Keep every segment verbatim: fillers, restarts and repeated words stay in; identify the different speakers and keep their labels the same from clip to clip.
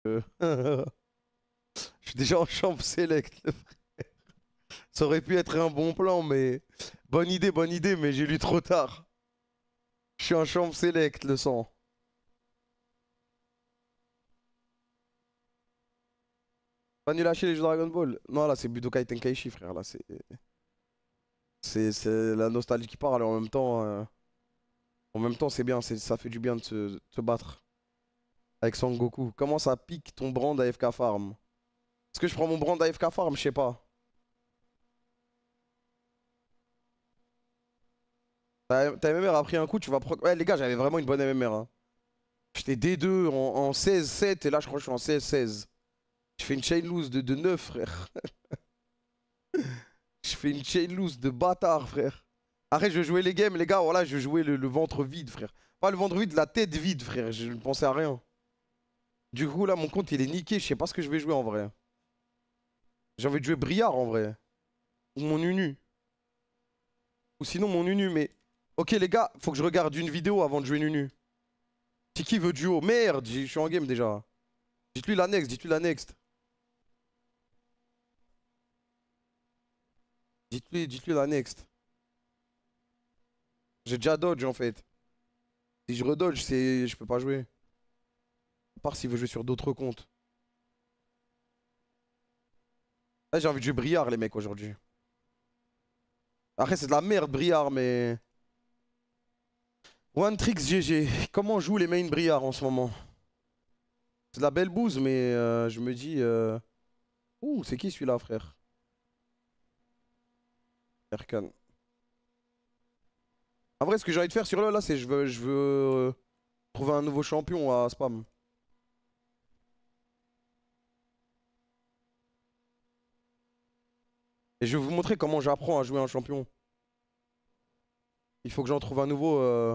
Speaker 1: Euh, Je suis déjà en chambre select. Ça aurait pu être un bon plan, mais... Bonne idée, bonne idée, mais j'ai lu trop tard. Je suis en chambre select, le sang. Pas nul lâcher les jeux Dragon Ball. Non, là, c'est Budokai Tenkaichi, frère. Là, c'est... C'est c'est la nostalgie qui parle, et en même temps... euh, En même temps, c'est bien, c'est- ça fait du bien de se, de se battre avec Sangoku. Comment ça pique ton brand A F K Farm? Est-ce que je prends mon brand A F K Farm? Je sais pas. Ta ta M M R a pris un coup, tu vas proc... Ouais, les gars, j'avais vraiment une bonne M M R, hein. J'étais D deux en, en seize sept et là, je crois que je suis en seize seize. Je fais une chain loose de, de neuf, frère. Je fais une chain loose de bâtard, frère. Arrête, je vais jouer les games, les gars. Voilà, je vais jouer le, le ventre vide, frère. Pas le ventre vide, la tête vide, frère. Je ne pensais à rien. Du coup, là, mon compte, il est niqué. Je sais pas ce que je vais jouer en vrai. J'ai envie de jouer Briard en vrai. Ou mon Nunu. Ou sinon mon Nunu, mais... Ok les gars, faut que je regarde une vidéo avant de jouer Nunu. C'est qui veut duo? Merde, je suis en game déjà. Dites-lui la next, dites-lui la next. Dites-lui, dites-lui la next. J'ai déjà dodge en fait. Si je redodge, c'est... je peux pas jouer. À part s'il veut jouer sur d'autres comptes. Là j'ai envie de jouer Briard les mecs aujourd'hui. Après c'est de la merde Briard mais... One Tricks G G. Comment jouent les mains Briard en ce moment? C'est de la belle bouse mais euh, je me dis... euh, Ouh, c'est qui celui-là frère? Erkan. En vrai, ce que j'ai envie de faire sur LoL, là, c'est je veux, je veux euh, trouver un nouveau champion à spam. Et je vais vous montrer comment j'apprends à jouer un champion. Il faut que j'en trouve un nouveau. euh.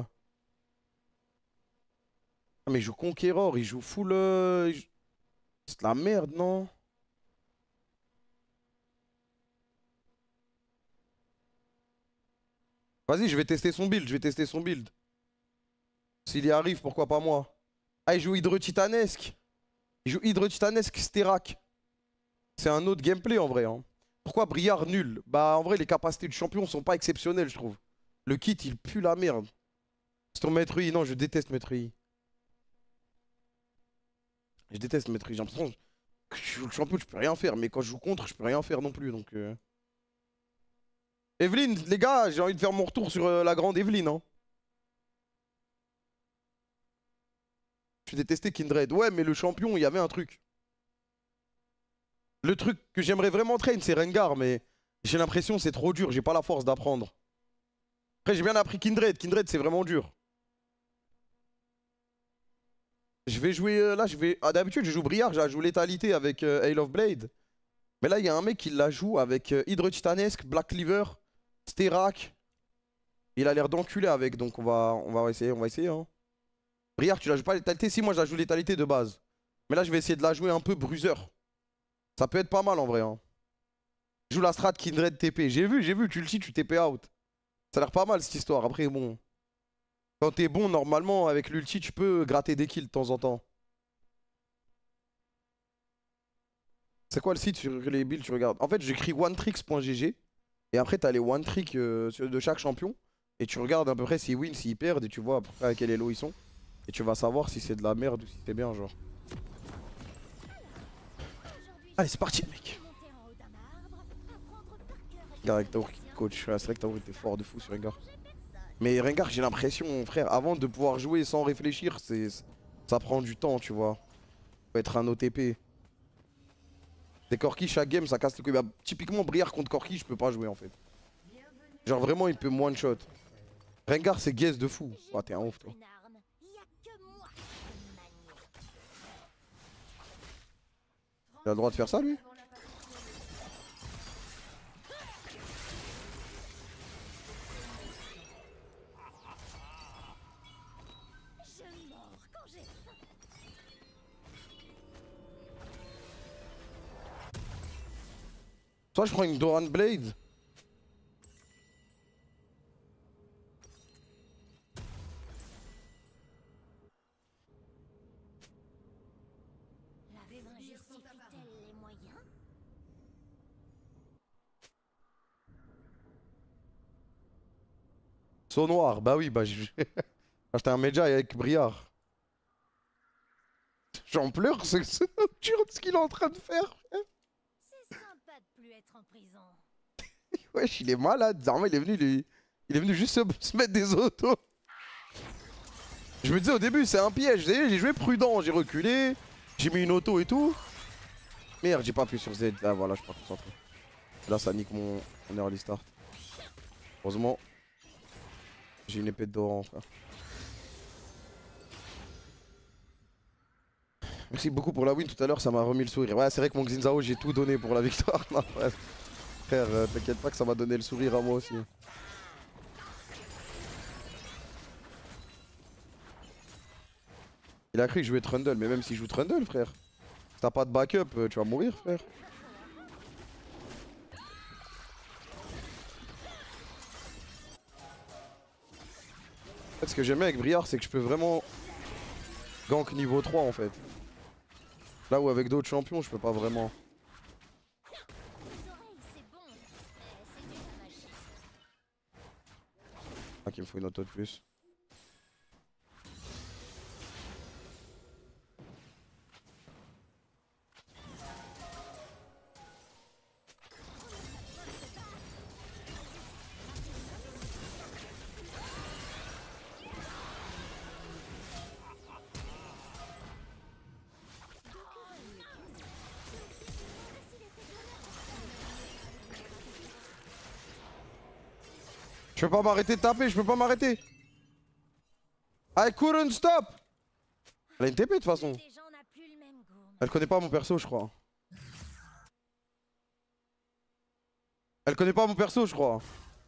Speaker 1: Ah, mais il joue Conqueror, il joue full. euh, il joue- C'est de la merde, non? Vas-y, je vais tester son build, je vais tester son build. S'il y arrive, pourquoi pas moi? Ah, il joue Hydre Titanesque. Il joue Hydre Titanesque Sterak. C'est un autre gameplay en vrai, hein. Pourquoi Briard nul? Bah, en vrai, les capacités du champion sont pas exceptionnelles, je trouve. Le kit, il pue la merde. C'est ton maître I. Non, je déteste maître I. Je déteste maître I. J'ai l'impression que je joue le champion, je peux rien faire. Mais quand je joue contre, je peux rien faire non plus. Donc, euh... Evelyne, les gars, j'ai envie de faire mon retour sur euh, la grande Evelyne, hein. Je détestais Kindred. Ouais, mais le champion, il y avait un truc. Le truc que j'aimerais vraiment train, c'est Rengar. Mais j'ai l'impression que c'est trop dur. J'ai pas la force d'apprendre. Après, j'ai bien appris Kindred. Kindred, c'est vraiment dur. Je vais jouer. euh, là, je vais. Ah, d'habitude, je joue Briard. Je joue Létalité avec euh, Hail of Blade. Mais là, il y a un mec qui la joue avec euh, Hydre Titanesque, Black Cleaver, Sterak. Il a l'air d'enculer avec, donc on va, on va essayer, on va essayer, hein. Briard, tu la joues pas létalité? Si, moi je la joue létalité de base. Mais là, je vais essayer de la jouer un peu bruiseur. Ça peut être pas mal en vrai, hein. Je joue la strat Kindred T P. J'ai vu, j'ai vu, tu le cheat, tu T P out. Ça a l'air pas mal cette histoire. Après, bon. Quand t'es bon, normalement, avec l'ulti, tu peux gratter des kills de temps en temps. C'est quoi le site sur les builds tu regardes? En fait, j'écris onetricks point g g. Et après, t'as les one tricks euh, de chaque champion. Et tu regardes à peu près s'ils win, s'ils perdent. Et tu vois à peu près à quel elo ils sont. Et tu vas savoir si c'est de la merde ou si c'est bien, genre. Allez, c'est parti, mec. Regarde avec Taour qui coach. Ouais, c'est vrai que Taour était fort de fou sur Rengar. Mais Rengar, j'ai l'impression, frère, avant de pouvoir jouer sans réfléchir, c'est ça prend du temps, tu vois. Faut être un O T P. Des Corki, chaque game, ça casse le cul. Bah, typiquement, Briard contre Corki, je peux pas jouer en fait. Genre vraiment, il peut me one shot. Rengar, c'est guess de fou. Oh, t'es un ouf, toi. Il a le droit de faire ça, lui? Soit je prends une Doran Blade.
Speaker 2: Les fins justifient-elles les moyens?
Speaker 1: Saut noir, bah oui, bah j'ai acheté un Medjay avec Briard. J'en pleure, c'est ce nocturne, ce qu'il est en train de faire.
Speaker 2: C'est sympa de plus être en prison.
Speaker 1: Wesh, il est malade. Normalement, il est venu, lui. Il est venu juste se, se mettre des autos. Je me disais au début, c'est un piège. J'ai joué prudent, j'ai reculé. J'ai mis une auto et tout. Merde, j'ai pas appuyé sur Z. Ah voilà, je suis pas concentré. Là, ça nique mon, mon early start. Heureusement, j'ai une épée de Doran, frère. Merci beaucoup pour la win tout à l'heure, ça m'a remis le sourire. Ouais, c'est vrai que mon Xinzao, j'ai tout donné pour la victoire. Non, ouais. Frère, euh, t'inquiète pas que ça m'a donné le sourire à moi aussi. Il a cru que je jouais Trundle, mais même si je joue Trundle, frère, si t'as pas de backup, euh, tu vas mourir, frère. En fait, ce que j'aime bien avec Briard, c'est que je peux vraiment gank niveau trois en fait. Là où avec d'autres champions, je peux pas vraiment. Ah, qu'il me faut une auto de plus. Je peux pas m'arrêter de taper, je peux pas m'arrêter. I couldn't stop. Elle a une T P de toute façon. Elle connaît pas mon perso, je crois. Elle connaît pas mon perso, je crois.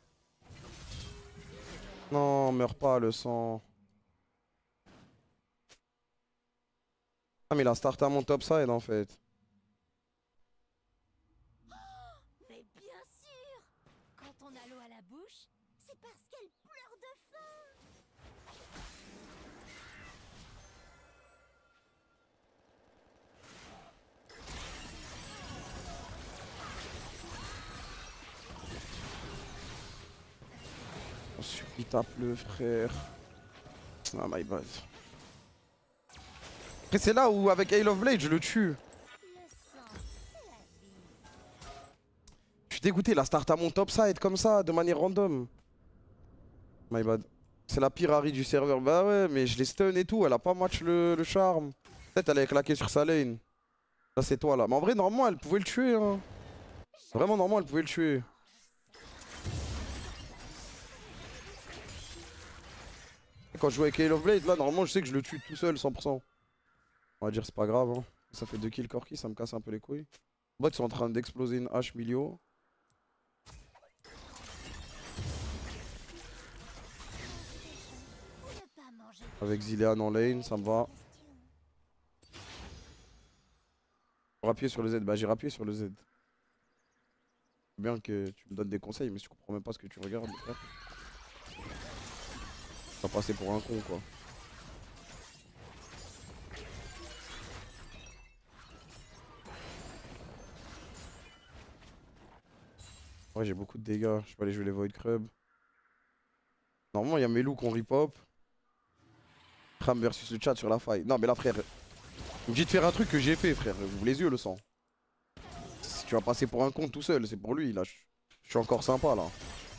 Speaker 1: Non, meurs pas le sang. Ah mais il a start à mon top side en fait.
Speaker 2: Mais bien sûr! Quand on a l'eau à la bouche, c'est parce qu'elle pleure de faim!
Speaker 1: On supplie, tape-le frère. Ah my bad. Après c'est là où avec Hail of Blade je le tue. Je suis dégoûté, la start à mon top side comme ça, de manière random. My bad. C'est la pire Harry du serveur. Bah ouais, mais je l'ai stun et tout, elle a pas match le, le charme. Peut-être elle avait claqué sur sa lane. Là c'est toi là. Mais en vrai, normalement elle pouvait le tuer. Hein. Vraiment, normalement elle pouvait le tuer. Quand je joue avec Hail of Blade, là normalement je sais que je le tue tout seul cent pour cent. On va dire c'est pas grave. Hein. Ça fait deux kills Corki, ça me casse un peu les couilles. En fait ils sont en train d'exploser une hache milio. Avec Zilean en lane, ça me va. Faut appuyer sur le Z, bah j'ai rappuyé sur le Z. C'est bien que tu me donnes des conseils, mais si tu comprends même pas ce que tu regardes, frère. Tu vas passer pour un con quoi. Ouais, j'ai beaucoup de dégâts, je peux aller jouer les Void Crub. Normalement il y a Melou qu'on rip-hop. Ram versus le chat sur la faille. Non mais là frère, il me dit de faire un truc que j'ai fait frère, ouvre les yeux le sang. Si tu vas passer pour un con tout seul, c'est pour lui là. Je, je suis encore sympa là.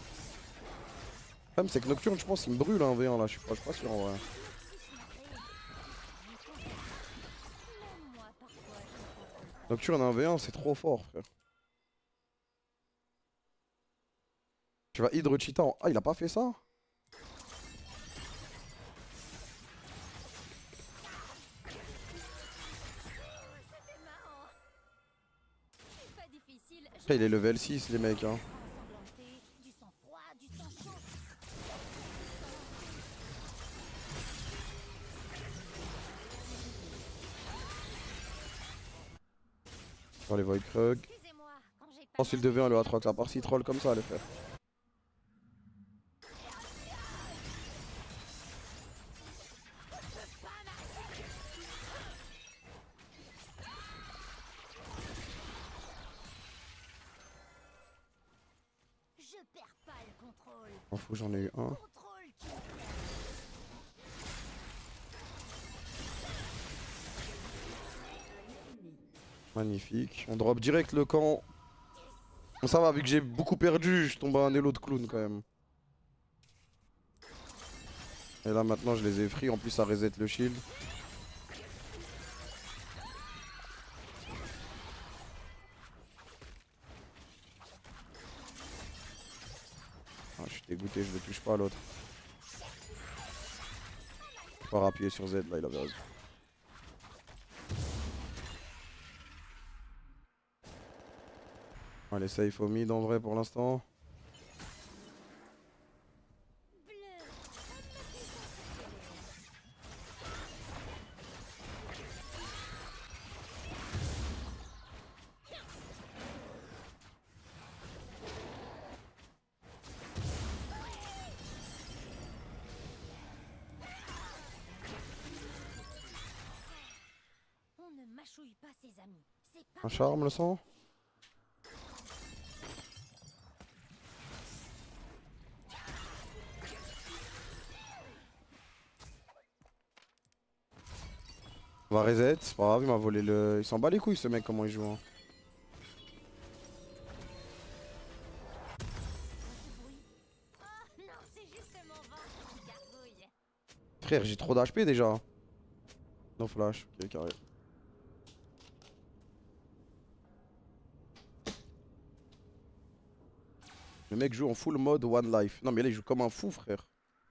Speaker 1: Le problème c'est que Nocturne je pense il me brûle un V un là, je suis pas, je suis pas sûr en vrai. Nocturne un V un c'est trop fort frère. Tu vas Hydre Cheetah en... Ah il a pas fait ça? Après, il est level six les mecs hein. Dans les Void Krug. Ensuite de V un le A trois la partie troll comme ça les frères. M'en fous, j'en ai eu un.
Speaker 2: Contrôle qui-
Speaker 1: Magnifique. On drop direct le camp. Bon, ça va, vu que j'ai beaucoup perdu, je tombe à un élo de clown quand même. Et là maintenant je les ai free, en plus ça reset le shield. Ah, je suis dégoûté, je le touche pas à l'autre. Je vais pas appuyer sur Z là, il avait raison. Allez, safe au mid en vrai pour l'instant.
Speaker 2: Bleu, comme la puissance stellaire. On ne mâchouille pas ses amis. C'est pas
Speaker 1: Un charme le sang. On va reset, c'est pas grave, il m'a volé le... Il s'en bat les couilles ce mec comment il joue. Hein.
Speaker 2: ce bruit. Oh non, c'est juste mon ventre qui gargouille.
Speaker 1: Frère, j'ai trop d'H P déjà. No flash, ok carré. Le mec joue en full mode one life. Non mais là il joue comme un fou frère.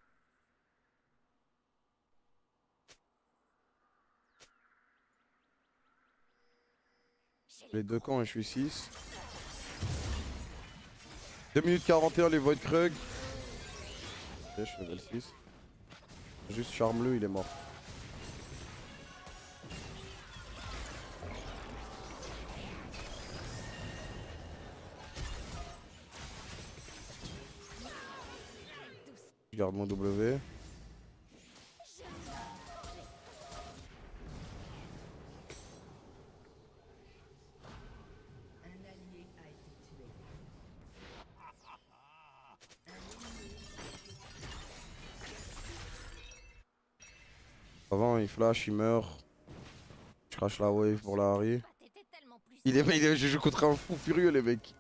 Speaker 2: J'ai
Speaker 1: Les deux camps et je suis six. deux minutes quarante et un les Void Krug. Ok, je suis level six. Juste charme-le, il est mort. Je garde mon W. Avant il flash, il meurt. Je crache la wave pour la Harry.
Speaker 2: pas, t'étais tellement plus
Speaker 1: Il est, il est, je joue contre un fou furieux les mecs.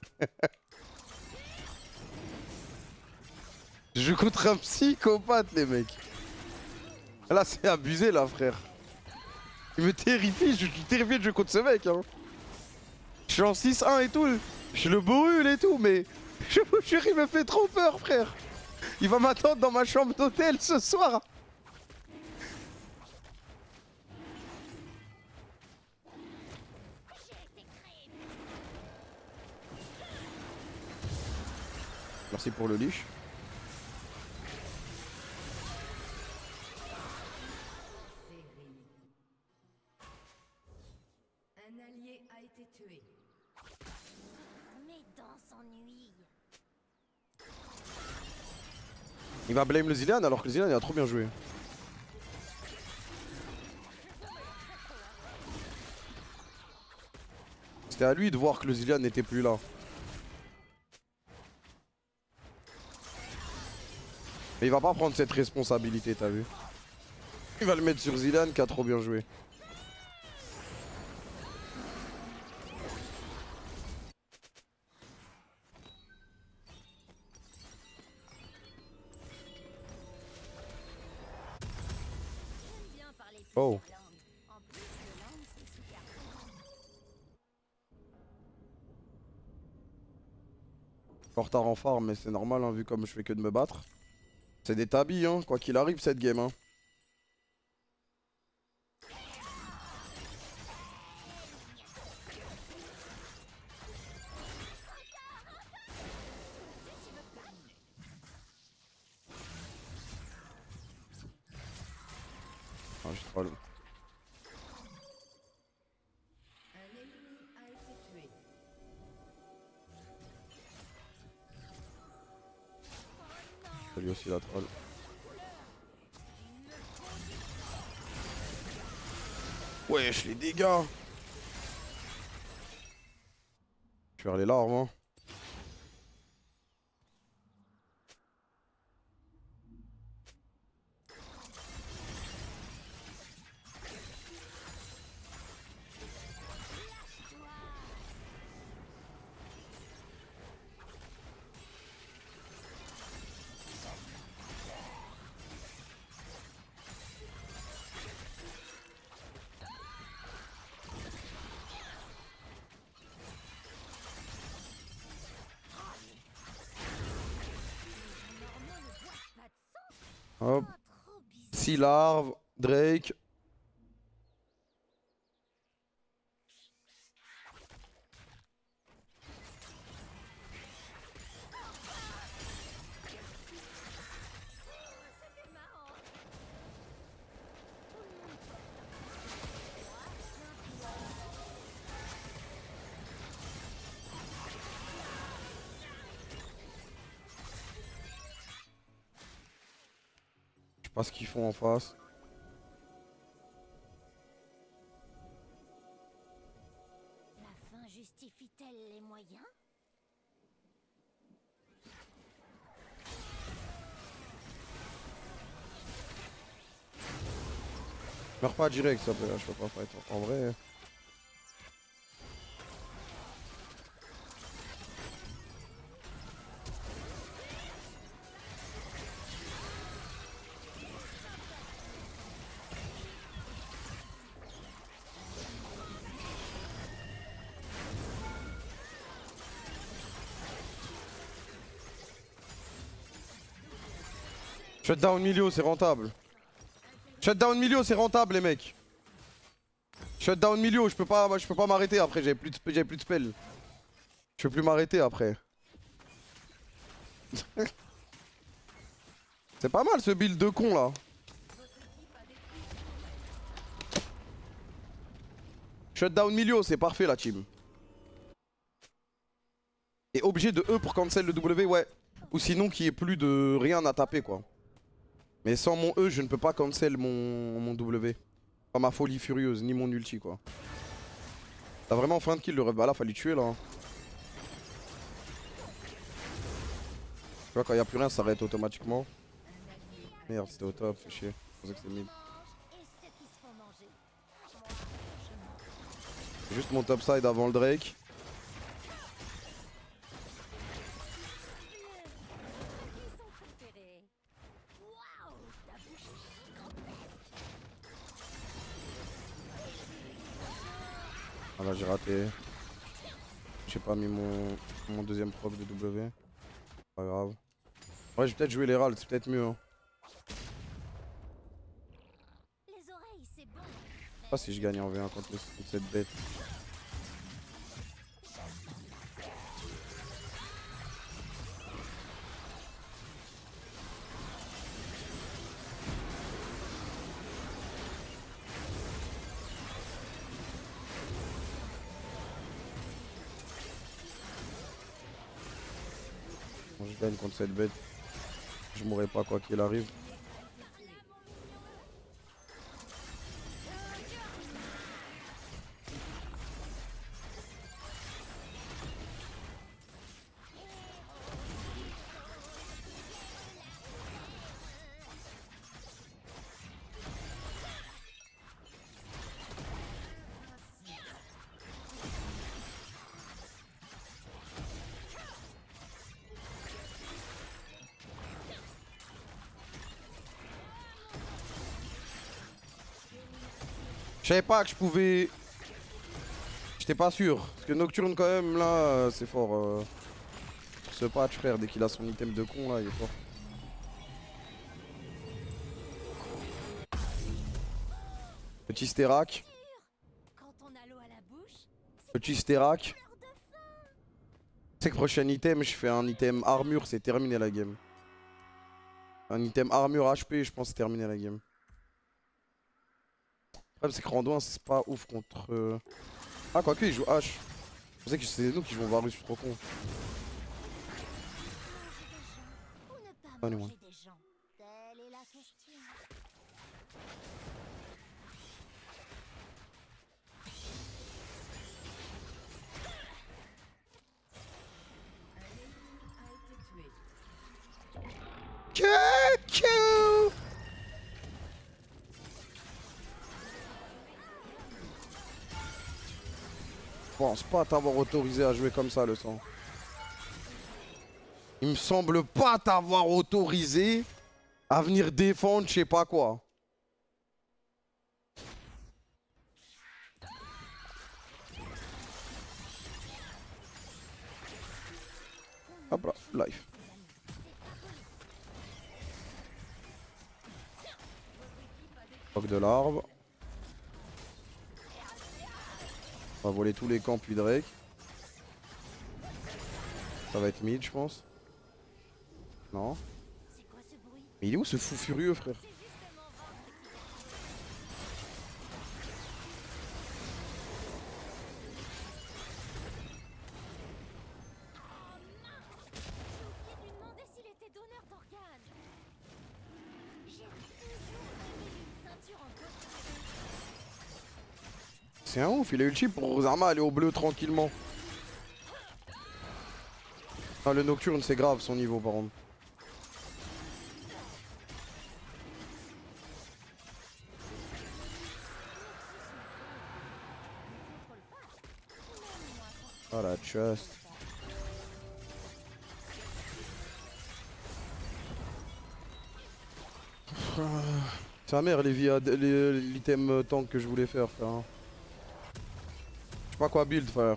Speaker 1: Je joue contre un psychopathe les mecs. Là c'est abusé là frère. Il me terrifie, je suis terrifié de jouer contre ce mec hein. Je suis en six un et tout, je le brûle et tout mais je vous jure il me fait trop peur frère. Il va m'attendre dans ma chambre d'hôtel ce soir. Merci pour le leash.
Speaker 3: Un allié a été tué.
Speaker 2: Mes dents s'ennuient.
Speaker 1: Il va blame le Zilean alors que le Zilean il a trop bien joué. C'était à lui de voir que le Zilean n'était plus là. Mais il va pas prendre cette responsabilité, t'as vu. Il va le mettre sur Zilean qui a trop bien joué.
Speaker 2: J'aime bien parler
Speaker 1: Oh.
Speaker 2: plusieurs langues. En plus de langue, c'est super.
Speaker 1: En retard en farm, mais c'est normal, hein, vu comme je fais que de me battre. C'est des tabis, hein, quoi qu'il arrive, cette game. Hein. Ah, je troll.
Speaker 3: Un ennemi a été tué.
Speaker 1: C'est lui aussi la troll. Wesh, les dégâts. Je vais faire les larmes, hein. Hop.
Speaker 2: Oh, trop bizarre.
Speaker 1: six larves, Drake.
Speaker 2: C'était marrant.
Speaker 1: Je sais pas ce qu'ils font en face.
Speaker 2: La fin justifie-t-elle les moyens?
Speaker 1: Meurs pas direct, ça peut, je peux pas fight. En vrai. Shutdown milieu, c'est rentable. Shutdown milieu, c'est rentable, les mecs. Shutdown milieu, je peux pas, moi, je peux pas m'arrêter après. J'ai plus de, j'ai plus de spell. Je peux plus m'arrêter après. C'est pas mal ce build de con là. Shutdown milieu, c'est parfait la team. Et obligé de E pour cancel le W, ouais. Ou sinon qu'il n'y ait plus de rien à taper quoi. Mais sans mon E, je ne peux pas cancel mon, mon W. Pas ma folie furieuse, ni mon ulti quoi. T'as vraiment fin de kill le ref. Bah là, fallait tuer là. Tu vois, quand il n'y a plus rien, ça s'arrête automatiquement. Merde, c'était au top, fais chier. Je pensais que c'était mid.
Speaker 2: Et ceux qui se font manger.
Speaker 1: C'est juste mon top side avant le Drake.
Speaker 2: Ils sont préférés. Waouh, ta bouche est gigantesque.
Speaker 1: Ah là, j'ai raté. J'ai pas mis mon, mon deuxième proc de W. Pas grave. Ouais, j'ai peut-être joué les râles, c'est peut-être mieux. Hein.
Speaker 2: Les oreilles, c'est bon.
Speaker 1: Je sais pas si je gagne en V un contre cette bête. Bon, je gagne contre cette bête. Je mourrai pas quoi qu'il arrive. Je savais pas que je pouvais... J'étais pas sûr. Parce que Nocturne quand même là, euh, c'est fort. Euh... Sur ce patch frère, dès qu'il a son item de con là, il est fort. Petit Sterak.
Speaker 2: Quand on a l'eau à la bouche,
Speaker 1: Petit Sterak.
Speaker 2: pleure de faim.
Speaker 1: Tu sais que prochain item, je fais un item armure, c'est terminé la game. Un item armure H P, je pense c'est terminé la game. Le problème c'est que Randouin c'est pas ouf contre... Euh... Ah quoique il joue H. Je pensais que c'est nous qui jouons Varus, je suis trop con.
Speaker 2: Ou ne pas
Speaker 1: Allez,
Speaker 2: manger
Speaker 1: moi.
Speaker 2: des gens. Telle est la question.
Speaker 3: A été tué.
Speaker 1: Chouchou. Je pense pas t'avoir autorisé à jouer comme ça le sang. Il me semble pas t'avoir autorisé à venir défendre je sais pas quoi. Hop là, life. Roc de l'arbre. On va voler tous les camps puis Drake. Ça va être mid je pense. Non.
Speaker 2: C'est quoi ce bruit?
Speaker 1: Mais il est où ce fou furieux frère?
Speaker 2: C'est justement ventre qui Oh mince! J'ai oublié de lui demander s'il était donneur d'organes. J'ai toujours aimé une ceinture en coton.
Speaker 1: C'est un ouf, il a eu le chip pour Rosarma aller au bleu tranquillement. Ah le nocturne c'est grave son niveau par contre. Ah la chest. Sa mère les via l'item tank que je voulais faire frère. Je sais pas quoi build frère.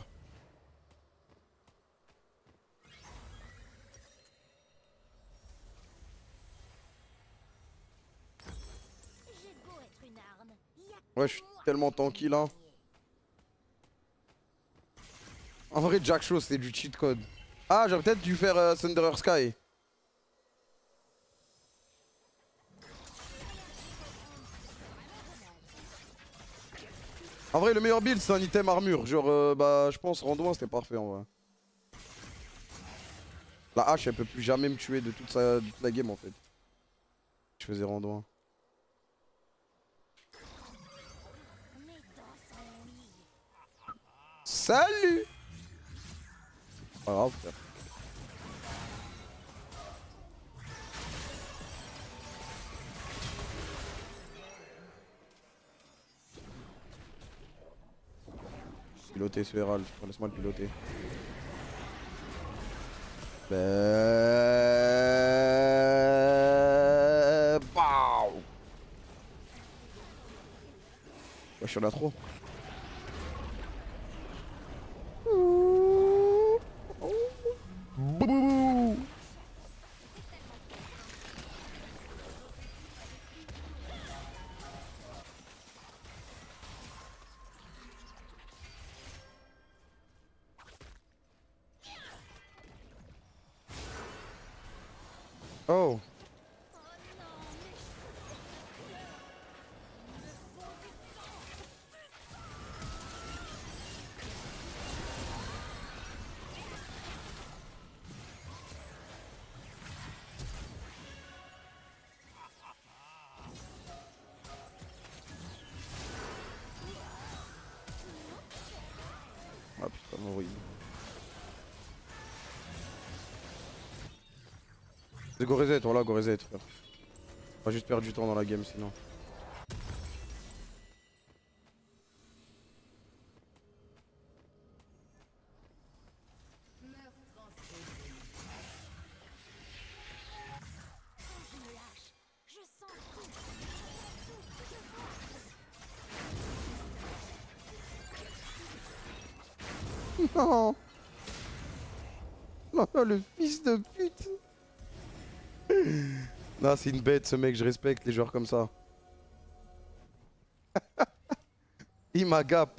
Speaker 2: J'ai beau être une arme, y a
Speaker 1: Ouais je suis tellement tanky là. En vrai Jack Shaw c'était du cheat code. Ah j'aurais peut-être dû faire euh, Thunderer Sky. En vrai le meilleur build c'est un item armure. Genre euh, bah je pense Randouin c'était parfait en vrai. La hache elle peut plus jamais me tuer de toute, sa, de toute la game en fait. Je faisais Randouin.
Speaker 2: mes dents sont oui.
Speaker 1: Salut. Pas grave frère. Piloter ce Herald, laisse-moi le piloter. Bah... Pow. Ouais, je suis là trop. Boubou. Oh. Ah putain, horrible. C'est go reset, voilà, go reset frère. On va juste perdre du temps dans la game sinon.
Speaker 2: Je me lâche. Je sens tout.
Speaker 1: Non. Non, le fils de pute. Non, c'est une bête ce mec, je respecte les joueurs comme ça. Il m'a gap.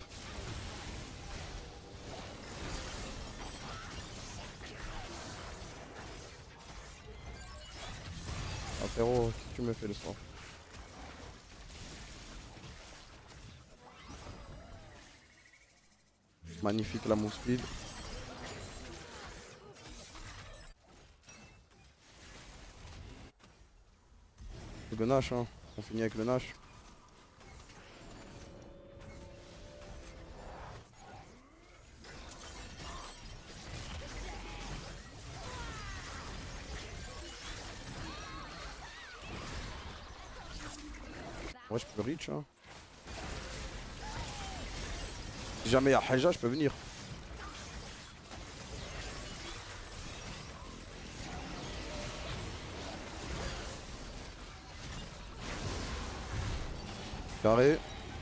Speaker 1: Ah frérot, qu'est-ce que tu me fais le soir? Magnifique la move speed. Le Nash, hein. On finit avec le Nash. Ouais, je peux reach, hein. Si jamais il y a Haja, je peux venir. Carré.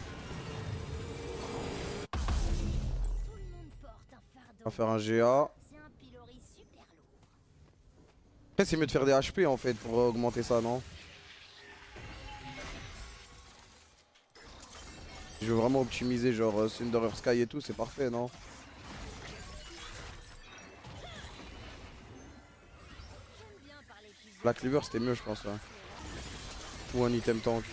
Speaker 2: Tout le monde porte un fardeau.
Speaker 1: On va faire un G A.
Speaker 2: C'est un pilori super lourd.
Speaker 1: Après, c'est mieux de faire des H P en fait pour augmenter ça, non? Si je veux vraiment optimiser genre euh, Thunderer Sky et tout, c'est parfait, non? Black Cleaver c'était mieux je pense là. Ou un item tank.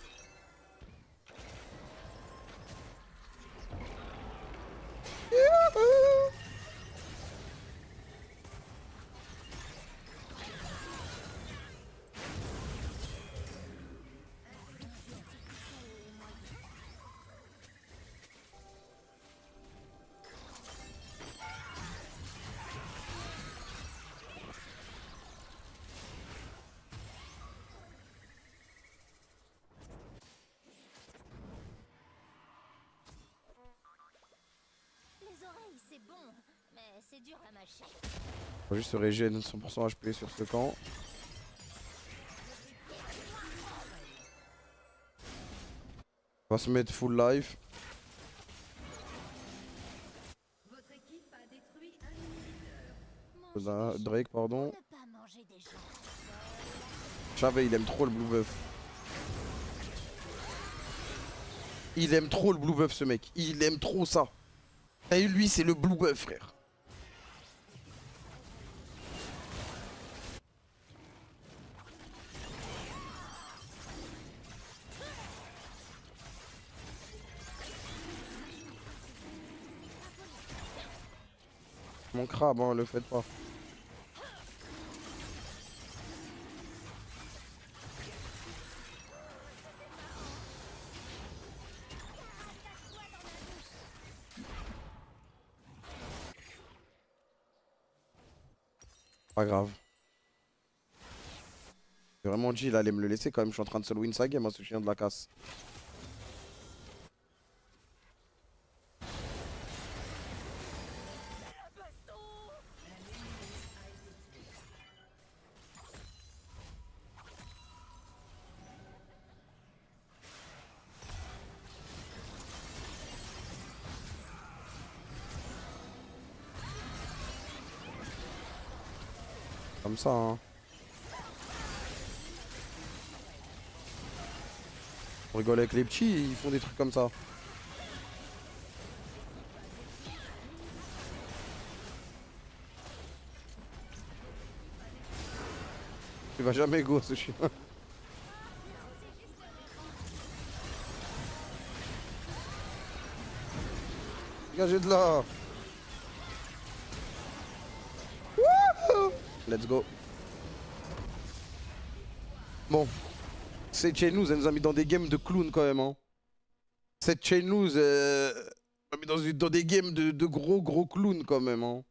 Speaker 2: C'est bon, mais c'est dur à mâcher.
Speaker 1: Faut juste se régénérer cent pour cent H P sur ce camp. On va se mettre full life. Là, Drake, pardon. J'avais, il aime trop le blue buff. Il aime trop le blue buff ce mec. Il aime trop ça. Et lui c'est le blue buff frère. Mon crabe hein, le faites pas. Pas grave. C'est vraiment G, il allait me le laisser quand même. Je suis en train de solo win sa game, hein, ce chien de la casse. Comme ça hein. On rigole avec les petits, ils font des trucs comme ça. Il va jamais go ce chien. Dégagez de là. Let's go. Bon. Cette chain lose, elle nous a mis dans des games de clown quand même. Hein. Cette chain lose, euh, elle m'a mis dans, dans des games de, de gros gros clowns quand même. Hein.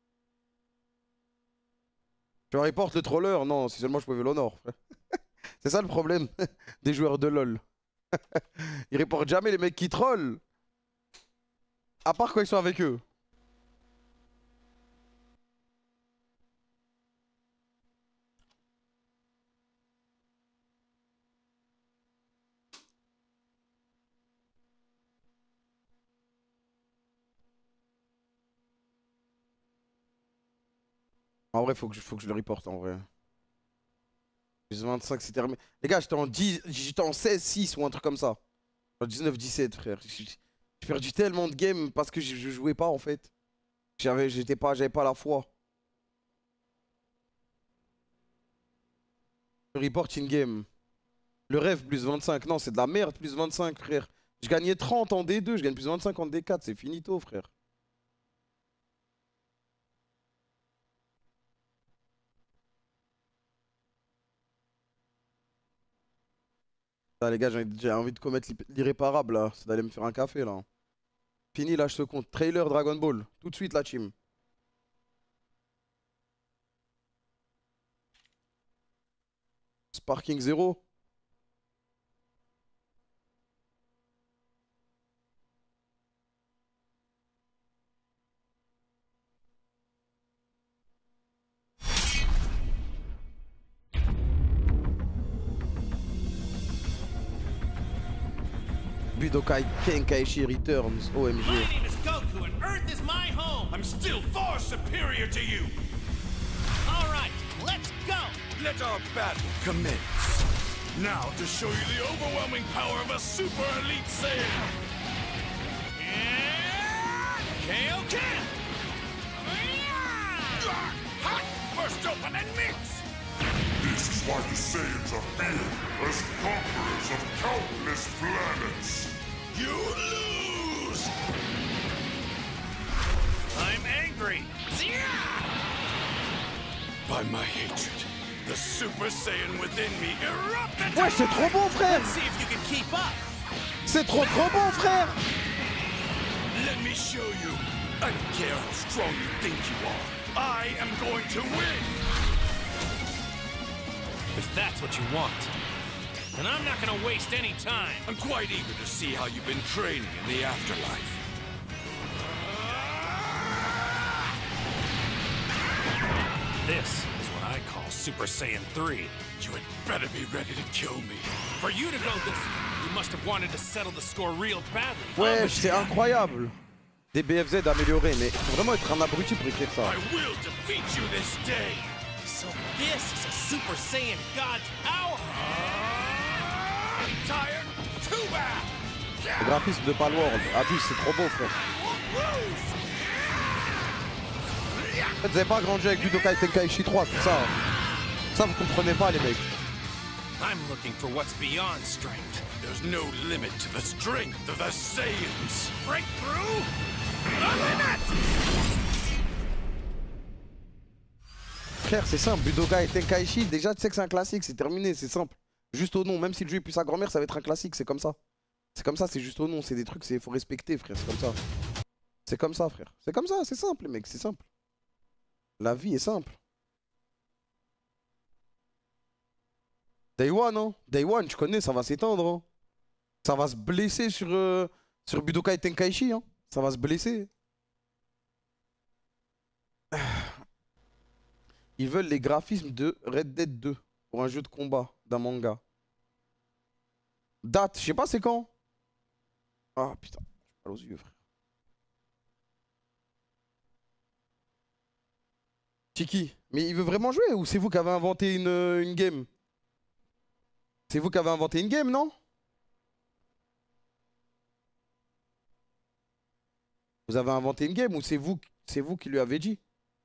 Speaker 1: Je reporte le troller. Non, si seulement je pouvais l'honor. C'est ça le problème des joueurs de LoL. Ils reportent jamais les mecs qui trollent. À part quand ils sont avec eux. En vrai, faut que je, faut que je le reporte en vrai. Plus vingt-cinq, c'est terminé. Les gars, j'étais en, dix, j'étais en seize six ou un truc comme ça. En dix-neuf dix-sept, frère. J'ai perdu tellement de games parce que je, je jouais pas en fait. J'avais, j'étais pas, j'avais pas la foi. Le report in game. Le rêve plus vingt-cinq. Non, c'est de la merde plus vingt-cinq, frère. Je gagnais trente en D deux, je gagne plus vingt-cinq en D quatre. C'est finito, frère. Ah, les gars, j'ai envie de commettre l'irréparable là. C'est d'aller me faire un café là. Fini, là, je te compte. Trailer Dragon Ball. Tout de suite, la team. Sparking zéro. Budokai Tenkaichi returns, O M G.
Speaker 4: My name is Goku and Earth is my home. I'm still far superior to you. All right, let's go. Let our battle commence. Now to show you the overwhelming power of a super elite Saiyan. Kaioken! Hot! Burst open and mix!
Speaker 5: This is why the Saiyans are feared as conquerors of countless planets.
Speaker 4: You lose! I'm angry! By my hatred, the Super Saiyan within me erupted!
Speaker 1: Ouais, c'est trop bon, frère!
Speaker 4: Let's see if you can keep up!
Speaker 1: C'est trop trop bon, frère!
Speaker 4: Let me show you! I don't care how strong you think you are. I am going to win! If that's what you want, then I'm not gonna waste any time. I'm quite eager to see how you've been training in the afterlife. This is what I call Super Saiyan three. You had better be ready to kill me. For you to go this far, you must have wanted to settle the score real badly.
Speaker 1: Ouais, c'est incroyable. Des B F Z améliorés, mais faut vraiment être un abruti pour écrire ça.
Speaker 4: I will defeat you this day. So this is a Super Saiyan God's power. I'm tired. Too bad.
Speaker 1: Le graphisme de Palworld, abuse, c'est trop beau, frère. En fait, vous avez pas grandi avec Budokai Tenkaichi trois, tout ça. Ça, vous comprenez pas, les mecs.
Speaker 4: I'm looking for what's beyond strength. There's no limit to the strength of the Saiyans. Breakthrough? The limit!
Speaker 1: Frère, c'est simple. Budokai Tenkaichi, déjà, tu sais que c'est un classique, c'est terminé, c'est simple. Juste au nom, même si le jeu est plus sa grand-mère, ça va être un classique, c'est comme ça. C'est comme ça, c'est juste au nom, c'est des trucs, il faut respecter, frère, c'est comme ça. C'est comme ça, frère. C'est comme ça, c'est simple, les mecs, c'est simple. La vie est simple. Day One, hein. Day One, tu connais, ça va s'étendre. Hein. Ça va se blesser sur, euh, sur Budokai Tenkaichi. Hein. Ça va se blesser. Ils veulent les graphismes de Red Dead deux pour un jeu de combat d'un manga. Date, je sais pas c'est quand. Ah putain, j'ai mal aux yeux, frère. Tiki, mais il veut vraiment jouer ou c'est vous qui avez inventé une, une game? C'est vous qui avez inventé une game, non? Vous avez inventé une game ou c'est vous, c'est vous qui lui avez dit?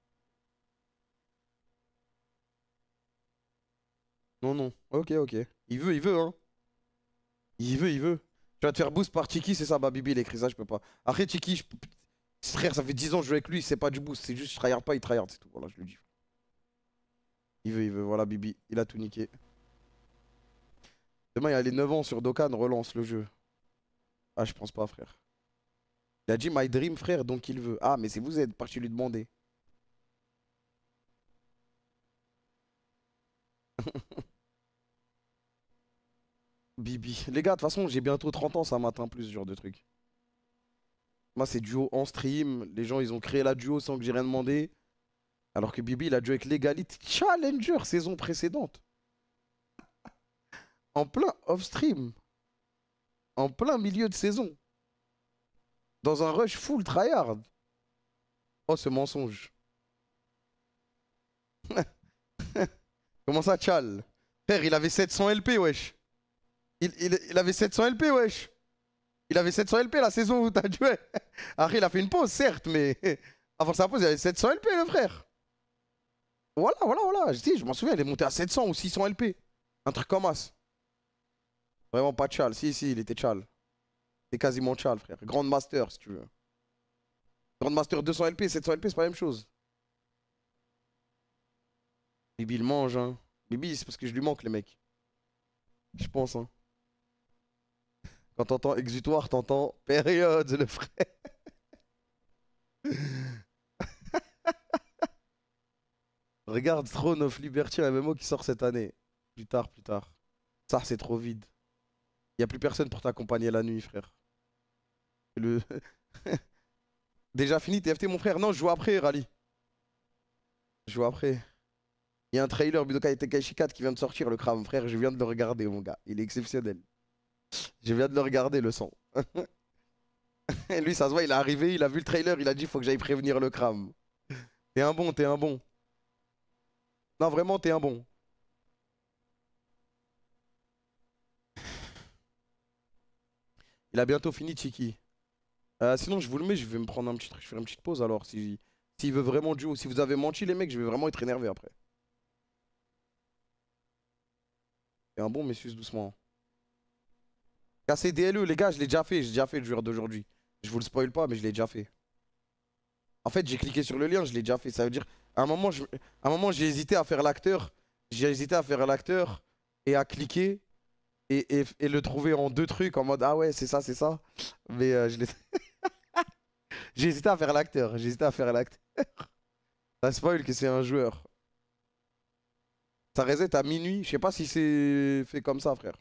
Speaker 1: Non, non. Ok, ok. Il veut, il veut, hein. Il veut, il veut. Tu vas te faire boost par Tiki, c'est ça, bah Bibi, il écrit ça, je peux pas. Après, Tiki, je... frère, ça fait dix ans que je joue avec lui, c'est pas du boost, c'est juste je tryhard pas, il tryhard, c'est tout. Voilà, je le dis. Il veut, il veut, voilà, Bibi, il a tout niqué. Demain, il y a les neuf ans sur Dokkan, relance le jeu. Ah, je pense pas, frère. Il a dit My Dream, frère, donc il veut. Ah, mais c'est vous êtes parti lui demander. Bibi. Les gars, de toute façon, j'ai bientôt trente ans, ça m'atteint plus ce genre de truc. Moi, c'est duo en stream. Les gens, ils ont créé la duo sans que j'ai rien demandé. Alors que Bibi, il a joué avec Legality Challenger, saison précédente. En plein off-stream. En plein milieu de saison. Dans un rush full tryhard. Oh, ce mensonge. Comment ça, Chal? Frère, il avait sept cents L P, wesh. Il, il, il avait sept cents L P, wesh. Il avait sept cents L P la saison où t'as joué. Après, il a fait une pause, certes, mais avant sa pause, il avait sept cents L P, le frère. Voilà, voilà, voilà. Si, je m'en souviens, il est monté à sept cents ou six cents L P. Un truc comme ça. Vraiment pas Chal. Si, si, il était Chal. C'est quasiment Chal, frère. Grandmaster, si tu veux. Grandmaster deux cents L P, sept cents L P, c'est pas la même chose. Bibi, il mange, hein. Bibi, c'est parce que je lui manque, les mecs. Je pense, hein. Quand t'entends exutoire, t'entends période, le frère. Regarde Throne of Liberty, un M M O qui sort cette année. Plus tard, plus tard. Ça, c'est trop vide. Y a plus personne pour t'accompagner la nuit, frère. Le... Déjà fini T F T, mon frère? Non, je joue après, Rally. Je joue après. Il y a un trailer Budokai Tenkaichi quatre qui vient de sortir, le crame, frère. Je viens de le regarder, mon gars. Il est exceptionnel. Je viens de le regarder, le sang. Et lui, ça se voit, il est arrivé, il a vu le trailer, il a dit faut que j'aille prévenir le crame. T'es un bon, t'es un bon. Non, vraiment, t'es un bon. Il a bientôt fini, Chiki. Euh, sinon, je vous le mets, je vais me prendre un petit truc, je ferai une petite pause alors. Si, s'il veut vraiment duo, si vous avez menti, les mecs, je vais vraiment être énervé après. Et un bon, messieurs, doucement. Casser D L E, les gars, je l'ai déjà fait, j'ai déjà fait le joueur d'aujourd'hui. Je vous le spoil pas, mais je l'ai déjà fait. En fait, j'ai cliqué sur le lien, je l'ai déjà fait. Ça veut dire, à un moment, je- à un moment, j'ai hésité à faire l'acteur. J'ai hésité à faire l'acteur et à cliquer et, et- et le trouver en deux trucs en mode ah ouais, c'est ça, c'est ça. Mais euh, je l'ai. J'ai hésité à faire l'acteur. J'ai hésité à faire l'acteur. Ça spoil que c'est un joueur. Ça reset à minuit. Je sais pas si c'est fait comme ça, frère.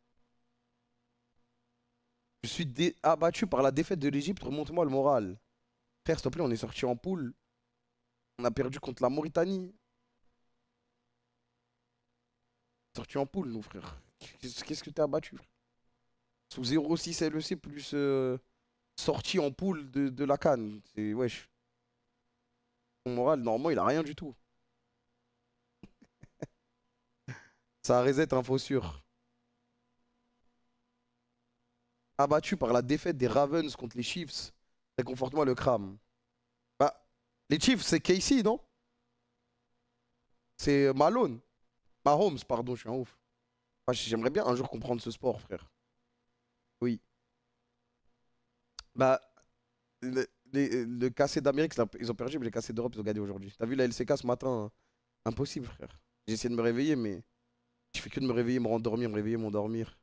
Speaker 1: Je suis dé- abattu par la défaite de l'Égypte. Remonte-moi le moral. Frère, s'il te plaît, on est sorti en poule. On a perdu contre la Mauritanie. Sorti en poule, nous, frère. Qu'est-ce qu'est-ce que t'es abattu, frère? Sous zéro virgule six L E C plus euh, sorti en poule de, de la CAN. C'est wesh. Son moral, normalement, il a rien du tout. Ça reset info sûr. Abattu par la défaite des Ravens contre les Chiefs. Réconforte-moi le crâne. Bah, les Chiefs, c'est Casey, non? C'est Malone. Mahomes, pardon, je suis un ouf. Ah, j'aimerais bien un jour comprendre ce sport, frère. Oui. Bah, le, les- le cassé d'Amérique, là, ils ont perdu, mais les cassés d'Europe, ils ont gagné aujourd'hui. T'as vu la L C K ce matin? Hein. Impossible, frère. J'ai essayé de me réveiller, mais je fais que de me réveiller, me rendormir, me réveiller, m'endormir.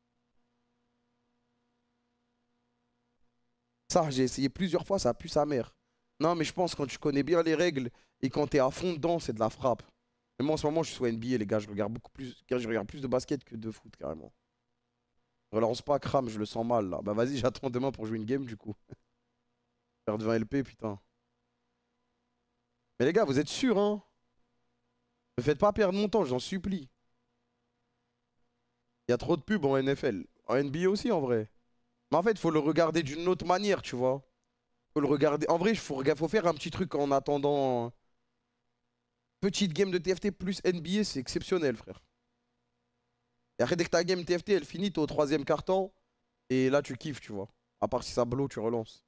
Speaker 1: Ça, j'ai essayé plusieurs fois, ça a pu sa mère. Non, mais je pense quand tu connais bien les règles et quand t'es à fond dedans, c'est de la frappe. Mais moi, en ce moment, je suis sur N B A, les gars, je regarde beaucoup plus, je regarde plus de basket que de foot, carrément. Relance pas, crame, je le sens mal, là. Bah vas-y, j'attends demain pour jouer une game, du coup. Perdre vingt L P, putain. Mais les gars, vous êtes sûrs, hein? Me faites pas perdre mon temps, j'en supplie. Il y a trop de pubs en N F L. En N B A aussi, en vrai. Mais en fait, il faut le regarder d'une autre manière, tu vois. Faut le regarder. En vrai, il faut, rega- faut faire un petit truc en attendant. Petite game de T F T plus N B A, c'est exceptionnel, frère. Et après, dès que ta game T F T, elle finit, t'es au troisième quart-temps. Et là, tu kiffes, tu vois. À part si ça blow, tu relances.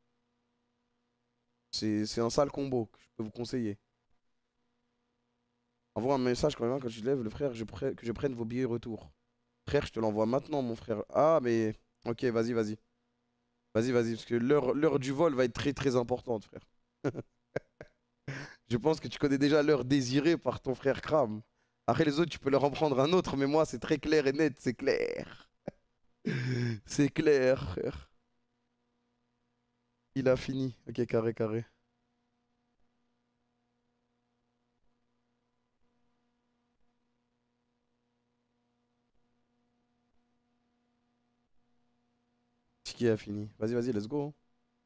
Speaker 1: C'est c'est un sale combo que je peux vous conseiller. Envoie un message quand même quand tu te lèves, le frère, je pre- que je prenne vos billets retour. Frère, je te l'envoie maintenant, mon frère. Ah, mais. Ok, vas-y, vas-y. Vas-y, vas-y, parce que l'heure l'heure du vol va être très très importante, frère. Je pense que tu connais déjà l'heure désirée par ton frère Kram. Après les autres, tu peux leur en prendre un autre, mais moi, c'est très clair et net, c'est clair. C'est clair, frère. Il a fini. Ok, carré, carré. Tiki a fini. Vas-y, vas-y, let's go.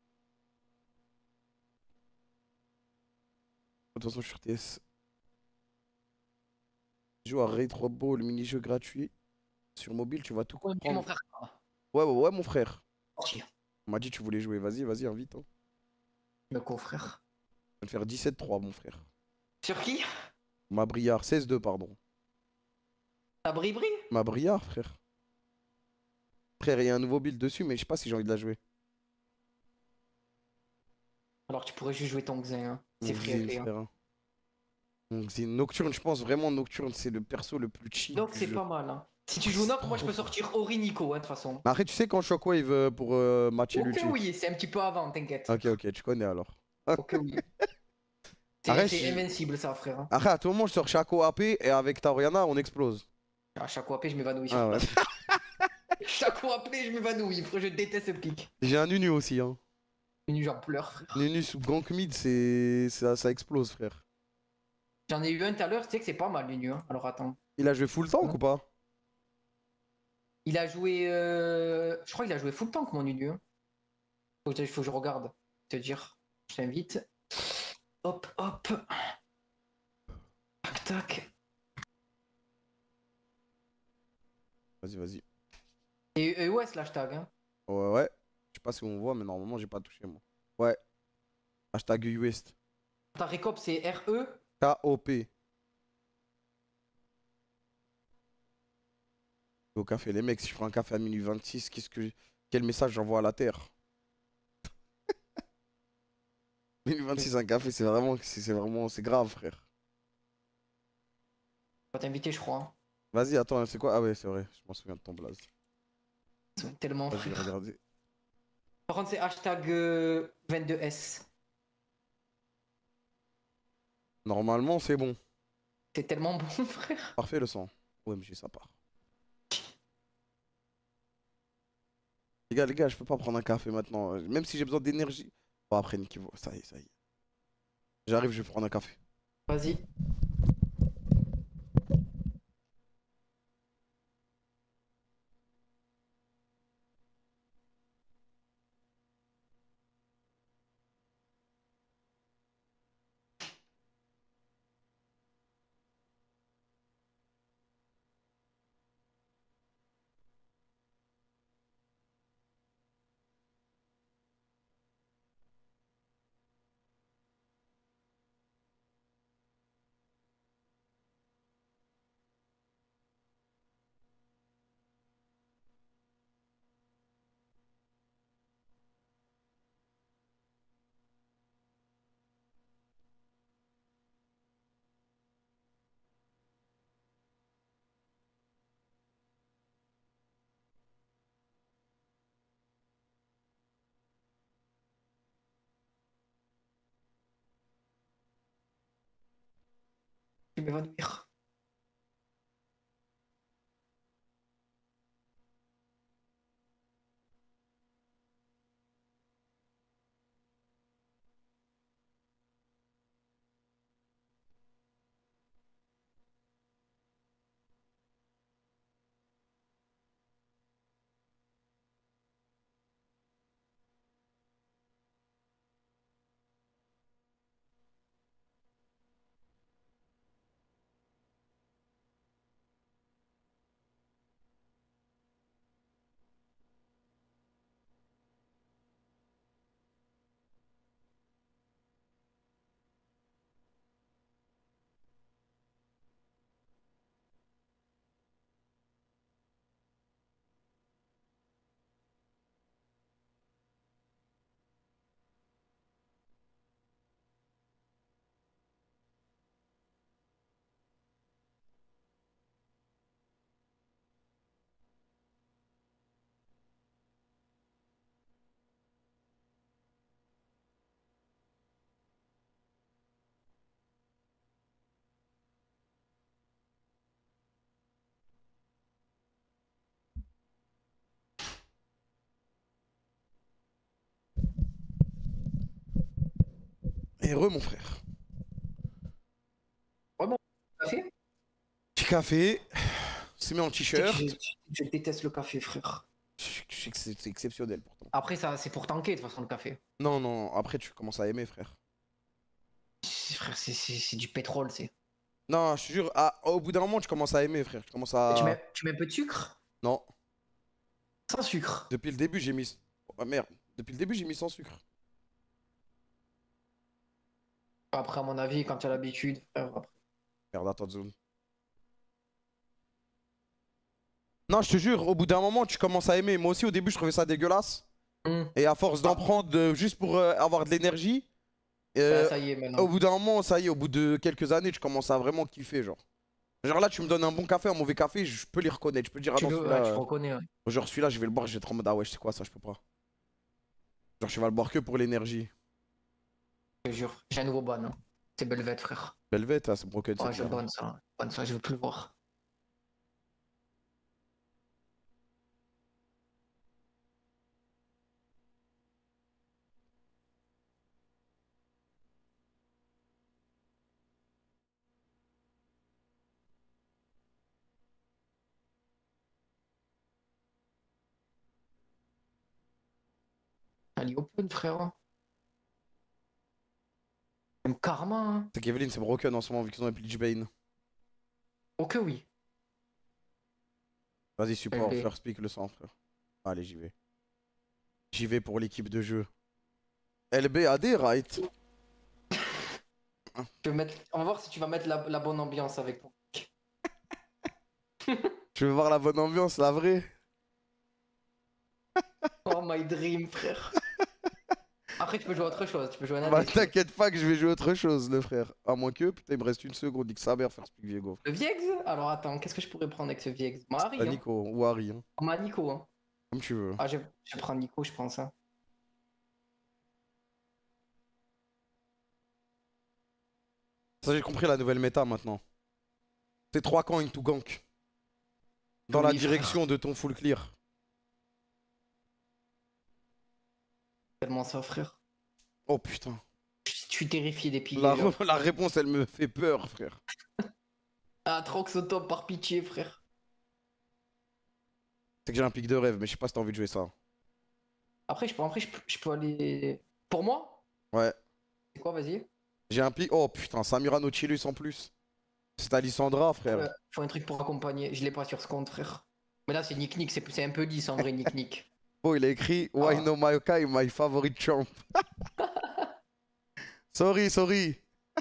Speaker 1: De toute façon, je suis sur T S. Je joue à Raid Robo, le mini-jeu gratuit. Sur mobile, tu vas tout
Speaker 6: Ouais, mon
Speaker 1: comprendre.
Speaker 6: frère.
Speaker 1: Ouais, ouais, ouais, mon frère.
Speaker 6: Sorti.
Speaker 1: On m'a dit que tu voulais jouer. Vas-y, vas-y, invite. Hein.
Speaker 6: Le co-frère.
Speaker 1: Je vais te faire dix-sept trois, mon frère.
Speaker 6: Sur qui?
Speaker 1: Ma Briard, seize deux, pardon.
Speaker 6: La bri-bri?
Speaker 1: Ma Briard, frère. Frère, il y a un nouveau build dessus, mais je sais pas si j'ai envie de la jouer.
Speaker 6: Alors tu pourrais juste jouer ton Xin, hein. C'est
Speaker 1: Mon
Speaker 6: free
Speaker 1: Xin,
Speaker 6: à play, hein.
Speaker 1: frère. hein. Mon Xin. Nocturne, je pense vraiment Nocturne, c'est le perso le plus cheat.
Speaker 6: Donc
Speaker 1: du
Speaker 6: c'est
Speaker 1: jeu.
Speaker 6: pas mal, hein. Si tu joues Noc, moi je peux sortir Ori Nico, hein, de toute façon.
Speaker 1: Mais après, tu sais quand Shockwave euh, pour euh, matcher
Speaker 6: Ok,
Speaker 1: l'ulti.
Speaker 6: oui, c'est un petit peu avant, t'inquiète.
Speaker 1: Ok, ok, tu connais alors.
Speaker 6: Ok, oui. C'est
Speaker 1: Arrête,
Speaker 6: c'est
Speaker 1: je-
Speaker 6: invincible, ça, frère. hein.
Speaker 1: Après, à tout moment, je sors Chaco A P et avec Taoriana, on explose.
Speaker 6: À chaque fois, après, je m'évanouis.
Speaker 1: Ah ouais.
Speaker 6: Chaque fois, après, je m'évanouis, frère. Je déteste ce pic.
Speaker 1: J'ai un Nunu aussi, hein.
Speaker 6: Une j'en pleure, frère.
Speaker 1: Nunu sous gank mid, c'est ça, ça explose, frère.
Speaker 6: J'en ai eu un tout à l'heure, tu sais que c'est pas mal, l'Unu. Hein. Alors attends.
Speaker 1: Il a joué full tank ou pas?
Speaker 6: Il a joué. euh, Je crois qu'il a joué full tank, mon Unu. hein. Faut que, je- faut que je regarde. Te dire. Je t'invite. Hop, hop. Tac, tac.
Speaker 1: Vas-y, vas-y.
Speaker 6: Et, et ouais, c'est l'hashtag. Hein.
Speaker 1: Ouais, ouais. Je sais pas si on voit, mais normalement, j'ai pas touché, moi. Ouais. Hashtag U S T.
Speaker 6: Ta récop, c'est R E.
Speaker 1: K O P. Au café, les mecs, si je prends un café à minuit vingt-six, qu'est-ce que... quel message j'envoie à la Terre? mille vingt-six un café, c'est vraiment, c'est c'est vraiment, c'est grave, frère.
Speaker 6: On va t'inviter, je crois. Hein.
Speaker 1: Vas-y, attends, c'est quoi? Ah ouais, c'est vrai, je m'en souviens de ton blaze.
Speaker 6: Ils sont tellement
Speaker 1: Vas-y,
Speaker 6: frère.
Speaker 1: regardez.
Speaker 6: Par contre, c'est hashtag euh, vingt-deux S.
Speaker 1: Normalement, c'est bon.
Speaker 6: C'est tellement bon, frère.
Speaker 1: Parfait le sang. O M G, ça part. Les gars, les gars, je peux pas prendre un café maintenant. euh, Même si j'ai besoin d'énergie. Bon, après, Nikivo, ça y est, ça y est. J'arrive, je vais prendre un café.
Speaker 6: Vas-y. Je vais m'évanouir.
Speaker 1: Et re, mon frère.
Speaker 6: Café?
Speaker 1: Petit café. C'est mis en t-shirt.
Speaker 6: Je, je déteste le café, frère.
Speaker 1: Je je sais que c'est c'est exceptionnel pourtant.
Speaker 6: Après, ça, c'est pour tanker, de toute façon, le café.
Speaker 1: Non, non, après tu commences à aimer, frère.
Speaker 6: Frère, c'est- c'est c'est du pétrole, c'est.
Speaker 1: Non, je te jure, ah, au bout d'un moment, tu commences à aimer, frère. Tu commences à.
Speaker 6: Tu mets, tu mets un peu de sucre?
Speaker 1: Non,
Speaker 6: Sans sucre.
Speaker 1: depuis le début, j'ai mis. Oh merde, depuis le début, j'ai mis sans sucre.
Speaker 6: Après, à mon avis, quand tu as l'habitude. frère, après.
Speaker 1: Merde, attends, zone. Non, je te jure, au bout d'un moment, tu commences à aimer. Moi aussi, au début, je trouvais ça dégueulasse.
Speaker 6: Hmm.
Speaker 1: Et à force d'en prendre euh, juste pour euh, avoir de l'énergie, euh,
Speaker 6: Bah, ça y est, maintenant.
Speaker 1: au bout d'un moment, ça y est, au bout de quelques années, tu commences à vraiment kiffer, genre. Genre là, tu me donnes un bon café, un mauvais café, je peux les reconnaître. Je peux dire, ah
Speaker 6: tu
Speaker 1: non,
Speaker 6: le,
Speaker 1: celui-là,
Speaker 6: ouais, tu
Speaker 1: euh,
Speaker 6: reconnais, ouais.
Speaker 1: genre celui-là, je vais le boire, je vais être en mode, ah ouais, c'est quoi ça, je peux pas. Genre, je vais le boire que pour l'énergie.
Speaker 6: Je te jure. J'ai un nouveau ban. Hein. C'est Belvet, frère.
Speaker 1: Belvet, hein, c'est broken.
Speaker 6: Ouais,
Speaker 1: c'est
Speaker 6: je
Speaker 1: bien.
Speaker 6: banne ça. Je banne ça, je veux plus le voir. Allez, open, frère. Même Karma, hein.
Speaker 1: C'est qu'Evelyn, c'est broken en ce moment, vu qu'ils ont appelé J-Bane.
Speaker 6: Oh que oui.
Speaker 1: Vas-y, support,
Speaker 6: L B.
Speaker 1: first pick le sang, frère. Allez, j'y vais. J'y vais pour l'équipe de jeu. L B A D, right?
Speaker 6: Je vais mettre... On va voir si tu vas mettre la, la bonne ambiance avec toi.
Speaker 1: Je veux voir la bonne ambiance, la vraie.
Speaker 6: Oh my dream, frère. après, tu peux jouer à autre chose. Tu peux jouer à
Speaker 1: Bah
Speaker 6: Navi.
Speaker 1: t'inquiète pas que je vais jouer autre chose, le frère. À moins que, putain, il me reste une seconde, nique sa mère, faire Speak Viego.
Speaker 6: Le Viegs? Alors attends, qu'est-ce que je pourrais prendre avec ce Viegs? Marie,
Speaker 1: Ah,
Speaker 6: hein.
Speaker 1: Nico ou Harry, hein.
Speaker 6: Ma Nico, hein.
Speaker 1: Comme tu veux.
Speaker 6: Ah, je, je vais prendre Nico, je pense. Hein.
Speaker 1: Ça, j'ai compris la nouvelle méta maintenant. C'est trois camps into gank. Dans la
Speaker 6: Oui, frère.
Speaker 1: direction de ton full clear.
Speaker 6: Tellement ça, frère.
Speaker 1: Oh putain.
Speaker 6: Je suis terrifié des piliers.
Speaker 1: La,
Speaker 6: là.
Speaker 1: la réponse, elle me fait peur, frère.
Speaker 6: Ah, Trox au top, par pitié, frère.
Speaker 1: C'est que j'ai un pic de rêve, mais je sais pas si t'as envie de jouer ça.
Speaker 6: Après, je peux, après, je peux, je peux aller. Pour moi?
Speaker 1: Ouais.
Speaker 6: C'est quoi, vas-y?
Speaker 1: J'ai un pic. Oh putain, Samira Nautilus en plus. C'est Alissandra, frère.
Speaker 6: Ouais, faut un truc pour accompagner. Je l'ai pas sur ce compte, frère. Mais là, c'est Nick Nick, c'est c'est un peu lisse en vrai, Nick Nick.
Speaker 1: Oh, il a écrit Why
Speaker 6: Ah.
Speaker 1: no Mayokai, my favorite champ. Sorry, sorry.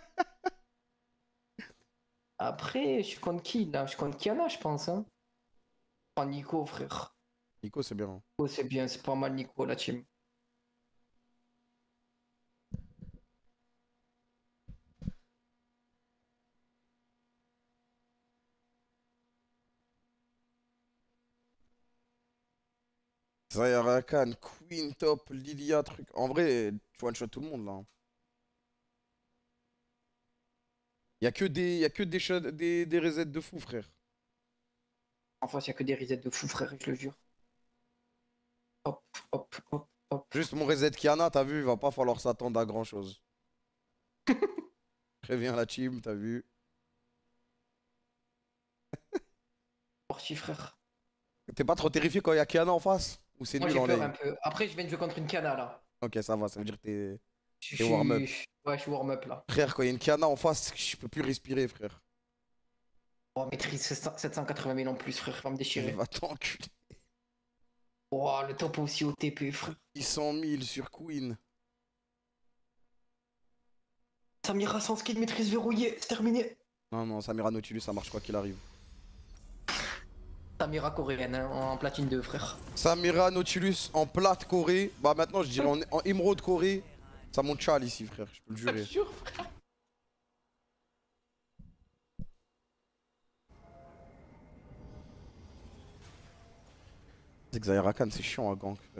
Speaker 6: Après, je suis contre qui là? Je suis contre Kiana, je pense. Hein. Pas Nico, frère.
Speaker 1: Nico, c'est bien.
Speaker 6: Oh, c'est bien, c'est pas mal, Nico, la team.
Speaker 1: Zayara Khan, Queen top, Lilia, truc. En vrai, tu one-shot tout le monde là. Y'a que des, y a que des, shot- des, des resets de fou, frère.
Speaker 6: En face, il y a que des resets de fou, frère, je le jure. Hop, hop, hop, hop.
Speaker 1: Juste mon reset Kiana, t'as vu, il va pas falloir s'attendre à grand chose. Préviens la team, t'as vu.
Speaker 6: Parti, frère.
Speaker 1: T'es pas trop terrifié quand il y a Kiana en face? Ou c'est
Speaker 6: Moi,
Speaker 1: nul
Speaker 6: j'ai
Speaker 1: en
Speaker 6: peur un
Speaker 1: lane?
Speaker 6: peu. Après, je viens de jouer contre une Kiana là.
Speaker 1: Ok, ça va, ça veut dire que t'es.
Speaker 6: Je
Speaker 1: T'es warm-up.
Speaker 6: suis- Ouais, je suis warm-up là.
Speaker 1: Frère, quand il y a une Kiana en face, je peux plus respirer, frère.
Speaker 6: Oh, maîtrise sept cent quatre-vingt mille en plus, frère, va me déchirer.
Speaker 1: Va t'enculer.
Speaker 6: Oh, le top aussi au T P, frère.
Speaker 1: six cent mille sur Queen.
Speaker 6: Samira sans skill, maîtrise verrouillée, c'est terminé.
Speaker 1: Non, non, Samira Nautilus, ça marche quoi qu'il arrive.
Speaker 6: Samira coréenne, hein, en platine deux, frère.
Speaker 1: Samira Nautilus en plate Corée. Bah maintenant, je dirais en, en émeraude Corée. Ça monte chal ici, frère, je peux le jurer.
Speaker 6: Sûr, frère.
Speaker 1: C'est que Zahira Khan, c'est chiant à gank, frère.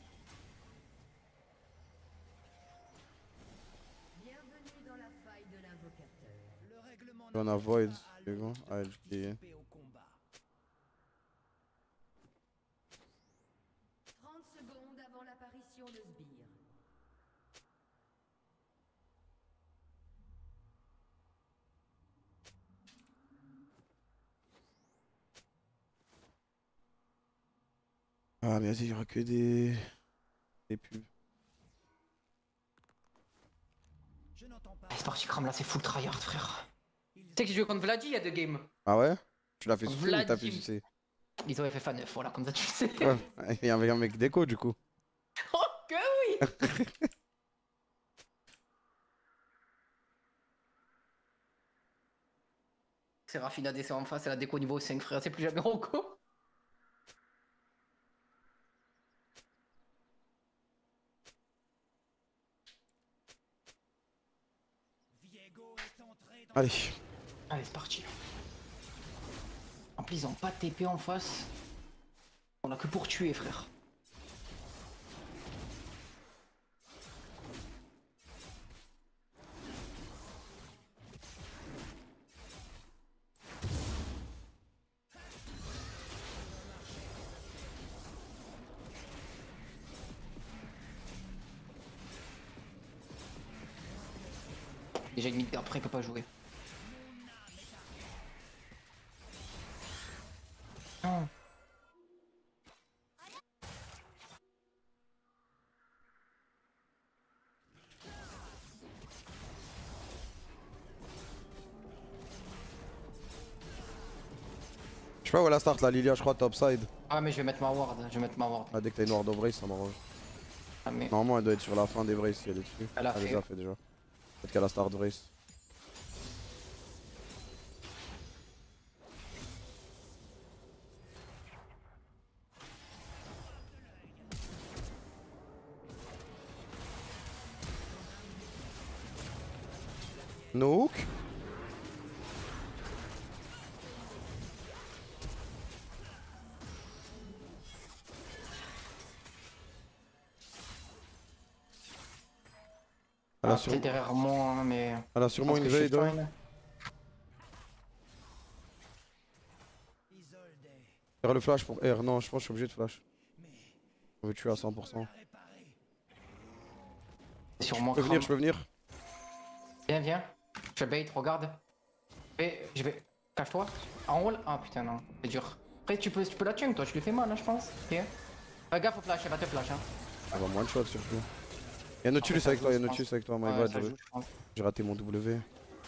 Speaker 7: Bienvenue dans la faille de l'invocateur. Le règlement
Speaker 1: On a Void, c'est bon. Ah, je dis-
Speaker 7: au combat. trente secondes avant l'apparition de Sbire.
Speaker 1: Ah, mais vas-y, il y aura que des. des pubs.
Speaker 7: Je n'entends pas.
Speaker 6: Ah, c'est parti, crame là, c'est full tryhard, frère. Tu sais que j'ai joué contre Vladi il y a deux games.
Speaker 1: Ah ouais? Tu l'as fait souffler ou t'as fait
Speaker 6: Vladim.
Speaker 1: sucer?
Speaker 6: Ils avaient fait F neuf, voilà, comme ça tu le sais.
Speaker 1: Ouais, il y avait un mec déco du coup.
Speaker 6: Oh, que oui! C'est Rafina D C en face, elle a déco niveau cinq, frère, c'est plus jamais Rocco.
Speaker 7: Viego est entré dans
Speaker 1: Allez.
Speaker 6: Allez, c'est parti. En plus, ils ont pas de T P en face. On a que pour tuer, frère. Déjà, limite, après, il peut pas jouer. Non.
Speaker 1: Je sais pas où elle a start la Lilia, je crois topside.
Speaker 6: Ah, mais je vais mettre ma ward, je vais mettre ma ward.
Speaker 1: Ah, dès que t'as une ward of race, ça m'arrange.
Speaker 6: Ah, mais...
Speaker 1: Normalement, elle doit être sur la fin des braces si elle est dessus.
Speaker 6: Elle a fait.
Speaker 1: les a fait déjà. Peut-être qu'elle a start brace. No hook. Elle a,
Speaker 6: Ah,
Speaker 1: sur...
Speaker 6: peut-être derrière moi, hein, mais.
Speaker 1: Elle a
Speaker 6: je
Speaker 1: sûrement
Speaker 6: pense
Speaker 1: une
Speaker 6: que je suis
Speaker 1: veille. hein.
Speaker 6: fine.
Speaker 1: R le flash pour R. Non, je pense que je suis obligé de flash. On veut tuer à cent pour cent.
Speaker 6: C'est sur
Speaker 1: Je
Speaker 6: moi.
Speaker 1: peux venir, je peux venir.
Speaker 6: Viens, viens. Je bait, regarde. Et je vais. Cache-toi. En haut là. Ah putain, non. C'est dur. Après, tu peux, tu peux la tuer, toi. Je lui fais mal, hein, je pense. Viens. Fais gaffe au flash, elle va te flash. Hein.
Speaker 1: Elle va moins de shot surtout. Y'a Nautilus
Speaker 6: ça
Speaker 1: avec toi,
Speaker 6: joue,
Speaker 1: y'a
Speaker 6: je
Speaker 1: Nautilus avec toi. My
Speaker 6: Ouais,
Speaker 1: bad,
Speaker 6: ça
Speaker 1: j'ai-
Speaker 6: joue, je pense.
Speaker 1: j'ai raté mon W.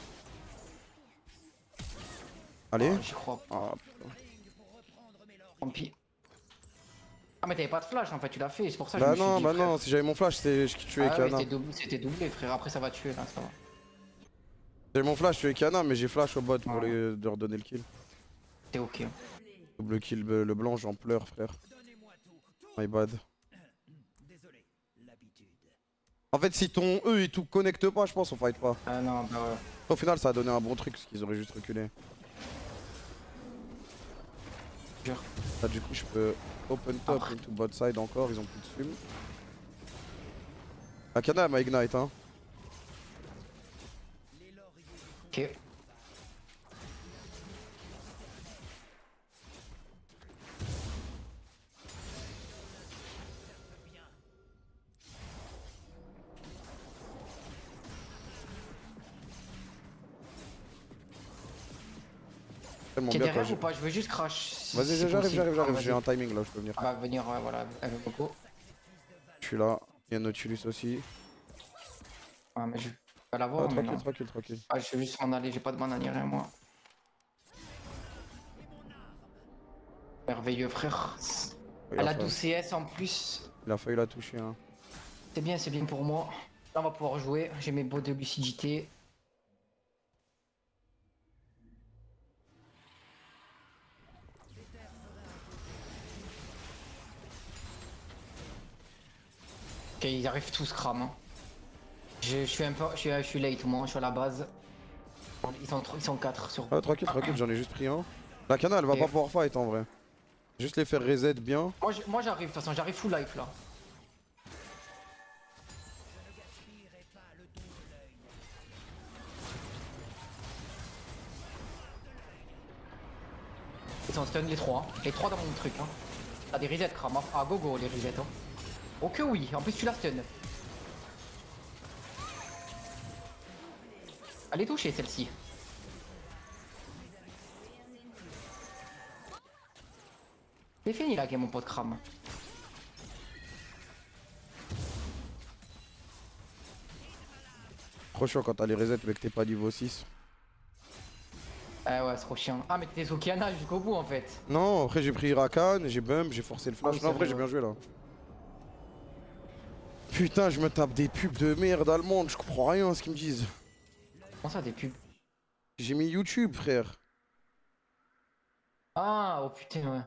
Speaker 1: Allez.
Speaker 6: Oh, j'y crois pas.
Speaker 1: Ah, putain.
Speaker 6: Tant pis. Ah, mais t'avais pas de flash en fait, tu l'as fait. C'est pour ça que je
Speaker 1: Bah
Speaker 6: me suis
Speaker 1: non,
Speaker 6: dit,
Speaker 1: bah
Speaker 6: frère.
Speaker 1: non, si j'avais mon flash, c'était je tuais
Speaker 6: Ah, ouais,
Speaker 1: Kana.
Speaker 6: c'était doublé, c'était doublé, frère. Après, ça va tuer là, ça va.
Speaker 1: J'avais mon flash, je tuais Kana, mais j'ai flash au bot pour
Speaker 6: Ouais.
Speaker 1: les... leur donner le kill.
Speaker 6: T'es ok.
Speaker 1: Double kill, le le blanc, j'en pleure, frère. My bad. En fait, si ton E et tout connecte pas, je pense on fight pas.
Speaker 6: Ah non, bah ouais.
Speaker 1: Au final, ça a donné un bon truc, parce qu'ils auraient juste reculé.
Speaker 6: Jure.
Speaker 1: Là, du coup, je peux open top
Speaker 6: Après.
Speaker 1: into bot side encore, ils ont plus de fume. La Kana, elle m'a ignite, hein.
Speaker 6: Ok.
Speaker 1: Tellement
Speaker 6: T'es
Speaker 1: bien quand
Speaker 6: derrière
Speaker 1: j'ai-
Speaker 6: ou pas? Je veux juste crash. si
Speaker 1: Vas-y,
Speaker 6: c'est
Speaker 1: j'arrive,
Speaker 6: possible.
Speaker 1: j'arrive, j'arrive,
Speaker 6: Ah,
Speaker 1: j'ai
Speaker 6: vas-y.
Speaker 1: un timing là, je peux venir.
Speaker 6: Elle va venir, ouais, voilà, elle veut beaucoup.
Speaker 1: Je suis là, il y a Nautilus aussi.
Speaker 6: Ouais, mais je vais pas
Speaker 1: Ah,
Speaker 6: l'avoir, mais
Speaker 1: tranquille,
Speaker 6: non.
Speaker 1: tranquille, tranquille.
Speaker 6: Ah, je vais juste m'en aller, j'ai pas de mana ni rien, moi. Merveilleux, frère.
Speaker 1: Il
Speaker 6: Elle
Speaker 1: a,
Speaker 6: a
Speaker 1: failli,
Speaker 6: douze C S en plus.
Speaker 1: il a failli la toucher, hein.
Speaker 6: C'est bien, c'est bien pour moi. Là, on va pouvoir jouer. J'ai mes bots de lucidité. Ok, ils arrivent tous cram. Hein. Je, je suis un peu, je suis, je suis late moi, je suis à la base. Ils sont, ils sont quatre sur.
Speaker 1: Ah, tranquille, tranquille, j'en ai juste pris un. La Kana, elle va
Speaker 6: Et-
Speaker 1: pas pouvoir fight en vrai. Juste les faire reset bien.
Speaker 6: Moi, je- moi j'arrive de toute façon, j'arrive full life là. Ils sont stun les trois, hein. Les trois dans mon truc. Hein. T'as des resets cram. Hein. Ah go go les resets. Hein. Oh que oui, en plus tu la stun. Elle est touchée celle-ci. C'est fini la game mon pote cram.
Speaker 1: Trop chaud quand t'as les resets mais que t'es pas niveau six.
Speaker 6: Ah ouais, c'est trop chiant. Ah mais t'étais sur Kiana jusqu'au bout en fait.
Speaker 1: Non, après j'ai pris Rakan, j'ai bump, j'ai forcé le flash.
Speaker 6: Ah oui,
Speaker 1: non, en
Speaker 6: c'est
Speaker 1: vrai,
Speaker 6: vrai,
Speaker 1: j'ai bien
Speaker 6: ouais.
Speaker 1: joué là. Putain, je me tape des pubs de merde allemande, je comprends rien à ce qu'ils me disent.
Speaker 6: Comment ça des pubs?
Speaker 1: J'ai mis YouTube, frère.
Speaker 6: Ah oh putain ouais.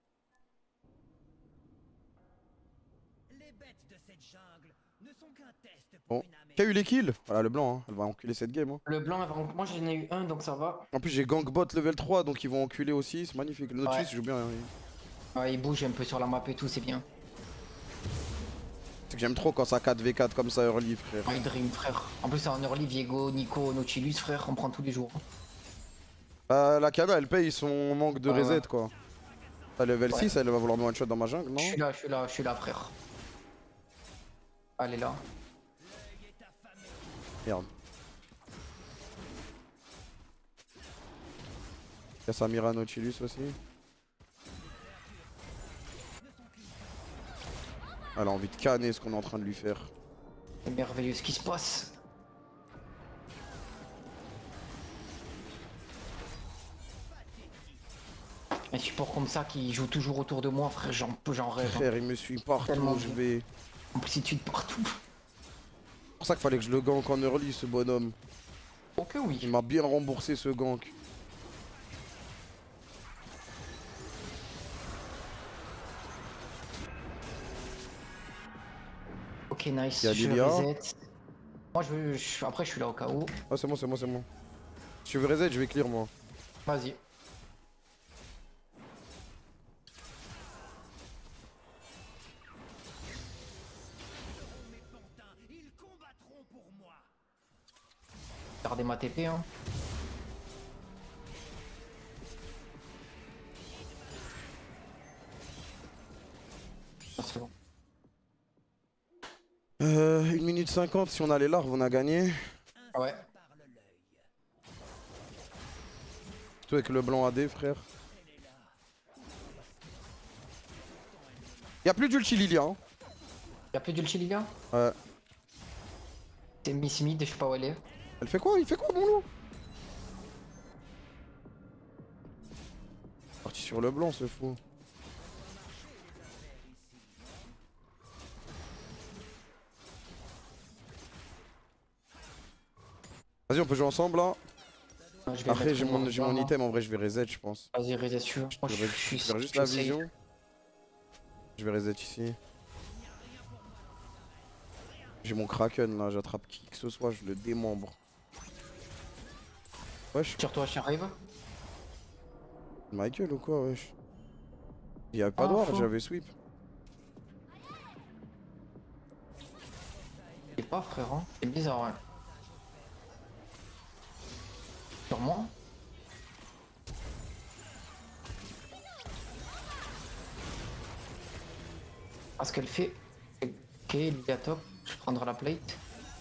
Speaker 1: Bon. Qui a eu les kills? Voilà, le blanc, hein. Elle va enculer cette game. Hein.
Speaker 6: Le blanc, moi j'en ai eu un donc ça va.
Speaker 1: En plus, j'ai gangbot level trois, donc ils vont enculer aussi, c'est magnifique. Le Nautilus
Speaker 6: Ouais.
Speaker 1: joue bien. Hein.
Speaker 6: Ouais, il bouge un peu sur la map et tout, c'est bien.
Speaker 1: C'est que j'aime trop quand ça quatre v quatre comme ça early, frère.
Speaker 6: Ouais, il dream frère. En plus c'est en early, Viego, Nico, Nautilus frère, on prend tous les jours.
Speaker 1: Euh, la Kana, elle paye son manque de
Speaker 6: Ouais,
Speaker 1: reset,
Speaker 6: ouais.
Speaker 1: quoi. À level
Speaker 6: Ouais.
Speaker 1: six, elle va vouloir me one shot dans ma jungle, non?
Speaker 6: Je suis là, je suis là, je suis là frère. Elle est là.
Speaker 1: Merde. Y'a Samira Nautilus aussi. Elle a envie de canner ce qu'on est en train de lui faire.
Speaker 6: C'est merveilleux ce qui se passe. Un support comme ça qui joue toujours autour de moi frère, j'en peux, j'en rêve. Hein.
Speaker 1: Frère, il me suit partout
Speaker 6: Tellement
Speaker 1: où je
Speaker 6: bien.
Speaker 1: vais.
Speaker 6: En plus il tue de partout.
Speaker 1: C'est pour ça qu'il fallait que je le gank en early, ce bonhomme.
Speaker 6: Oh que oui.
Speaker 1: Il m'a bien remboursé ce gank.
Speaker 6: Ok nice,
Speaker 1: Il y a
Speaker 6: je
Speaker 1: Lilia.
Speaker 6: reset. Moi, je veux. je- Après, je suis là au cas où.
Speaker 1: Ah, c'est bon, c'est bon, c'est bon. Si tu veux reset, je vais clear moi.
Speaker 6: Vas-y. Gardez ma T P, hein. Ah, c'est bon.
Speaker 1: Euh, une minute cinquante, si on a les larves, on a gagné.
Speaker 6: Ouais.
Speaker 1: Surtout avec le blanc A D, frère. Y'a plus d'ulti Lilia, hein.
Speaker 6: Y'a plus d'ulti, les gars?
Speaker 1: Ouais.
Speaker 6: C'est Miss Mid, je sais pas où elle est.
Speaker 1: Elle fait quoi? Il fait quoi, mon loup? Parti sur le blanc, ce fou. Vas-y, on peut jouer ensemble là.
Speaker 6: Ouais, je vais
Speaker 1: Après,
Speaker 6: mettre
Speaker 1: j'ai mon, j'ai mon
Speaker 6: blanc.
Speaker 1: item, en vrai, je vais reset, je pense.
Speaker 6: Vas-y, reset sur. Moi,
Speaker 1: Je
Speaker 6: je
Speaker 1: vais,
Speaker 6: suis.
Speaker 1: je vais juste
Speaker 6: je
Speaker 1: la
Speaker 6: suis
Speaker 1: vision.
Speaker 6: safe.
Speaker 1: Je vais reset ici. J'ai mon kraken là, j'attrape qui que ce soit, je le démembre. Wesh,
Speaker 6: Tire-toi, j'arrive.
Speaker 1: ma gueule ou quoi, wesh? Il y avait pas
Speaker 6: Ah,
Speaker 1: de ward,
Speaker 6: faux.
Speaker 1: j'avais sweep.
Speaker 6: Je sais pas, frère. Hein. C'est bizarre, ouais. Sur moi. Ah, ce qu'elle fait. Ok, il est à top. Je vais prendre la plate.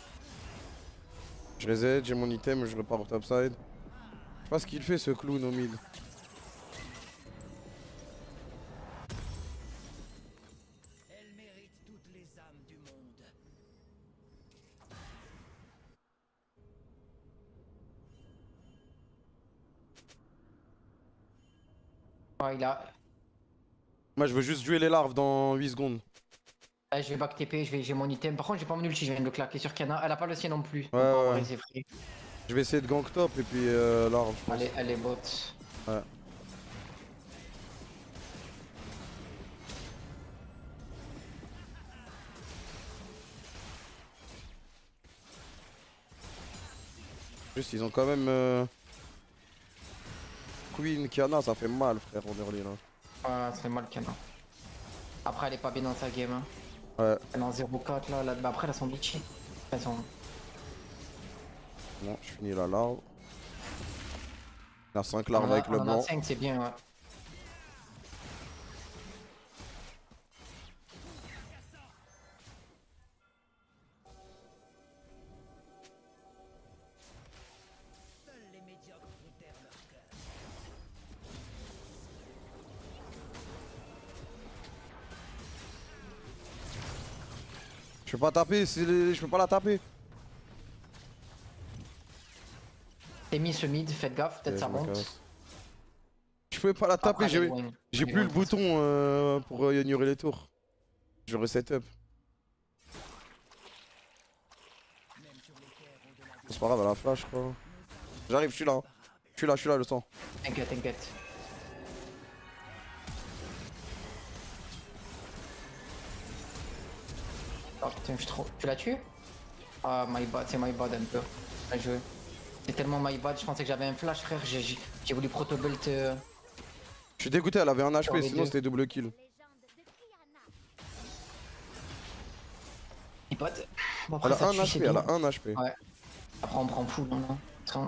Speaker 1: Je reset, j'ai mon item, je repars au topside. Je sais pas ce qu'il fait ce clown au mid.
Speaker 8: Elle mérite toutes les âmes du monde.
Speaker 6: Ah, il a.
Speaker 1: Moi je veux juste jouer les larves dans huit secondes.
Speaker 6: Ah, je vais back T P, je vais- j'ai mon item. Par contre, j'ai pas mon ulti, je viens de le claquer sur Kana. Elle a pas le sien non plus.
Speaker 1: Ouais,
Speaker 6: Donc, en
Speaker 1: ouais.
Speaker 6: vrai, c'est free.
Speaker 1: Je vais essayer de gank top et puis euh, larve je pense.
Speaker 6: Elle est, elle est bot.
Speaker 1: Ouais. Juste ils ont quand même euh... Queen, Kiana, ça fait mal frère en early là.
Speaker 6: Ouais, c'est mal Kana. Après, elle est pas bien dans sa game. Hein.
Speaker 1: Ouais.
Speaker 6: Elle est en zéro quatre là. là. Bah, après, elles sont bitchy. Elles sont.
Speaker 1: Bon, je finis la larve. Il y a cinq larves
Speaker 6: On en a-
Speaker 1: avec le
Speaker 6: on en a
Speaker 1: blanc.
Speaker 6: cinq, c'est bien, ouais.
Speaker 8: Seuls les médiocres font taire leur cœur.
Speaker 1: Je peux pas taper, c'est les- je peux pas la taper.
Speaker 6: T'es mis ce mid, faites gaffe, peut-être
Speaker 1: Ok,
Speaker 6: ça
Speaker 1: je me
Speaker 6: monte.
Speaker 1: casse. Je peux pas la taper,
Speaker 6: Après,
Speaker 1: j'ai
Speaker 6: elle est loin.
Speaker 1: j'ai
Speaker 6: Elle est
Speaker 1: plus le
Speaker 6: loin,
Speaker 1: bouton euh, pour euh, ignorer les tours. Je reset up. C'est pas grave, elle a la flash je crois. J'arrive, je suis là. hein. Je suis là, je suis là, le sang.
Speaker 6: T'inquiète, t'inquiète. Oh putain, je suis trop. Tu l'as tué? Ah, my bad, c'est my bad un peu. Bien joué. C'est tellement my bad, je pensais que j'avais un flash, frère. J'ai- J'ai j'ai voulu proto-belt. Euh...
Speaker 1: Je suis dégoûté, elle avait un
Speaker 6: Sur
Speaker 1: H P,
Speaker 6: les
Speaker 1: sinon
Speaker 6: deux.
Speaker 1: c'était double kill.
Speaker 2: Légende de Triana.
Speaker 6: My bad. Bon,
Speaker 1: Elle
Speaker 6: après, ça
Speaker 1: a un
Speaker 6: tue, c'est
Speaker 1: H P, elle
Speaker 6: bien.
Speaker 1: a un H P.
Speaker 6: Ouais. Après, on prend full, non, non. Attends.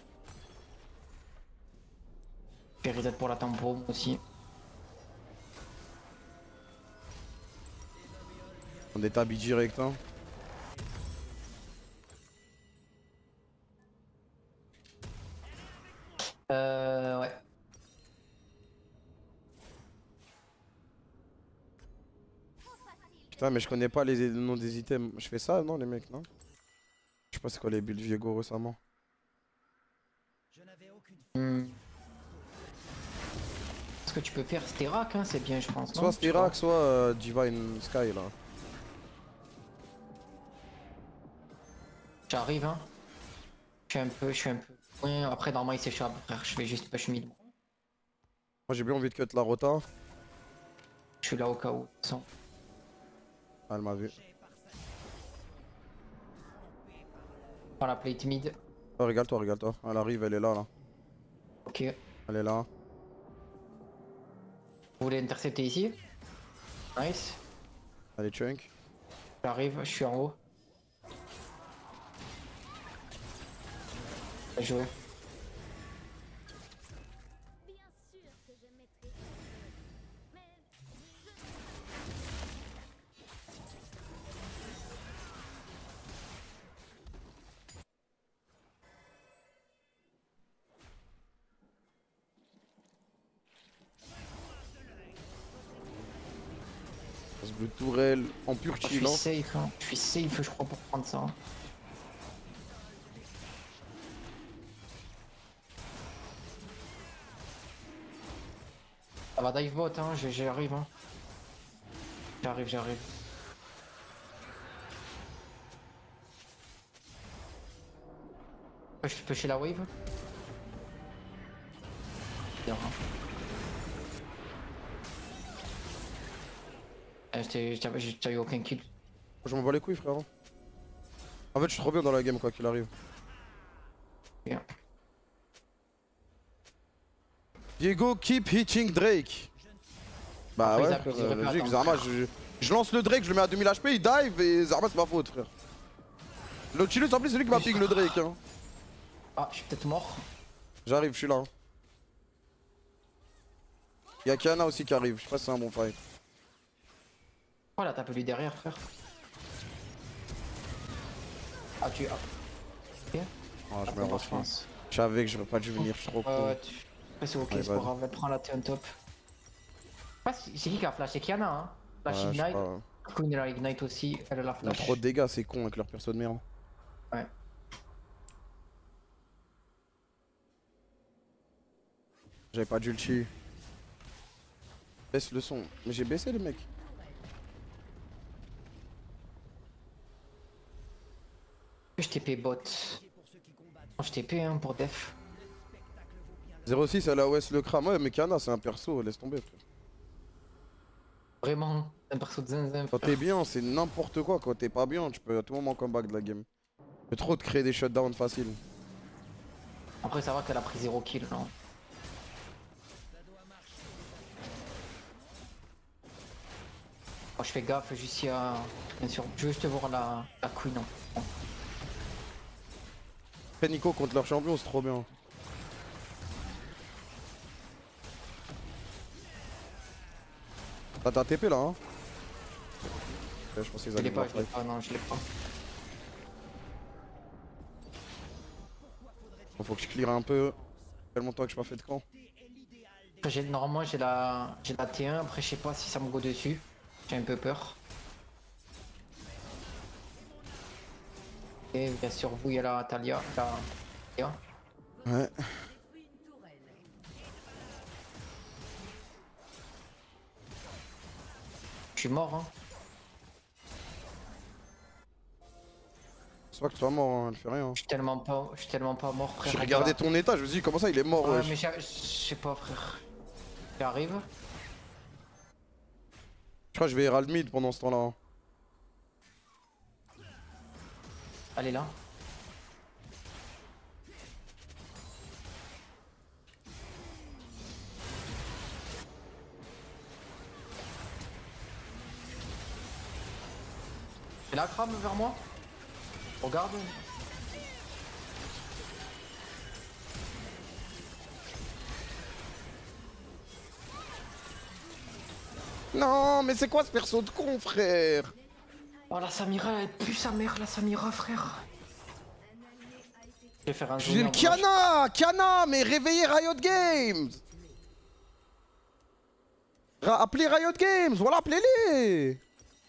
Speaker 6: Je vais reset pour la tempo moi aussi.
Speaker 1: On est tabi direct, hein.
Speaker 6: Euh, ouais.
Speaker 1: Putain, mais je connais pas les noms des items. Je fais ça, non, les mecs, non? Je sais pas c'est quoi les builds Viego récemment.
Speaker 8: Je n'avais aucune
Speaker 6: Hmm. Ce que tu peux faire Sterak, hein, c'est bien, je pense. non
Speaker 1: Soit
Speaker 6: Tu
Speaker 1: Sterak, soit euh, Divine Sky là.
Speaker 6: J'arrive, hein. Je suis un peu, je suis un peu. Ouais, après, normalement, il s'échappe, frère. Je vais juste push mid.
Speaker 1: Moi j'ai bien envie de cut la rota.
Speaker 6: Je suis là au cas où. de toute façon.
Speaker 1: Ah, elle m'a vu.
Speaker 6: Dans la plate mid.
Speaker 1: Oh, régale-toi, régale-toi. Elle arrive, elle est là, là.
Speaker 6: Ok.
Speaker 1: Elle est là.
Speaker 6: Vous voulez intercepter ici? Nice.
Speaker 1: Elle est chunk.
Speaker 6: J'arrive, je suis en haut. Bien joué.
Speaker 2: Bien sûr que je maîtrise. Mais
Speaker 1: Passe bleu tourelle en pur
Speaker 6: Je suis
Speaker 1: chill. Hein.
Speaker 6: safe, hein. Je suis safe, je crois, pour prendre ça. Ça va dive bot, hein, je- j'arrive. Hein. J'arrive, j'arrive. Je peux chez la wave. Bien. Hein. Euh, j'étais- J'avais j'ai eu aucun kill.
Speaker 1: Je m'en bats les couilles, frérot. En fait, je suis trop bien dans la game, quoi qu'il arrive.
Speaker 6: Bien.
Speaker 1: Diego, keep hitting Drake. Bah
Speaker 6: Après,
Speaker 1: ouais,
Speaker 6: ils a-
Speaker 1: frère,
Speaker 6: ils auraient
Speaker 1: euh,
Speaker 6: pu
Speaker 1: logique,
Speaker 6: attendre.
Speaker 1: Zarma, je, je lance le Drake, je le mets à deux mille H P, il dive et Zarma, c'est ma faute, frère. Le Nautilus, en plus, c'est lui qui m'a ping le Drake. Hein.
Speaker 6: Ah, je suis peut-être mort.
Speaker 1: J'arrive, je suis là. Hein. Y'a Kiana aussi qui arrive, je sais pas si c'est un bon fight.
Speaker 6: Oh, elle a tapé lui derrière, frère. Ah, tu. Ah. Ok.
Speaker 1: Oh, je
Speaker 6: Attends,
Speaker 1: me
Speaker 6: je
Speaker 1: refais.
Speaker 6: pense.
Speaker 1: Je savais que j'aurais pas dû venir, je suis trop
Speaker 6: Ouais,
Speaker 1: con.
Speaker 6: ouais, tu... Après, c'est ok,
Speaker 1: Ouais,
Speaker 6: c'est
Speaker 1: vas-y.
Speaker 6: pas grave, elle prend la T on top. Ah, c'est c'est qui qui a flash? C'est Kiana, hein? Flash
Speaker 1: Ouais, je sais
Speaker 6: Ignite.
Speaker 1: pas.
Speaker 6: Queen elle a Ignite aussi, elle a la
Speaker 1: Ils ont
Speaker 6: flash.
Speaker 1: trop de dégâts, c'est con avec leur perso de merde.
Speaker 6: Ouais.
Speaker 1: J'avais pas d'ulti. Baisse le son. Mais j'ai baissé les mecs.
Speaker 6: Je T P bot. Non, je T P hein, pour def.
Speaker 1: zéro six elle a O S le crame. Ouais, mais Kiana, c'est un perso, laisse tomber, frère.
Speaker 6: Vraiment, un perso de zinzin.
Speaker 1: Quand t'es bien, c'est n'importe quoi. Quand t'es pas bien, tu peux à tout moment comeback de la game. Tu peux trop te créer des shutdowns faciles.
Speaker 6: Après, ça va qu'elle a pris zéro kill, non? Oh, je fais gaffe, juste y a. Bien sûr, je veux juste voir la, la queen. Non.
Speaker 1: Après Nico contre leur champion, c'est trop bien. T'as ta T P là, hein? Ouais, je pense qu'ils
Speaker 6: Je l'ai
Speaker 1: allaient
Speaker 6: pas,
Speaker 1: voir
Speaker 6: je l'ai
Speaker 1: fight.
Speaker 6: pas, non, je l'ai pas.
Speaker 1: Bon, faut que je clear un peu. Tellement temps que je pas fait de camp.
Speaker 6: Après, j'ai- normalement, j'ai la... j'ai la T un, après, je sais pas si ça me go dessus. J'ai un peu peur. Et bien sûr, vous, il y a la Talia. La... Talia.
Speaker 1: Ouais.
Speaker 6: Je suis mort, hein.
Speaker 1: C'est pas que tu sois mort, hein, elle fait rien.
Speaker 6: Je suis tellement pas, je suis tellement pas mort, frère.
Speaker 1: J'ai regardé ton état, je me suis dit comment ça il est mort,
Speaker 6: Ouais,
Speaker 1: wesh.
Speaker 6: mais j'ai- je sais pas, frère. J'arrive.
Speaker 1: Je crois que je vais Herald mid pendant ce temps-là. Hein.
Speaker 6: Elle est là. Elle la crame vers moi. Regarde.
Speaker 1: Non, mais c'est quoi ce perso de con, frère?
Speaker 6: Oh la Samira, elle pue sa mère, la Samira, frère. Je vais faire un
Speaker 1: Je dis le
Speaker 6: zoom,
Speaker 1: Kiana! Kiana, mais réveillez Riot Games! Ra appelez Riot Games, voilà, appelez-les!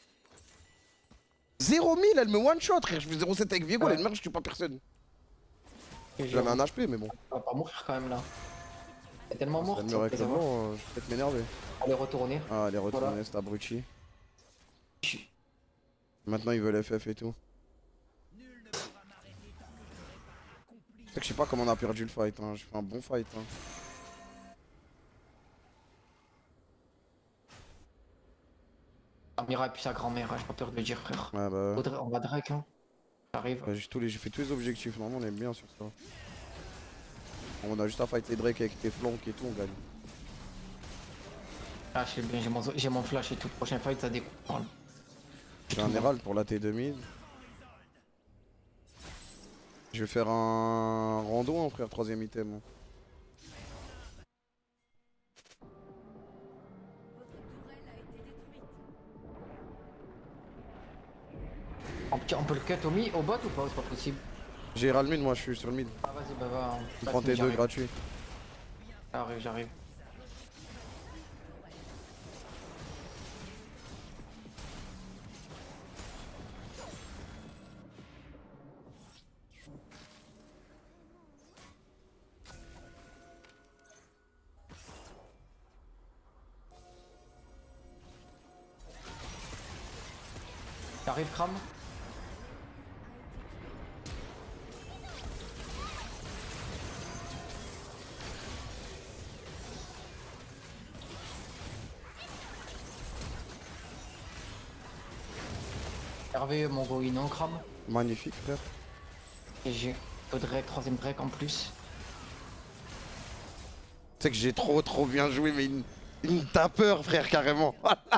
Speaker 1: zéro mille, elle me one shot, frère. Je fais zéro sept avec Viego,
Speaker 6: Ouais.
Speaker 1: elle est une merde, je tue pas personne.
Speaker 6: Et
Speaker 1: J'avais un H P, mais bon.
Speaker 6: Elle va pas mourir quand même là. Elle est tellement morte.
Speaker 1: Elle me
Speaker 6: ça me fait savoir.
Speaker 1: règlement, euh, je vais peut-être m'énerver.
Speaker 6: Elle est retournée.
Speaker 1: Ah, elle est retournée,
Speaker 6: Voilà.
Speaker 1: cet abruti. Maintenant, ils veulent F F et tout. C'est que je sais pas comment on a perdu le fight, hein. J'ai fait un bon fight. Hein.
Speaker 6: Samira et puis sa grand-mère, hein, j'ai pas peur de le dire, frère.
Speaker 1: Ouais, bah.
Speaker 6: Faudrait- On va drag, hein. J'arrive.
Speaker 1: Bah, j'ai tous les- j'ai fait tous les objectifs, normalement on est bien sur ça. On a juste à fight les Drake avec tes flancs et tout, on gagne.
Speaker 6: Ah, je sais bien, j'ai mon, j'ai mon flash et tout. Prochain fight, ça découpe. Parle.
Speaker 1: J'ai un Herald pour la T deux mid. Je vais faire un rando, hein, frère, troisième item. hein.
Speaker 6: On peut, on peut le cut au mi, au bot ou pas? C'est pas possible.
Speaker 1: J'ai Herald mid, moi je suis sur le mid.
Speaker 6: Ah, vas-y, bah va.
Speaker 1: Je prends T deux gratuit.
Speaker 6: J'arrive, j'arrive. T'arrives, Kram? Hervé, mon go in Kram.
Speaker 1: Magnifique, frère.
Speaker 6: Et j'ai le break, troisième break en plus.
Speaker 1: Tu sais que j'ai trop trop bien joué, mais il, il me tape peur, frère, carrément.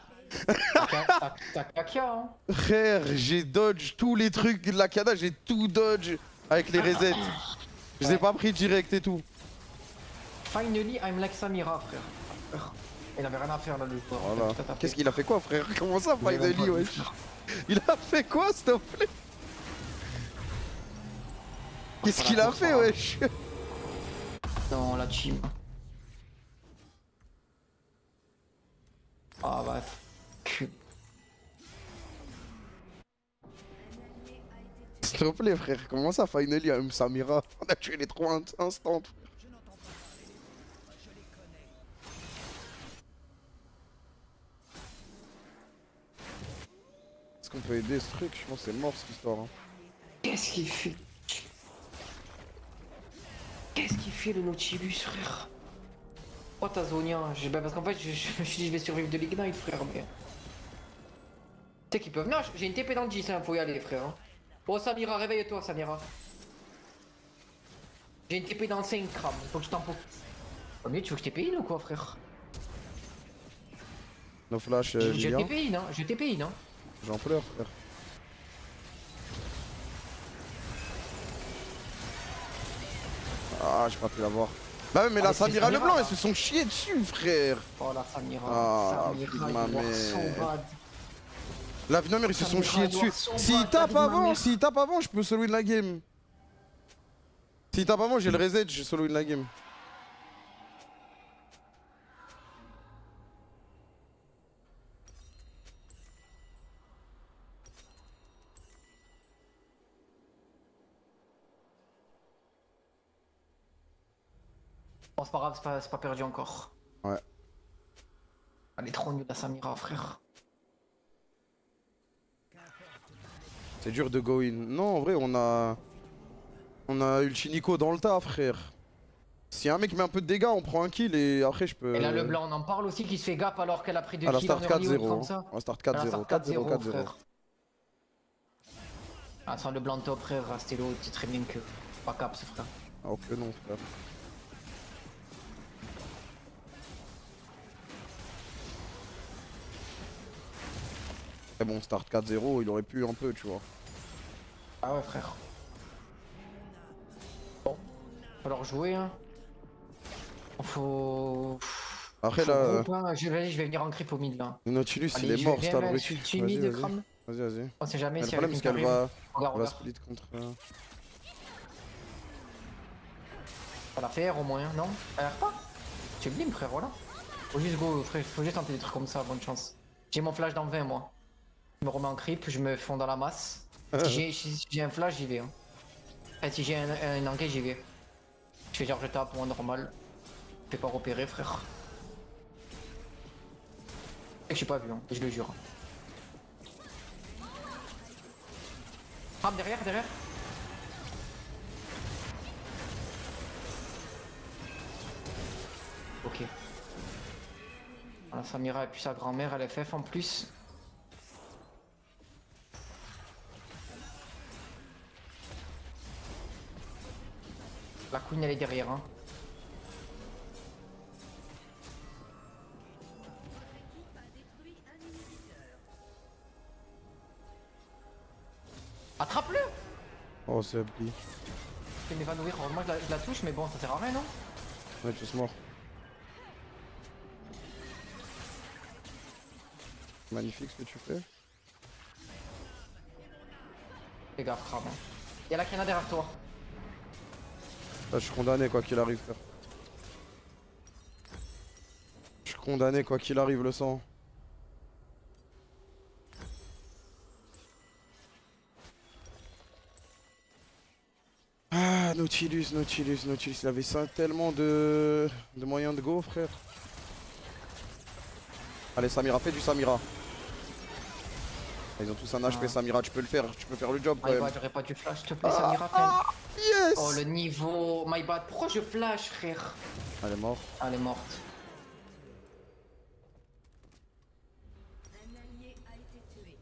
Speaker 6: T'as caca, hein?
Speaker 1: Frère, j'ai dodge tous les trucs de la Kana, j'ai tout dodge avec les resets. Je les ai pas pris direct et tout.
Speaker 6: Finally, I'm like Samira, frère. Il avait rien à faire là, le joueur.
Speaker 1: Voilà. Qu'est-ce qu'il a fait quoi, frère? Comment ça, finally, wesh? Il a fait quoi, s'il te plaît? Qu'est-ce qu'il a fait, wesh?
Speaker 6: Non, la team. Ah bah.
Speaker 1: S'il te plaît, frère, comment ça, finally, I'm Samira? On a tué les trois instants. Est-ce qu'on peut aider ce truc? Je pense que c'est mort cette histoire. Hein.
Speaker 6: Qu'est-ce qu'il fait? Qu'est-ce qu'il fait le Nautilus, frère? Oh, t'as Zonia. Bah, parce qu'en fait, je, je me suis dit, je vais survivre de l'Ignite, frère. Mais. Tu sais qu'ils peuvent. Non, j'ai une T P dans le dix, hein, faut y aller, frère. Hein. Oh, Samira, réveille-toi, Samira. J'ai une T P dans le cinq, Kram. Faut que je t'en. Oh, mais tu veux que je T P in ou quoi, frère?
Speaker 1: No flash, euh,
Speaker 6: Je
Speaker 1: Lilian.
Speaker 6: T P in, hein. Je T P in, hein.
Speaker 1: J'en pleure, frère. Ah, j'ai pas pu l'avoir. Bah ouais, mais
Speaker 6: Ah,
Speaker 1: la
Speaker 6: mais c'est
Speaker 1: Samira
Speaker 6: Samira,
Speaker 1: Leblanc,
Speaker 6: là.
Speaker 1: ils se sont chiés dessus, frère.
Speaker 6: Oh, la Samira.
Speaker 1: Ah,
Speaker 6: Samira,
Speaker 1: putain,
Speaker 6: il
Speaker 1: ma
Speaker 6: noir
Speaker 1: mère.
Speaker 6: so bad.
Speaker 1: La non, mais ils se sont
Speaker 6: Samira,
Speaker 1: chiés
Speaker 6: elle
Speaker 1: dessus.
Speaker 6: noir son
Speaker 1: S'il
Speaker 6: bad,
Speaker 1: tape
Speaker 6: t'as vu ma
Speaker 1: avant,
Speaker 6: mère.
Speaker 1: s'il tape avant, je peux solo win la game. S'il tape avant, j'ai le reset, j'ai solo win la game.
Speaker 6: Bon, c'est pas grave, c'est pas, c'est pas perdu encore.
Speaker 1: Ouais.
Speaker 6: Elle est trop nulle, la Samira, frère.
Speaker 1: C'est dur de go in. Non, en vrai, on a. On a Ulti Nico dans le tas, frère. Si un mec met un peu de dégâts, on prend un kill et après je peux.
Speaker 6: Et là, le blanc, on en parle aussi, qui se fait gap alors qu'elle a pris deux
Speaker 1: À la
Speaker 6: kills en
Speaker 1: start quatre
Speaker 6: early ou
Speaker 1: zéro.
Speaker 6: comme ça.
Speaker 1: On start
Speaker 6: À
Speaker 1: quatre
Speaker 6: la
Speaker 1: zéro.
Speaker 6: start
Speaker 1: quatre zéro, quatre zéro.
Speaker 6: frère. Ah, sans le blanc top, frère, Stello, tu sais très bien que. Pas cap, ce frère.
Speaker 1: Ah, ok, non, frère. Mais bon, start quatre zéro, il aurait pu un peu, tu vois.
Speaker 6: Ah ouais, frère. Bon. Alors jouer, hein. Faut.
Speaker 1: Après,
Speaker 6: Faut
Speaker 1: là.
Speaker 6: groupe, hein. je, vais, je vais venir en creep au mid là.
Speaker 1: Le Nautilus,
Speaker 6: Allez,
Speaker 1: il est
Speaker 6: je
Speaker 1: mort,
Speaker 6: viens,
Speaker 1: c'est
Speaker 6: là,
Speaker 1: abruti.
Speaker 6: je suis
Speaker 1: Vas-y,
Speaker 6: mid,
Speaker 1: vas-y.
Speaker 6: Kram.
Speaker 1: Vas-y, vas-y.
Speaker 6: On sait jamais
Speaker 1: Mais
Speaker 6: si
Speaker 1: le problème,
Speaker 6: avec
Speaker 1: c'est
Speaker 6: une
Speaker 1: qu'elle
Speaker 6: carrière.
Speaker 1: va,
Speaker 6: Regarde,
Speaker 1: elle va
Speaker 6: regarde.
Speaker 1: split contre. euh,
Speaker 6: On va la faire au moins, non? Elle a l'air pas? Tu es blim, frère, voilà. Faut juste go, frère, faut juste tenter des trucs comme ça, bonne chance. J'ai mon flash dans vingt, moi. Je me remets en creep, je me fonds dans la masse. Si j'ai si j'ai un flash, j'y vais. Hein. Enfin, si j'ai un, un engage, j'y vais. Je fais genre je tape, moi, normal. Je fais pas repérer, frère. Et que j'ai pas vu, hein, je le jure. Ram derrière, derrière. Ok. La Samira et puis sa grand-mère, elle F F en plus. La queen elle est derrière hein. Attrape-le!
Speaker 1: Oh, c'est pris.
Speaker 6: Je vais m'évanouir, heureusement que je la, je la touche, mais bon, ça sert à rien, non?
Speaker 1: Ouais, tu es mort. Magnifique ce que tu fais.
Speaker 6: Fais gaffe, crame. Hein. Y'a la Kiana derrière toi.
Speaker 1: Là, je suis condamné quoi qu'il arrive, frère. Je suis condamné quoi qu'il arrive, le sang. Ah, Nautilus, Nautilus, Nautilus, il avait ça tellement de, de moyens de go, frère. Allez, Samira, fais du Samira. Ils ont tous un H P,
Speaker 6: Ah.
Speaker 1: Samira, tu peux le faire, tu peux faire le job quand
Speaker 6: My
Speaker 1: même.
Speaker 6: bad, j'aurais pas dû flash, s'il te plaît,
Speaker 1: Ah,
Speaker 6: Samira,
Speaker 1: ah, yes.
Speaker 6: Oh, le niveau. My bad, pourquoi je flash, frère?
Speaker 1: Elle est morte.
Speaker 6: Elle est morte.
Speaker 7: Un allié a été tué.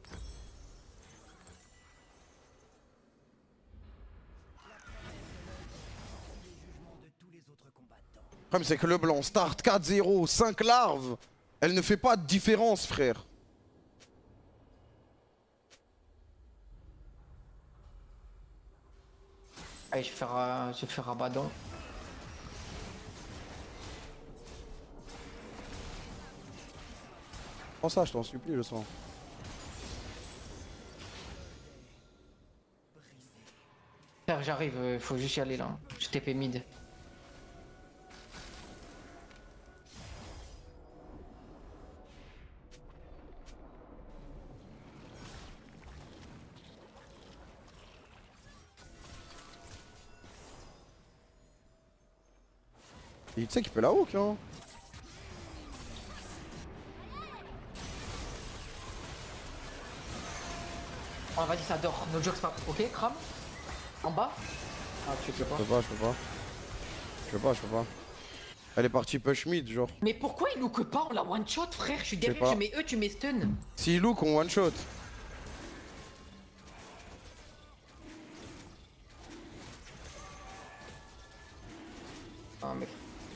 Speaker 8: Les jugements de tous les autres combattants.
Speaker 1: Le problème, c'est que le blanc start quatre zéro, cinq larves. Elle ne fait pas de différence, frère.
Speaker 6: Allez, je vais faire, euh, je vais faire Abaddon.
Speaker 1: Prends ça, je t'en supplie, le sang.
Speaker 6: Frère, j'arrive, euh, faut juste y aller là. Je T P mid.
Speaker 1: Et tu sais qu'il peut la hook, hein.
Speaker 6: Oh, vas-y, ça dort. No jokes pas. Ok, crame. En bas. Ah, tu peux pas.
Speaker 1: Je peux pas, je peux pas. Je peux pas, je peux pas. Elle est partie push mid, genre.
Speaker 6: Mais pourquoi il look pas? On la one shot, frère. Je suis
Speaker 1: sais
Speaker 6: derrière,
Speaker 1: pas.
Speaker 6: je mets E, tu mets stun.
Speaker 1: S'il look, on one shot.
Speaker 6: Ah, mais.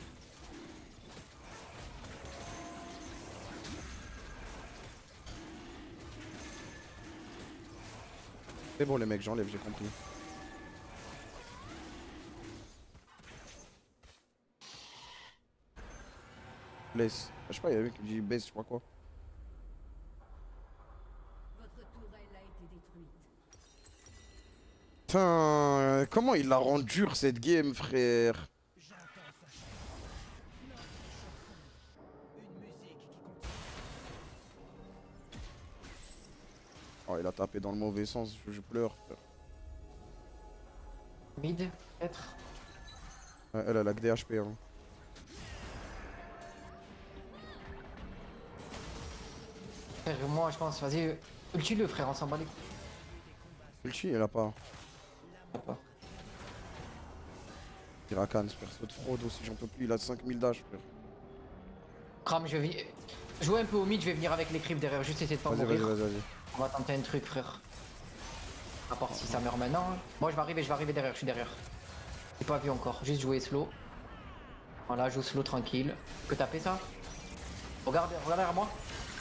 Speaker 1: C'est bon, les mecs, j'enlève, j'ai compris. Laisse. Je sais pas, il y a un mec qui me dit baisse, je sais pas quoi.
Speaker 7: Votre tourelle a été détruite.
Speaker 1: Putain, euh, comment il la rend dure cette game, frère.
Speaker 8: J'entends sa chant. L'homme chanson. Une musique qui contient.
Speaker 1: Oh, il a tapé dans le mauvais sens, je, je pleure. frère.
Speaker 6: Mid, peut-être.
Speaker 1: Ouais, elle, elle a que des H P. Hein.
Speaker 6: Frère, moi, je pense, vas-y. Ulti-le, frère, on s'en bat les couilles.
Speaker 1: Ulti, elle a pas.
Speaker 6: Pas.
Speaker 1: Pirakan, ce perso de fraude aussi, j'en peux plus, il a cinq mille d'H, frère.
Speaker 6: Crame, je vais venir. Jouer un peu au mid, je vais venir avec les creeps derrière, juste essayer de pas
Speaker 1: Vas-y,
Speaker 6: mourir.
Speaker 1: vas-y, vas-y, vas-y.
Speaker 6: On va tenter un truc, frère. À part si ça meurt maintenant. hein. Moi, je vais arriver, je vais arriver derrière, je suis derrière. J'ai pas vu encore, juste jouer slow. Voilà, joue slow tranquille. Tu peux taper ça? Regarde, regarde derrière moi.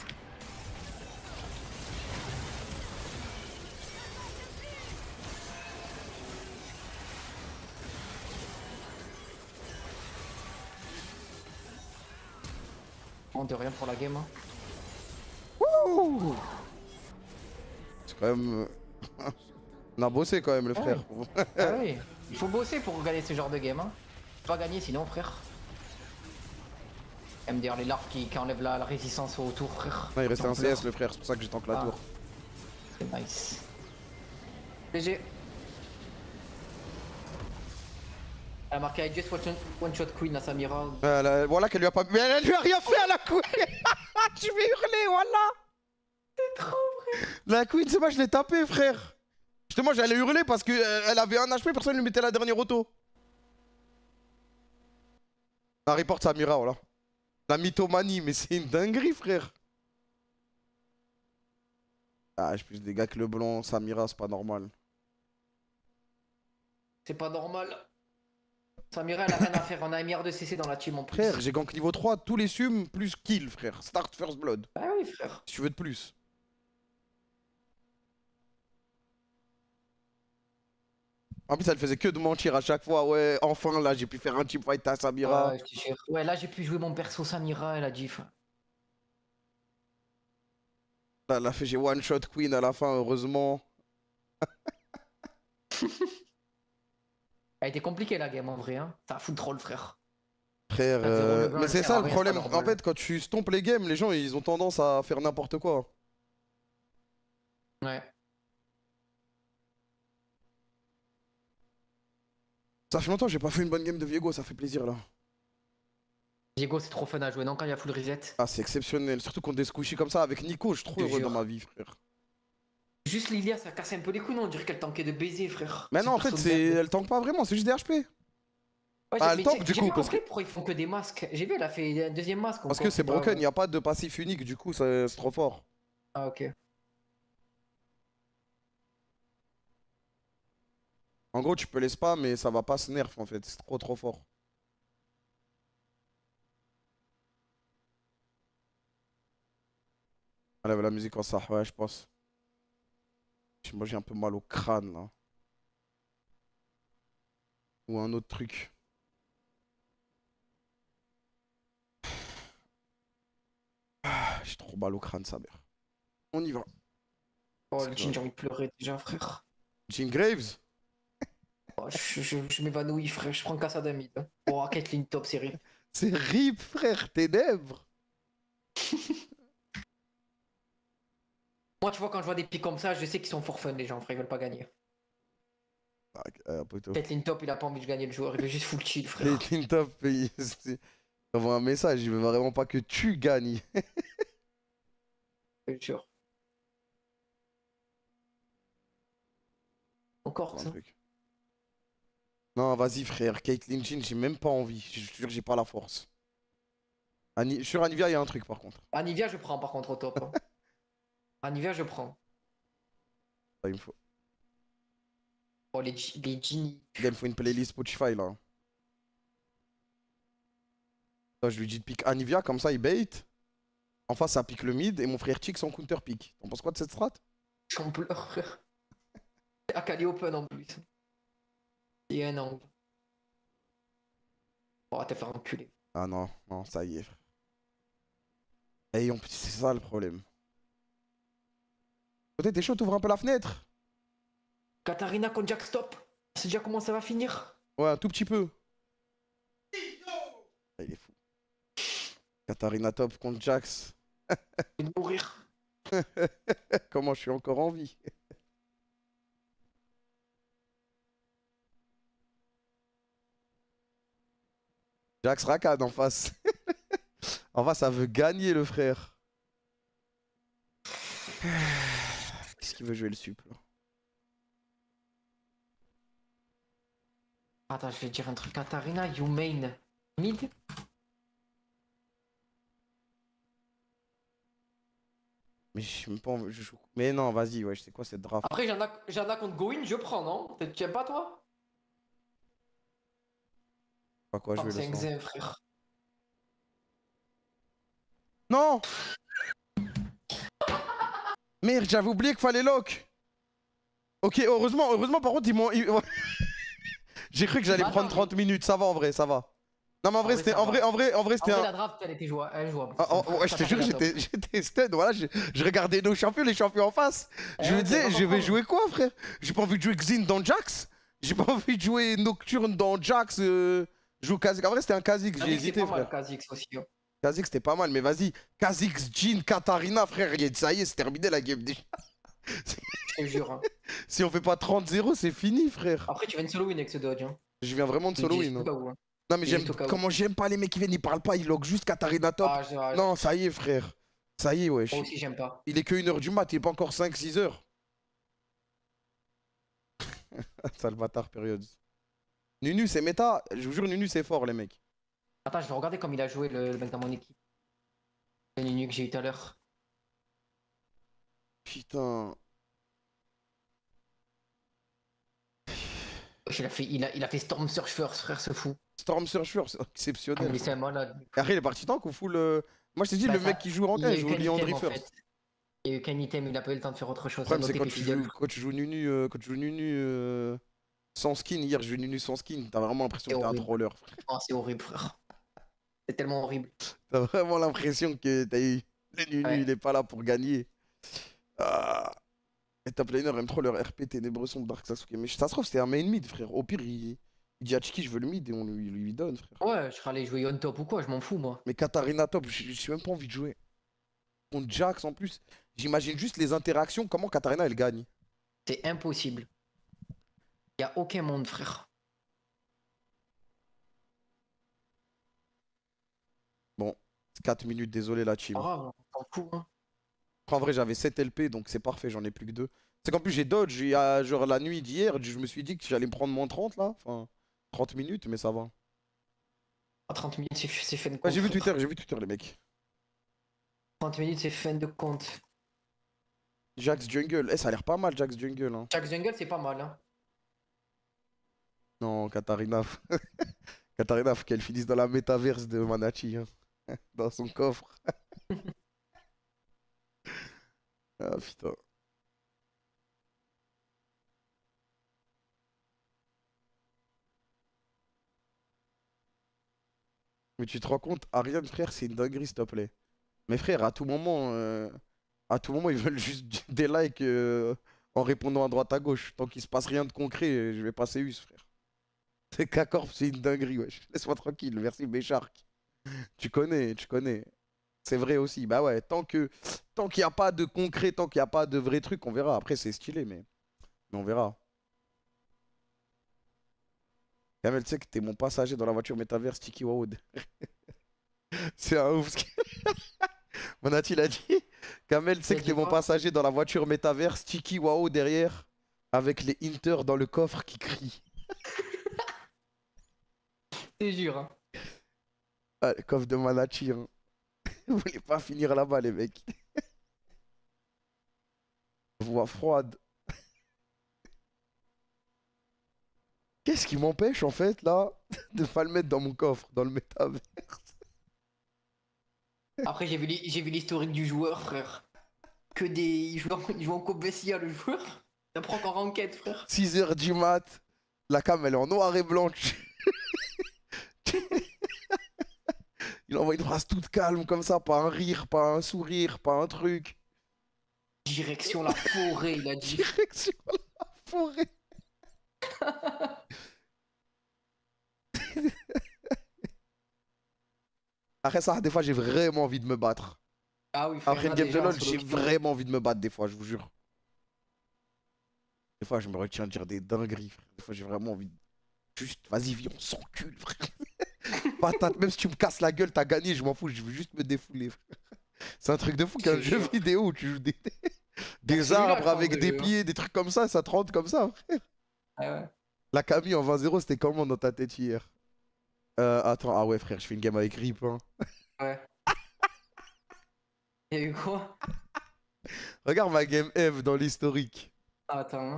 Speaker 6: On de rien pour la game. Hein.
Speaker 1: Wouh. C'est quand même. euh, On a bossé quand même, le frère.
Speaker 6: Ah oui, il faut bosser pour gagner ce genre de game. Hein. Pas gagner sinon, frère. M D R, les larves qui, qui enlèvent la, la résistance au tour, frère.
Speaker 1: Non, il restait
Speaker 6: J'en
Speaker 1: un C
Speaker 6: pleure.
Speaker 1: S, le frère, c'est pour ça que j'ai tank la
Speaker 6: Ah.
Speaker 1: tour.
Speaker 6: C'est nice. G G. Elle a marqué I just one shot, one shot queen à Samira.
Speaker 1: Euh, la- Voilà qu'elle lui a pas. Mais elle lui a rien fait à la queen. Tu vais hurler, voilà.
Speaker 6: C'est trop vrai.
Speaker 1: La queen, c'est moi, je l'ai tapé, frère. Justement, j'allais hurler parce qu'elle avait un H P, personne lui mettait la dernière auto. La report Samira, voilà. La mythomanie, mais c'est une dinguerie, frère. Ah, je plus des gars que le blanc, Samira, c'est pas normal.
Speaker 6: C'est pas normal. Samira, elle a rien à faire. On a un milliard de C C dans la team en plus.
Speaker 1: Frère, j'ai gank niveau trois, tous les sums, plus kill, frère. Start first blood.
Speaker 6: Ah oui, frère.
Speaker 1: Si tu veux de plus. En plus, elle faisait que de mentir à chaque fois. Ouais, enfin, là, j'ai pu faire un teamfight à Samira.
Speaker 6: Ouais, je te jure. Ouais, là, j'ai pu jouer mon perso Samira, elle a dit.
Speaker 1: Là, elle a fait, j'ai one shot queen à la fin, heureusement.
Speaker 6: Elle était compliquée la game en vrai, hein. Ça fout trop le frère.
Speaker 1: Frère,
Speaker 6: Ah, zéro
Speaker 1: euh,
Speaker 6: level,
Speaker 1: mais c'est
Speaker 6: sert
Speaker 1: ça
Speaker 6: à
Speaker 1: le
Speaker 6: rien,
Speaker 1: problème.
Speaker 6: c'est pas
Speaker 1: En
Speaker 6: normal.
Speaker 1: fait, quand tu stompes les games, les gens, ils ont tendance à faire n'importe quoi.
Speaker 6: Ouais.
Speaker 1: Ça fait longtemps que j'ai pas fait une bonne game de Viego, ça fait plaisir là.
Speaker 6: Diego, c'est trop fun à jouer, non, quand il y a full reset.
Speaker 1: Ah, c'est exceptionnel. Surtout contre des squishy comme ça avec Nico, je suis trop
Speaker 6: Je te
Speaker 1: heureux
Speaker 6: jure.
Speaker 1: dans ma vie, frère.
Speaker 6: Juste Lilia, ça casse un peu les couilles, non? On dirait qu'elle tankait de baiser, frère.
Speaker 1: Mais non, en fait,
Speaker 6: perso de
Speaker 1: c'est...
Speaker 6: merde.
Speaker 1: elle tank pas vraiment, c'est juste des H P.
Speaker 6: Ouais,
Speaker 1: Ah,
Speaker 6: j'ai-
Speaker 1: elle
Speaker 6: mais
Speaker 1: tank,
Speaker 6: j'ai-
Speaker 1: du
Speaker 6: j'ai
Speaker 1: coup,
Speaker 6: vu en
Speaker 1: parce
Speaker 6: vrai pourquoi ils font que des masques. J'ai vu, elle a fait un deuxième masque.
Speaker 1: Parce
Speaker 6: encore,
Speaker 1: que c'est
Speaker 6: pas-
Speaker 1: broken, il n'y a pas de passif unique, du coup, c'est c'est trop fort.
Speaker 6: Ah, ok.
Speaker 1: En gros, tu peux les spam, mais ça va pas se nerf en fait, c'est trop trop fort. Allez, la musique en ça, ouais, je pense. Moi, j'ai un peu mal au crâne là. Ou un autre truc. Ah, j'ai trop mal au crâne, sa mère. On y va.
Speaker 6: Oh, le Jin, j'ai envie de pleurer déjà, frère.
Speaker 1: Jean Graves?
Speaker 6: Oh, je je, je m'évanouis, frère. Je prends Kassadamid. Oh, Caitlyn top série.
Speaker 1: C'est rip, frère, ténèbres.
Speaker 6: Moi, tu vois, quand je vois des pics comme ça, je sais qu'ils sont for fun, les gens, frère. Ils veulent pas gagner.
Speaker 1: Ah, euh, poteau.
Speaker 6: Caitlyn top, il a pas envie de gagner le joueur. Il veut juste full chill, frère.
Speaker 1: Caitlyn Top, il envoie un message, il veut vraiment pas que tu gagnes.
Speaker 6: Je te jure. Encore,
Speaker 1: Un
Speaker 6: ça.
Speaker 1: truc. Non, vas-y frère, Caitlyn Jean, j'ai même pas envie. Je te jure, j'ai pas la force. Ani- Sur Anivia, il y a un truc par contre.
Speaker 6: Anivia, je prends par contre au top. hein. Anivia, je prends.
Speaker 1: Ça, il me faut.
Speaker 6: Oh, les, G- les Genie.
Speaker 1: Il me faut une playlist Spotify là. Là, je lui dis de pick Anivia, comme ça il bait. En face, ça pique le mid et mon frère Chick son counter pick. T'en penses quoi de cette strat?
Speaker 6: J'en pleure, frère. Akali open en plus. Et un angle. On va te faire enculer.
Speaker 1: Ah non, non, ça y est. frère. Et on... c'est ça le problème. Peut-être t'es chaud, t'ouvres un peu la fenêtre.
Speaker 6: Katarina contre Jack stop. C'est déjà comment ça va finir.
Speaker 1: Ouais, un tout petit peu. Ah, il est fou. Katarina top contre Jax.
Speaker 6: Je vais mourir.
Speaker 1: Comment je suis encore en vie. Jax Rakad en face. En face, ça veut gagner le frère. Qu'est-ce qu'il veut jouer le sup là?
Speaker 6: Attends, je vais dire un truc. Katarina, you main. Mid.
Speaker 1: Mais je suis même pas en... je joue- Mais non, vas-y, ouais, je sais quoi cette draft.
Speaker 6: Après, j'en ai, j'en ai contre Goin, je prends, non? Tu aimes pas, toi?
Speaker 1: Pas quoi
Speaker 6: Oh,
Speaker 1: jouer
Speaker 6: c'est
Speaker 1: le
Speaker 6: un
Speaker 1: sang.
Speaker 6: Xin, frère.
Speaker 1: Non! Merde, j'avais oublié qu'il fallait lock. Ok, heureusement, heureusement par contre ils m'ont... ils- J'ai cru que j'allais
Speaker 6: Bah,
Speaker 1: prendre
Speaker 6: attends,
Speaker 1: trente minutes, ça va en vrai, ça va. Non mais en vrai
Speaker 6: vrai,
Speaker 1: c'était
Speaker 6: ça
Speaker 1: en
Speaker 6: va.
Speaker 1: vrai en vrai en vrai
Speaker 6: En
Speaker 1: c'était
Speaker 6: vrai,
Speaker 1: un
Speaker 6: la draft, elle était joua- elle jouable.
Speaker 1: Ah, oh, ouais, je te jure, j'étais j'étais stun, voilà, je, je regardais nos champions, les champions en face. Je
Speaker 6: Eh,
Speaker 1: me
Speaker 6: c'est
Speaker 1: disais,
Speaker 6: pas
Speaker 1: je vais
Speaker 6: comprendre.
Speaker 1: jouer quoi, frère? J'ai pas envie de jouer Xin dans Jax. J'ai pas envie de jouer Nocturne dans Jax. Euh... Jouer Kha'Zix. En vrai, c'était un Kha'Zix, j'ai hésité,
Speaker 6: pas mal,
Speaker 1: frère.
Speaker 6: Kha'Zix aussi. hein.
Speaker 1: Kha'Zix, c'était pas mal, mais vas-y. Kha'Zix, Jhin, Katarina, frère, y a- ça y est, c'est terminé la game déjà.
Speaker 6: Je te jure. hein.
Speaker 1: Si on fait pas trente zéro, c'est fini, frère.
Speaker 6: Après, tu viens de solo win avec ce dodge. Hein.
Speaker 1: Je viens vraiment de
Speaker 6: Je
Speaker 1: solo
Speaker 6: dis
Speaker 1: win.
Speaker 6: juste
Speaker 1: hein.
Speaker 6: au cas où, hein.
Speaker 1: Non, mais
Speaker 6: je dis
Speaker 1: j'aime.
Speaker 6: juste au cas où.
Speaker 1: Comment j'aime pas les mecs qui viennent, ils parlent pas, ils lock juste Katarina top.
Speaker 6: Ah, je- ah,
Speaker 1: Non, ça y est, frère. Ça y est, wesh.
Speaker 6: Moi aussi, j'aime pas.
Speaker 1: Il est que une heure du mat, il est pas encore cinq six heures. Sale bâtard, période. Nunu, c'est méta. Je vous jure, Nunu, c'est fort, les mecs.
Speaker 6: Attends, je vais regarder comme il a joué le, le mec dans mon équipe. Le Nunu que j'ai eu tout à l'heure.
Speaker 1: Putain.
Speaker 6: Il a fait, il a, il a fait Storm Surfer, frère, ce fou.
Speaker 1: Storm Surfer, c'est
Speaker 6: Ah,
Speaker 1: exceptionnel.
Speaker 6: mais c'est un malade.
Speaker 1: Et après, il est parti tank ou full. euh, Moi, je t'ai dit,
Speaker 6: Bah,
Speaker 1: le
Speaker 6: ça-
Speaker 1: mec qui joue en
Speaker 6: il y a
Speaker 1: il
Speaker 6: eu
Speaker 1: joue
Speaker 6: qu'un
Speaker 1: Leon
Speaker 6: item, en
Speaker 1: First.
Speaker 6: fait. Il y a eu qu'un item, il a pas eu le temps de faire autre chose.
Speaker 1: Le problème, c'est
Speaker 6: Noté
Speaker 1: quand
Speaker 6: P
Speaker 1: tu
Speaker 6: P
Speaker 1: joues,
Speaker 6: W.
Speaker 1: quand tu joues Nunu, euh, quand tu joues Nunu euh, sans skin. Hier, je joue Nunu sans skin. T'as vraiment l'impression
Speaker 6: C'est
Speaker 1: que t'es un
Speaker 6: horrible.
Speaker 1: troller, frère.
Speaker 6: Oh, c'est horrible, frère. C'est tellement horrible.
Speaker 1: T'as vraiment l'impression que t'as eu. Le Nunu,
Speaker 6: Ouais.
Speaker 1: il est pas là pour gagner. Ah. Les top laners aiment trop leur R P ténébreux son Dark Sasuke. Mais ça se trouve, c'était un main mid, frère. Au pire, il, il dit à Chiki, je veux le mid et on lui, lui donne, frère.
Speaker 6: Ouais, je serais allé jouer on top ou quoi, je m'en fous, moi.
Speaker 1: Mais Katarina top, j'ai j'ai même pas envie de jouer. Contre Jax en plus. J'imagine juste les interactions, comment Katarina elle gagne.
Speaker 6: C'est impossible. Y a aucun monde, frère.
Speaker 1: Bon, quatre minutes, désolé la team.
Speaker 6: Pas grave, on s'en fout, hein.
Speaker 1: En vrai, j'avais sept L P, donc c'est parfait, j'en ai plus que deux. C'est qu'en plus, j'ai dodge, il y a, genre la nuit d'hier, je me suis dit que j'allais me prendre moins trente là. Enfin, trente minutes, mais ça va.
Speaker 6: À trente minutes, c'est c'est fin de compte.
Speaker 1: Ouais, j'ai vu
Speaker 6: frère.
Speaker 1: Twitter, j'ai vu Twitter, les mecs.
Speaker 6: trente minutes, c'est fin de compte.
Speaker 1: Jax Jungle, eh, ça a l'air pas mal, Jax Jungle. Hein.
Speaker 6: Jack Jungle, c'est pas mal, hein.
Speaker 1: Non, Katarina. Katarina, faut qu'elle finisse dans la métaverse de Manachi. Hein. Dans son coffre. Ah putain. Mais tu te rends compte, Ariane, frère, c'est une dinguerie, s'il te plaît. Mais frère, à tout moment, euh, à tout moment, ils veulent juste des likes euh, en répondant à droite à gauche. Tant qu'il se passe rien de concret, je vais passer us, frère. C'est K-Corp, c'est une dinguerie, wesh. Laisse-moi tranquille, merci Béchark. Tu connais, tu connais. C'est vrai aussi. Bah ouais, tant que tant qu'il n'y a pas de concret, tant qu'il n'y a pas de vrai truc, on verra. Après, c'est stylé, mais... mais on verra. Kamel, tu sais que t'es mon passager dans la voiture métaverse Tiki Waoud. C'est un ouf. Monati l'a dit. Kamel, tu sais
Speaker 6: Il a
Speaker 1: que
Speaker 6: dit
Speaker 1: t'es mon
Speaker 6: quoi
Speaker 1: passager dans la voiture métaverse Tiki Waoud derrière. Avec les Inter dans le coffre qui crient.
Speaker 6: C'est jure, hein.
Speaker 1: Ah, le coffre de Manachi. Hein. Vous voulez pas finir là-bas, les mecs. Voix froide. Qu'est-ce qui m'empêche en fait là de pas le mettre dans mon coffre, dans le métaverse?
Speaker 6: Après, j'ai vu l'hi- j'ai vu l'historique du joueur, frère. Que des. Il joue en, il joue en Coupe Bessia, le joueur. Il prend encore en quête, frère.
Speaker 1: six heures du mat, la cam elle est en noir et blanche. Il envoie une phrase toute calme comme ça, pas un rire, pas un sourire, pas un truc.
Speaker 6: Direction la forêt, il a dit.
Speaker 1: Direction la forêt. Après ça, des fois j'ai vraiment envie de me battre.
Speaker 6: Ah oui, frère.
Speaker 1: Après une
Speaker 6: là,
Speaker 1: game de
Speaker 6: déjà, en
Speaker 1: LoL,
Speaker 6: solo
Speaker 1: j'ai
Speaker 6: queue.
Speaker 1: vraiment envie de me battre des fois, je vous jure. Des fois je me retiens de dire des dingueries, frère. Des fois j'ai vraiment envie de... Juste, vas-y, viens, on s'encule, frère. Patate, même si tu me casses la gueule, t'as gagné, je m'en fous, je veux juste me défouler, frère. C'est un truc de fou qu'un
Speaker 6: C'est
Speaker 1: jeu
Speaker 6: sûr.
Speaker 1: vidéo où tu joues des, des
Speaker 6: celui-là,
Speaker 1: arbres
Speaker 6: je pense,
Speaker 1: avec
Speaker 6: de
Speaker 1: des
Speaker 6: jeu, hein.
Speaker 1: pieds, des trucs comme ça, ça te rentre comme ça, frère.
Speaker 6: Ah ouais.
Speaker 1: La Camille en vingt zéro, c'était comment dans ta tête hier? Euh, attends, ah ouais, frère, je fais une game avec Rip, hein.
Speaker 6: Ouais. Y'a eu quoi?
Speaker 1: Regarde ma game Eve dans l'historique.
Speaker 6: Ah, attends, hein.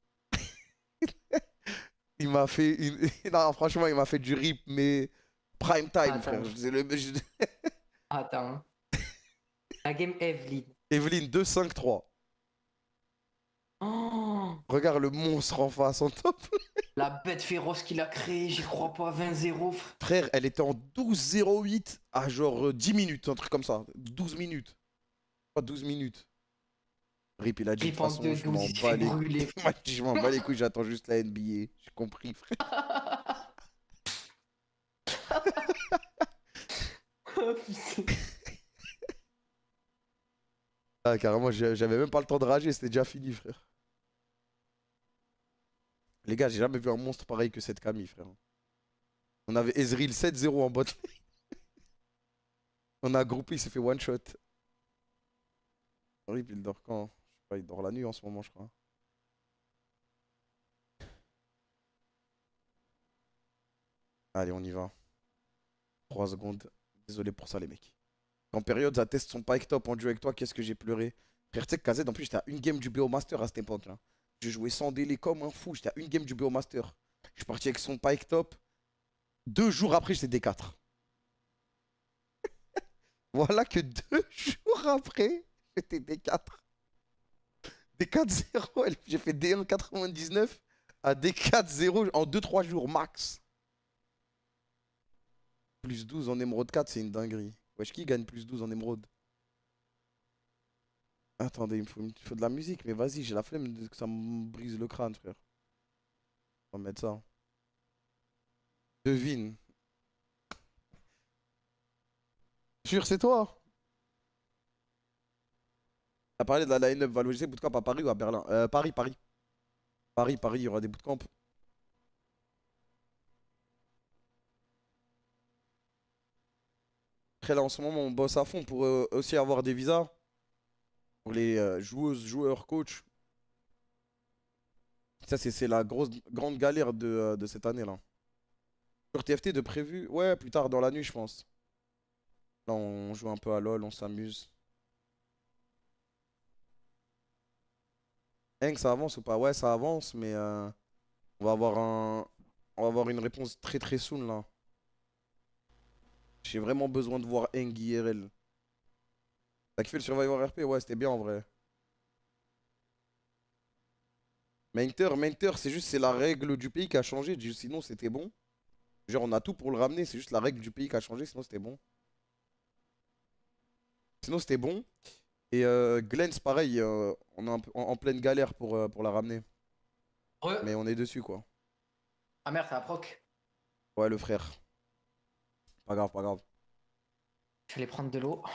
Speaker 1: Il m'a fait une... Non, franchement, il m'a fait du Rip, mais prime time,
Speaker 6: Attends.
Speaker 1: frère. Je disais le... je-
Speaker 6: Attends, hein. La game Evelyn.
Speaker 1: Evelyne deux cinq trois.
Speaker 6: Oh,
Speaker 1: Regarde le monstre en face, en top.
Speaker 6: la bête féroce qu'il a créée, j'y crois pas, vingt zéro.
Speaker 1: Frère, elle était en douze zéro huit à genre euh, dix minutes, un truc comme ça. douze minutes. Pas douze minutes. Rip, il a dit de toute
Speaker 6: Rip en
Speaker 1: façon,
Speaker 6: deux
Speaker 1: je m'en
Speaker 6: douze, il se
Speaker 1: bats
Speaker 6: fait
Speaker 1: les
Speaker 6: brûler.
Speaker 1: couilles. Moi, je m'en bats les couilles, j'attends juste la N B A. J'ai compris, frère.
Speaker 6: Oh, putain.
Speaker 1: Ah, carrément, j'ai- j'avais même pas le temps de rager, c'était déjà fini, frère. Les gars, j'ai jamais vu un monstre pareil que cette Camille, frère. On avait Ezreal sept zéro en bot. On a groupé, il s'est fait one shot. Rip, il dort quand? Je sais pas, il dort la nuit en ce moment, je crois. Allez, on y va. trois secondes. Désolé pour ça, les mecs. En période, ça teste son pike top en duo avec toi, qu'est-ce que j'ai pleuré. Frère, tu sais que Kazed, en plus, j'étais à une game du B O Master à cette époque-là. Je jouais sans délai comme un fou, j'étais à une game du B O Master. Je suis parti avec son Pike top. Deux jours après, j'étais D quatre. Voilà que deux jours après, j'étais D quatre. D quatre zéro, j'ai fait D un quatre-vingt-dix-neuf à D quatre zéro en deux trois jours max. Plus douze en émeraude quatre, c'est une dinguerie. Wesh, qui gagne plus douze en émeraude? Attendez, il me faut, il me faut de la musique, mais vas-y, j'ai la flemme de que ça me brise le crâne, frère. On va mettre ça. Devine. Sûr, c'est toi? T'as parlé de la line-up Valo G C bootcamp à Paris ou à Berlin? euh, Paris, Paris. Paris, Paris, il y aura des bootcamps. Après, là, en ce moment, on bosse à fond pour euh, aussi avoir des visas. Pour les euh, joueuses, joueurs, coachs. Ça, c'est la grosse, grande galère de, euh, de cette année-là. Sur T F T de prévu? Ouais, plus tard dans la nuit, je pense. Là, on joue un peu à LoL, on s'amuse. Hank, ça avance ou pas? Ouais, ça avance, mais euh, on va avoir un, on va avoir une réponse très très soon là. J'ai vraiment besoin de voir Hank I R L. T'as kiffé le Survivor R P? Ouais, c'était bien en vrai. Mainter, Mainter, c'est juste c'est la règle du pays qui a changé. Sinon, c'était bon. Genre, on a tout pour le ramener. C'est juste la règle du pays qui a changé. Sinon, c'était bon. Sinon, c'était bon. Et euh, Glens, pareil, euh, on est un peu en, en pleine galère pour, euh, pour la ramener.
Speaker 6: Ouais.
Speaker 1: Mais on est dessus, quoi.
Speaker 6: Ah merde, c'est la proc.
Speaker 1: Ouais, le frère. Pas grave, pas grave.
Speaker 6: Je vais aller prendre de l'eau.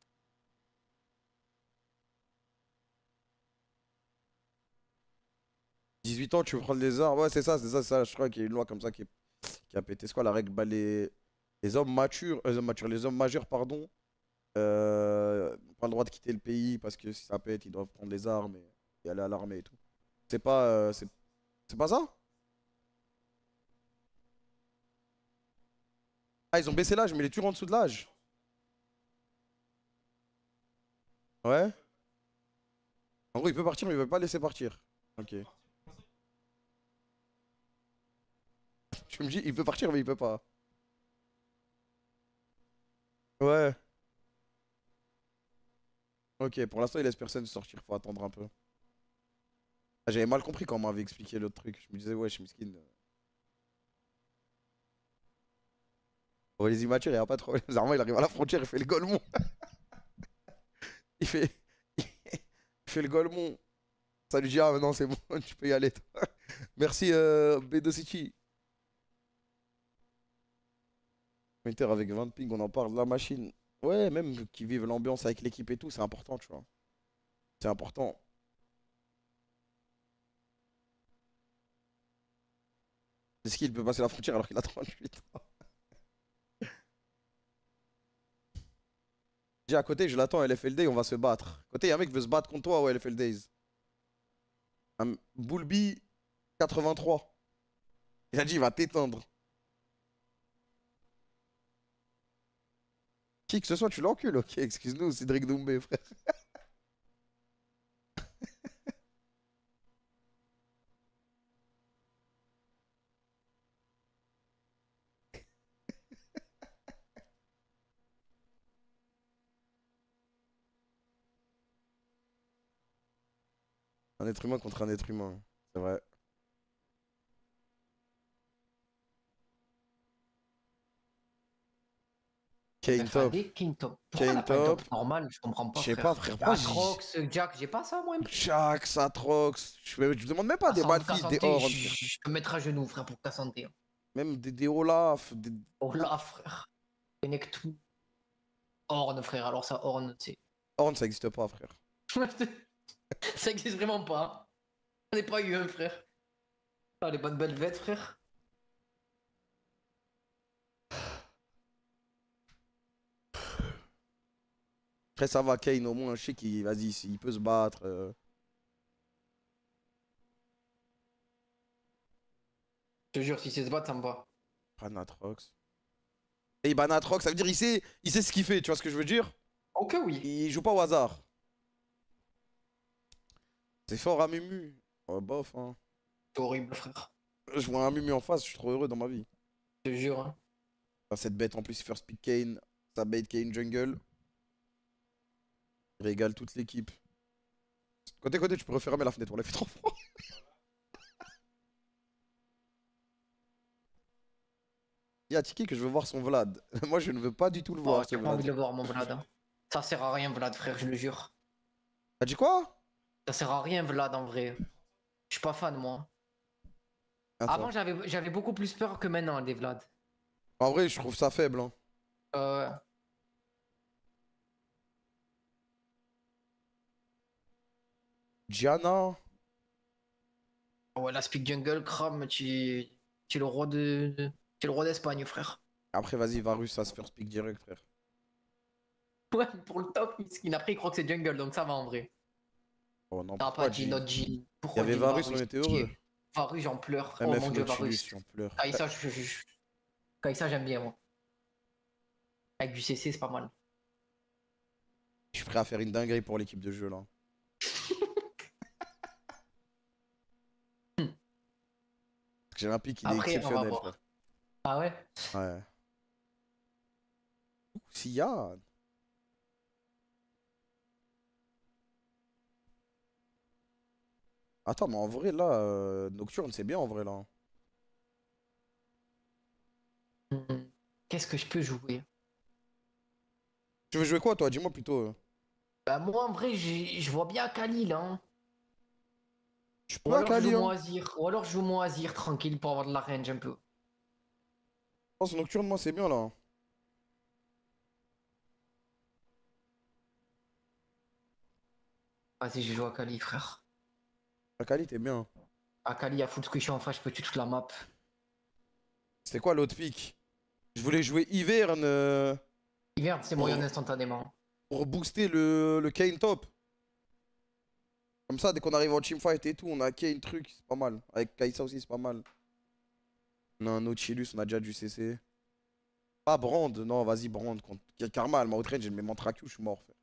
Speaker 1: dix-huit ans, tu veux prendre les armes? Ouais, c'est ça, c'est ça, c'est ça. Je crois qu'il y a une loi comme ça qui, est- qui a pété. C'est quoi la règle? Bah, les, les hommes matures, euh, les hommes matures, les hommes majeurs, pardon, euh, n'ont pas le droit de quitter le pays parce que si ça pète, ils doivent prendre les armes et, et aller à l'armée et tout. C'est pas, euh, c'est c'est pas ça? Ah, ils ont baissé l'âge, mais les tueurs en dessous de l'âge. Ouais. En gros, il peut partir, mais il veut pas laisser partir. Ok. Tu me dis, il peut partir, mais il peut pas. Ouais. Ok, pour l'instant, il laisse personne sortir. Faut attendre un peu. Ah, j'avais mal compris quand on m'avait expliqué l'autre truc. Je me disais, ouais, je suis miskin. Pour les immatures, il n'y a pas de problème. Zarma, il arrive à la frontière, il fait le golemon. il fait. il fait le golemon. Ça lui dit, ah, non, c'est bon, tu peux y aller. Toi. Merci, euh, Bedo City. Winter avec vingt ping, on en parle. La machine. Ouais, même qui vivent l'ambiance avec l'équipe et tout, c'est important, tu vois. C'est important. Est-ce qu'il peut passer la frontière alors qu'il a trente-huit ans? J'ai à côté, je l'attends, L F L Day, on va se battre. À côté, il y a un mec qui veut se battre contre toi au L F L Days. Un Boulby quatre-vingt-trois. Il a dit, il va t'éteindre. Qui que ce soit, tu l'encules, ok, excuse-nous, Cédric Doumbé, frère. Un être humain contre un être humain, c'est vrai. Kane top.
Speaker 6: King top. Pourquoi on a pas un top normal? Je comprends pas.
Speaker 1: Je sais
Speaker 6: frère.
Speaker 1: pas, frère. Moi,
Speaker 6: Atrox, Jack, j'ai pas ça, moi.
Speaker 1: Jack, Atrox. Je me demande même pas des Malphite, des Horn.
Speaker 6: Je, je peux mettre à genoux, frère, pour ta santé. Hein.
Speaker 1: Même des, des Olaf. Des...
Speaker 6: Olaf, frère. Connect-tout. Horn, frère. Alors ça, Horn, c'est.
Speaker 1: Horn, ça existe pas, frère.
Speaker 6: Ça existe vraiment pas. On n'est pas eu un, frère. Ah, les bonnes belles vêtes, frère.
Speaker 1: Après, ça va, Kane, au moins, je sais qu'il vas-y, il peut se battre. Euh...
Speaker 6: Je te jure, si c'est se battre, ça me va.
Speaker 1: Banatrox. Et Banatrox, ça veut dire il sait, il sait ce qu'il fait, tu vois ce que je veux dire?
Speaker 6: Ok, oui.
Speaker 1: Il joue pas au hasard. C'est fort à Mumu. Oh, bof, hein.
Speaker 6: C'est horrible, frère.
Speaker 1: Je vois un Mumu en face, je suis trop heureux dans ma vie.
Speaker 6: Je te jure. Hein.
Speaker 1: Enfin, cette bête en plus, first pick Kane, ça bait Kane jungle. Il régale toute l'équipe. Côté côté, tu peux refermer la fenêtre, on l'a fait trop froid. Il y a Tiki que je veux voir son Vlad. Moi je ne veux pas du tout le voir.
Speaker 6: Oh, j'ai pas envie de le voir mon Vlad. Hein. Ça sert à rien Vlad frère, je le jure.
Speaker 1: T'as dit quoi?
Speaker 6: Ça sert à rien Vlad en vrai. Je suis pas fan moi.
Speaker 1: Attends.
Speaker 6: Avant j'avais j'avais beaucoup plus peur que maintenant des Vlad.
Speaker 1: En vrai je trouve ça faible. Hein.
Speaker 6: Euh...
Speaker 1: Gianna.
Speaker 6: Ouais la speak jungle, Kram, tu... tu es le roi de... Tu es le roi d'Espagne frère.
Speaker 1: Après vas-y Varus ça se first pick direct frère.
Speaker 6: Ouais pour le top, miskin. Après il croit que c'est jungle donc ça va en vrai.
Speaker 1: Oh non,
Speaker 6: T'as pas dit notre G.
Speaker 1: Il y avait Varus, on était heureux.
Speaker 6: Varus j'en pleure.
Speaker 1: M F
Speaker 6: Oh mon dieu
Speaker 1: Nautilus,
Speaker 6: Varus.
Speaker 1: j'en pleure.
Speaker 6: Kaïsa je... je... Kaïsa j'aime bien moi. Avec du C C c'est pas mal.
Speaker 1: Je suis prêt à faire une dinguerie pour l'équipe de jeu là. J'ai un pic, il est
Speaker 6: Après,
Speaker 1: exceptionnel frère.
Speaker 6: Ah ouais?
Speaker 1: Ouais. Ouh, Sian. Attends, mais en vrai là, euh, Nocturne c'est bien en vrai là.
Speaker 6: Hmm. Qu'est-ce que je peux jouer?
Speaker 1: Tu veux jouer quoi toi? Dis-moi plutôt. euh.
Speaker 6: Bah moi en vrai j'ai- je vois bien Akali là. Hein.
Speaker 1: Je
Speaker 6: Ou
Speaker 1: peux
Speaker 6: alors, je
Speaker 1: Akali
Speaker 6: joue
Speaker 1: hein.
Speaker 6: mon Azir. Ou alors je joue mon Azir tranquille pour avoir de la range un peu.
Speaker 1: Je pense que Nocturne moi c'est bien là.
Speaker 6: Vas-y je joue Akali frère.
Speaker 1: Akali t'es bien.
Speaker 6: Akali à full squishy en face, je peux tuer toute la map.
Speaker 1: C'était quoi l'autre pick? Je voulais jouer Hiverne euh,
Speaker 6: Hiverne c'est moyen instantanément.
Speaker 1: pour booster le, le Kane top. Comme ça dès qu'on arrive en teamfight et tout, on a Kane truc, c'est pas mal. Avec Kaisa aussi c'est pas mal. On a un Nautilus, on a déjà du C C. Pas Brand, non vas-y Brand. Contre... Karma, elle m'a outrange, j'ai mis mon track, je suis mort. Frère.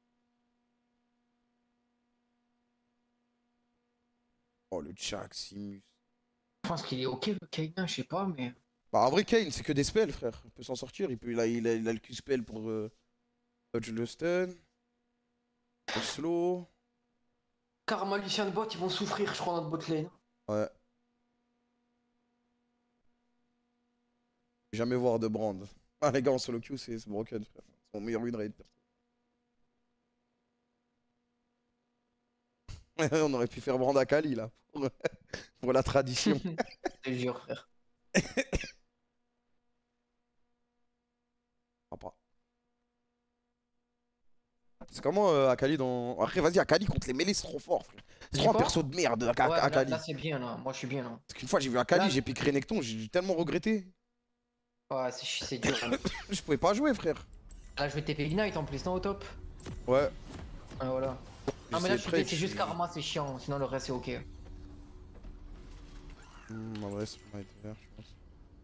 Speaker 1: Oh le Jack Simus.
Speaker 6: Je pense qu'il est ok le Kaina, je sais pas mais...
Speaker 1: Bah en vrai Kane c'est que des spells frère. Il peut s'en sortir, il, peut, il, a, il, a, il a le Q-spell pour euh, dodge le stun. Le slow.
Speaker 6: Karma, Lucian bot ils vont souffrir je crois dans notre bot lane.
Speaker 1: Ouais. Jamais voir de Brand. Ah les gars en solo queue c'est broken frère. C'est mon meilleur win rate. On aurait pu faire Brand à Kali là. Pour, pour la tradition.
Speaker 6: Je te jure frère.
Speaker 1: Pas. C'est comment euh, Akali dans... Après vas-y Akali contre les mêlés c'est trop fort frère. C'est trop un perso de merde Ak
Speaker 6: Ouais,
Speaker 1: Akali.
Speaker 6: là, là c'est bien là, moi je suis bien là.
Speaker 1: Parce qu'une fois j'ai vu Akali,
Speaker 6: Là...
Speaker 1: j'ai piqué Renekton, j'ai tellement regretté.
Speaker 6: Ouais c'est dur. Hein.
Speaker 1: Je pouvais pas jouer frère.
Speaker 6: Là je vais T P Ignite en plus non au top.
Speaker 1: Ouais.
Speaker 6: Ah voilà. Non mais là je suis c'est juste Karma c'est chiant, sinon le reste c'est ok.
Speaker 1: Hmm, en vrai Smite vert je pense.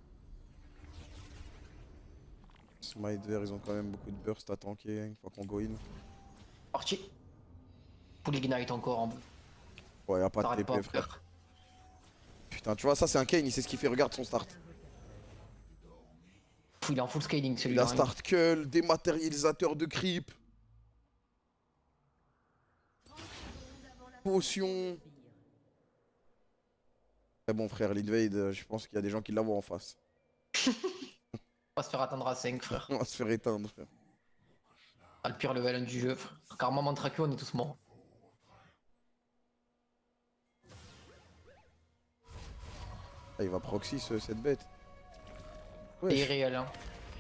Speaker 1: Smite vert ils ont quand même beaucoup de burst à tanker une fois qu'on go in.
Speaker 6: Parti. Pour l'Ignite encore en bleu.
Speaker 1: Ouais y'a pas de T P
Speaker 6: pas,
Speaker 1: frère. frère. Putain tu vois ça c'est un Kane, il sait ce qu'il fait, regarde son start.
Speaker 6: Il est en full scaling celui-là.
Speaker 1: Il a start cull, dématérialisateur de creep. Potion. Très bon frère, l'invade, je pense qu'il y a des gens qui la voient en face.
Speaker 6: On va se faire attendre à cinq frère.
Speaker 1: On va se faire éteindre frère.
Speaker 6: Ah, le pire level un du jeu frère. Karma Mantraku on est tous morts.
Speaker 1: Ah, il va proxy ce, cette bête.
Speaker 6: C'est irréel hein.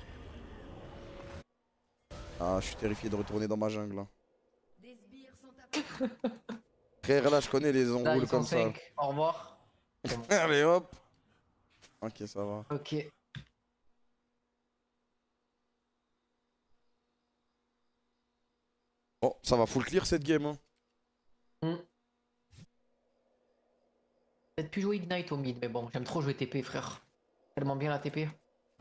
Speaker 1: Ah je suis terrifié de retourner dans ma jungle là.
Speaker 7: Des sbires sont à...
Speaker 1: Frère là je connais les enroules comme ça.
Speaker 6: Au revoir.
Speaker 1: Allez hop. Ok ça va.
Speaker 6: Ok.
Speaker 1: Bon ça va full clear cette game hein.
Speaker 6: Hmm. Peut-être plus jouer Ignite au mid mais bon j'aime trop jouer T P frère. Tellement bien la T P.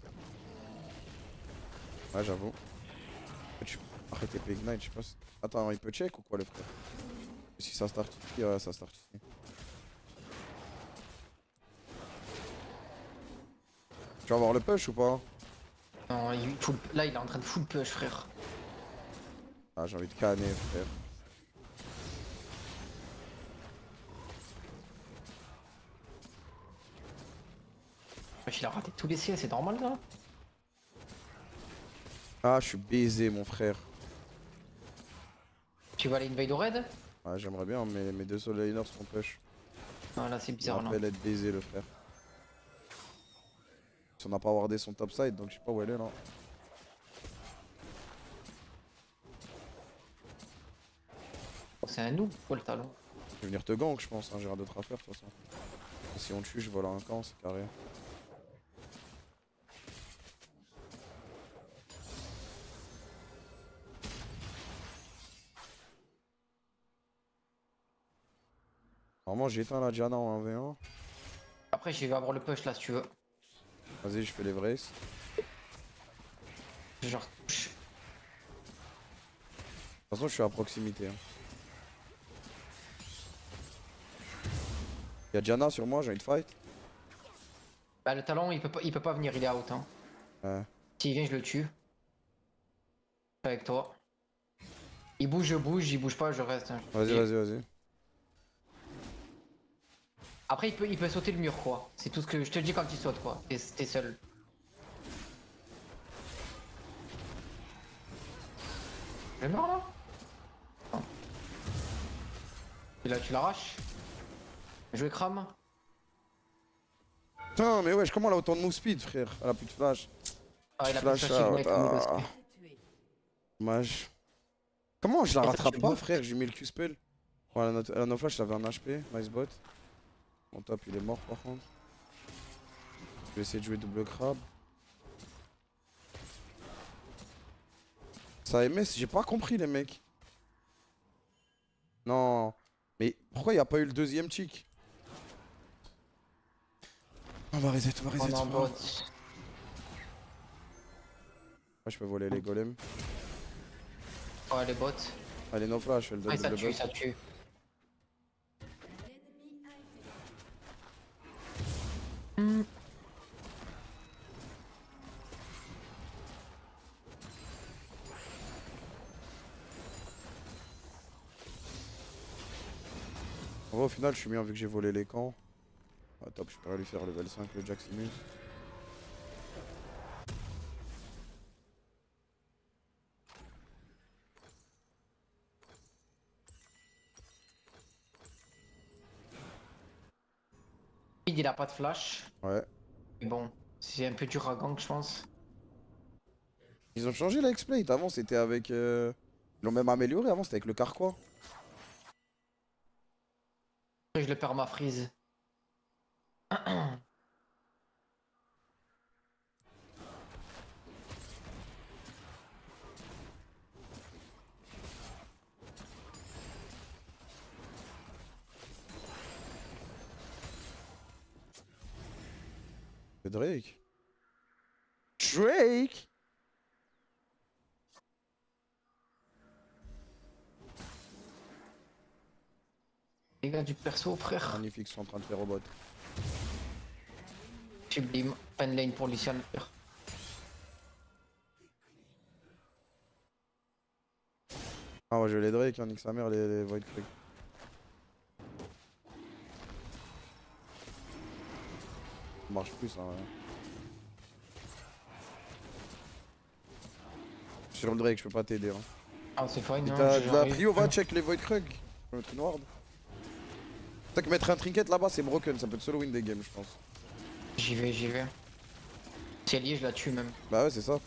Speaker 1: Ouais j'avoue. Après T P Ignite je sais pas si... Attends il peut check ou quoi le frère? Si ça start ici, ouais ça start ici. Tu vas avoir le push ou pas?
Speaker 6: Non, il full... là il est en train de full push, frère.
Speaker 1: Ah, j'ai envie de canner, frère.
Speaker 6: Wesh, il a raté tous les C S, c'est normal là.
Speaker 1: Ah, je suis baisé, mon frère.
Speaker 6: Tu vas aller invade au raid?
Speaker 1: Ah, j'aimerais bien, mais mes deux solo laners sont push.
Speaker 6: Ah là c'est
Speaker 1: Je
Speaker 6: bizarre
Speaker 1: me
Speaker 6: là.
Speaker 1: rappelle être baisé, le frère. Si on n'a pas wardé son top side, donc je sais pas où elle est là.
Speaker 6: Oh, c'est un noob quoi le talon.
Speaker 1: Je vais venir te gank, je pense, hein, j'ai rien d'autre à faire de toute façon. Et si on le tue, je vole un camp, c'est carré. Normalement, j'ai éteint la Diana en un v un.
Speaker 6: Après je vais avoir le push là si tu veux.
Speaker 1: Vas-y, je fais les braces.
Speaker 6: Genre push.
Speaker 1: De toute façon, je suis à proximité. Hein. Y'a Diana sur moi, j'ai envie de fight.
Speaker 6: Bah le talon il peut pas, il peut pas venir, il est out hein.
Speaker 1: Ouais.
Speaker 6: S'il vient je le tue. Avec toi. Il bouge, je bouge, il bouge pas, je reste. Hein.
Speaker 1: Vas-y,
Speaker 6: Et-
Speaker 1: vas-y, vas-y.
Speaker 6: Après il peut, il peut sauter le mur quoi. C'est tout ce que je te dis quand il saute quoi. T'es t'es seul. Je meurs là? Non. Et là tu l'arraches. Jouer crame.
Speaker 1: Putain, mais wesh, comment elle a autant de move speed, frère? Elle a plus de flash.
Speaker 6: Ah il a plus de
Speaker 1: Flash
Speaker 6: flash, il
Speaker 1: out.
Speaker 6: mec, comme il
Speaker 1: Ah.
Speaker 6: doit se-
Speaker 7: Tué.
Speaker 1: Dommage. Comment je la
Speaker 6: En fait,
Speaker 1: rattrape
Speaker 6: tu
Speaker 1: pas,
Speaker 6: vois-
Speaker 1: frère? J'ai mis le Q-spell. Voilà, notre- elle a no flash, elle avait un H P. Nice bot. Mon top, il est mort par contre. Je vais essayer de jouer double crabe. Ça M S, j'ai pas compris les mecs. Non. Mais pourquoi il n'y a pas eu le deuxième chick? On va reset, on va reset.
Speaker 6: On est en
Speaker 1: on va-
Speaker 6: bot.
Speaker 1: Ouais, je peux voler les golems.
Speaker 6: Ouais les bots.
Speaker 1: Allez, no flash, je fais le
Speaker 6: Ouais ça
Speaker 1: double
Speaker 6: tue,
Speaker 1: buff.
Speaker 6: ça tue.
Speaker 7: L'ennemi a été
Speaker 1: En vrai, au final, je suis bien vu que j'ai volé les camps. Ah, top, je pourrais lui faire level cinq, le Jaximus.
Speaker 6: Il a pas de flash.
Speaker 1: Ouais.
Speaker 6: Mais bon, c'est un peu dur à gank je pense.
Speaker 1: Ils ont changé la X-Plate. Avant, c'était avec. euh, Ils l'ont même amélioré. Avant, c'était avec le Carquois.
Speaker 6: Après je le perds ma freeze.
Speaker 1: C'est Drake. Drake!
Speaker 6: Les gars du perso frère.
Speaker 1: Magnifique, ils sont en train de faire robot.
Speaker 6: Sublime. Pen lane pour Lucian frère.
Speaker 1: Ah, ouais, je vais les Drake, hein, nique sa mère, les, les Void Creek. Ça marche plus, ça, ouais. Sur le Drake, je peux pas t'aider. Hein.
Speaker 6: Ah c'est fine
Speaker 1: Et
Speaker 6: hein,
Speaker 1: t'as de la
Speaker 6: j'arrive.
Speaker 1: prio, va check les Void Krug. Je vais mettre une ward. C'est que mettre un trinket là-bas, c'est broken, ça peut te solo win des games, je pense.
Speaker 6: J'y vais, j'y vais. Si elle y est, je la tue même.
Speaker 1: Bah ouais, c'est ça.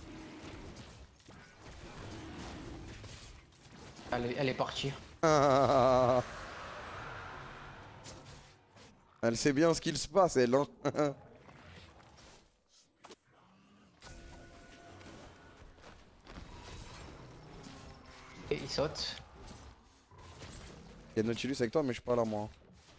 Speaker 6: Elle est, elle est partie.
Speaker 1: Ah. Elle sait bien ce qu'il se passe, elle. Hein.
Speaker 6: Et il saute.
Speaker 1: Il y a Nautilus avec toi, mais je suis pas là, moi.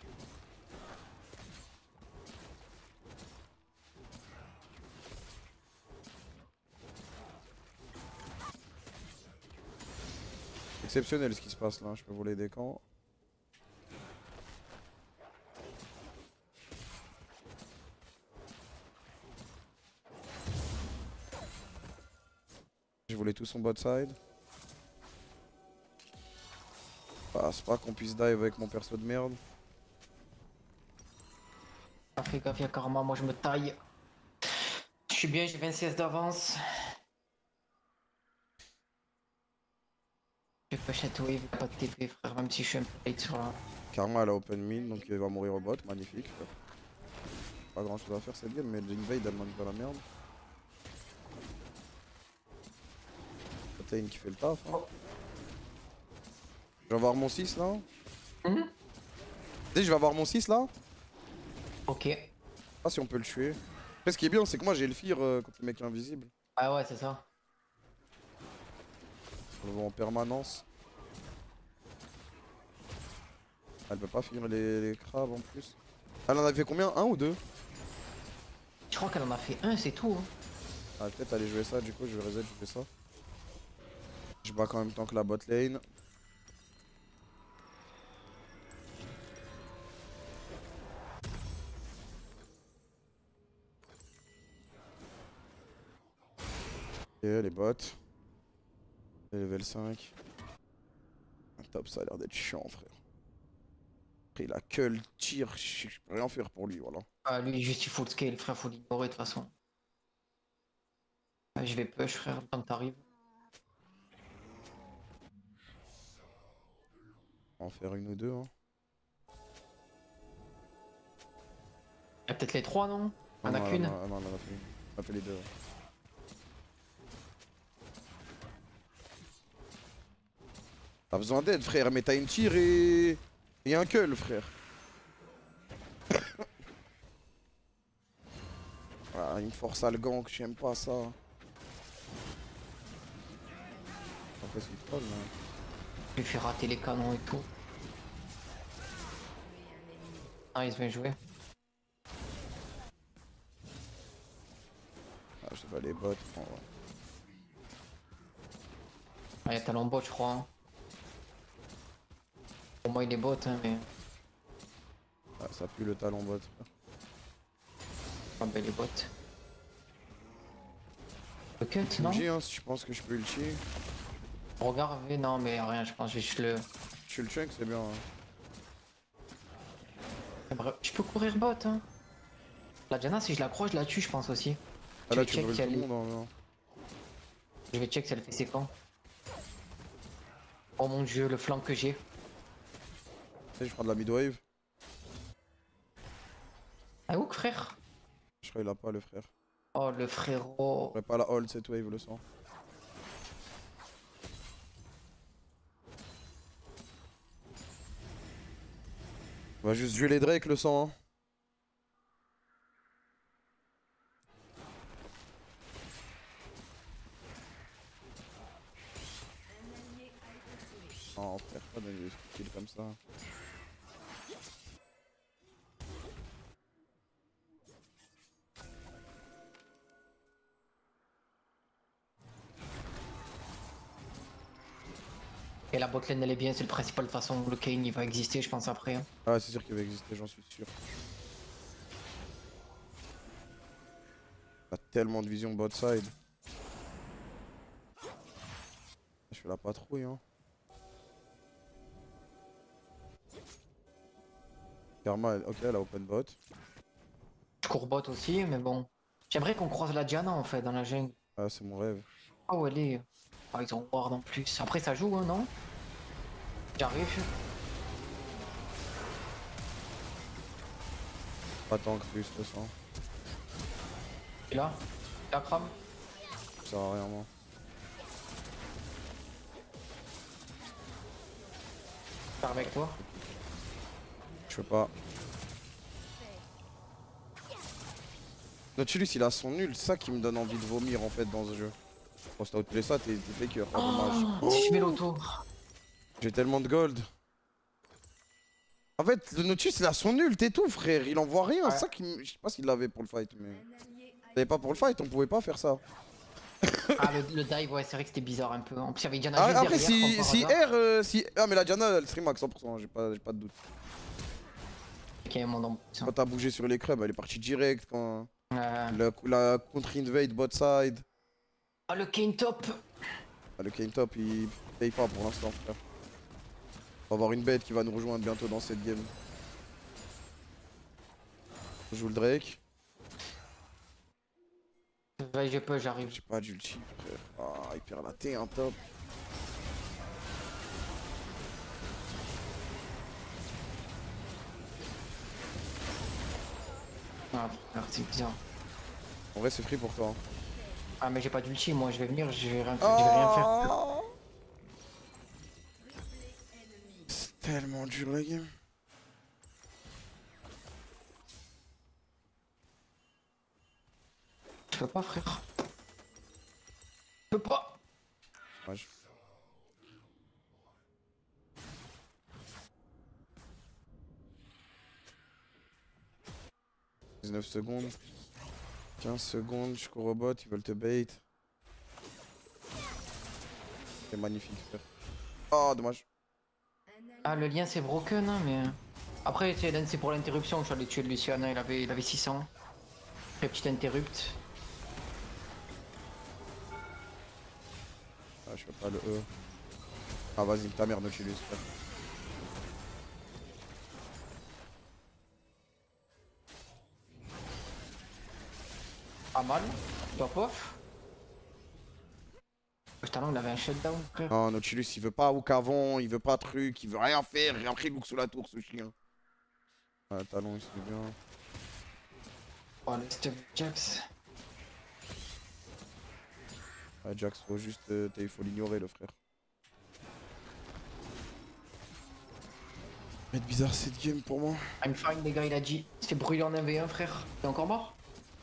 Speaker 1: Exceptionnel ce qui se passe là, je peux voler des camps. Je voulais tout son bot side. Bah, c'est pas qu'on puisse dive avec mon perso de merde.
Speaker 6: Ah, fais gaffe, y'a Karma, moi je me taille. Je suis bien, j'ai vingt C S d'avance. Je push cette wave, pas de T P frère, même si je suis un peu late sur la...
Speaker 1: Karma elle a open mid donc il va mourir au bot, magnifique. Pas grand chose à faire cette game mais l'invade elle mange dans la merde. Lane qui fait le taf. Hein. Je vais avoir mon six là.
Speaker 6: Mmh.
Speaker 1: Tu sais, je vais avoir mon six là.
Speaker 6: Ok.
Speaker 1: Je sais pas si on peut le tuer. Après, ce qui est bien, c'est que moi j'ai le fear euh, contre le mec invisible.
Speaker 6: Ah ouais, c'est ça.
Speaker 1: On le voit en permanence. Elle peut pas finir les, les crabes en plus. Elle en a fait combien? Un ou deux?
Speaker 6: Je crois qu'elle en a fait un, c'est tout. Hein.
Speaker 1: Ah, peut-être aller jouer ça, du coup, je vais reset, je fais ça. Je bats quand même temps que la bot lane. Et les bots. Et level cinq. Top, ça a l'air d'être chiant, frère. Après, il a que le tir, je peux rien faire pour lui, voilà.
Speaker 6: Ah, lui, juste il faut le scale, frère, faut l'ignorer de toute façon. Ah, je vais push, frère, quand t'arrives.
Speaker 1: On va en faire une ou deux, hein.
Speaker 6: Il y a peut-être les trois, non?
Speaker 1: Ah
Speaker 6: On a
Speaker 1: non,
Speaker 6: qu'une.
Speaker 1: Non, non, non, on a fait une. On a fait les deux. Ouais. T'as besoin d'aide, frère, mais t'as une tire et... et un cull, frère. Ah, il me force à le gank, j'aime pas ça. Après, c'est troll, mais...
Speaker 6: Je lui fais rater les canons et tout. Ah, il se met jouer.
Speaker 1: Ah, je sais pas, les bots. Oh, ouais.
Speaker 6: Ah, il y a talon bot, je crois. Hein. Pour moi, il est bot, hein, mais.
Speaker 1: Ah, ça pue le talon bot.
Speaker 6: Ah, ben, il est bot. Le cut,
Speaker 1: Tu me
Speaker 6: non?
Speaker 1: dis, hein, si tu penses que je peux ulti.
Speaker 6: Regarde, mais non, mais rien, je pense, je vais juste le.
Speaker 1: Tu le chunk, c'est bien. Hein.
Speaker 6: Je peux courir bot, hein. La Diana, si je la crois, je la tue, je pense aussi.
Speaker 1: Ah
Speaker 6: Je
Speaker 1: là,
Speaker 6: vais
Speaker 1: tu
Speaker 6: check
Speaker 1: brûles
Speaker 6: si
Speaker 1: tout
Speaker 6: elle
Speaker 1: le
Speaker 6: est-
Speaker 1: monde. Hein,
Speaker 6: Je vais check si elle fait ses camps. Oh mon dieu, le flanc que j'ai.
Speaker 1: tu sais, je prends de la midwave.
Speaker 6: Ah, où, frère?
Speaker 1: Je crois qu'il a pas, le frère.
Speaker 6: Oh, le frérot.
Speaker 1: J'aurais pas la hold cette wave, le sang. On va juste geler Drake, le sang. Hein. Oh frère, pas de kill comme ça.
Speaker 6: Et la botlane elle est bien, c'est le principal. De toute façon, le Kane il va exister, je pense, après. Hein.
Speaker 1: Ah, c'est sûr qu'il va exister, j'en suis sûr. Il a tellement de vision bot side. Je fais la patrouille, hein. Karma, elle... ok, elle a open bot.
Speaker 6: Je cours bot aussi, mais bon. J'aimerais qu'on croise la Diana en fait dans la jungle.
Speaker 1: Ah, c'est mon rêve.
Speaker 6: Ah, où elle est? Ah, ils ont ward en plus. Après, ça joue, hein, non? J'arrive.
Speaker 1: Pas tant que plus, le sang.
Speaker 6: Et là? La crame?
Speaker 1: Ça sert à rien, moi.
Speaker 6: J'arrive avec toi.
Speaker 1: Je peux pas. Nautilus, il a son nul, c'est ça qui me donne envie de vomir en fait dans ce jeu. Quand t'as outplay ça, t'es faker, pas dommage.
Speaker 6: Oh, si je mets l'auto.
Speaker 1: J'ai tellement de gold. En fait, le Nautilus, il a son nul, t'es tout, frère. Il envoie rien.
Speaker 6: Ouais.
Speaker 1: C'est ça qui me... Je sais pas s'il l'avait pour le fight, mais. T'avais pas pour le fight, on pouvait pas faire ça.
Speaker 6: Ah, le, le dive, ouais, c'est vrai que c'était bizarre un peu. En plus, il y avait Diana
Speaker 1: Ah,
Speaker 6: juste
Speaker 1: après,
Speaker 6: derrière,
Speaker 1: si,
Speaker 6: comme par
Speaker 1: si
Speaker 6: hasard.
Speaker 1: R. euh, si... Ah, mais la Diana, elle stream à cent pour cent, j'ai pas, j'ai pas de doute.
Speaker 6: Ok, mon nom.
Speaker 1: Quand t'as bougé sur les crabs, elle est partie direct. Quand
Speaker 6: Euh...
Speaker 1: la, la contre-invade bot side.
Speaker 6: Ah, le Kane top.
Speaker 1: Ah, le Kane top il paye pas pour l'instant frère. On va avoir une bête qui va nous rejoindre bientôt dans cette game. On joue le Drake.
Speaker 6: Ouais, je peux, j'arrive.
Speaker 1: J'ai pas d'ulti frère. Ah il perd la T un top.
Speaker 6: Ah, frère, c'est bizarre.
Speaker 1: En vrai c'est free pour toi. Hein.
Speaker 6: Ah, mais j'ai pas d'ulti, moi je vais venir, je vais rien, je vais rien faire.
Speaker 1: Oh c'est tellement dur la game.
Speaker 6: Je peux pas, frère. Je peux pas.
Speaker 1: Dommage. dix-neuf secondes. quinze secondes, je cours au bot, ils veulent te bait. C'est magnifique frère. Oh dommage.
Speaker 6: Ah, le lien c'est broken, hein, mais. Après, c'est pour l'interruption, je suis allé tuer Luciana, il avait, il avait six cents. Très petite interrupt.
Speaker 1: Ah je fais pas le E. Ah vas-y, ta mère Nautilus frère.
Speaker 6: Pas mal, top off. Putain, il avait un shutdown, frère.
Speaker 1: Non, Nautilus il veut pas ou qu'avant, il veut pas truc, il veut rien faire, il a pris look sous la tour ce chien. Ah talon il se fait bien.
Speaker 6: Oh, le stuff Jax.
Speaker 1: Ah Jax faut juste, euh, il faut l'ignorer le frère. Ça va être bizarre cette game pour moi.
Speaker 6: I'm fine, les gars, il a dit. Il s'est brûlé en un v un, frère. T'es encore mort?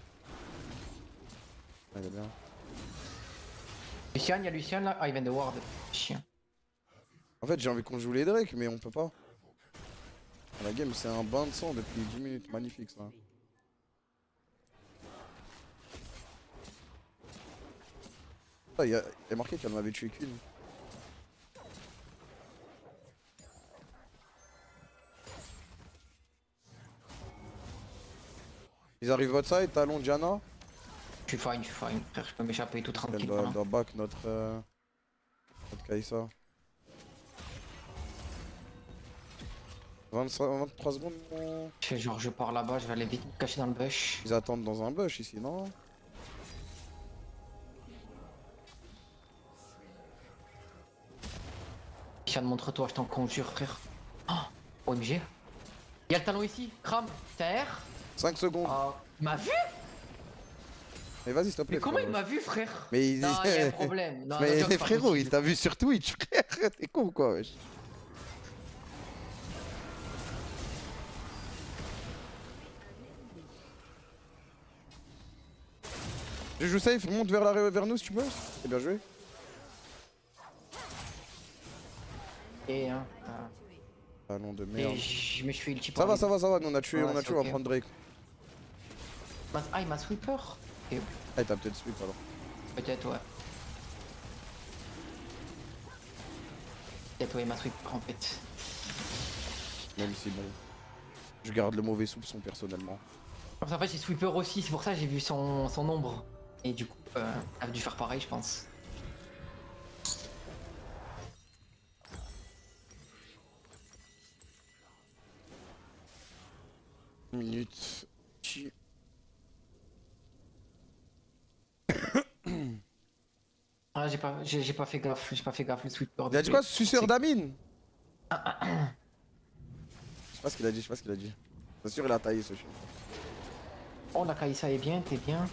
Speaker 1: Ah il est bien.
Speaker 6: Lucian, il y a Lucian là. Ah, il vient de ward. Chien.
Speaker 1: En fait j'ai envie qu'on joue les Drake mais on peut pas. La game c'est un bain de sang depuis dix minutes, magnifique ça. Ah, il y a, y a marqué qu'elle m'avait tué qu'une. Ils arrivent votre side, talon, Diana.
Speaker 6: Je suis fine, je suis fine, frère. Je peux m'échapper tout
Speaker 1: Elle
Speaker 6: tranquille.
Speaker 1: doit,
Speaker 6: Voilà.
Speaker 1: doit back notre, euh, notre Kai'Sa. vingt-cinq, vingt-trois secondes. mon-
Speaker 6: Je fais genre, je pars là-bas, je vais aller vite me cacher dans le bush.
Speaker 1: Ils attendent dans un bush ici, non?
Speaker 6: Lucian, montre-toi, je t'en conjure, frère. Oh, O M G. Il y a le talon ici. Cram. T'as R.
Speaker 1: cinq secondes.
Speaker 6: Oh, il m'a vu?
Speaker 1: Mais vas-y, s'il te plaît.
Speaker 6: Mais comment il
Speaker 1: frérot.
Speaker 6: m'a vu, frère?
Speaker 1: Mais il...
Speaker 6: Non, il y a un problème. Non,
Speaker 1: Mais
Speaker 6: non,
Speaker 1: les
Speaker 6: pas
Speaker 1: frérot,
Speaker 6: possible.
Speaker 1: il t'a vu sur Twitch, frère. T'es con ou quoi, wesh? Je joue safe, monte vers, la, vers nous si tu peux. C'est bien joué.
Speaker 6: Et, hein, ah.
Speaker 1: Talon de
Speaker 6: Et
Speaker 1: merde.
Speaker 6: je me suis ulti
Speaker 1: Ça va, ça va, ça va, nous on a tué,
Speaker 6: Ouais,
Speaker 1: on a
Speaker 6: c'est
Speaker 1: tué, on
Speaker 6: ok.
Speaker 1: va prendre Drake.
Speaker 6: Ma- Ah, il m'a sweeper? Et
Speaker 1: Ah, t'as peut-être sweep alors.
Speaker 6: peut-être, ouais. Peut-être, ouais, il m'a sweeper en fait.
Speaker 1: Même si bon. Je garde le mauvais soupçon personnellement.
Speaker 6: En fait, j'ai sweeper aussi, c'est pour ça que j'ai vu son, son ombre. Et du coup, euh, elle a dû faire pareil, je pense.
Speaker 1: Une minute. Chi-
Speaker 6: Ah, j'ai pas, j'ai j'ai pas fait gaffe, j'ai pas fait gaffe le sweeper.
Speaker 1: Il a dit quoi, suceur
Speaker 6: C'est-
Speaker 1: d'Amine? Je sais pas ce qu'il a dit, je sais pas ce qu'il a dit. C'est sûr il a taillé ce chien.
Speaker 6: Oh, la Kai'Sa est bien, t'es bien.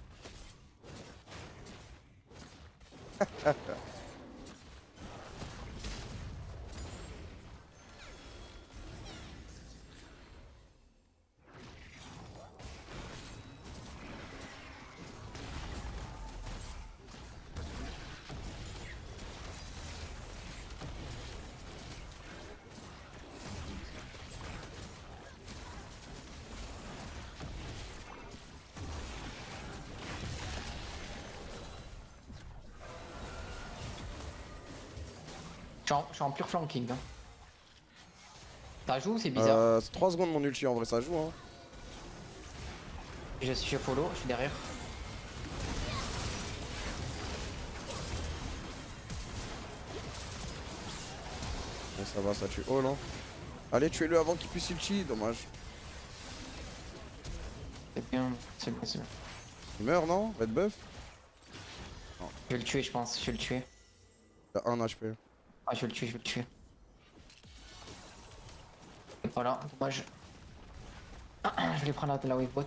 Speaker 6: Je suis en, je suis en pure flanking. Hein. Ça joue, c'est bizarre.
Speaker 1: Euh, c'est trois secondes mon ulti en vrai, ça joue hein.
Speaker 6: Je suis follow, je suis derrière.
Speaker 1: ça va, ça tue. Oh là. Allez, tuez-le avant qu'il puisse ulti, dommage.
Speaker 6: C'est bien, c'est bien, c'est bien.
Speaker 1: Il meurt, non? Red buff?
Speaker 6: Je vais le tuer, je pense, je vais le tuer.
Speaker 1: Il a un H P.
Speaker 6: Ah, je vais le tuer, je vais le tuer. Voilà, dommage. Je vais prendre la, la wave bot.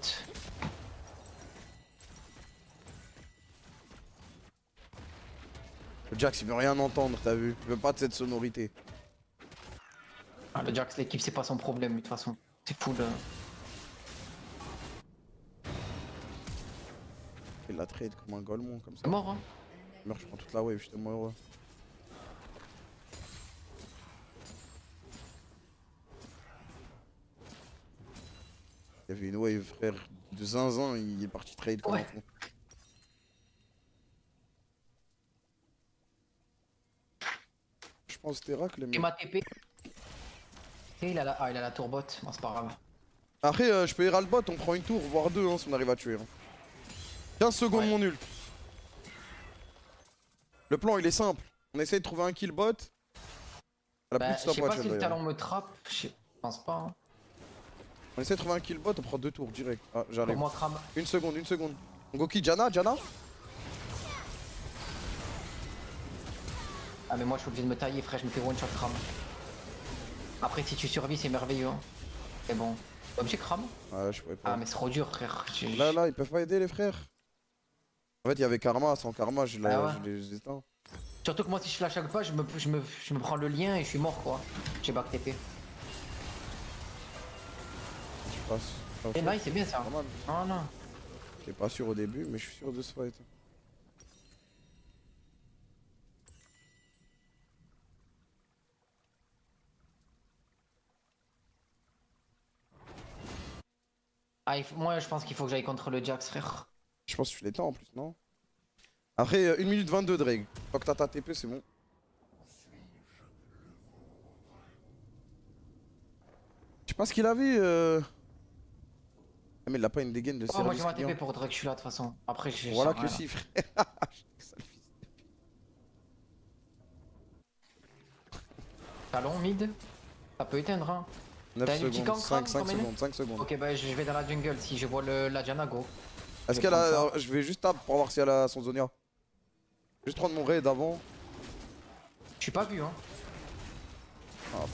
Speaker 1: Le Jax il veut rien entendre, t'as vu? Il veut pas de cette sonorité.
Speaker 6: Ah, le Jax, l'équipe, c'est pas son problème, de toute façon. C'est full. Euh...
Speaker 1: Il la trade comme un golemon comme ça.
Speaker 6: C'est mort, hein?
Speaker 1: Il meurt, je prends toute la wave, j'étais moins heureux. Il y avait une wave, frère, de zinzin, il est parti trade comme
Speaker 6: Ouais.
Speaker 1: un con. Je pense que c'était Rack, les
Speaker 6: Et
Speaker 1: mecs.
Speaker 6: ma T P. Et il a la, ah, il a la tour bot, bon, c'est pas grave.
Speaker 1: Après, euh, je peux héral bot, on prend une tour, voire deux hein, si on arrive à tuer. Hein. quinze secondes,
Speaker 6: Ouais.
Speaker 1: mon ult. Le plan, il est simple. On essaie de trouver un kill bot. Elle a
Speaker 6: Bah,
Speaker 1: plus de
Speaker 6: je sais
Speaker 1: stopwatch,
Speaker 6: pas si
Speaker 1: elle,
Speaker 6: le
Speaker 1: d'ailleurs.
Speaker 6: talon me trappe, je pense pas. Hein.
Speaker 1: On essaie de trouver un kill bot, on prend deux tours direct. Ah,
Speaker 6: Pour
Speaker 1: j'arrive.
Speaker 6: moi, crame.
Speaker 1: Une seconde, une seconde. On go qui Janna, Janna?
Speaker 6: Ah, mais moi, je suis obligé de me tailler, frère, je me fais one shot crame. Après, si tu survis, c'est merveilleux. Hein. Mais bon. Objet crame?
Speaker 1: Ouais, je pourrais pas.
Speaker 6: Ah, mais c'est trop dur, frère. Je-
Speaker 1: Là, là, ils peuvent pas aider les frères. En fait, il y avait Karma, sans Karma, je l'ai
Speaker 6: Ah ouais.
Speaker 1: je l'ai- je l'ai éteint.
Speaker 6: Surtout que moi, si je flash chaque fois, je me, je, me, je me prends le lien et je suis mort, quoi. J'ai back T P.
Speaker 1: Je passe. Pas
Speaker 6: Et
Speaker 1: sûr.
Speaker 6: nice, c'est bien ça.
Speaker 1: Pas mal.
Speaker 6: Oh non.
Speaker 1: J'étais pas sûr au début, mais je suis sûr de ce fight.
Speaker 6: Ah, il faut- moi, je pense qu'il faut que j'aille contre le Jax, frère.
Speaker 1: Je pense que tu l'éteins en plus, non? Après, euh, une minute vingt-deux, Drake. Tant que t'as ta T P, c'est bon. Je sais pas ce qu'il avait. Euh... Ah, mais il a pas une dégaine de
Speaker 6: Oh, moi,
Speaker 1: service.
Speaker 6: j'ai ma T P
Speaker 1: client.
Speaker 6: pour Drake, je suis là, de toute façon. Après, je
Speaker 1: Voilà
Speaker 6: sers
Speaker 1: que
Speaker 6: rien.
Speaker 1: si, frère. Sale fils.
Speaker 6: Talon, mid. Ça peut éteindre, hein.
Speaker 1: neuf
Speaker 6: T'as une petite
Speaker 1: secondes,
Speaker 6: cancre,
Speaker 1: cinq, cinq
Speaker 6: combien
Speaker 1: secondes, cinq secondes.
Speaker 6: Ok, bah, je vais dans la jungle si je vois le, la Janna, go.
Speaker 1: Est-ce
Speaker 6: je
Speaker 1: qu'elle
Speaker 6: vais
Speaker 1: a.
Speaker 6: prendre
Speaker 1: Je vais juste taper pour voir si elle a son Zonia. Juste prendre mon raid avant.
Speaker 6: Je suis pas vu, hein.
Speaker 1: Ah,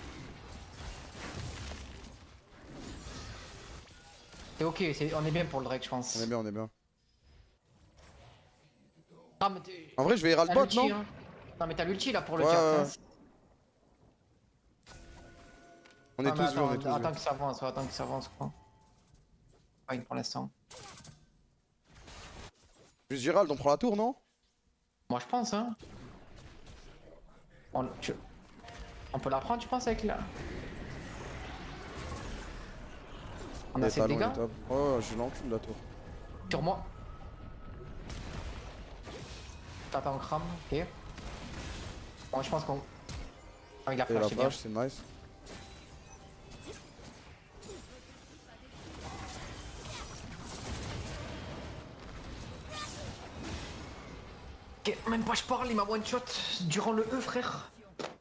Speaker 6: C'est ok, c'est- on est bien pour le Drake, je pense.
Speaker 1: on est bien, on est bien.
Speaker 6: Ah, mais t'es-
Speaker 1: En vrai, je vais héral
Speaker 6: t'as
Speaker 1: bot,
Speaker 6: l'ulti,
Speaker 1: non?
Speaker 6: hein. Non, mais t'as l'ulti là pour le
Speaker 1: Ouais,
Speaker 6: Jax.
Speaker 1: ouais.
Speaker 6: hein.
Speaker 1: On est
Speaker 6: Ah, mais
Speaker 1: tous vus,
Speaker 6: attends,
Speaker 1: on est tous
Speaker 6: attends
Speaker 1: vus.
Speaker 6: que ça avance, ouais, attends que ça avance, quoi. Pas une pour l'instant.
Speaker 1: Juste Gérald, on prend la tour, non?
Speaker 6: Moi, je pense, hein. On, tu- on peut la prendre, je pense, avec la. On a
Speaker 1: Les
Speaker 6: assez de
Speaker 1: talons,
Speaker 6: dégâts
Speaker 1: les tapes. Oh, je l'encule la tour.
Speaker 6: sur moi. T'attends crame, ok. Bon, je pense qu'on. Ah, il a
Speaker 1: Et la
Speaker 6: flash, c'est bien.
Speaker 1: flash, c'est nice.
Speaker 6: Ok, même pas je parle, il m'a one shot durant le E, frère.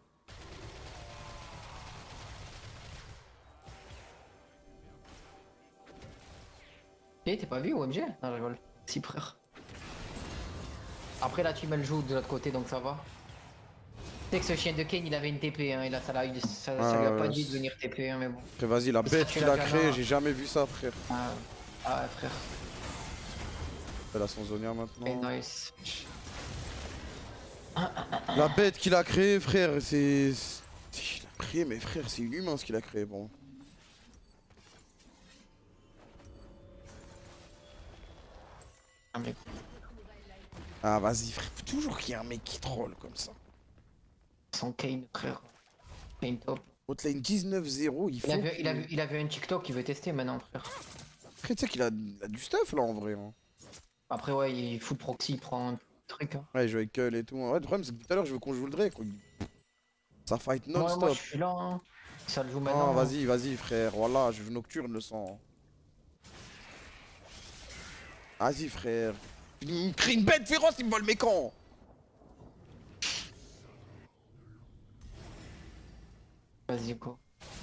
Speaker 6: Eh, t'es pas vu O M G? Non, je rigole. Si, frère. Après, la team elle joue de l'autre côté, donc ça va. Tu sais que ce chien de Kane il avait une T P, hein, et là ça, l'a eu- ça, ça
Speaker 1: Ah,
Speaker 6: lui a
Speaker 1: ouais,
Speaker 6: pas
Speaker 1: ouais,
Speaker 6: dit de
Speaker 1: c'est-
Speaker 6: venir T P, hein, mais bon.
Speaker 1: Après, vas-y, la
Speaker 6: Mais
Speaker 1: bête
Speaker 6: ça, tu
Speaker 1: qu'il
Speaker 6: l'as
Speaker 1: a
Speaker 6: déjà
Speaker 1: créée,
Speaker 6: là.
Speaker 1: j'ai jamais vu ça, frère.
Speaker 6: Ah, ah ouais, frère.
Speaker 1: Elle a son Zonia maintenant.
Speaker 6: Et nice.
Speaker 1: La bête qu'il a créée, frère, c'est. c'est- Il a créé, mais frère, c'est inhumain ce qu'il a créé, bon.
Speaker 6: Ah, mais
Speaker 1: Ah, vas-y, frère, faut toujours qu'il y ait un mec qui troll comme ça.
Speaker 6: son Kane, frère. Kane top.
Speaker 1: Hotlane dix-neuf zéro, il faut.
Speaker 6: Il a, vu,
Speaker 1: qu'il-
Speaker 6: il, a vu, il a vu un TikTok qu'il veut tester maintenant, frère.
Speaker 1: Après, tu sais qu'il a, il a du stuff là en vrai. Hein.
Speaker 6: Après, ouais, il fout proxy, il prend un truc. Hein.
Speaker 1: Ouais, il joue avec Cull et tout. Ouais, le problème, c'est que tout à l'heure, je veux qu'on joue le Drake. Quoi. Ça fight
Speaker 6: Moi, moi,
Speaker 1: non-stop.
Speaker 6: je suis là, hein. Ça le joue
Speaker 1: Ah,
Speaker 6: maintenant. hein.
Speaker 1: vas-y, vas-y, frère. Voilà, je veux Nocturne le sang. Vas-y, frère. Il me crée une bête féroce, il me vole mes camps.
Speaker 6: Vas-y, go.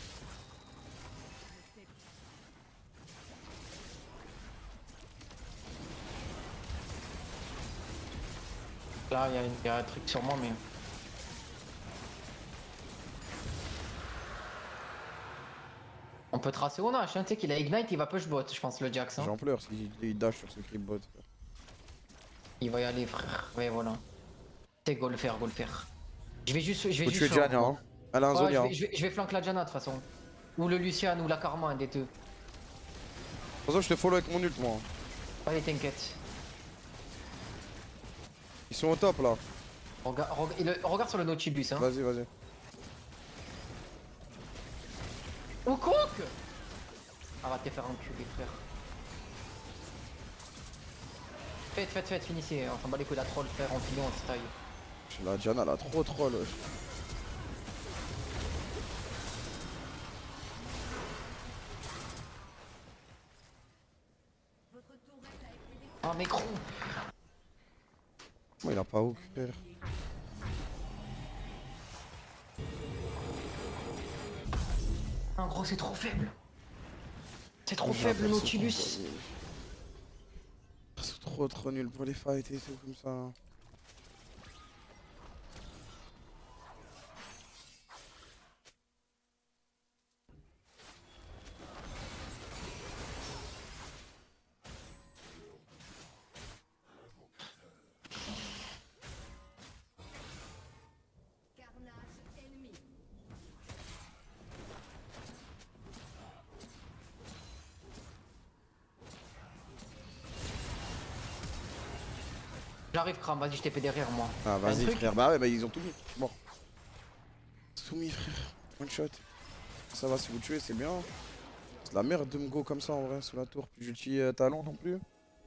Speaker 6: Là, il y, a une- y a un truc sur moi, mais. On peut tracer au Nash, hein, tu sais qu'il a Ignite, il va push bot, je pense, le Jax. Hein.
Speaker 1: J'en pleure s'il il dash sur ce creep bot.
Speaker 6: Il va y aller, frère. Ouais, voilà. C'est go le faire, go le faire. Je vais juste. Je vais
Speaker 1: Faut
Speaker 6: juste
Speaker 1: tuer Diana, hein. Elle a un
Speaker 6: Ouais,
Speaker 1: Zonia.
Speaker 6: je, vais, je, vais, je vais flank la Diana de toute façon. Ou le Lucian ou la Karma, un des deux.
Speaker 1: De toute façon, je te follow avec mon ult, moi.
Speaker 6: Allez, t'inquiète.
Speaker 1: Ils sont au top là.
Speaker 6: Regarde, regarde, le- regarde sur le Nautilus, hein.
Speaker 1: Vas-y, vas-y.
Speaker 6: Ou coque. Ah, va te faire enculer, frère. Faites, faites, faites, finissez. On s'en bat les couilles de la troll, frère. On finit, on se taille.
Speaker 1: La Diana, elle a trop troll. wesh.
Speaker 6: Ah, Mecron.
Speaker 1: Moi, il a pas hook, frère.
Speaker 6: En gros, c'est trop faible. C'est trop
Speaker 1: J'ai
Speaker 6: faible, le
Speaker 1: l'impression
Speaker 6: Nautilus.
Speaker 1: qu'on- Ils sont trop trop nuls pour les fights et tout comme ça.
Speaker 7: Carnage ennemi.
Speaker 6: J'arrive, Kram, vas-y, je t'ai fait derrière moi.
Speaker 1: Ah,
Speaker 6: Un
Speaker 1: vas-y,
Speaker 6: truc
Speaker 1: frère. Bah ouais, bah ils ont tout mis. Bon. Tout mis, frère. One shot. Ça va, si vous tuez, c'est bien. C'est de la merde de me go comme ça en vrai, sous la tour. Puis j'utilise euh, talon non plus.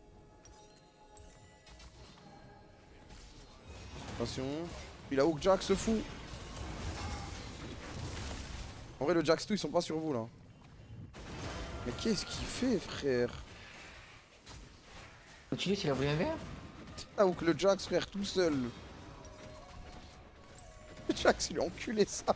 Speaker 1: Attention. Puis la hook Jax se fout. En vrai, le Jax tout, ils sont pas sur vous là. Mais qu'est-ce qu'il fait, frère?
Speaker 6: Nautilus, il a voulu un verre.
Speaker 1: Ah, ou que le Jax, frère, tout seul. Le Jax, il a enculé ça.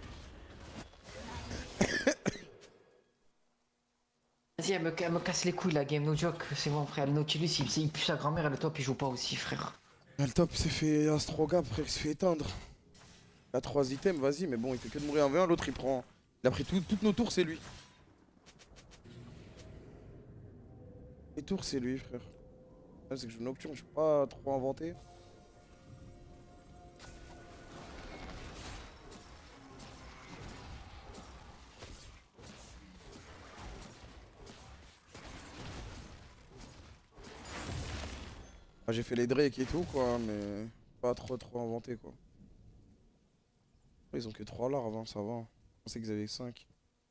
Speaker 6: Vas-y, elle me, elle me casse les couilles la game, no joke. C'est bon, frère. Le Nautilus, il, il pue sa grand-mère et le top, il joue pas aussi, frère.
Speaker 1: Ah, le top, il s'est fait Astrogap, frère, il s'est fait éteindre. Il a trois items, vas-y, mais bon, il fait que de mourir en V un, l'autre il prend. Il a pris tout- toutes nos tours, c'est lui. Les tours, c'est lui, frère. Là, c'est que je joue Nocturne, je peux pas trop inventer. Ah, j'ai fait les Drake et tout, quoi, mais pas trop trop inventé, quoi. Ils ont que trois larves, hein, ça va. Je pensais qu'ils avaient cinq.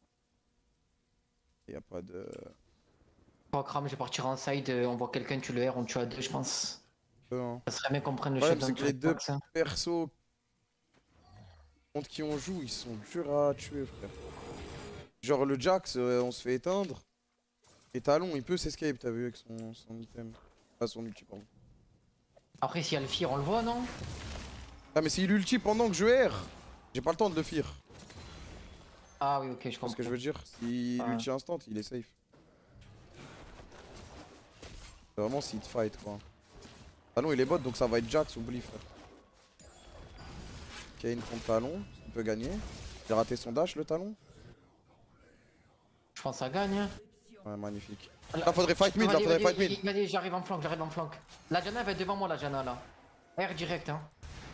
Speaker 1: Y a pas de...
Speaker 6: Bon, Kram, je vais partir en side. euh, On voit quelqu'un, tu le R, on tue à deux, je pense.
Speaker 1: Euh, hein.
Speaker 6: Ça serait bien qu'on prenne le
Speaker 1: Ouais,
Speaker 6: shot
Speaker 1: c'est
Speaker 6: dans
Speaker 1: que les
Speaker 6: le
Speaker 1: deux
Speaker 6: box, hein.
Speaker 1: persos contre qui on joue, ils sont durs à tuer, frère. Genre le Jax, euh, on se fait éteindre. Et Talon, il peut s'escape, t'as vu, avec son, son item. Ah, son ulti, pardon.
Speaker 6: Après, s'il y a le fear, on le voit, non?
Speaker 1: Ah, mais s'il ulti pendant que je R, j'ai pas le temps de le fear.
Speaker 6: Ah oui, ok, je
Speaker 1: C'est
Speaker 6: comprends.
Speaker 1: ce que je veux dire. Si
Speaker 6: Ouais.
Speaker 1: l'ulti instant, il est safe. C'est vraiment seed fight, quoi. Talon, il est bot, donc ça va être Jax, oublie, frère. Kane contre Talon, il peut gagner. Il a raté son dash, le Talon.
Speaker 6: Je pense que ça gagne. Hein.
Speaker 1: Ouais, magnifique. Là, faudrait fight mid, là,
Speaker 6: Vas-y,
Speaker 1: faudrait
Speaker 6: vas-y,
Speaker 1: fight mid.
Speaker 6: vas-y, vas-y, j'arrive en flank, j'arrive en flank. La Jana va être devant moi, la Jana là. R direct, hein.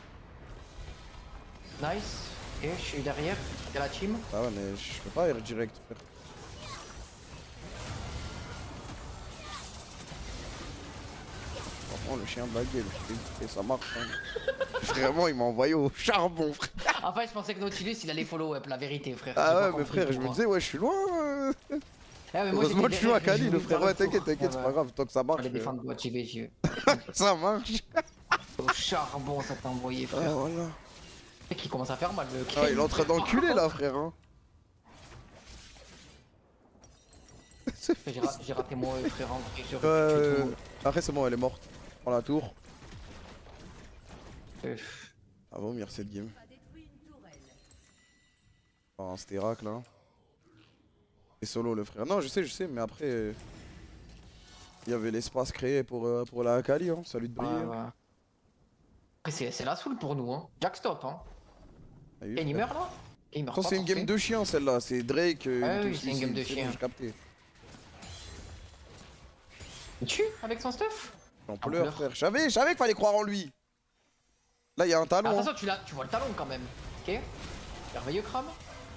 Speaker 6: Nice. Ok, je suis derrière. Il y a la team.
Speaker 1: Ah ouais, mais je peux pas R direct, frère. Franchement, le chien de la gueule, et ça marche. Hein. Vraiment, il m'a envoyé au charbon, frère.
Speaker 6: En fait, je pensais que Nautilus il allait follow up, la vérité, frère.
Speaker 1: Ah
Speaker 6: J'ai pas
Speaker 1: ouais, mais
Speaker 6: compris
Speaker 1: frère, je me
Speaker 6: pourquoi.
Speaker 1: disais, ouais, je suis loin. euh.
Speaker 6: Ah, mais moi,
Speaker 1: Heureusement que
Speaker 6: j'étais
Speaker 1: je suis loin à
Speaker 6: derrière,
Speaker 1: Cali,
Speaker 6: je
Speaker 1: le
Speaker 6: voulais
Speaker 1: frère.
Speaker 6: faire
Speaker 1: Ouais,
Speaker 6: le tour.
Speaker 1: t'inquiète, t'inquiète, c'est
Speaker 6: Ouais,
Speaker 1: pas grave, tant que ça marche.
Speaker 6: Allez
Speaker 1: euh,
Speaker 6: défendre bot, j'y vais, j'y vais.
Speaker 1: Ça marche.
Speaker 6: Au charbon, ça t'a envoyé,
Speaker 1: Ah
Speaker 6: frère.
Speaker 1: voilà.
Speaker 6: C'est qui commence à faire mal, le
Speaker 1: Ah, il est en train d'enculer là, frère. Hein.
Speaker 6: J'ai ra- j'ai raté moi, frère, en vrai, j'ai
Speaker 1: Euh,
Speaker 6: tué tout
Speaker 1: Après, c'est bon, elle est morte. Prends la tour.
Speaker 6: le monde. Euh,
Speaker 1: Ah, vomir cette game.
Speaker 7: A détruit une tourelle.
Speaker 1: Oh, un Sterak là. C'est solo le frère. Non, je sais, je sais, mais après. euh, Il y avait l'espace créé pour, euh, pour la Akali, hein. Salut de briller.
Speaker 6: Ouais, ouais. Après, c'est c'est la soul pour nous, hein. Jack stop, hein.
Speaker 1: Ah oui,
Speaker 6: Et il
Speaker 1: frère.
Speaker 6: meurt là Et il meurt
Speaker 1: Ça,
Speaker 6: pas,
Speaker 1: c'est une game
Speaker 6: parfait.
Speaker 1: de chien celle-là. C'est Drake. euh,
Speaker 6: Ah
Speaker 1: tout
Speaker 6: oui, c'est une
Speaker 1: ici,
Speaker 6: game de
Speaker 1: c'est
Speaker 6: chien.
Speaker 1: bon, j'ai capté.
Speaker 6: Il tue avec son stuff.
Speaker 1: J'en
Speaker 6: En
Speaker 1: pleure,
Speaker 6: pleurs.
Speaker 1: frère. Je savais, je savais qu'il fallait croire en lui. Là, il y a un talon. hein.
Speaker 6: Attention, tu, l'as- tu vois le talon quand même. Ok. Merveilleux crame.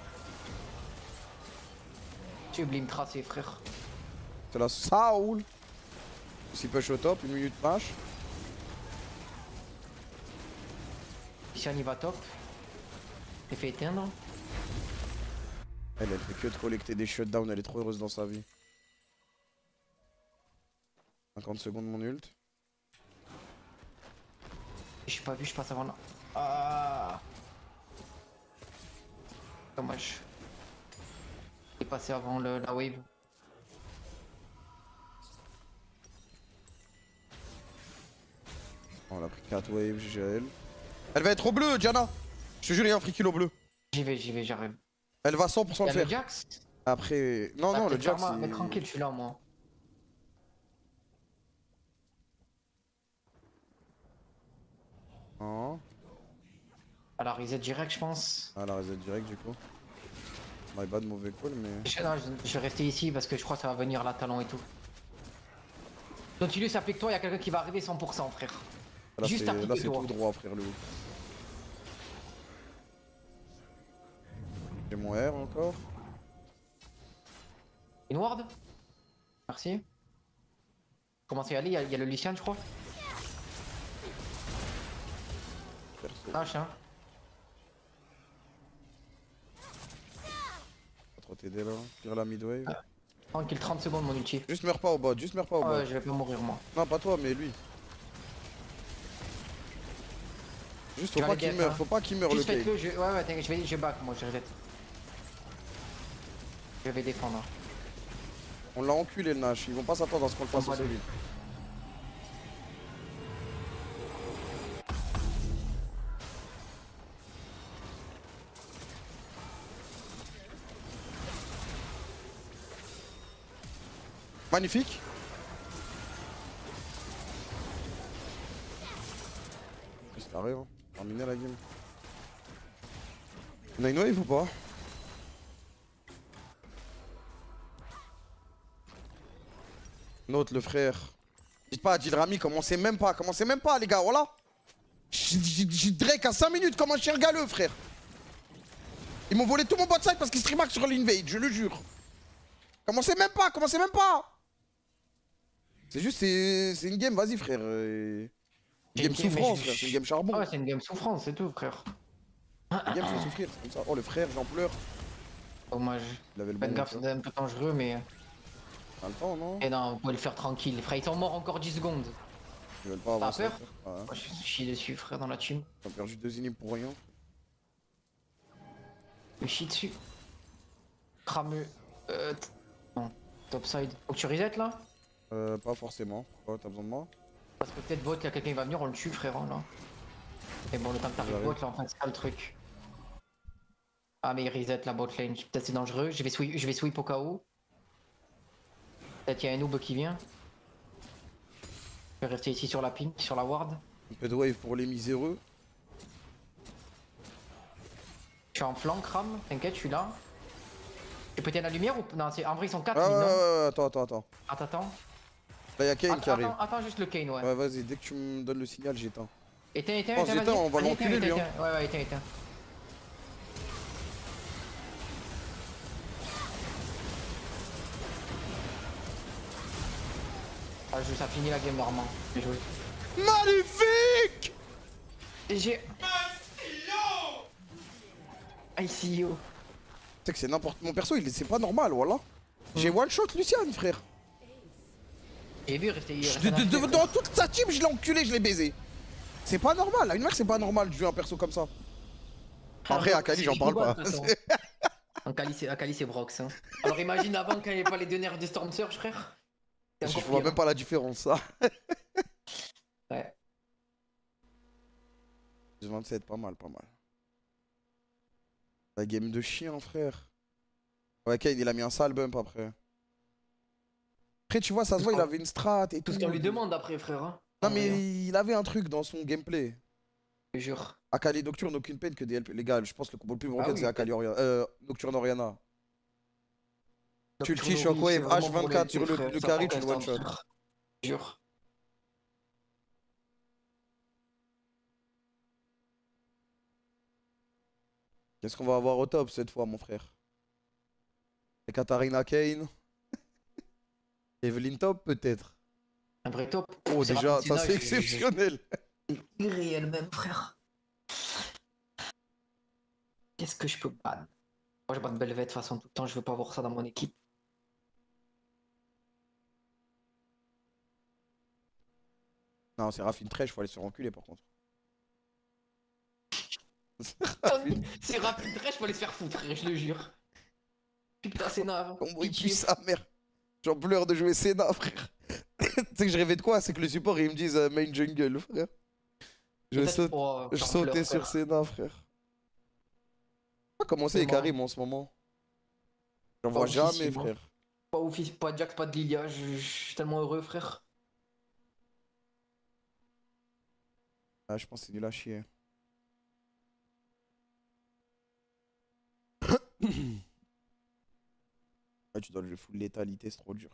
Speaker 6: Sublime tracé, frère.
Speaker 1: C'est la Saoul. Si push au top, une minute match.
Speaker 6: Ici, on y va top. Il fait éteindre.
Speaker 1: Elle, elle fait que de collecter des shutdowns. Elle est trop heureuse dans sa vie. cinquante secondes, mon ult.
Speaker 6: Je suis pas vu, je passe avant là. Ah. Dommage. Il est passé avant le, la wave.
Speaker 1: Oh, elle a pris quatre waves, G G elle. Elle va être au bleu, Diana. Je te jure, il y a un free kill au bleu.
Speaker 6: J'y vais, j'y vais, j'arrive.
Speaker 1: Elle va cent pour cent
Speaker 6: Y'a
Speaker 1: le
Speaker 6: le
Speaker 1: faire.
Speaker 6: Jax.
Speaker 1: Après. Non,
Speaker 6: Ah,
Speaker 1: non, le
Speaker 6: peut-être
Speaker 1: Jax.
Speaker 6: Karma,
Speaker 1: c'est-
Speaker 6: mais tranquille, je suis là, moi.
Speaker 1: Oh.
Speaker 6: À la reset direct, je pense.
Speaker 1: Ah, la reset direct, du coup. My bad, mauvais call, mais.
Speaker 6: Je, non, je, je vais rester ici parce que je crois que ça va venir là, talon et tout. Nautilus, applique-toi, il y a quelqu'un qui va arriver cent pour cent, frère.
Speaker 1: Là,
Speaker 6: Juste
Speaker 1: c'est là, c'est
Speaker 6: applique-toi.
Speaker 1: tout droit, frère, le haut. J'ai mon R encore.
Speaker 6: Une ward. Merci. Commencez à y aller, il y, a- il y a le Lucian, je crois.
Speaker 1: Perso.
Speaker 6: Ah, chien.
Speaker 1: Pas trop t'aider là. Tire la mid wave.
Speaker 6: Tranquille, trente secondes, mon ulti.
Speaker 1: Juste meurs pas au bot, juste meurs pas au
Speaker 6: Ah
Speaker 1: bot.
Speaker 6: ouais, je vais pas mourir, moi.
Speaker 1: Non, pas toi, mais lui. Juste faut
Speaker 6: Je vais
Speaker 1: pas
Speaker 6: aller
Speaker 1: qu'il
Speaker 6: death,
Speaker 1: meure,
Speaker 6: hein.
Speaker 1: faut pas qu'il meure le
Speaker 6: Juste
Speaker 1: Kane.
Speaker 6: faites-le, je... ouais, ouais, t'inquiète, je vais, je back, moi, je reset. Je vais défendre.
Speaker 1: On l'a enculé le Nash, ils vont pas s'attendre à ce qu'on le fasse
Speaker 6: On va
Speaker 1: au
Speaker 6: le-
Speaker 1: solide. Magnifique. C'est carré, hein. Terminé la game. On a une wave ou pas? Note le frère. Dites pas à Dilrami, commencez même pas, commencez même pas les gars, voilà. J'ai- J'ai j'ai Drake à cinq minutes comme un chien galeux, frère. Ils m'ont volé tout mon bot side parce qu'ils streamax sur l'invade, je le jure. Commencez même pas, commencez même pas. C'est juste, c'est c'est une game, vas-y frère. euh, Une game
Speaker 6: J'ai une game,
Speaker 1: souffrance,
Speaker 6: mais je-
Speaker 1: frère, c'est une game charbon.
Speaker 6: Ah ouais, c'est une game souffrance, c'est tout, frère.
Speaker 1: Une game fait souffrir, c'est comme ça. Oh le frère, j'en pleure.
Speaker 6: Dommage.
Speaker 1: Il avait le
Speaker 6: Faites
Speaker 1: bon
Speaker 6: gaffe,
Speaker 1: move,
Speaker 6: c'est un peu dangereux, mais.
Speaker 1: T'as le temps, non?
Speaker 6: Et non, vous pouvez le faire tranquille, frère. Ils sont morts encore dix secondes.
Speaker 1: Ils veulent pas
Speaker 6: T'as
Speaker 1: avancer.
Speaker 6: peur?
Speaker 1: frère. Ouais.
Speaker 6: Moi, je suis chié dessus, frère, dans la team.
Speaker 1: On a perdu deux inhibs pour rien.
Speaker 6: Je me chie dessus. Crameux. Euh. t- Non, topside. Faut que tu reset là?
Speaker 1: Euh, pas forcément. Pourquoi? T'as besoin de moi?
Speaker 6: Parce que peut-être bot, il y a quelqu'un qui va venir, on le tue, frère, là. Et bon, le temps que t'arrives
Speaker 1: J'arrive.
Speaker 6: bot, là, enfin, c'est ça le truc. Ah, mais il reset la bot lane. Peut-être c'est dangereux. Je vais sweep, je vais sweep au cas où. Peut-être qu'il y a un noob qui vient. Je vais rester ici sur la pink, sur la ward.
Speaker 1: Un peu de wave pour les miséreux.
Speaker 6: Je suis en flanc, crame. T'inquiète, je suis là. J'ai pété la lumière ou non? C'est en vrai, ils sont quatre,
Speaker 1: Ah ouais,
Speaker 6: non?
Speaker 1: ouais, ouais, attends, attends, attends.
Speaker 6: Attends, attends.
Speaker 1: Là y'a Kane qui
Speaker 6: Attends,
Speaker 1: arrive.
Speaker 6: attends, attends juste le Kane, ouais.
Speaker 1: Ouais, vas-y, dès que tu me donnes le signal, j'éteins.
Speaker 6: Éteins, éteins,
Speaker 1: Oh,
Speaker 6: éteins,
Speaker 1: j'éteins,
Speaker 6: vas-y.
Speaker 1: on va
Speaker 6: Allez,
Speaker 1: l'enculer,
Speaker 6: éteins,
Speaker 1: lui, hein.
Speaker 6: éteins. Ouais, ouais, éteins, éteins. Ah, je, ça finit la game normalement. Bien joué.
Speaker 1: Magnifique!
Speaker 6: Et j'ai. I see you.
Speaker 1: Tu sais que c'est n'importe... Mon perso, il c'est pas normal, voilà. J'ai one shot Lucian, frère.
Speaker 6: J'ai vu rester.
Speaker 1: Je-
Speaker 6: rester
Speaker 1: de-
Speaker 6: dans
Speaker 1: de-
Speaker 6: le-
Speaker 1: dans toute sa team, je l'ai enculé, je l'ai baisé. C'est pas normal, à une mère, c'est pas normal de jouer un perso comme ça. Après,
Speaker 6: Ah,
Speaker 1: Akali,
Speaker 6: c'est
Speaker 1: j'en parle
Speaker 6: Ibuba,
Speaker 1: pas.
Speaker 6: de toute façon. Akali, c'est Akali, c'est Brox. Hein. Alors imagine avant quand il n'y avait pas les deux nerfs de Storm Surge, frère. C'est
Speaker 1: Je
Speaker 6: encore
Speaker 1: vois
Speaker 6: pire.
Speaker 1: même pas la différence, ça.
Speaker 6: Ouais.
Speaker 1: vingt-sept, pas mal, pas mal. La game de chien, frère. Ouais, Kane, il a mis un sale bump après. Après, tu vois, ça se voit, il avait une strat et tout.
Speaker 6: Tout ce qu'on lui demande après, frère. Hein.
Speaker 1: Non,
Speaker 6: En
Speaker 1: mais
Speaker 6: vrai, hein.
Speaker 1: il avait un truc dans son gameplay.
Speaker 6: Je te jure.
Speaker 1: Akali Nocturne, aucune peine que des L P. Les gars, je pense que le combo le plus broken,
Speaker 6: Ah oui,
Speaker 1: c'est Akali Oriana. Euh, Nocturne Oriana. Tu le
Speaker 6: Nocturne,
Speaker 1: tues Shockwave,
Speaker 6: c'est vraiment
Speaker 1: H
Speaker 6: pour
Speaker 1: vingt-quatre
Speaker 6: les
Speaker 1: sur le,
Speaker 6: frères,
Speaker 1: le
Speaker 6: ça
Speaker 1: carry,
Speaker 6: prend
Speaker 1: tu le
Speaker 6: qu'un
Speaker 1: one shot.
Speaker 6: stand, frère. Je te jure.
Speaker 1: Qu'est-ce qu'on va avoir au top cette fois, mon frère? Et Katarina Kane. Evelyn top, peut-être.
Speaker 6: Un vrai top.
Speaker 1: Oh,
Speaker 6: C'est
Speaker 1: déjà,
Speaker 6: Rafinha,
Speaker 1: ça c'est
Speaker 6: je- je- je-
Speaker 1: exceptionnel.
Speaker 6: C'est irréel même, frère. Qu'est-ce que je peux ban? Moi, je ban Belvet de toute façon tout le temps, je veux pas voir ça dans mon équipe.
Speaker 1: Non, c'est Raffine Trèche, faut aller se faire enculer par contre.
Speaker 6: C'est rapide, je peux aller se faire foutre, frère, je le jure. Putain, c'est nave.
Speaker 1: Comment il pue sa mère. J'en pleure de jouer Senna, frère. Tu sais que je rêvais de quoi? C'est que le support, ils me disent euh, main jungle, frère. Je,
Speaker 6: Peut-être
Speaker 1: saute,
Speaker 6: pour, euh,
Speaker 1: je
Speaker 6: j'en
Speaker 1: sautais
Speaker 6: pleure,
Speaker 1: sur
Speaker 6: frère.
Speaker 1: Senna, frère. On va commencer les
Speaker 6: Vraiment.
Speaker 1: Karim en ce moment. J'en
Speaker 6: Pas
Speaker 1: vois jamais,
Speaker 6: officiel, moi.
Speaker 1: frère.
Speaker 6: Pas Office, pas Jax, pas de Lilia, je, je suis tellement heureux, frère.
Speaker 1: Ah, je pense que c'est nul à chier. Ah, tu dois le full létalité, c'est trop dur.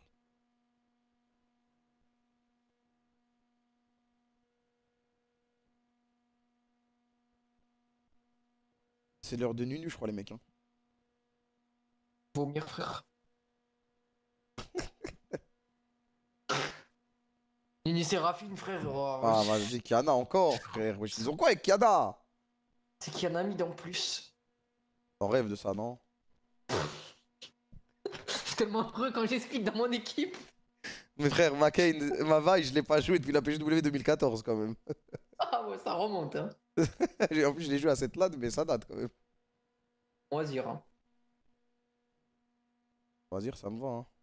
Speaker 1: C'est l'heure de Nunu, je crois, les mecs. Hein.
Speaker 6: Vomir, frère. Nini Séraphine, frère. Oh,
Speaker 1: Ah, vas-y, Kiana encore, frère. Wesh, ils ont quoi avec Kiana?
Speaker 6: c'est qu'il y en a mis en plus.
Speaker 1: On rêve de ça, non?
Speaker 6: Je suis tellement heureux quand j'explique dans mon équipe.
Speaker 1: Mais frère, ma Kane, ma vaille, je l'ai pas joué depuis la P G W deux mille quatorze quand même.
Speaker 6: Ah ouais, ça remonte, hein.
Speaker 1: En plus, je l'ai joué à cette LAN, mais ça date quand même.
Speaker 6: On va dire, hein.
Speaker 1: Vas-y, ça me va. Hein.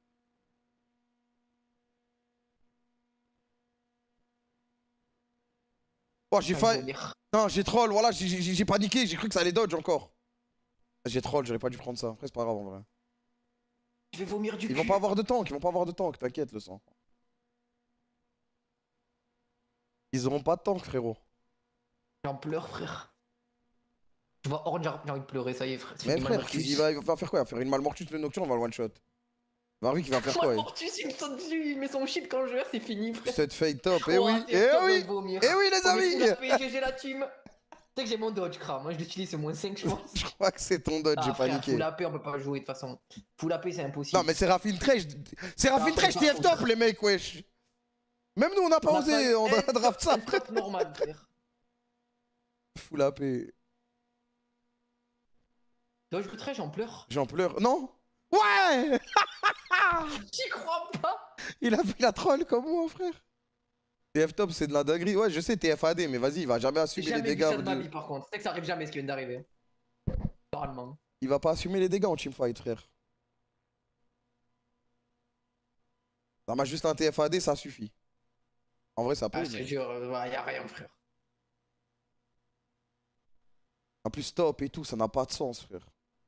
Speaker 1: Oh, j'ai
Speaker 6: Ah,
Speaker 1: failli.
Speaker 6: vomir.
Speaker 1: Non, j'ai troll, voilà, j'ai- j'ai j'ai paniqué, j'ai cru que ça allait dodge encore. J'ai troll, j'aurais pas dû prendre ça. Après, c'est pas grave en vrai.
Speaker 6: Je vais vomir du
Speaker 1: Ils
Speaker 6: cul.
Speaker 1: vont pas avoir de tank, ils vont pas avoir de tank, t'inquiète, le sang. Ils auront pas de tank, frérot.
Speaker 6: J'en pleure, frère. Je vois Orange, j'ai envie de pleurer, ça y est, frère. C'est
Speaker 1: Mais
Speaker 6: fini,
Speaker 1: frère,
Speaker 6: Malmortus.
Speaker 1: il va, il va faire quoi? Il va faire une Malmortus le Nocturne, on va le one shot. Warwick, il va faire quoi? il
Speaker 6: Malmortus, il me saute dessus, il met son shit quand je vais, c'est fini, frère.
Speaker 1: Cette fade top, eh
Speaker 6: Oh,
Speaker 1: oui,
Speaker 6: t'es
Speaker 1: eh
Speaker 6: sûr de
Speaker 1: oui,
Speaker 6: vomir.
Speaker 1: eh oui, les
Speaker 6: Oh, mais tu
Speaker 1: amis!
Speaker 6: l'as fait, G G la team. Tu sais que j'ai mon dodge, crame, moi je l'utilise, c'est moins cinq, je pense.
Speaker 1: Je crois que c'est ton dodge,
Speaker 6: Ah,
Speaker 1: j'ai
Speaker 6: frère,
Speaker 1: paniqué.
Speaker 6: full A P, on peut pas jouer de toute façon. Full A P, c'est impossible.
Speaker 1: Non, mais c'est Raffine Trèche, c'est Raffine
Speaker 6: Ah,
Speaker 1: Trèche
Speaker 6: par
Speaker 1: T F
Speaker 6: contre.
Speaker 1: top, les mecs, wesh! Même nous, on n'a pas
Speaker 6: On a
Speaker 1: osé,
Speaker 6: eu
Speaker 1: on
Speaker 6: un
Speaker 1: a draft ça,
Speaker 6: un top normal, frère.
Speaker 1: Full A P.
Speaker 6: Dodge le trait, j'en pleure.
Speaker 1: J'en pleure. Non? Ouais!
Speaker 6: J'y crois pas.
Speaker 1: Il a fait la troll comme moi, frère. T F top, c'est de la dinguerie. Ouais, je sais, T F A D, mais vas-y, il va jamais
Speaker 6: J'ai
Speaker 1: assumer les
Speaker 6: jamais vu
Speaker 1: dégâts.
Speaker 6: ça de ma
Speaker 1: de-
Speaker 6: vie, par contre. C'est que ça arrive jamais ce qui vient d'arriver. Normalement.
Speaker 1: Il va pas assumer les dégâts en teamfight, frère. Ça m'a juste un T F A D, ça suffit. En vrai, ça peut.
Speaker 6: Ah, je te
Speaker 1: mais-
Speaker 6: jure, euh, ouais, y a rien, frère.
Speaker 1: En plus, top et tout, ça n'a pas de sens, frère.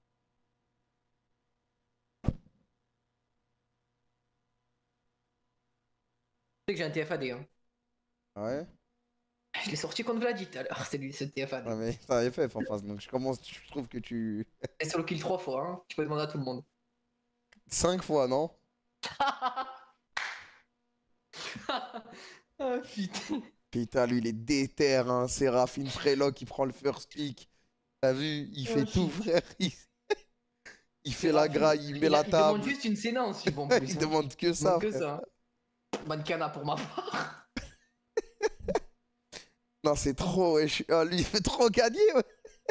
Speaker 6: Tu sais que j'ai un T F A D, hein.
Speaker 1: Ouais.
Speaker 6: Je l'ai sorti contre Vladi tout à l'heure, c'est lui, ce T F A D.
Speaker 1: Ouais, mais t'as F F en face, donc je commence, je trouve que tu.
Speaker 6: Et solo kill trois fois, hein. Tu peux demander à tout le monde.
Speaker 1: Cinq fois, non?
Speaker 6: Ah putain.
Speaker 1: Putain, lui, il est déter, hein. C'est Raffine Frelock qui prend le first pick. T'as vu? Il fait
Speaker 6: Ouais,
Speaker 1: tout, frère. Il, il fait
Speaker 6: C'est
Speaker 1: la
Speaker 6: Raffine.
Speaker 1: graille, il met
Speaker 6: Il,
Speaker 1: la
Speaker 6: a- il
Speaker 1: table.
Speaker 6: demande juste une séance, bon, en plus.
Speaker 1: Il
Speaker 6: hein.
Speaker 1: demande que
Speaker 6: Il
Speaker 1: ça.
Speaker 6: demande que
Speaker 1: frère.
Speaker 6: ça. Hein. Mancana pour ma part.
Speaker 1: Non, c'est trop, wesh. Ah, lui, il fait trop gagner, ouais.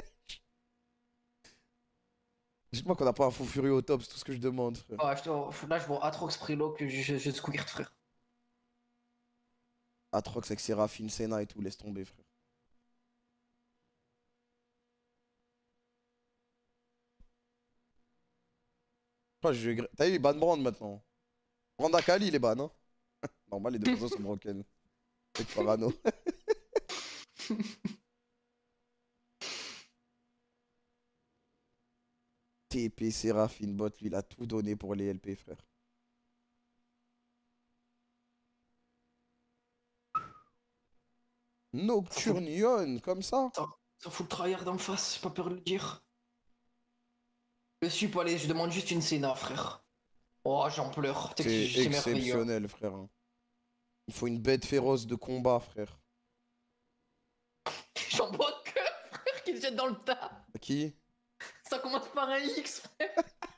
Speaker 1: Dites-moi qu'on n'a pas un fou furieux au top, c'est tout ce que je demande, frère.
Speaker 6: Ouais, je te- là, je vois Atrox Prelo que je, je, je squirt, frère.
Speaker 1: Atrox avec Seraphine, Senna et tout, laisse tomber, frère. Oh, je... vais- T'as eu ban Brand maintenant. Brand Akali, il est ban, hein. Normal, les deux persos sont broken. C'est parano. T P Séraphine bot, lui, il a tout donné pour les L P, frère. Nocturnion, comme ça.
Speaker 6: Ça, ça fout le tryhard d'en face, j'ai pas peur de le dire. Le sup, allez, je demande juste une Senna, frère. Oh, j'en pleure.
Speaker 1: C'est
Speaker 6: C'est merveilleux.
Speaker 1: exceptionnel, frère. Il faut une bête féroce de combat, frère.
Speaker 6: J'en bois que, frère, qui se jette dans le tas.
Speaker 1: Qui?
Speaker 6: Ça commence par un X, frère.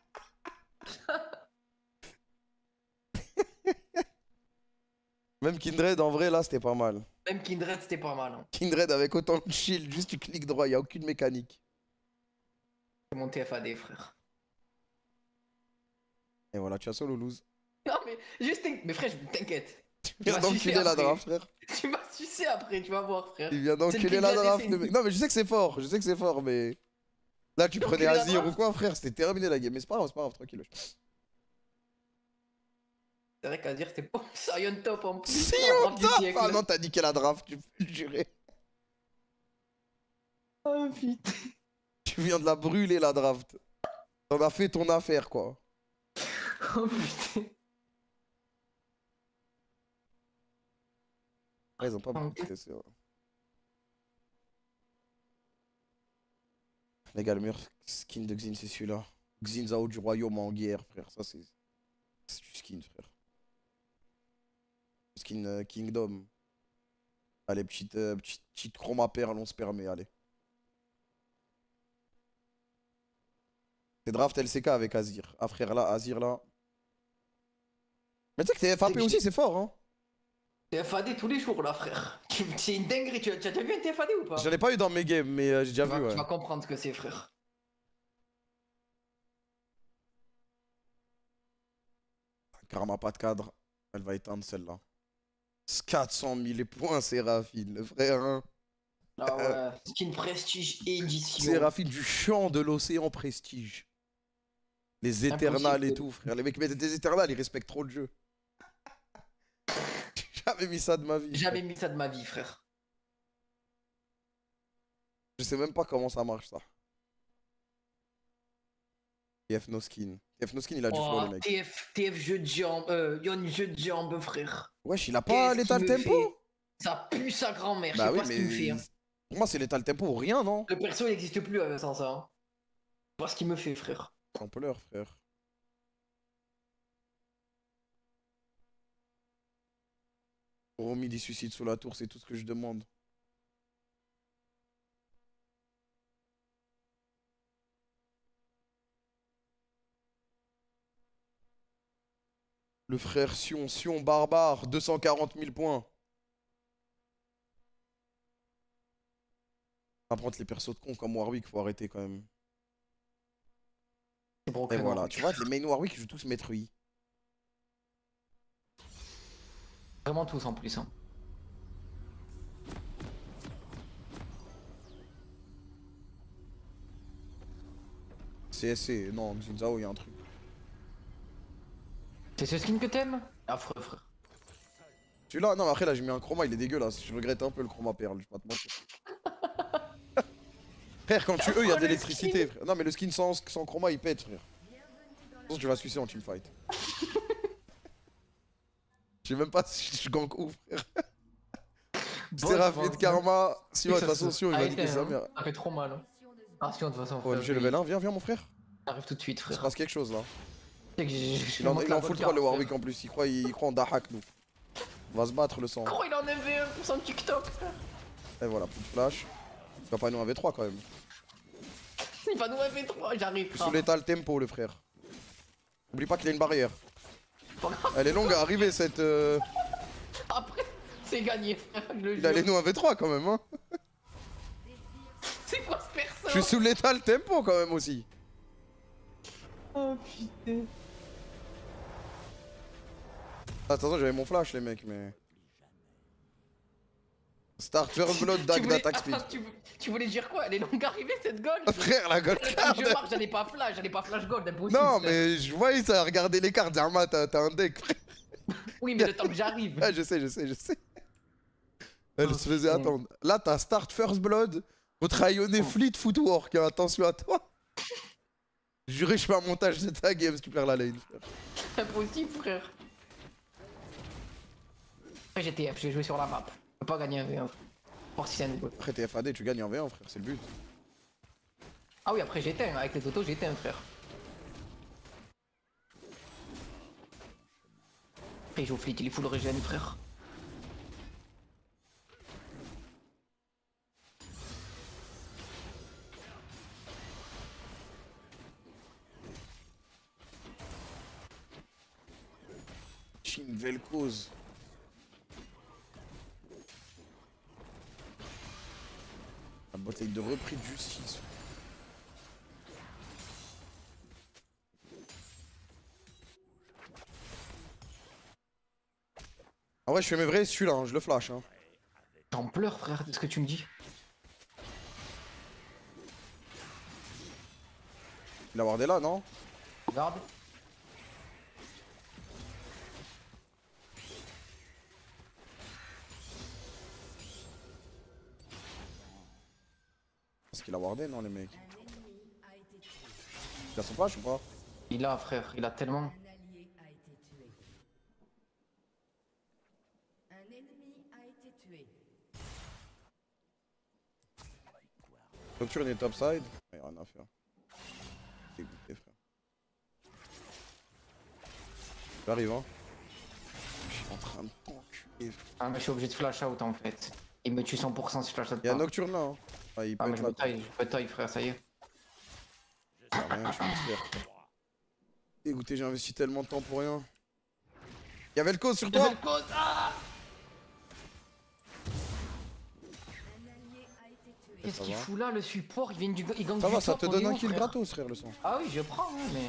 Speaker 1: Même Kindred, en vrai, là, c'était pas mal.
Speaker 6: Même Kindred, c'était pas mal. Hein.
Speaker 1: Kindred avec autant de shield, juste tu cliques droit, y a aucune mécanique.
Speaker 6: C'est mon T F A D, frère.
Speaker 1: Et voilà, tu as solo lose.
Speaker 6: Non, mais juste, mais frère, t'inquiète.
Speaker 1: Tu viens d'enculer la draft, frère.
Speaker 6: Tu vas sucer après, tu vas voir, frère.
Speaker 1: Il vient d'enculer la draft, le mec. Non, mais je sais que c'est fort, je sais que c'est fort, mais. Là, tu prenais Azir ou quoi, frère, c'était terminé la game. Mais c'est pas grave, c'est pas grave, tranquille.
Speaker 6: C'est vrai qu'à dire c'était pas Sion top en plus.
Speaker 1: Sion top. Ah non, t'as niqué la draft, tu peux le jurer.
Speaker 6: Oh putain.
Speaker 1: Tu viens de la brûler la draft. T'en as fait ton affaire, quoi.
Speaker 6: Oh putain.
Speaker 1: Ouais, ils ont pas beaucoup de stressé. Ouais. Les gars, le meilleur skin de Xin, c'est celui-là. Xin Zhao du royaume en guerre, frère. Ça, c'est. C'est du skin, frère. Skin euh, Kingdom. Allez, petite, euh, petite, petite chroma perle, on se permet, allez. C'est draft L C K avec Azir. Ah, frère, là, Azir, là. Mais tu sais que t'es F A P aussi, c'est fort, hein.
Speaker 6: T F A D tous les jours, là, frère. C'est une dinguerie. Tu as déjà vu un T F A D ou pas?
Speaker 1: J'en ai pas eu dans mes games, mais euh, j'ai déjà
Speaker 6: tu
Speaker 1: vu,
Speaker 6: vas,
Speaker 1: ouais.
Speaker 6: Tu vas comprendre ce que c'est, frère.
Speaker 1: Karma pas de cadre. Elle va éteindre celle-là. quatre cent mille points, Séraphine, le frère, hein.
Speaker 6: Ah ouais, skin prestige édition.
Speaker 1: Séraphine du champ de l'océan prestige. Les éternales et tout, frère. Les mecs qui mettent des éternales, ils respectent trop le jeu. J'ai jamais mis ça de ma vie.
Speaker 6: Jamais mis ça de ma vie, frère.
Speaker 1: Je sais même pas comment ça marche, ça. T F no skin. T F no skin, il a du flow,
Speaker 6: Oh,
Speaker 1: les mecs.
Speaker 6: T F, T F jeu de jambes, euh, Yon jeu de jambes, frère.
Speaker 1: Wesh, il a pas
Speaker 6: Qu'est-ce
Speaker 1: l'étal
Speaker 6: qu'il me
Speaker 1: tempo?
Speaker 6: fait? Ça pue sa grand-mère,
Speaker 1: Bah
Speaker 6: je sais
Speaker 1: oui,
Speaker 6: pas ce qu'il me fait.
Speaker 1: mais.
Speaker 6: Hein.
Speaker 1: Pour moi, c'est l'étal tempo ou rien, non?
Speaker 6: Le perso, il n'existe plus euh, sans ça. Hein. Vois ce qu'il me fait, frère.
Speaker 1: Sampleur, frère. Remis des suicides sous la tour, c'est tout ce que je demande. Le frère Sion, Sion barbare, deux cent quarante mille points. Par contre, les persos de cons comme Warwick, faut arrêter quand même. Et voilà, tu vois, les main Warwick jouent tous Maître Yi.
Speaker 6: Vraiment tous en plus. Hein.
Speaker 1: C S C, non, Xin Zhao, il y a un truc.
Speaker 6: C'est ce skin que t'aimes? Affreux, frère.
Speaker 1: Celui-là, non, mais après là, j'ai mis un chroma, il est dégueulasse. Je regrette un peu le chroma perle, je vais pas te mentir. Frère, quand tu E, il y a de l'électricité, frère. Non, mais le skin sans, sans chroma, il pète, frère. Je pense que je vais sucer en teamfight. Je sais même pas si je gank où, frère. Séraphine Karma. Si, ouais, de toute façon, Sion, il va niquer sa mère.
Speaker 6: Ça fait trop mal. Hein. Ah, Sion, de toute façon.
Speaker 1: O M G level un, viens, viens, mon frère.
Speaker 6: J'arrive tout de suite,
Speaker 1: Il
Speaker 6: frère.
Speaker 1: se passe quelque chose là.
Speaker 6: Que
Speaker 1: Il en, il en fout le troll, le Warwick en plus. Il croit, il, il croit en Dahak, nous. On va se battre le sang.
Speaker 6: Oh, il en avait un pour son TikTok, frère.
Speaker 1: Et voilà, plus de flash. Il va pas nous un V trois quand même.
Speaker 6: Il va nous un V trois, j'arrive.
Speaker 1: Sous l'état le tempo, le frère. Oublie pas qu'il y a une barrière. Elle est longue à arriver cette. Euh...
Speaker 6: Après, c'est gagné, frère. Le
Speaker 1: Il allait nous un V trois quand même, hein.
Speaker 6: C'est quoi ce perso?
Speaker 1: Je suis sous l'état le tempo quand même aussi.
Speaker 6: Oh putain.
Speaker 1: Ah, attention, j'avais mon flash, les mecs, mais. Start First Blood, Dag d'attaque speed.
Speaker 6: Tu, tu voulais dire quoi? Elle est longue arrivée cette gold?
Speaker 1: Frère, la gold card.
Speaker 6: Je marche, j'allais pas flash, j'allais pas flash gold, impossible.
Speaker 1: Non, mais je voyais ça, regarder les cartes, Zerma, t'as un deck, frère.
Speaker 6: Oui, mais le temps que j'arrive.
Speaker 1: Ah, je sais, je sais, je sais. Elle oh, se faisait putain. attendre. Là, t'as Start First Blood contre Ioné oh. Fleet Footwork, hein, attention à toi. Juré, je fais un montage de ta game si tu perds la lane, frère.
Speaker 6: C'est impossible, frère. Après, j'ai T F, j'ai joué sur la map. Je peux pas gagner un V un. Voir si c'est un nouveau.
Speaker 1: Après, t'es F A D, tu gagnes en V un, frère, c'est le but.
Speaker 6: Ah oui, après, j'éteins. Avec les autos, j'éteins, frère. Après, il joue au fleet, il est full régène, frère.
Speaker 1: Une belle cause. La bataille de repris de justice. Ah ouais, je fais mes vrais, celui-là, hein, je le flash. Hein.
Speaker 6: J'en pleure, frère, de ce que tu me dis.
Speaker 1: Il a wardé là, non?
Speaker 6: Regarde.
Speaker 1: Est-ce qu'il a wardé, non, les mecs? Il a son flash ou pas?
Speaker 6: Il a, frère, il a tellement.
Speaker 7: Un allié a été tué. Un ennemi a été tué.
Speaker 1: Nocturne est topside. Il a rien à faire. Dégoûté, frère. J'arrive, hein. Je suis en train de t'enculer, frère.
Speaker 6: Ah, mais je suis obligé de flash out en fait. Il me tue cent pour cent si je flash out.
Speaker 1: Il y a
Speaker 6: pas.
Speaker 1: Nocturne là, hein. Ah, il peut
Speaker 6: Ah, mais
Speaker 1: être
Speaker 6: je
Speaker 1: là.
Speaker 6: me taille, je me taille, frère, ça y est.
Speaker 1: Ça sert à rien, je suis un frère. Dégoûté, j'ai investi tellement de temps pour rien. Il y avait le cause sur toi!
Speaker 6: Ah,
Speaker 7: Un allié a été tué.
Speaker 6: qu'est-ce
Speaker 1: Ça
Speaker 6: qu'il
Speaker 1: va.
Speaker 6: fout là, le support? Il vient du, il gagne
Speaker 1: Ça
Speaker 6: du
Speaker 1: va, ça
Speaker 6: top,
Speaker 1: te
Speaker 6: on
Speaker 1: donne
Speaker 6: est
Speaker 1: un
Speaker 6: où,
Speaker 1: kill
Speaker 6: frère?
Speaker 1: gratos, frère, le sang.
Speaker 6: Ah oui, je prends, hein, mais.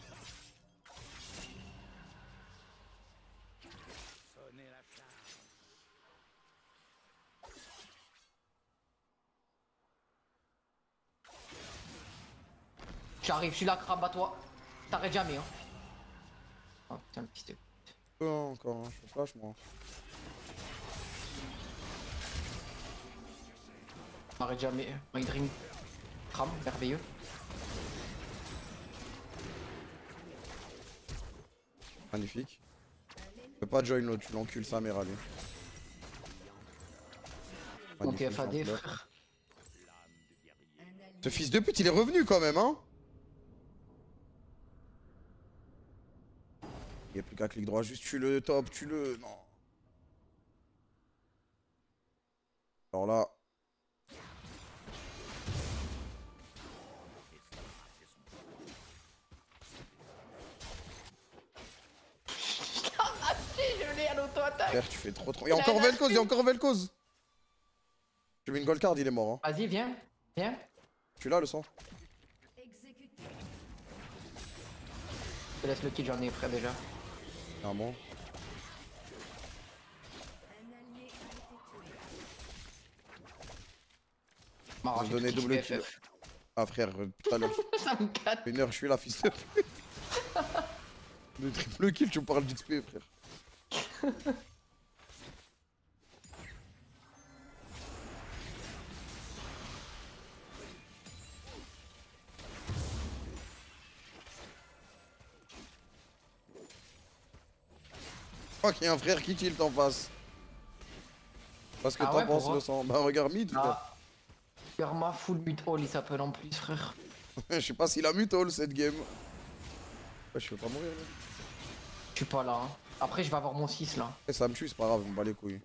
Speaker 6: J'arrive, je suis là, crabe à toi. T'arrêtes jamais, hein. Oh putain, le petit.
Speaker 1: Non, encore, hein. Je fais flash, moi.
Speaker 6: T'arrêtes jamais. My dream. Crabe, merveilleux.
Speaker 1: Magnifique. Tu peux pas join l'autre, tu l'encules sa mère à lui.
Speaker 6: Mon
Speaker 1: Magnifique,
Speaker 6: T F A D,
Speaker 1: j'en pleure.
Speaker 6: frère.
Speaker 1: Ce fils de pute, il est revenu quand même, hein. Il n'y a plus qu'à clic droit, juste tue le top, tue le. Non. Alors là.
Speaker 6: Je l'ai à l'auto-attaque.
Speaker 1: Frère, tu fais trop trop. Il y a encore Vel'Koz, il y a encore Vel'Koz. Tu mets une gold card, il est mort. Hein.
Speaker 6: Vas-y, viens. Viens.
Speaker 1: Je suis là, le sang.
Speaker 7: Exécuté.
Speaker 6: Je te laisse le kill, j'en ai, frère, déjà.
Speaker 1: Ah bon.
Speaker 7: Un allié a été tué.
Speaker 6: M'arrache
Speaker 1: J'ai donné
Speaker 6: tout
Speaker 1: double
Speaker 6: F F.
Speaker 1: kill. Ah frère, euh, tout à l'heure.
Speaker 6: Ça me casse.
Speaker 1: Une heure, je suis là, fils de pute. Le triple kill, tu me parles d'X P, frère. Je crois qu'il y a un frère qui tilt en face. Parce que
Speaker 6: Ah
Speaker 1: t'en
Speaker 6: ouais,
Speaker 1: penses
Speaker 6: pourquoi
Speaker 1: le sang. Bah regarde mid, frère.
Speaker 6: Ah. Karma full mute all, il s'appelle en plus, frère.
Speaker 1: Je sais pas s'il a mutall cette game. Ouais, je peux pas mourir là.
Speaker 6: Je suis pas là. Hein. Après, je vais avoir mon six là.
Speaker 1: Et ça me tue, c'est pas grave, on me bat les couilles.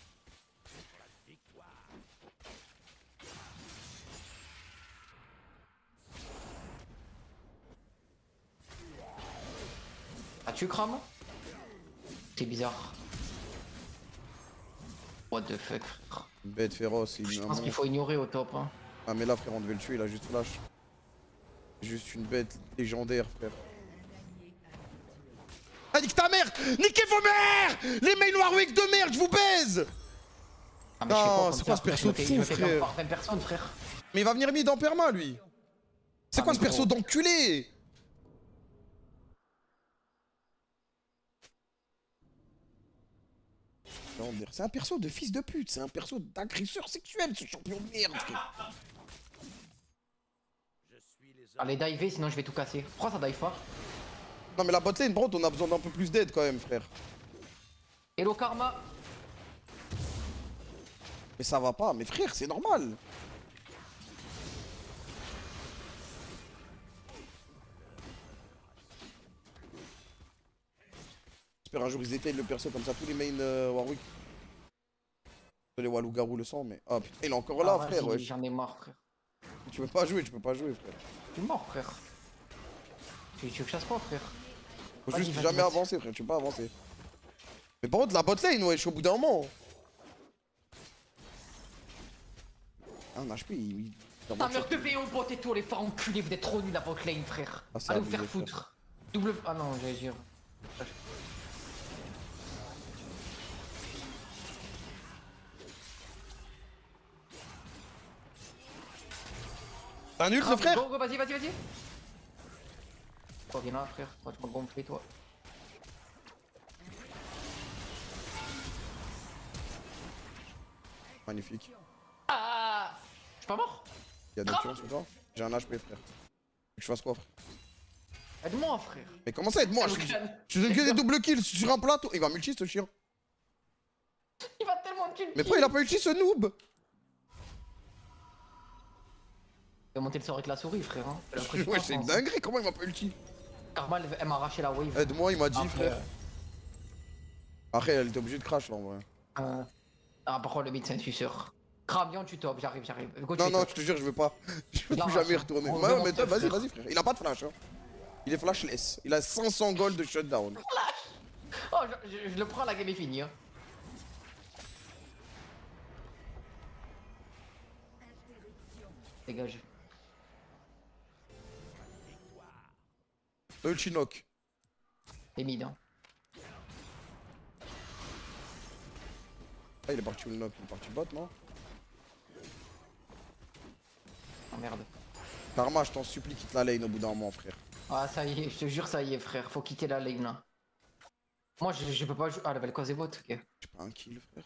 Speaker 6: Ah, tu crames? C'est bizarre. What the fuck, frère.
Speaker 1: Une bête féroce, il
Speaker 6: Je
Speaker 1: un
Speaker 6: pense qu'il
Speaker 1: monstre.
Speaker 6: faut ignorer au top. Hein.
Speaker 1: Ah mais là frère, on devait le tuer, il a juste flash. Juste une bête légendaire, frère. Ah, nique ta mère! Niquez vos mères! Les mails Warwick de merde, je vous baise!
Speaker 6: Ah, mais je fais
Speaker 1: Non,
Speaker 6: quoi,
Speaker 1: c'est
Speaker 6: comme
Speaker 1: quoi
Speaker 6: ça,
Speaker 1: ce perso de
Speaker 6: je me fais-
Speaker 1: fou,
Speaker 6: je me fais
Speaker 1: frère?
Speaker 6: par vingt personnes, frère.
Speaker 1: Mais il va venir mid en perma, lui! C'est
Speaker 6: Ah,
Speaker 1: quoi
Speaker 6: mais
Speaker 1: ce perso
Speaker 6: gros.
Speaker 1: d'enculé? C'est un perso de fils de pute, c'est un perso d'agresseur sexuel, ce champion de merde!
Speaker 8: Je suis les
Speaker 6: Allez, diver, sinon je vais tout casser. Pourquoi ça dive pas?
Speaker 1: Non mais la botlane, bro, on a besoin d'un peu plus d'aide quand même, frère.
Speaker 6: Hello Karma.
Speaker 1: Mais ça va pas, mais frère, c'est normal. J'espère un jour ils éteignent le perso comme ça, tous les mains euh, Warwick. Les Walou-Garou le sang, mais. Ah putain, il est encore là,
Speaker 6: Ah,
Speaker 1: frère, ouais.
Speaker 6: J'en ai marre, frère.
Speaker 1: Tu peux pas jouer, tu peux pas jouer, frère.
Speaker 6: Je suis mort, frère. Tu, tu veux que je chasse quoi, frère?
Speaker 1: Faut
Speaker 6: Vas-y,
Speaker 1: juste
Speaker 6: vas-y,
Speaker 1: jamais
Speaker 6: vas-y.
Speaker 1: avancer, frère, tu peux pas avancer. Mais par contre, la botlane, ouais, je suis au bout d'un moment. Ah, un H P, il. il...
Speaker 6: Ta mère de V O bot et tout, les phares enculés, vous êtes trop nuls la botlane, frère.
Speaker 1: Ah, ça
Speaker 6: Allez vous
Speaker 1: abusé,
Speaker 6: faire
Speaker 1: frère.
Speaker 6: foutre. Double. Ah non, j'allais dire.
Speaker 1: T'as nul,
Speaker 6: Ah,
Speaker 1: ce frère?
Speaker 6: Go, go, vas-y, vas-y, vas-y. Toi, viens là, frère. Toi, tu m'as gonflé, toi.
Speaker 1: Magnifique.
Speaker 6: Ah! Je suis pas mort?
Speaker 1: Y'a des tueurs sur toi? J'ai un H P, frère. Faut que je fasse quoi, frère?
Speaker 6: Aide-moi, frère.
Speaker 1: Mais comment ça, aide-moi? Je, je donne que des double kills sur un plateau. Il va multi, ce chien.
Speaker 6: Il va tellement me tuer.
Speaker 1: Mais pourquoi il a pas ulti, ce noob?
Speaker 6: Il va monter le sort avec la souris, frère. Hein. J'ai l'impression
Speaker 1: Ouais,
Speaker 6: que
Speaker 1: c'est
Speaker 6: je
Speaker 1: une
Speaker 6: pense, hein.
Speaker 1: dinguerie, comment il m'a pas ulti?
Speaker 6: Karma, elle, elle m'a arraché la wave.
Speaker 1: Aide-moi, il m'a dit,
Speaker 6: Après,
Speaker 1: frère. Après, elle était obligée de crash, là, en vrai.
Speaker 6: euh... Ah, par contre, le mid, c'est un suceur. Cramion, tu top, j'arrive, j'arrive. Go, tu
Speaker 1: Non,
Speaker 6: es
Speaker 1: non,
Speaker 6: top.
Speaker 1: je te jure, je veux pas. Je veux
Speaker 6: Il a
Speaker 1: plus jamais y
Speaker 6: arraché.
Speaker 1: retourner.
Speaker 6: On
Speaker 1: Ouais,
Speaker 6: remonte
Speaker 1: mais
Speaker 6: le
Speaker 1: vas-y,
Speaker 6: frère.
Speaker 1: vas-y, frère. Il a pas de flash, hein. Il est flashless. Il a cinq cents gold de shutdown.
Speaker 6: Oh, je, je- je le prends, la game est finie. Hein. Dégage.
Speaker 1: Ulti knock.
Speaker 6: Les mid, hein.
Speaker 1: Ah, il est parti où le knock? Il est parti bot, non?
Speaker 6: Oh merde.
Speaker 1: Karma, je t'en supplie, quitte la lane au bout d'un moment, frère.
Speaker 6: Ah, ça y est, je te jure, ça y est, frère. Faut quitter la lane là. Moi, je, je peux pas jouer. Ah, la belle cause est bot, ok.
Speaker 1: J'ai pas un kill, frère.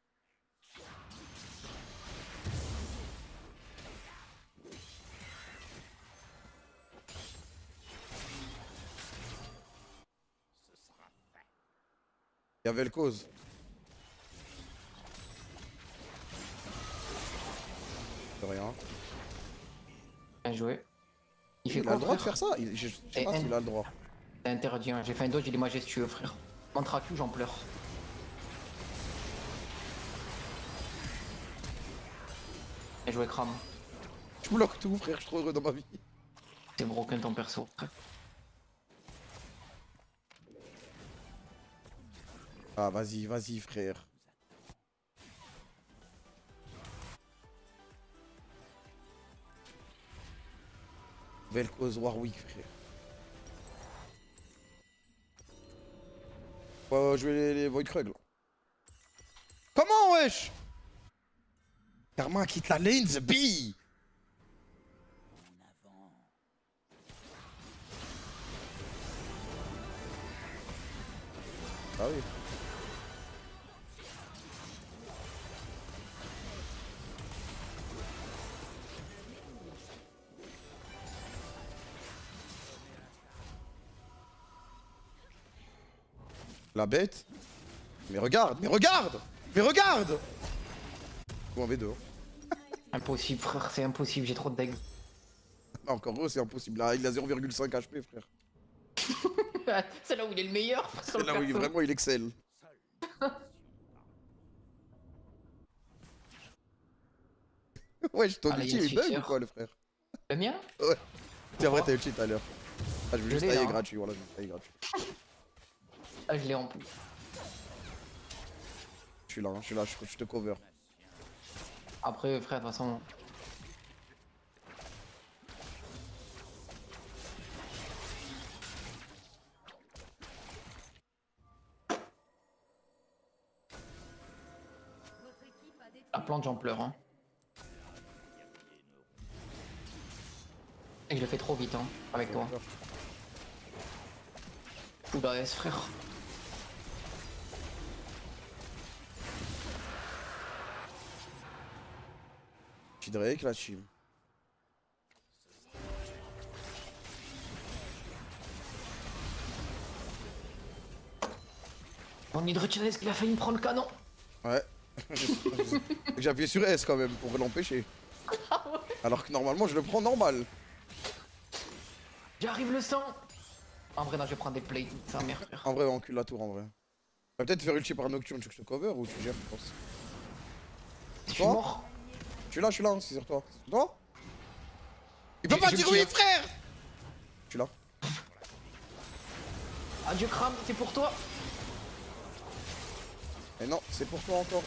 Speaker 1: Il y avait le cause. De rien.
Speaker 6: Bien joué. Il
Speaker 1: Il,
Speaker 6: fait
Speaker 1: a
Speaker 6: quoi,
Speaker 1: le droit de
Speaker 6: frère
Speaker 1: faire ça? Il- Je, je sais
Speaker 6: Et
Speaker 1: pas
Speaker 6: N.
Speaker 1: s'il a le droit.
Speaker 6: C'est interdit, hein. J'ai fait un dodge, il est majestueux, frère. Mantra Q, j'en pleure. Bien joué, Kram.
Speaker 1: Je bloque tout, frère, je suis trop heureux dans ma vie.
Speaker 6: C'est broken ton perso, frère.
Speaker 1: Ah, vas-y, vas-y, frère. Belle cause Warwick, frère. Faut jouer les, les Void Krug, là. Comment, wesh? Karma quitte la lane, the bee. Ah oui. La bête. Mais regarde, mais regarde, mais regarde. Ou en V deux.
Speaker 6: Impossible, frère, c'est impossible, j'ai trop de deg.
Speaker 1: Ah, encore heureux, c'est impossible. Là, il a zéro virgule cinq H P, frère.
Speaker 6: C'est là où il est le meilleur.
Speaker 1: C'est là où il, vraiment il excelle. Ouais, ton
Speaker 6: Allez,
Speaker 1: ulti
Speaker 6: il y a
Speaker 1: il bug ou
Speaker 6: Twitter.
Speaker 1: quoi, le frère?
Speaker 6: Le mien?
Speaker 1: Ouais. Tiens, vrai, t'as ulti tout à l'heure. Ah, je veux
Speaker 6: Je
Speaker 1: juste
Speaker 6: l'ai,
Speaker 1: tailler
Speaker 6: là.
Speaker 1: gratuit, voilà, je veux tailler gratuit.
Speaker 6: Ah, je l'ai en plus.
Speaker 1: Je suis là, hein, je suis là, je, je te cover.
Speaker 6: Après, frère, de toute façon. La plante, j'en pleure, hein. Et je le fais trop vite, hein, avec toi. Oula, S, frère.
Speaker 1: Petit Drake, la team.
Speaker 6: Mon hydrogenaise qu'il a failli me prendre le canon.
Speaker 1: Ouais. J'ai appuyé sur S quand même pour l'empêcher. Alors que normalement je le prends normal.
Speaker 6: J'arrive le sang. En vrai, non, je vais prendre des plates. C'est un merde, frère.
Speaker 1: En vrai, encule la tour en vrai. Tu vas peut-être faire ulti par Nocturne, tu veux que je te cover ou tu gères, je pense.
Speaker 6: Je suis
Speaker 1: Toi
Speaker 6: mort.
Speaker 1: Je suis là, je suis là, c'est sur toi. C'est toi Il peut
Speaker 6: Je-
Speaker 1: pas
Speaker 6: je
Speaker 1: dire
Speaker 6: tire.
Speaker 1: oui, frère. Je suis là.
Speaker 6: Adieu, crame, c'est pour toi.
Speaker 1: Et non, c'est pour toi encore.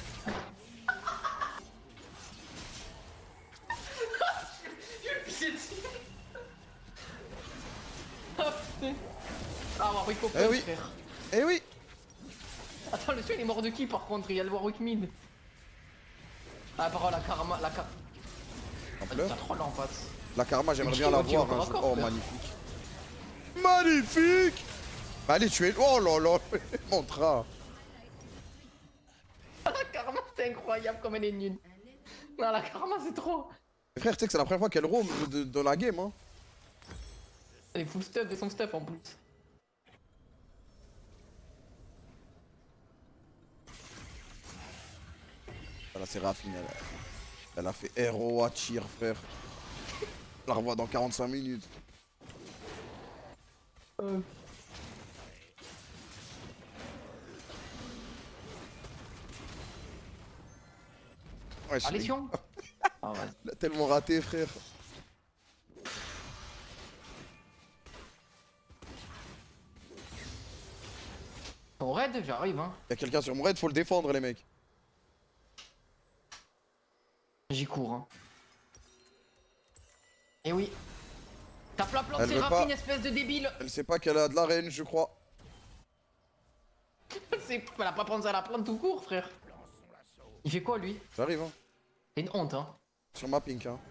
Speaker 6: Ah putain. Ah, Warwick au
Speaker 1: Eh oui.
Speaker 6: frère.
Speaker 1: Eh oui.
Speaker 6: Attends, le suit il est mort de qui par contre? Il y a le Warwick mid. Ah, par contre, la karma. La karma.
Speaker 1: En pleurs.
Speaker 6: T'as trop l'en face.
Speaker 1: La karma, j'aimerais
Speaker 6: Ulti,
Speaker 1: bien la
Speaker 6: ulti,
Speaker 1: voir.
Speaker 6: encore,
Speaker 1: un jour.
Speaker 6: encore,
Speaker 1: Oh,
Speaker 6: frère.
Speaker 1: magnifique. Magnifique. Bah, allez, tu es. Oh là là, montra.
Speaker 6: La karma, c'est incroyable comme elle est nulle. Non, la karma, c'est trop.
Speaker 1: Frère, tu sais que c'est la première fois qu'elle roam de, de la game, hein.
Speaker 6: Elle est full stuff de son stuff en plus.
Speaker 1: Là, c'est raffiné. Elle, elle a fait héros à cheer, frère. Je la revois dans quarante-cinq minutes.
Speaker 6: Euh.
Speaker 1: Ouais, je
Speaker 6: Allez,
Speaker 1: l'ai-
Speaker 6: Sion. Ah, ouais.
Speaker 1: Elle a tellement raté, frère.
Speaker 6: Ton raid, j'arrive, hein.
Speaker 1: Y'a quelqu'un sur mon raid, faut le défendre, les mecs.
Speaker 6: J'y cours, hein. Et oui. Tape la plante
Speaker 1: Elle veut
Speaker 6: Séraphine,
Speaker 1: pas.
Speaker 6: espèce de débile.
Speaker 1: Elle sait pas qu'elle a de la range, je crois.
Speaker 6: C'est... Elle a pas pensé à la plante tout court, frère. Il fait quoi, lui?
Speaker 1: J'arrive, hein.
Speaker 6: C'est une honte, hein.
Speaker 1: Sur ma pink, hein.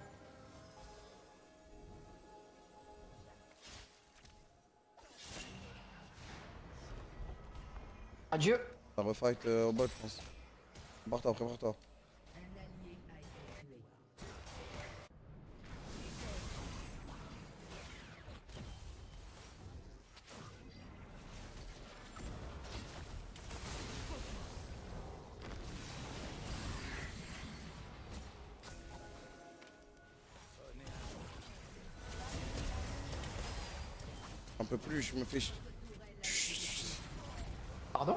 Speaker 6: Adieu.
Speaker 1: Ça refight euh, au bot, je pense. Prépare-toi, prépare-toi.
Speaker 7: Un allié a été tué.
Speaker 1: Un peu plus, je me fais. ch-
Speaker 6: Pardon?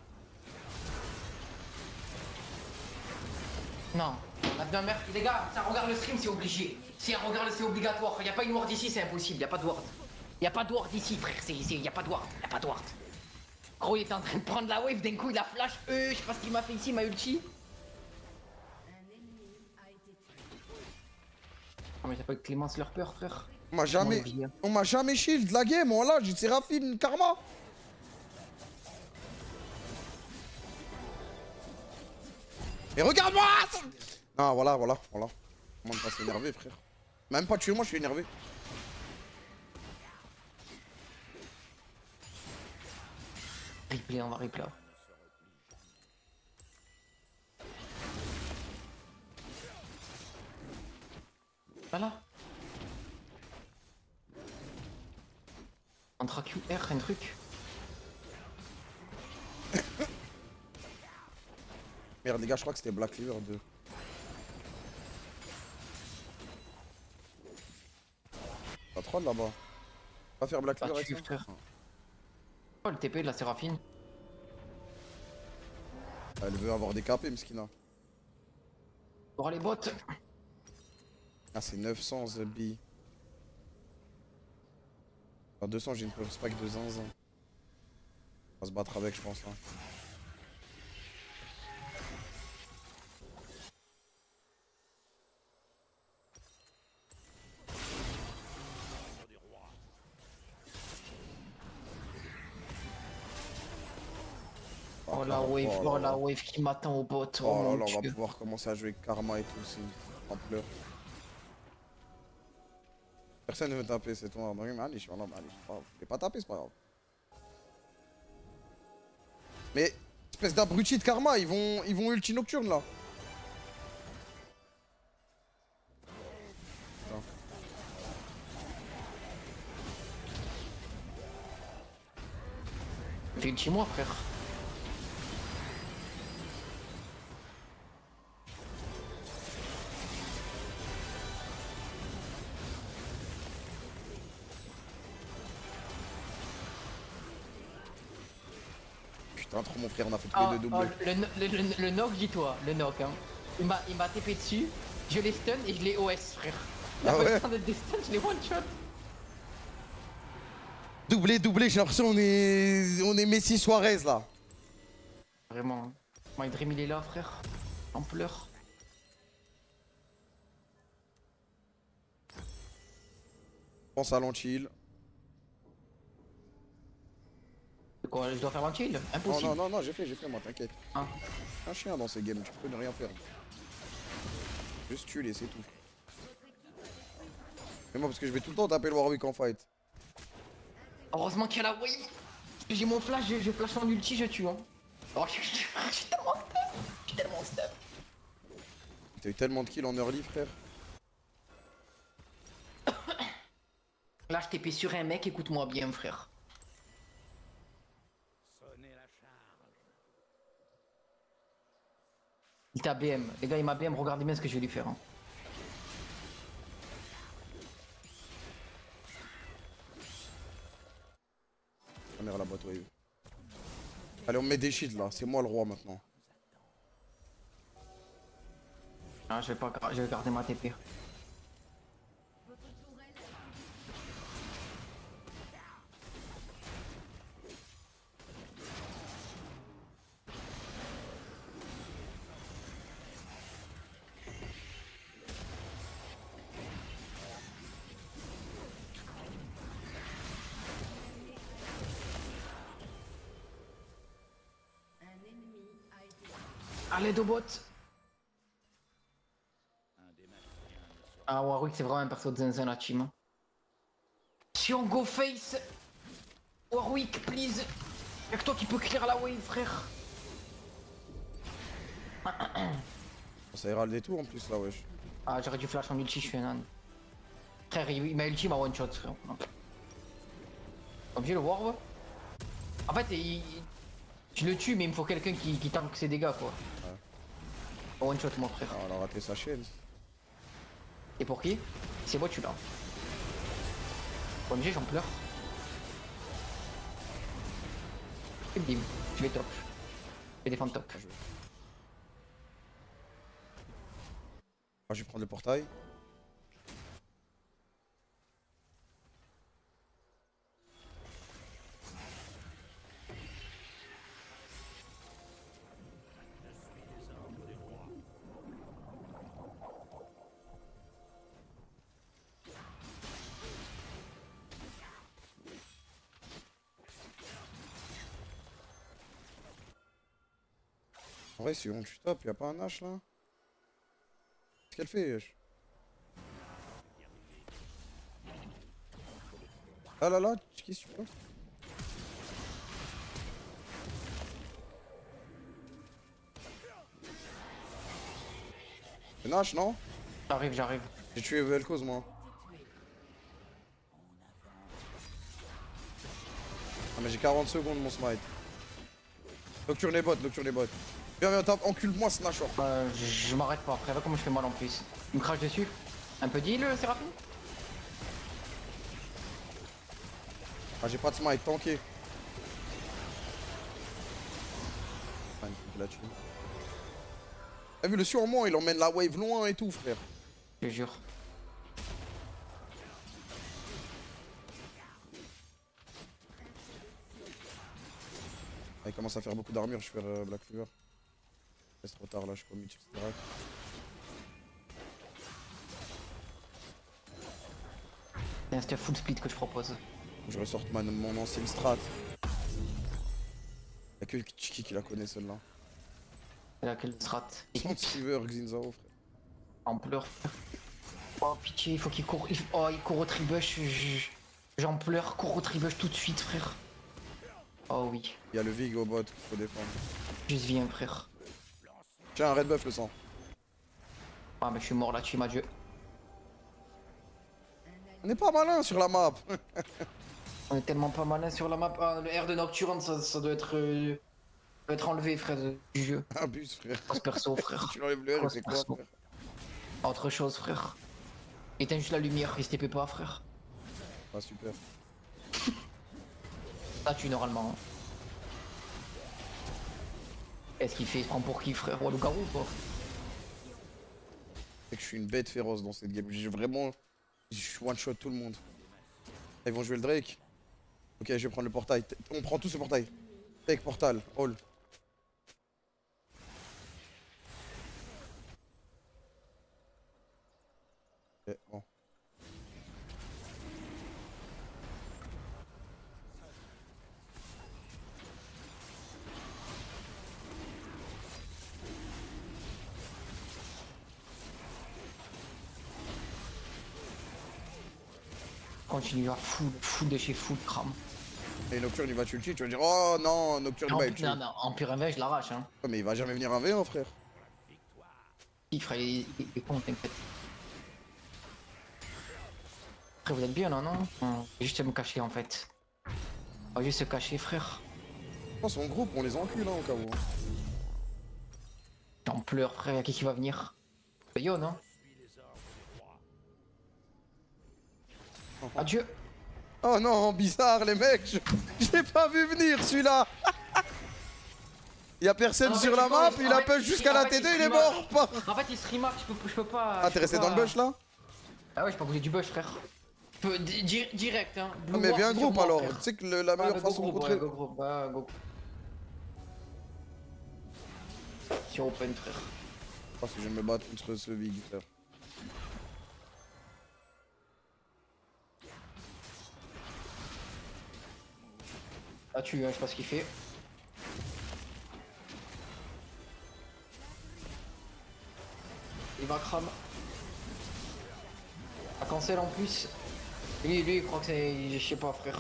Speaker 6: Non. On a bien merde. Les gars, ça regarde le stream, c'est obligé. Si elle regarde, c'est obligatoire. Y a pas une ward ici, c'est impossible. Y a pas de ward. Y a pas de ward ici, frère. C'est, c'est, y a pas de ward. Y a pas de ward. Gros, il était en train de prendre la wave. D'un coup, il a flash. Euh, je sais pas ce qu'il m'a fait ici, ma ulti.
Speaker 7: Un ennemi a été tué.
Speaker 6: Ah, mais t'as pas eu Clémence leur peur, frère.
Speaker 1: On m'a jamais.
Speaker 6: Mon vieux.
Speaker 1: On m'a jamais shield la game, moi là, j'ai Séraphine Karma. Et regarde-moi ça- Ah, voilà, voilà, voilà. Comment ne pas s'énerver, frère. Même pas tuer moi, je suis énervé.
Speaker 6: Replay, on va replay. Voilà. Entre Q R, un truc.
Speaker 1: Merde, les gars, je crois que c'était Black Cleaver deux. Pas trop là-bas. Pas faire Black
Speaker 6: Bah,
Speaker 1: Cleaver
Speaker 6: tu
Speaker 1: avec ça.
Speaker 6: frère. Oh, le T P de la Séraphine.
Speaker 1: Elle veut avoir des K P, Mskina.
Speaker 6: Pour les bots.
Speaker 1: Ah, c'est neuf cents The B. Enfin, deux cents, j'ai une purse pack de zinzin. On va se battre avec, je pense. Hein.
Speaker 6: Oh la wave,
Speaker 1: oh
Speaker 6: oh
Speaker 1: là
Speaker 6: la
Speaker 1: là.
Speaker 6: wave qui m'attend au bot. Oh,
Speaker 1: Oh là
Speaker 6: mon
Speaker 1: là, on va
Speaker 6: Dieu.
Speaker 1: pouvoir commencer à jouer avec Karma et tout, c'est une ampleur. Personne ne veut taper, c'est toi. Non, mais allez, je suis là, allez, je vais pas taper, c'est pas grave. Mais, espèce d'abruti de Karma, ils vont, ils vont ulti nocturne là. Putain.
Speaker 6: Fais ulti moi, frère.
Speaker 1: putain, trop mon frère, on a fait tous
Speaker 6: Oh,
Speaker 1: les deux
Speaker 6: oh,
Speaker 1: doublés.
Speaker 6: le, le, le, le knock, dis-toi, le knock. Hein. Il m'a il m'a T P dessus, je l'ai stun et je l'ai O S, frère. Il a
Speaker 1: Ah
Speaker 6: pas eu
Speaker 1: ouais
Speaker 6: le temps d'être des stuns, je l'ai one shot.
Speaker 1: Doublé, doublé, j'ai l'impression on est. On est Messi Suarez là.
Speaker 6: Vraiment. My Dream il est là, frère. En pleurs.
Speaker 1: Pense à l'anti-heal.
Speaker 6: Quoi, je dois faire l'anti-heal?
Speaker 1: Non,
Speaker 6: Impossible.
Speaker 1: non, non, non, j'ai fait, j'ai fait, moi, t'inquiète.
Speaker 6: Ah.
Speaker 1: Un chien dans ces games, tu peux ne rien faire. Juste tu les, c'est tout. Mais moi, parce que je vais tout le temps taper le Warwick en fight.
Speaker 6: Heureusement qu'il y a la wave. J'ai mon flash, je, je flash en ulti, je tue. Hein. Oh, je suis tellement stuff. Je suis tellement stuff.
Speaker 1: T'as eu tellement de kills en early, frère.
Speaker 6: Là, je T P sur un mec, écoute-moi bien, frère. Il t'a B M. Les gars, il m'a B M, regardez bien ce que je vais lui faire. Hein.
Speaker 1: On est à la boîte wave. Allez, on met des shields là, c'est moi le roi maintenant.
Speaker 6: Ah, je vais pas, je vais garder ma T P. Allez, deux bots. Ah, Warwick, c'est vraiment un perso de zinzin, la team. Hein. Si on go face, Warwick, please. Y'a que toi qui peux clear la wave, frère.
Speaker 1: Ça ira le détour en plus là, wesh.
Speaker 6: Ah, j'aurais dû flash en ulti, je suis un âne. Frère, il, il m'a ulti, il m'a one shot, frère. Obligé le warp. En fait, il, je le tue, mais il me faut quelqu'un qui, qui tank ses dégâts, quoi. Ouais. One shot, mon frère.
Speaker 1: Ah, on a raté sa chaîne.
Speaker 6: Et pour qui? C'est moi, tu l'as. O M G, j'en pleure. Et bim, je vais top. Je vais défendre top.
Speaker 1: Ah, je vais prendre le portail. En vrai, si on tue top, y'a pas un H là? Qu'est-ce qu'elle fait, wesh? Ah là là, qu'est-ce que tu peux? C'est Nash, non?
Speaker 6: J'arrive, j'arrive.
Speaker 1: J'ai tué Vel'Koz, moi. Ah, mais j'ai quarante secondes, mon smite. Nocturne les bots, nocturne les bots. Viens, viens, tape, encule-moi ce Nashor.
Speaker 6: Bah, je, je m'arrête pas, après, comment je fais mal en plus. Il me crache dessus. Un peu d'heal, Séraphine?
Speaker 1: Ah, j'ai pas de smite, tanké. Ah, il faut qu'il la tue. T'as vu le surmont, il emmène la wave loin et tout, frère.
Speaker 6: Je jure.
Speaker 1: Ah, il commence à faire beaucoup d'armure, je fais euh, Black Clover. C'est trop tard là, je suis comme Mitch, et cetera.
Speaker 6: C'est un full split que je propose.
Speaker 1: Je ressorte ma, mon ancienne strat. Y'a que Chiki qui la connaît celle-là.
Speaker 6: C'est laquelle strat?
Speaker 1: Sliver, Xinzao, frère.
Speaker 6: En pleurs. Oh pitié, il faut qu'il court. Il... Oh, il court au tribush. Je... J'en pleure, cours au tribush tout de suite, frère. Oh oui.
Speaker 1: Il y a le Vig au bot qu'il faut défendre.
Speaker 6: Juste viens, frère.
Speaker 1: Tiens, un red buff le sang.
Speaker 6: Ah, mais je suis mort là, tu m'as Dieu.
Speaker 1: On est pas malin sur la map.
Speaker 6: On est tellement pas malin sur la map. Ah, le R de Nocturne, ça, ça doit être. Euh... doit être enlevé, frère, du jeu.
Speaker 1: Abuse, frère.
Speaker 6: Grosse perso, frère.
Speaker 1: Tu l'enlèves le R,
Speaker 6: Grosse
Speaker 1: c'est quoi,
Speaker 6: perso.
Speaker 1: frère?
Speaker 6: Autre chose, frère. Éteins juste la lumière, il se T P pas, frère.
Speaker 1: Ah, super.
Speaker 6: Ça tue normalement. Est-ce qu'il fait, il se prend pour qui, frère? Roi loup-garou ou quoi?
Speaker 1: C'est que je suis une bête féroce dans cette game. J'ai vraiment. Je one-shot tout le monde. Ils vont jouer le Drake. Ok, je vais prendre le portail. On prend tous ce portail. Take portal, all. Ok, bon.
Speaker 6: Continue à full, full de chez full crame.
Speaker 1: Et Nocturne il va tuer le tu vas dire oh non, Nocturne il va
Speaker 6: Non,
Speaker 1: être tué.
Speaker 6: non, non, en pur M V, je l'arrache, hein.
Speaker 1: Ouais, mais il va jamais venir un V un, frère.
Speaker 6: Il ferait. Il est con, t'inquiète. Après, vous êtes bien là, non? Non, juste me cacher en fait. On va juste se cacher, frère.
Speaker 1: Je pense son groupe, on les encule, hein, au cas où.
Speaker 6: J'en pleure, frère. Qui qui va venir? Yo, non? Adieu.
Speaker 1: Oh non, bizarre les mecs, je, je l'ai pas vu venir celui-là. Y'a personne
Speaker 6: Non,
Speaker 1: sur
Speaker 6: mais
Speaker 1: la
Speaker 6: tu
Speaker 1: map,
Speaker 6: vois,
Speaker 1: il
Speaker 6: en
Speaker 1: a
Speaker 6: fait,
Speaker 1: push jusqu'à
Speaker 6: en
Speaker 1: la
Speaker 6: fait,
Speaker 1: T D,
Speaker 6: il
Speaker 1: il est
Speaker 6: remarque.
Speaker 1: mort pas.
Speaker 6: En fait, il se remarque, je peux, je peux pas.
Speaker 1: Ah
Speaker 6: je
Speaker 1: t'es
Speaker 6: peux
Speaker 1: resté
Speaker 6: pas-
Speaker 1: dans le bush là?
Speaker 6: Ah ouais, j'ai pas bougé du bush, frère. Je peux- di- di- Direct, hein.
Speaker 1: Ah
Speaker 6: Blue
Speaker 1: mais
Speaker 6: Ward
Speaker 1: viens
Speaker 6: sur
Speaker 1: groupe
Speaker 6: moi,
Speaker 1: alors,
Speaker 6: frère.
Speaker 1: tu sais que le- la
Speaker 6: Ouais,
Speaker 1: meilleure
Speaker 6: mais go
Speaker 1: façon de
Speaker 6: groupe,
Speaker 1: contrer...
Speaker 6: ouais, go groupe, ouais, go. Sur open, frère.
Speaker 1: Parce que je vais me battre contre ce Vig, frère.
Speaker 6: Ah, tu, hein, je sais pas ce qu'il fait. Il va cram. À cancel en plus. Lui, lui, il croit que c'est. Je sais pas, frère.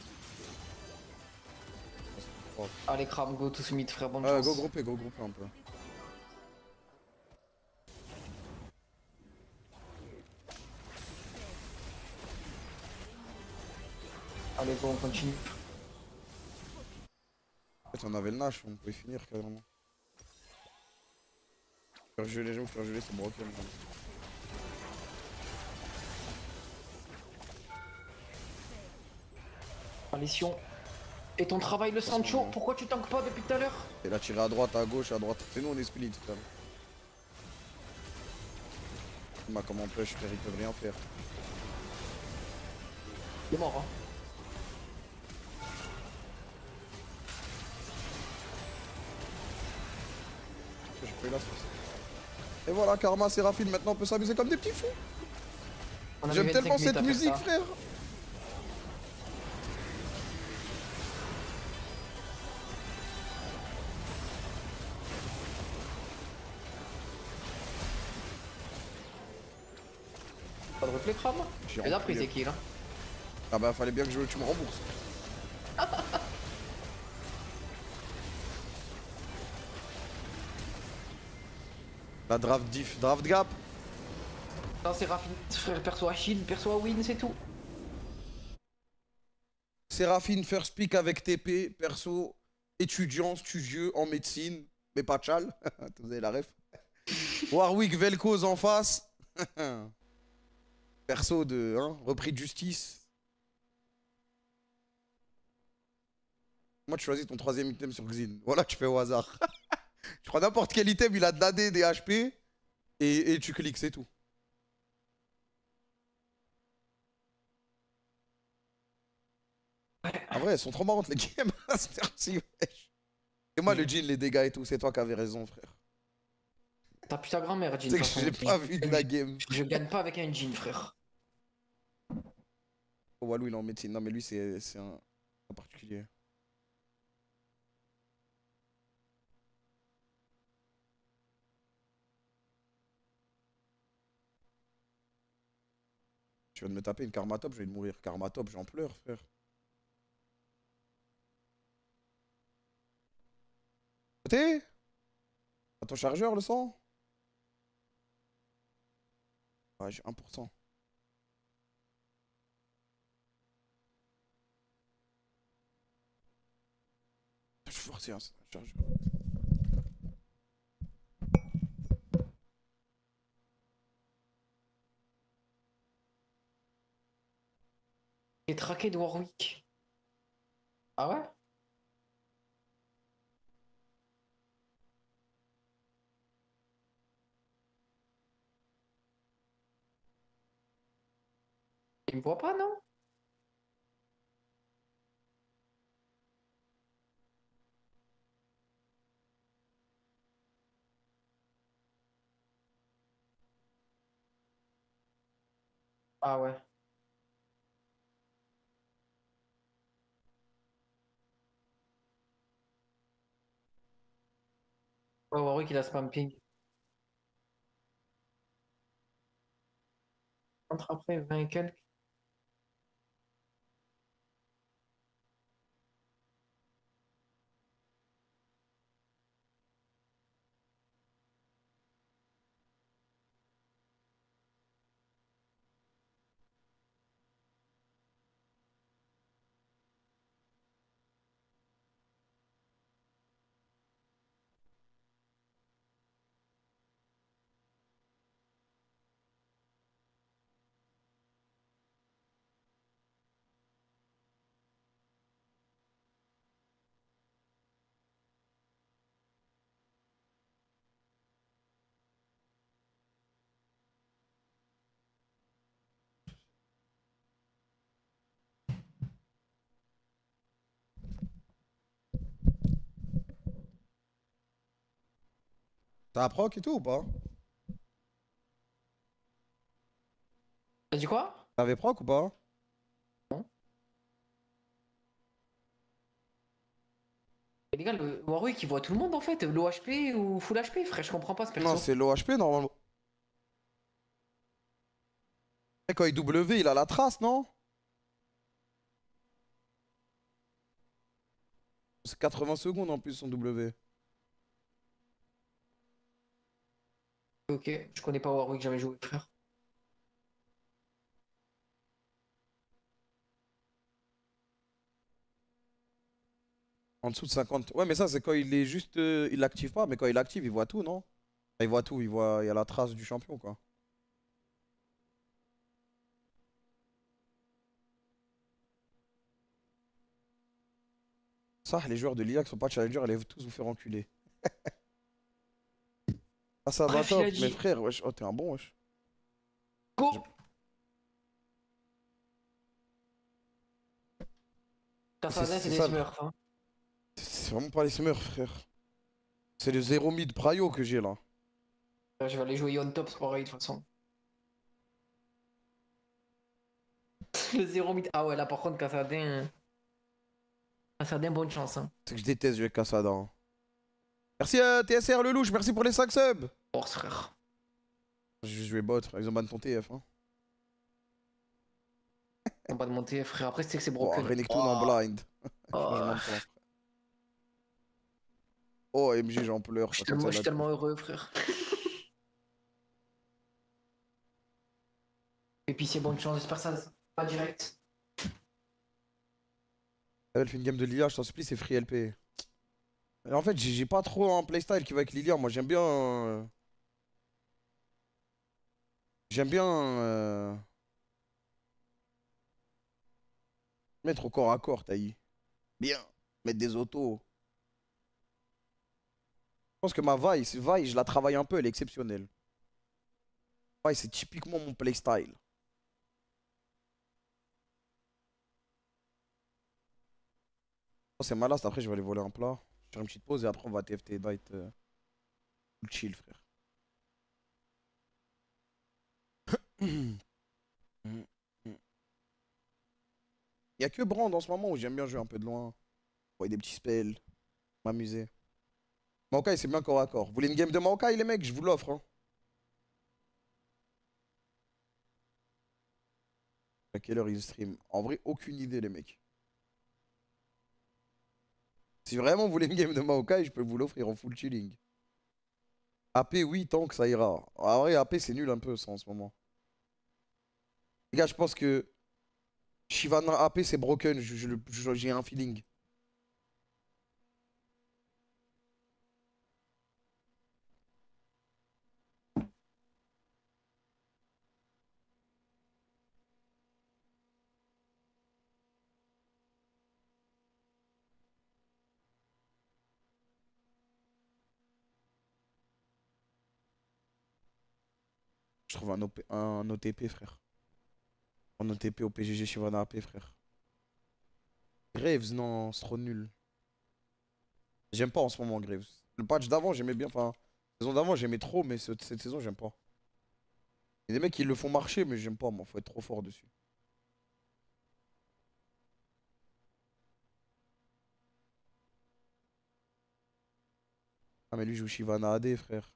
Speaker 6: Allez, cram, go to mid, frère, bonne
Speaker 1: Ah
Speaker 6: chance.
Speaker 1: go grouper, go grouper un peu.
Speaker 6: Allez, go, on continue.
Speaker 1: En fait on avait le Nash, on pouvait finir carrément. Faire gelé, j'avoue, faire gelé c'est broken. Hein.
Speaker 6: Allez, Sion. Et ton travail, le Sancho, pourquoi tu tankes pas depuis tout à l'heure?
Speaker 1: Il a tiré à droite, à gauche, à droite. C'est nous on est split frère. Il m'a comme en push frère, ils peuvent rien faire.
Speaker 6: Il est mort, hein.
Speaker 1: J'ai pas eu la sauce. Et voilà, Karma, Séraphine, maintenant on peut s'amuser comme des petits fous.
Speaker 6: On avait
Speaker 1: J'aime
Speaker 6: vingt-cinq
Speaker 1: tellement
Speaker 6: minutes
Speaker 1: cette
Speaker 6: à faire
Speaker 1: musique,
Speaker 6: ça.
Speaker 1: frère.
Speaker 6: Pas de replay, cram?
Speaker 1: J'ai
Speaker 6: Et là,
Speaker 1: rempli
Speaker 6: prise
Speaker 1: le-
Speaker 6: est qui, là?
Speaker 1: Ah bah fallait bien que je, tu me rembourses. La draft diff, draft gap.
Speaker 6: Non, c'est Raffine, frère, perso à shield, perso à win, c'est tout.
Speaker 1: Séraphine first pick avec T P, perso, étudiant, studieux en médecine, mais pas tchal. Vous avez la ref. Warwick Vel'Koz en face. Perso de hein, repris de justice. Moi tu choisis ton troisième item sur Xin. Voilà, tu fais au hasard. Tu prends n'importe quel item, il a de l'A D, des H P, et, et tu cliques, c'est tout. En vrai, elles sont trop marrantes les games. Merci, wesh. Et moi, le jean, les dégâts et tout, c'est toi qui avais raison, frère.
Speaker 6: T'as pu ta grand-mère, Jean.
Speaker 1: C'est que j'ai pas vu de la game.
Speaker 6: Je gagne pas avec un jean, frère.
Speaker 1: Oh, Walou, il est en médecine. Non, mais lui, c'est c'est un... un particulier. Tu viens de me taper une Karma Top, je vais de mourir. Karma Top, j'en pleure, frère. Côté? À ton chargeur, le sang? Ouais, j'ai un pour cent. Je suis forcé, hein, c'est un chargeur.
Speaker 6: Il est traqué de Warwick. Ah ouais? Il me voit pas, non? Ah ouais. Ouais, Warwick, il a spam ping. Entre après, vingt et quelques.
Speaker 1: T'as un proc et tout ou pas?
Speaker 6: T'as dit quoi?
Speaker 1: T'avais proc ou pas?
Speaker 6: Et les gars, le Warwick, il voit tout le monde en fait. Low H P ou full H P, frère, je comprends pas ce
Speaker 1: Non,
Speaker 6: perso.
Speaker 1: c'est l'O H P normalement. Et quand il W, il a la trace, non? C'est quatre-vingts secondes en plus son W.
Speaker 6: Ok, je connais pas Warwick, jamais joué, frère.
Speaker 1: En dessous de cinquante. Ouais, mais ça, c'est quand il est juste. euh, il l'active pas, mais quand il active, il voit tout, non? Enfin, il voit tout, il voit. Il y a la trace du champion, quoi. Ça, les joueurs de l'I A qui sont pas challenger, ils vont tous vous faire enculer. Ah, ça va
Speaker 6: Bref, il a
Speaker 1: top, mes
Speaker 6: dit
Speaker 1: frères, wesh. Oh, t'es un bon, wesh.
Speaker 6: go. Cassadin,
Speaker 1: c'est-
Speaker 6: c'est
Speaker 1: c'est
Speaker 6: des
Speaker 1: ça,
Speaker 6: smurfs. Hein.
Speaker 1: C'est vraiment pas les smurfs, frère. C'est le zéro mid Prayo que j'ai là.
Speaker 6: Je vais aller jouer on top, c'est pareil de toute façon. Le zéro mid. Ah ouais, là par contre, Cassadin. Cassadin, bonne chance. Hein.
Speaker 1: C'est que je déteste jouer Cassada. hein. Merci à T S R le louche, merci pour les cinq subs.
Speaker 6: Force, frère.
Speaker 1: J'ai joué bot, frère. Ils ont ban ton T F. Hein.
Speaker 6: On va de monter, frère. Après, c'est que c'est
Speaker 1: Oh,
Speaker 6: broken.
Speaker 1: Renekton en blind.
Speaker 6: Oh.
Speaker 1: Changement de plan, frère. Oh, M G, j'en pleure.
Speaker 6: Je suis
Speaker 1: ça, comme
Speaker 6: tellement,
Speaker 1: ça,
Speaker 6: je suis
Speaker 1: là.
Speaker 6: tellement heureux, frère. Et puis c'est bonne chance, j'espère que ça pas direct.
Speaker 1: Elle fait une game de Lilia, je t'en supplie, c'est free L P. Et en fait, j'ai j'ai pas trop un playstyle qui va avec Lilia. Moi, j'aime bien. euh, J'aime bien. euh, Mettre au corps à corps, Taï. Bien. Mettre des autos. Je pense que ma vaille, c'est- vaille, je la travaille un peu, elle est exceptionnelle. Vaille, c'est typiquement mon playstyle. Oh, c'est malast, après je vais aller voler un plat. Je vais faire une petite pause et après on va T F T night. Euh... full chill, frère. Il y a que Brand en ce moment où j'aime bien jouer un peu de loin. Envoyer des petits spells. M'amuser. Maokai, c'est bien corps à corps. Vous voulez une game de Maokai, les mecs? Je vous l'offre. Hein. À quelle heure il stream? En vrai, aucune idée, les mecs. Si vraiment vous voulez une game de Maokai, je peux vous l'offrir en full chilling. A P, oui, tant que ça ira. En vrai, A P, c'est nul un peu ça en ce moment. Les gars, je pense que Shyvana A P, c'est broken. Je- je le- je- J'ai un feeling. Je trouve un, O P un O T P, frère. On a T P au P G G Shyvana A P, frère. Graves, non, c'est trop nul. J'aime pas en ce moment, Graves. Le patch d'avant, j'aimais bien. Enfin, la saison d'avant, j'aimais trop, mais ce- cette saison, j'aime pas. Il y a des mecs qui le font marcher, mais j'aime pas, moi. Faut être trop fort dessus. Ah, mais lui joue Shyvana A D, frère.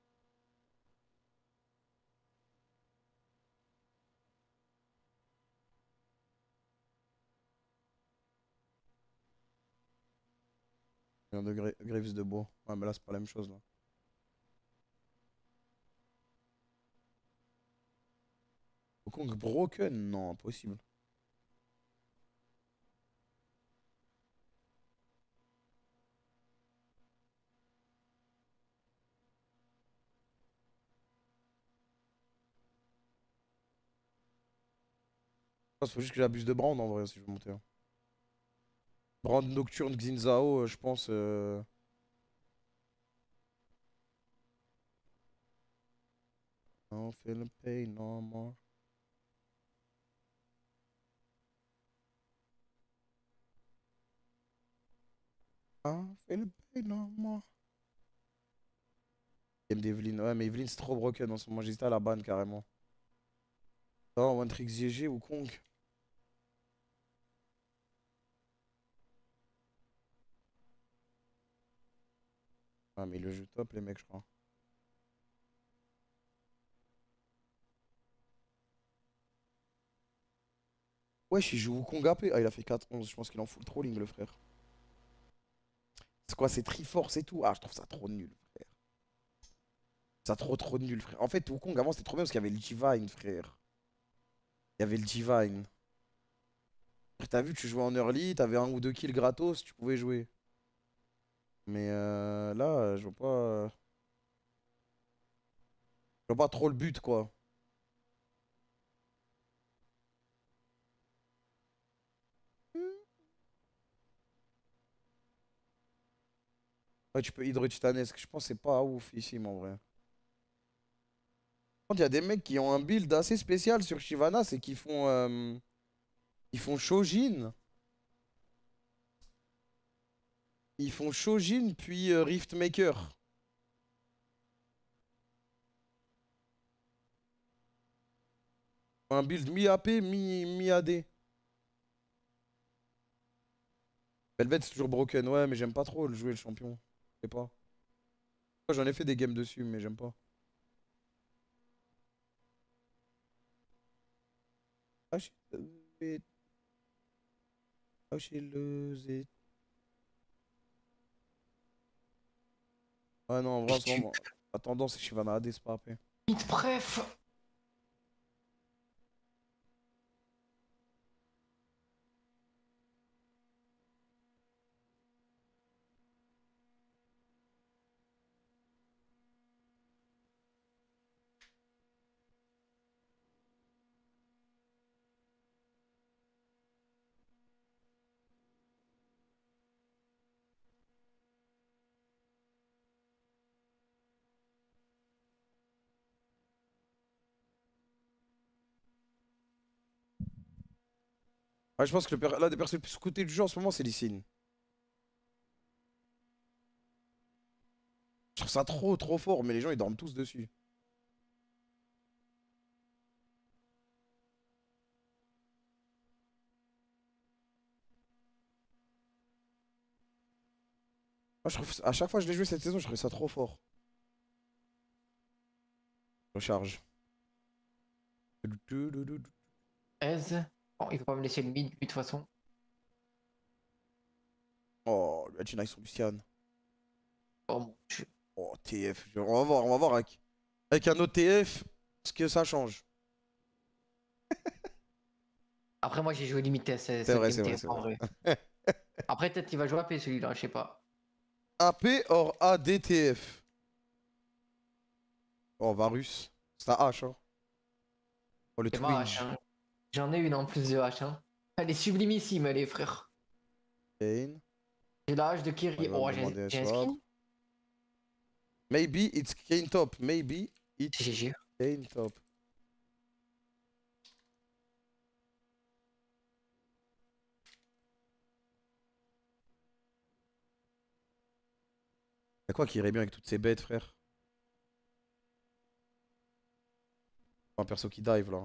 Speaker 1: Il vient de Gra- Graves de bois. Ouais, mais là, c'est pas la même chose, là. Wukong broken? Non, impossible. Il faut juste que j'abuse de Brand en vrai si je veux monter. Hein. Brand Nocturne Xin Zhao, euh, je pense. Euh... No feel pain no more. I feel pain no more. Game d'Evelyn. Ouais, mais Evelyn c'est trop broken en ce moment. J'hésite à la ban carrément. Non, One Trick G G ou Kong. Ah, mais le jeu top, les mecs, je crois. Wesh, il joue Wukong A P. Ah, il a fait quatre onze. Je pense qu'il en fout le trolling, le frère. C'est quoi, c'est Triforce et tout? Ah, je trouve ça trop nul, frère. Ça trop trop nul, frère. En fait, Wukong avant c'était trop bien parce qu'il y avait le Divine, frère. Il y avait le Divine. T'as vu, tu jouais en early, t'avais un ou deux kills gratos, tu pouvais jouer. Mais euh, là, je vois pas. Je vois pas trop le but, quoi. Ouais, tu peux hydro-titanesque. Je pense que c'est pas ouf ici, mais en vrai. Par contre, il y a des mecs qui ont un build assez spécial sur Shyvana, c'est qu'ils font. Euh, ils font Shojin. Ils font Shojin puis euh, Riftmaker. Un build mi-A P, mi-A D. Velvet c'est toujours broken, ouais, mais j'aime pas trop le jouer le champion. Je sais pas. Moi, j'en ai fait des games dessus, mais j'aime pas. Ah, je sais- ah, je sais le Z. Ah non, en vrai, en ce moment, la tendance c'est Shyvana A D, c'est pas A P.
Speaker 6: Bref.
Speaker 1: Ouais, je pense que le per- là, des personnes les plus côté du jeu en ce moment, c'est Lee Sin. Je trouve ça trop, trop fort, mais les gens ils dorment tous dessus. Moi, je trouve, à chaque fois que je l'ai joué cette saison, je trouvais ça trop fort. Recharge.
Speaker 6: aise. Bon, il faut pas me laisser le mid, lui, de toute façon.
Speaker 1: Oh, le China, ils sont Lucian.
Speaker 6: Oh mon dieu.
Speaker 1: Oh, T F. On va voir, on va voir avec, avec un autre T F ce que ça change.
Speaker 6: Après, moi, j'ai joué limité à ce,
Speaker 1: C'est
Speaker 6: ce
Speaker 1: vrai,
Speaker 6: game
Speaker 1: c'est vrai,
Speaker 6: T F,
Speaker 1: c'est
Speaker 6: en
Speaker 1: vrai.
Speaker 6: vrai. Après, peut-être qu'il va jouer A P celui-là, je sais pas.
Speaker 1: A P or A D T F. Oh, Varus. C'est un H, hein. Oh, le
Speaker 6: C'est ma
Speaker 1: Twinge.
Speaker 6: hache, hein. J'en ai une en plus de hache, hein. Elle est sublimissime, elle est, frère.
Speaker 1: Kane.
Speaker 6: J'ai la hache de
Speaker 1: On
Speaker 6: Kiri.
Speaker 1: va
Speaker 6: Oh,
Speaker 1: me demander
Speaker 6: j'ai
Speaker 1: un
Speaker 6: j'ai un
Speaker 1: swap.
Speaker 6: skin.
Speaker 1: Maybe it's Kane top. Maybe it's
Speaker 6: G G.
Speaker 1: Kane top. Y'a quoi qui irait bien avec toutes ces bêtes, frère? Un perso qui dive là.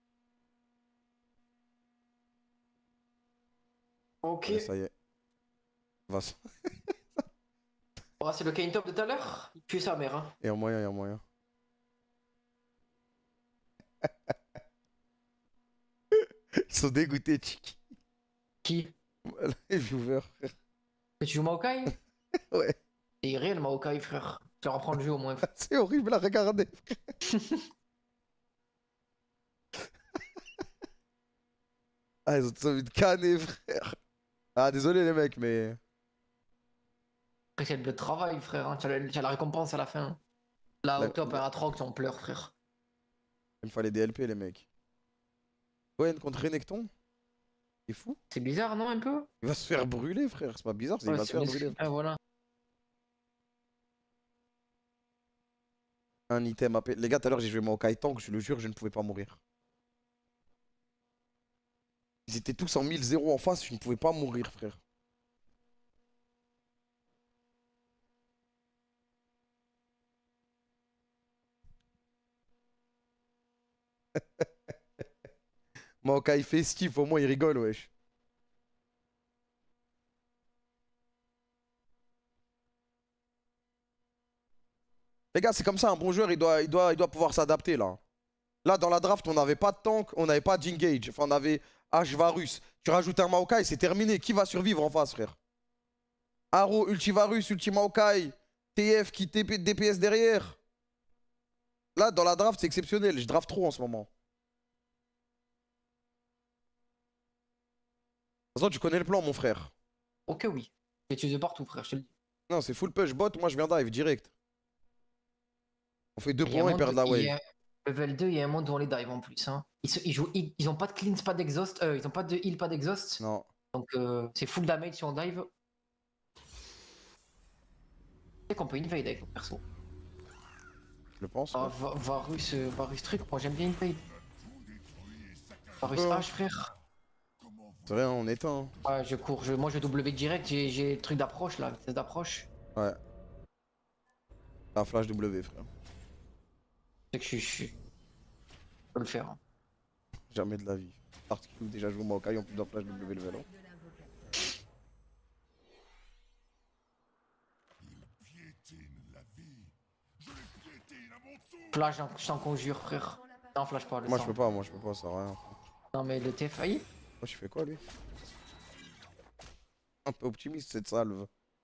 Speaker 6: Ok.
Speaker 1: Allez, ça y est. Va ça.
Speaker 6: Oh, c'est le Kain Top de tout à l'heure. Il tue sa mère. Hein.
Speaker 1: Y'a moyen, y'a moyen. Ils sont dégoûtés, Chiki.
Speaker 6: Qui?
Speaker 1: Les viewers, frère.
Speaker 6: Mais tu joues Maokai?
Speaker 1: Ouais.
Speaker 6: C'est irréel Maokai, frère. Tu leur apprends le jeu au moins.
Speaker 1: C'est horrible à regarder. Ah, ils ont tous envie de canner, frère. Ah, désolé les mecs, mais.
Speaker 6: Après, c'est le travail, frère. Hein. Tu as, la- tu as la récompense à la fin. Là,
Speaker 1: La-
Speaker 6: au top, un Atrox, on pleure, frère.
Speaker 1: Il me fallait des L P, les mecs. Gwen contre Renekton? C'est fou.
Speaker 6: C'est bizarre, non, un peu?
Speaker 1: Il va se faire brûler, frère. C'est pas bizarre, c'est il
Speaker 6: Ouais,
Speaker 1: va se
Speaker 6: c'est-
Speaker 1: faire brûler.
Speaker 6: Ah, voilà.
Speaker 1: Un item à paix. Les gars, tout à l'heure, j'ai joué Maokai Tank, je le jure, je ne pouvais pas mourir. Ils étaient tous en mille zéro en face, je ne pouvais pas mourir, frère. Maokai festif, au moins il rigole, wesh. Les gars, c'est comme ça, un bon joueur, il doit, il doit, il doit pouvoir s'adapter, là. Là, dans la draft, on n'avait pas de tank, on n'avait pas d'engage. Enfin, on avait H Varus. Tu rajoutes un Maokai, c'est terminé. Qui va survivre en face, frère? Haro, Ultivarus, Ulti Maokai, T F qui D P S derrière. Là, dans la draft, c'est exceptionnel. Je draft trop en ce moment. De toute façon, tu connais le plan, mon frère.
Speaker 6: Ok, oui. Et tu de partout, frère, je te le dis.
Speaker 1: Non, c'est full push bot. Moi, je viens dive direct. On fait deux
Speaker 6: Il y a un
Speaker 1: points et
Speaker 6: monde
Speaker 1: perd la
Speaker 6: où il y
Speaker 1: wave.
Speaker 6: a- Level deux, il y a un monde où on les dive en plus. Hein. Ils, se- ils, jouent, ils, ils ont pas de cleanse, pas d'exhaust. Euh, ils ont pas de heal, pas d'exhaust.
Speaker 1: Non.
Speaker 6: Donc euh, c'est full damage si on dive. Tu sais qu'on peut invade avec nos perso.
Speaker 1: Je le pense.
Speaker 6: Ah,
Speaker 1: ouais.
Speaker 6: Va- Varus, euh, Varus truc, moi j'aime bien invade. Varus
Speaker 1: Oh.
Speaker 6: H, frère.
Speaker 1: C'est rien, on éteint. hein.
Speaker 6: Ouais, je cours. Je, moi je W direct, j'ai j'ai le truc d'approche là, vitesse d'approche.
Speaker 1: Ouais. Un flash W, frère.
Speaker 6: C'est que je suis. Je suis- je peux le faire. hein.
Speaker 1: Jamais de la vie. Start Q, déjà joué au Maokai, en plus d'un flash W level un.
Speaker 6: Flash, j'en- je t'en conjure, frère. Non, flash pas le
Speaker 1: Moi, je
Speaker 6: sang.
Speaker 1: peux pas, moi, je peux pas, ça sert à rien.
Speaker 6: Non, mais le T F I.
Speaker 1: Moi, je fais quoi, lui? Un peu optimiste, cette salve.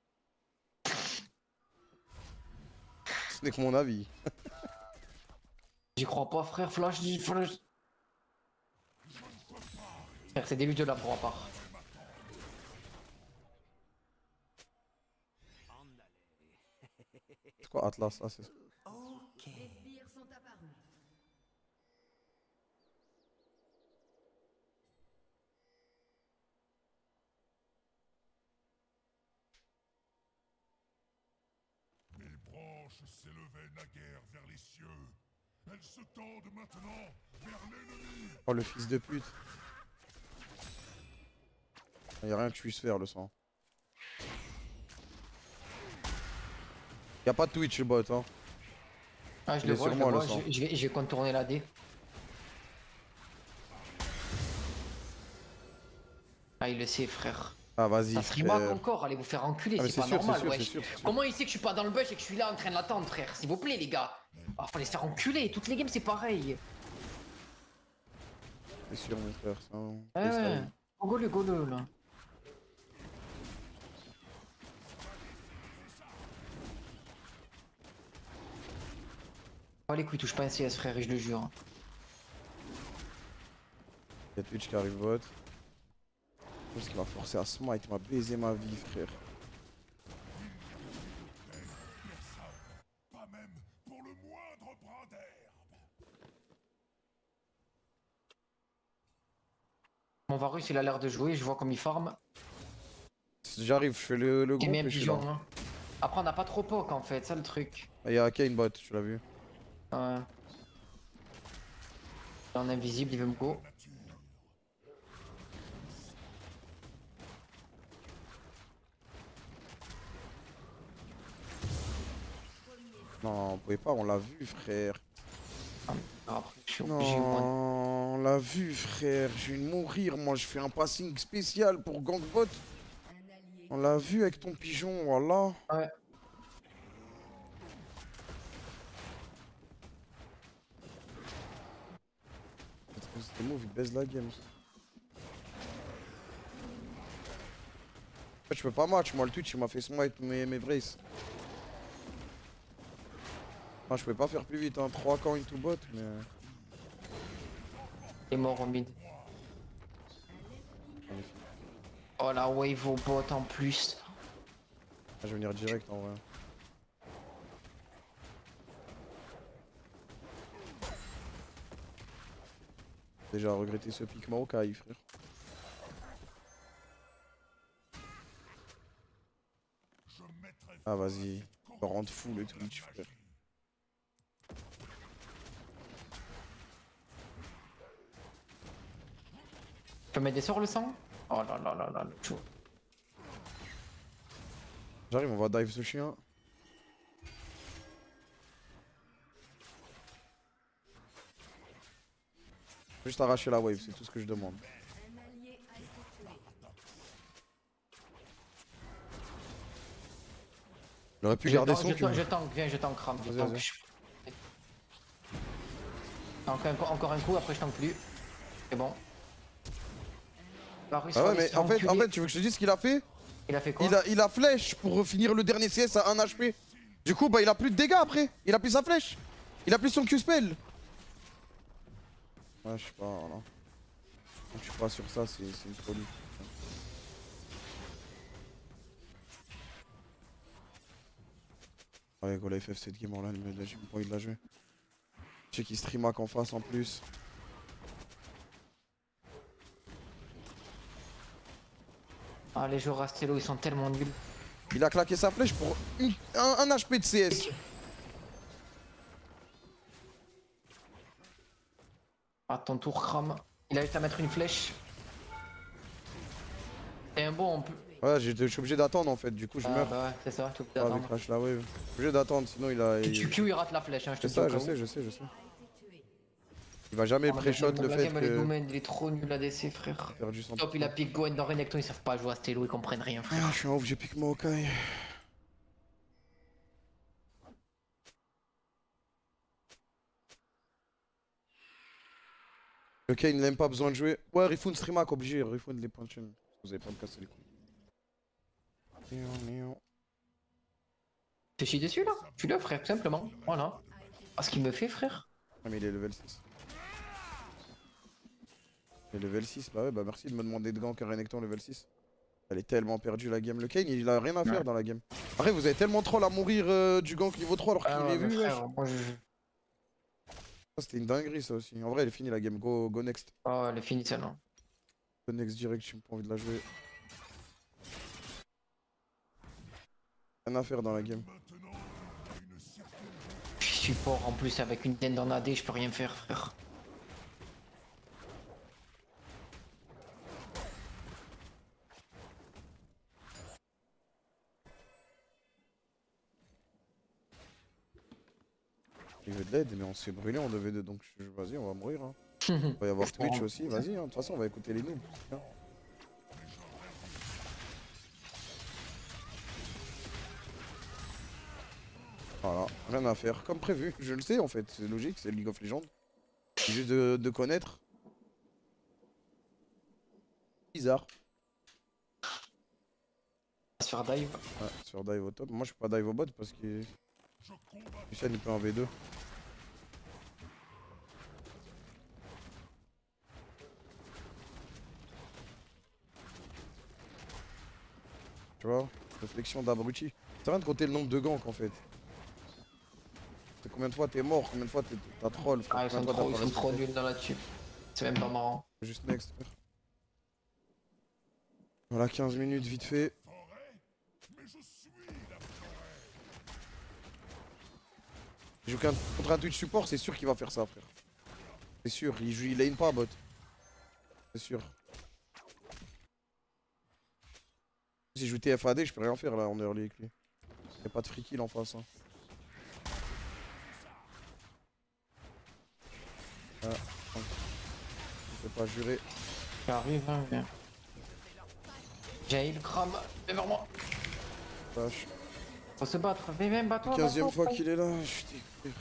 Speaker 1: Ce n'est que mon avis.
Speaker 6: J'y crois pas, frère. Flash, j'y- flash. Frère, c'est des luttes de la pour à part.
Speaker 1: C'est quoi Atlas? Ah, c'est ça.
Speaker 7: Les sbires sont apparus.
Speaker 5: Les branches s'élevaient naguère vers les cieux. Elles se tendent maintenant vers l'ennemi.
Speaker 1: Oh, le fils de pute. Y'a rien que je puisse faire, le sang. Y'a pas de Twitch, le bot, hein.
Speaker 6: Ah, je
Speaker 1: Il
Speaker 6: le
Speaker 1: est
Speaker 6: vois,
Speaker 1: sur
Speaker 6: je
Speaker 1: moi,
Speaker 6: le
Speaker 1: le
Speaker 6: vois.
Speaker 1: sang.
Speaker 6: Je, je vais, je vais contourner la D. Ah, il le sait, frère.
Speaker 1: Ah, vas-y,
Speaker 6: Ça se remarque
Speaker 1: frère.
Speaker 6: encore, allez vous faire enculer,
Speaker 1: Ah, mais
Speaker 6: c'est
Speaker 1: c'est
Speaker 6: pas
Speaker 1: sûr, c'est
Speaker 6: normal,
Speaker 1: sûr,
Speaker 6: wesh.
Speaker 1: c'est sûr, c'est sûr.
Speaker 6: Comment il sait que je suis pas dans le bush et que je suis là en train de l'attendre, frère? S'il vous plaît, les gars. Ah, fallait se faire enculer, toutes les games c'est pareil.
Speaker 1: C'est sûr, mon frère, c'est un...
Speaker 6: Ouais,
Speaker 1: freestyle.
Speaker 6: ouais. Oh, go le go le là. Oh les couilles, touche pas un C S, frère, et je le jure.
Speaker 1: Y'a Twitch qui arrive bot. Parce qu'il m'a forcé à smite, il m'a baisé ma vie, frère.
Speaker 5: Pas même pour le moindre brin d'herbe.
Speaker 6: Mon Varus il a l'air de jouer, je vois comme il farm.
Speaker 1: J'arrive, je fais le, le
Speaker 6: J'ai
Speaker 1: groupe
Speaker 6: mis un
Speaker 1: et je suis là.
Speaker 6: pigeon. Hein. Après on n'a pas trop poke en fait, ça le truc.
Speaker 1: Ah, y'a Kane bot, tu l'as vu.
Speaker 6: Ouais. Il est en invisible, il veut me go.
Speaker 1: pouvez pas, on l'a vu, frère.
Speaker 6: Ah, après, je suis obligé, moi.
Speaker 1: Non, on l'a vu, frère. Je vais mourir, moi. Je fais un passing spécial pour gangbot.
Speaker 7: Un allié
Speaker 1: On l'a vu avec ton pigeon, voilà.
Speaker 6: Ouais.
Speaker 1: C'était move, il baise la game. En fait, je peux pas match, moi le Twitch il m'a fait smite mes, mes braces. Enfin, je peux pas faire plus vite, hein. trois camps into bot, mais.
Speaker 6: Il est mort au mid. Oh la wave au bot en plus.
Speaker 1: Ah, je vais venir direct en vrai. Déjà regretter ce pic Maokai, frère. Ah vas-y, me rendre fou le Twitch, frère.
Speaker 6: Tu peux mettre des sorts le sang? Oh là là là là, le chou.
Speaker 1: J'arrive, on va dive ce chien. Juste arracher la wave, c'est tout ce que je demande.
Speaker 7: Un allié a été tué.
Speaker 1: J'aurais pu
Speaker 6: Je
Speaker 1: garder
Speaker 6: tank,
Speaker 1: son
Speaker 6: je,
Speaker 1: cul.
Speaker 6: tank, je tank, viens, je tank crame. Je
Speaker 1: Vas-y,
Speaker 6: tank.
Speaker 1: vas-y.
Speaker 6: Je- Encore un, encore un coup, après je tank plus. C'est bon. La Russe,
Speaker 1: Ah ouais,
Speaker 6: Russe,
Speaker 1: mais en fait,
Speaker 6: enculé.
Speaker 1: en fait, tu veux que je te dise ce qu'il a fait?
Speaker 6: Il a fait quoi?
Speaker 1: Il a, il a flèche pour finir le dernier C S à un H P. Du coup, bah il a plus de dégâts après. Il a plus sa flèche. Il a plus son Q-spell. Ouais, je sais pas, voilà. Je suis pas sur ça, c'est c'est une folie. Ouais, go la F F cette game en là, mais j'ai pas envie de la jouer. Je sais qu'il stream hack en face en plus.
Speaker 6: Ah, les joueurs Rastello, ils sont tellement nuls.
Speaker 1: Il a claqué sa flèche pour une- un, un H P de C S.
Speaker 6: À ton tour, crame. Il a juste à mettre une flèche. C'est un bon, on peut.
Speaker 1: Ouais, j'ai- je suis obligé d'attendre en fait, du coup je
Speaker 6: Ah
Speaker 1: meurs.
Speaker 6: bah ouais, c'est ça, tout
Speaker 1: Ah, avec crash la wave. Je suis obligé d'attendre, sinon il a.
Speaker 6: Tu
Speaker 1: il-
Speaker 6: tues Q, il rate la flèche, hein, je te
Speaker 1: C'est
Speaker 6: dis.
Speaker 1: ça,
Speaker 6: au
Speaker 1: je
Speaker 6: cas où.
Speaker 1: sais, je sais, je sais.
Speaker 7: A été tué.
Speaker 1: Il va jamais
Speaker 6: Ah,
Speaker 1: pré-shot
Speaker 6: mais
Speaker 1: le
Speaker 6: la
Speaker 1: fait
Speaker 6: game, elle est
Speaker 1: que.
Speaker 6: domaine, il est trop nul à D C, frère.
Speaker 1: Perdu son
Speaker 6: Top, il a pick Gwen dans Renekton, ils savent pas jouer à Stello, ils comprennent rien, frère.
Speaker 1: Ah, je suis en ouf, j'ai piqué mon Maokai. Le Kane n'aime pas besoin de jouer. Ouais, Rifun streamac obligé, Rifun les points de chaîne. Vous avez pas me casser les couilles.
Speaker 6: T'es chié dessus là? Tu le frère, tout simplement. Voilà. Ah, ce qu'il me fait, frère.
Speaker 1: Ah, mais il est level six. Il est level six, bah ouais, bah merci de me demander de gank à Renekton level six. Elle est tellement perdue la game. Le Kane, il a rien à faire
Speaker 6: Ouais.
Speaker 1: dans la game. Après, vous avez tellement troll à mourir euh, du gank niveau trois alors qu'il
Speaker 6: Ah,
Speaker 1: est
Speaker 6: ouais, mais
Speaker 1: vu, wesh.
Speaker 6: frère, moi je.
Speaker 1: Ça, c'était une dinguerie, ça aussi. En vrai, elle est finie la game. Go, go next.
Speaker 6: Oh, elle est finie celle-là.
Speaker 1: Go next direct, j'ai pas envie de la jouer. Rien à faire dans la game.
Speaker 6: Je suis fort en plus avec une dent en A D, je peux rien faire, frère.
Speaker 1: Il veut de l'aide, mais on s'est brûlé, on devait de. Donc, je- vas-y, on va mourir. Hein. Il va y avoir Twitch aussi, vas-y. hein. De toute façon, on va écouter les noobs. Tiens. Voilà, rien à faire. Comme prévu, je le sais en fait, c'est logique, c'est League of Legends. C'est juste de, de connaître. Bizarre.
Speaker 6: Se faire dive.
Speaker 1: Ouais, sur dive au top. Moi je suis pas dive au bot parce que Lucien il peut en V deux. Tu vois, réflexion d'abruti. C'est rien de compter le nombre de ganks en fait. C'est combien de fois t'es mort, combien de fois t'es- t'as troll. frère,
Speaker 6: Ah, ils
Speaker 1: combien
Speaker 6: sont
Speaker 1: de fois
Speaker 6: trop,
Speaker 1: t'as
Speaker 6: ils
Speaker 1: pas
Speaker 6: sont trop
Speaker 1: respecté.
Speaker 6: nuls dans la tube. C'est même pas marrant.
Speaker 1: Juste next. frère. Voilà, quinze minutes vite fait. Il joue qu'un- contre un Twitch support, c'est sûr qu'il va faire ça, frère. C'est sûr, il joue, il lane pas bot. C'est sûr. Si je joue T F A D, je peux rien faire là en early avec lui. Y'a pas de free kill en face. Hein. Ah, je peux pas jurer.
Speaker 6: J'arrive, hein, viens. J'ai le crame, viens vers moi.
Speaker 1: Vache.
Speaker 6: Faut se battre, viens, viens, bats-toi.
Speaker 1: quinzième
Speaker 6: bats-toi,
Speaker 1: fois qu'il est là, je suis dégoûté.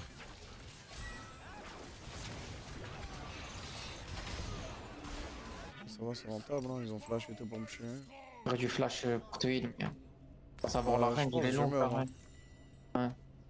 Speaker 1: Ça va, c'est rentable, hein. Ils ont flash et tout pour me tuer.
Speaker 6: J'aurais dû flash euh, pour te heal, mais. Sans savoir la
Speaker 1: Ouais, je
Speaker 6: reine,
Speaker 1: pense
Speaker 6: il est
Speaker 1: que je
Speaker 6: long,
Speaker 1: meurs,
Speaker 6: pareil. Ouais.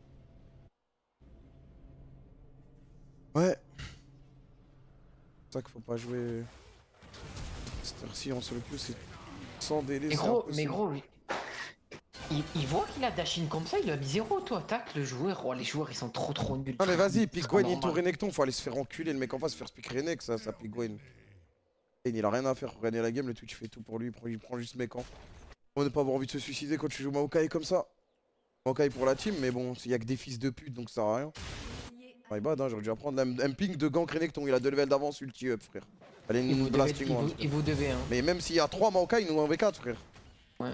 Speaker 1: Ouais. C'est ça qu'il faut pas jouer. Cette heure-ci en solo queue, c'est sans délai.
Speaker 6: Mais
Speaker 1: c'est
Speaker 6: gros,
Speaker 1: impossible.
Speaker 6: mais gros, lui- il, il voit qu'il a Dashin comme ça, il a mis zéro, toi. Attaque le joueur. Oh, les joueurs, ils sont trop trop nuls.
Speaker 1: Non mais vas-y, pique
Speaker 6: C'est
Speaker 1: Gwen
Speaker 6: pas
Speaker 1: into
Speaker 6: normal.
Speaker 1: Renekton, faut aller se faire enculer, le mec en face faire pick Renek, ça, ça pique Gwen. Et il a rien à faire pour gagner la game, le Twitch fait tout pour lui, il prend, il prend juste mec en. On n'a pas avoir envie de se suicider quand tu joues Maokai comme ça. Maokai pour la team, mais bon, il y a que des fils de pute donc ça sert à rien. My bad, hein, j'aurais dû apprendre un ping de gank Renekton, il a deux levels d'avance, ulti up frère. Allez,
Speaker 6: Il vous,
Speaker 1: une
Speaker 6: devez,
Speaker 1: blasting
Speaker 6: il,
Speaker 1: one.
Speaker 6: vous, il vous devait, hein.
Speaker 1: Mais même s'il y a trois Maokai, nous en V quatre frère.
Speaker 6: Ouais.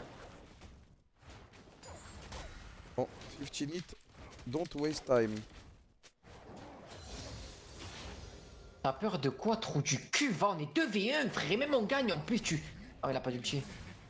Speaker 1: Bon, quinze hits, don't waste time.
Speaker 6: T'as peur de quoi, trou du cul? Va, on est deux v un, frère, et même on gagne en plus, tu. Ah, il a pas d'ulti.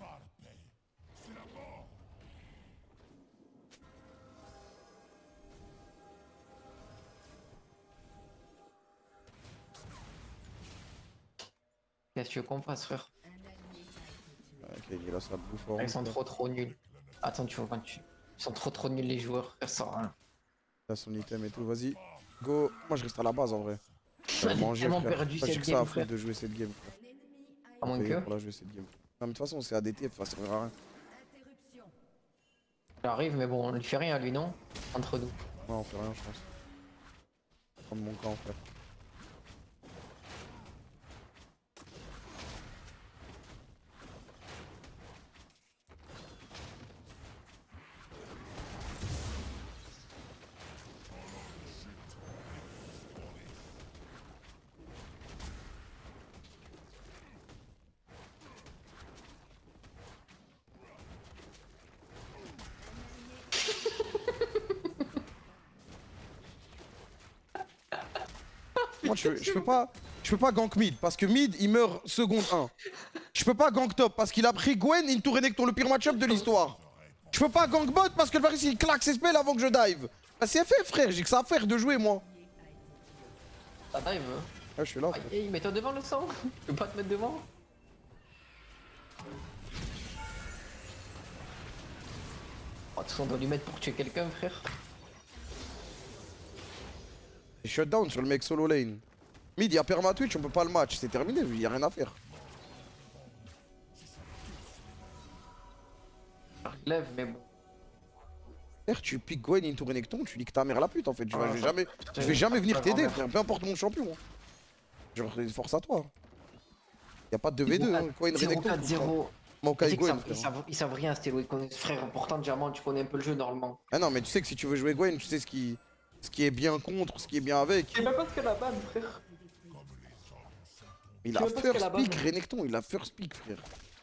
Speaker 6: Qu'est-ce que tu veux qu'on fasse, frère?
Speaker 1: Ok, il est là, ça bouffe fort.
Speaker 6: Ils sont trop trop nuls. Attends, tu vois quand tu. Ils sont trop trop nuls, les joueurs, frère, ça rien.
Speaker 1: Il a son item et tout, vas-y. Go. Moi je reste à la base en vrai. Je vais
Speaker 6: J'ai
Speaker 1: manger,
Speaker 6: tellement
Speaker 1: frère.
Speaker 6: perdu
Speaker 1: Moi, j'ai
Speaker 6: cette
Speaker 1: que ça à
Speaker 6: game,
Speaker 1: foutre
Speaker 6: frère.
Speaker 1: de jouer cette game, frère.
Speaker 6: À moins
Speaker 1: Payé
Speaker 6: que.
Speaker 1: pour la jouer cette game. Non mais de toute façon c'est A D T, ça servira à rien.
Speaker 6: J'arrive, mais bon, on lui fait rien, lui, non? Entre nous.
Speaker 1: Ouais, on fait rien, je pense. Prendre mon camp, frère. Moi je, je peux pas. Je peux pas gank mid parce que mid il meurt seconde un. Je peux pas gank top parce qu'il a pris Gwen into Renekton, le pire match-up de l'histoire. Je peux pas gank bot parce que le Varys il claque ses spells avant que je dive. Bah c'est fait frère, j'ai que ça à faire de jouer moi.
Speaker 6: Ça dive.
Speaker 1: Ah je suis là frère.
Speaker 6: Hey, mets-toi devant le sang. Je peux pas te mettre devant. Oh, tout ça, on doit lui mettre pour tuer quelqu'un, frère.
Speaker 1: J'ai shutdown sur le mec solo lane. Mid il y a perma Twitch, on peut pas le match, c'est terminé, il y a rien à faire.
Speaker 6: Lève, mais bon.
Speaker 1: Frère, tu piques Gwen into Renekton, tu niques ta mère la pute en fait. Je, vais- je vais jamais, je vais
Speaker 6: Euh,
Speaker 1: jamais venir
Speaker 6: pas
Speaker 1: t'aider
Speaker 6: grand-mère.
Speaker 1: frère, peu importe mon champion. hein. Genre force à toi. Y a pas de deux v deux, hein. Gwen Renekton.
Speaker 6: quatre zéro.
Speaker 1: Maokai
Speaker 6: Ils
Speaker 1: Gwen.
Speaker 6: savent, ils,
Speaker 1: frère.
Speaker 6: savent, ils savent rien, c'était frère. Pourtant, Diamant, tu connais un peu le jeu normalement.
Speaker 1: Ah non mais tu sais que si tu veux jouer Gwen, tu sais ce qui, ce qui est bien contre, ce qui est bien avec.
Speaker 6: Je sais même pas ce que la banne, frère.
Speaker 1: Il
Speaker 6: Je
Speaker 1: a
Speaker 6: sais même pas ce qu'elle
Speaker 1: first
Speaker 6: a
Speaker 1: pick
Speaker 6: bonne.
Speaker 1: Renekton, il a first pick frère.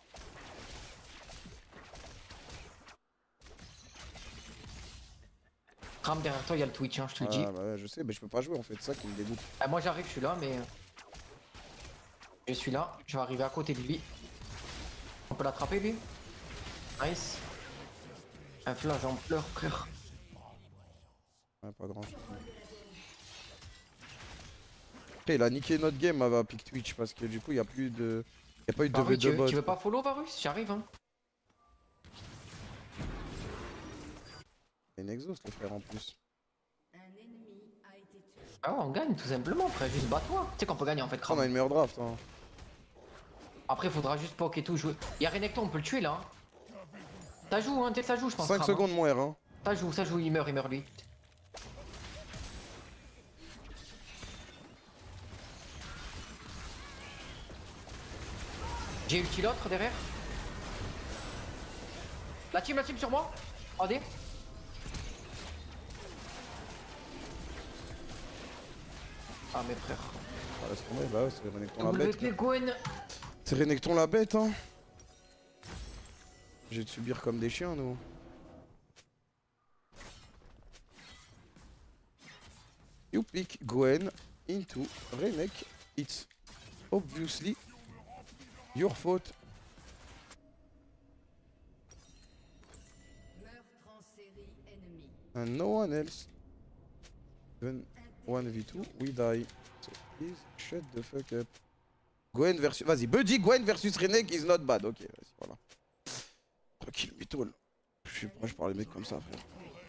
Speaker 6: Ram derrière toi, il y a le Twitch, hein, je te le dis.
Speaker 1: Ah bah ouais, je sais, mais je peux pas jouer en fait, c'est ça qui me dégoûte.
Speaker 6: Ah, moi j'arrive, je suis là, mais. Je suis là, je vais arriver à côté de lui. On peut l'attraper lui. Nice. Un flash, j'en pleure, frère.
Speaker 1: Ouais, pas grand chose. Après il a niqué notre game à pick Twitch parce que du coup il y a plus de. Y a pas eu de
Speaker 6: Varus,
Speaker 1: v
Speaker 6: tu,
Speaker 1: deux
Speaker 6: veux,
Speaker 1: bot.
Speaker 6: tu veux pas follow Varus? J'arrive, hein.
Speaker 1: C'est une exhaust le frère en plus.
Speaker 6: Ah ouais, on gagne tout simplement, frère. Juste bats-toi. Tu sais qu'on peut gagner en fait,
Speaker 1: Ah, on a
Speaker 6: Kram.
Speaker 1: une meilleure draft hein.
Speaker 6: Après, faudra juste poke et tout jouer. Y'a Renekton, on peut le tuer là. hein. Ça joue, hein, ça joue, je pense.
Speaker 1: cinq
Speaker 6: Kram,
Speaker 1: secondes
Speaker 6: hein.
Speaker 1: mon R hein.
Speaker 6: Ça joue, ça joue, il meurt, il meurt lui. J'ai ulti l'autre derrière. La team, la team sur moi. Regardez. Ah mes frères.
Speaker 1: Ah, laisse tomber, bah ouais, c'est Renekton la bête.
Speaker 6: W P Gwen.
Speaker 1: C'est Renekton la bête hein. J'ai de subir comme des chiens nous. You pick Gwen into Renek. It's obviously your fault.
Speaker 7: Meurtre en série ennemi.
Speaker 1: And no one else. Even one v two, we die. So please shut the fuck up. Gwen versus... Vas-y, Buddy Gwen versus Renek is not bad. Ok, vas-y, voilà. Tranquille, mytho. Je sais pas, je parle des mecs comme ça, frère.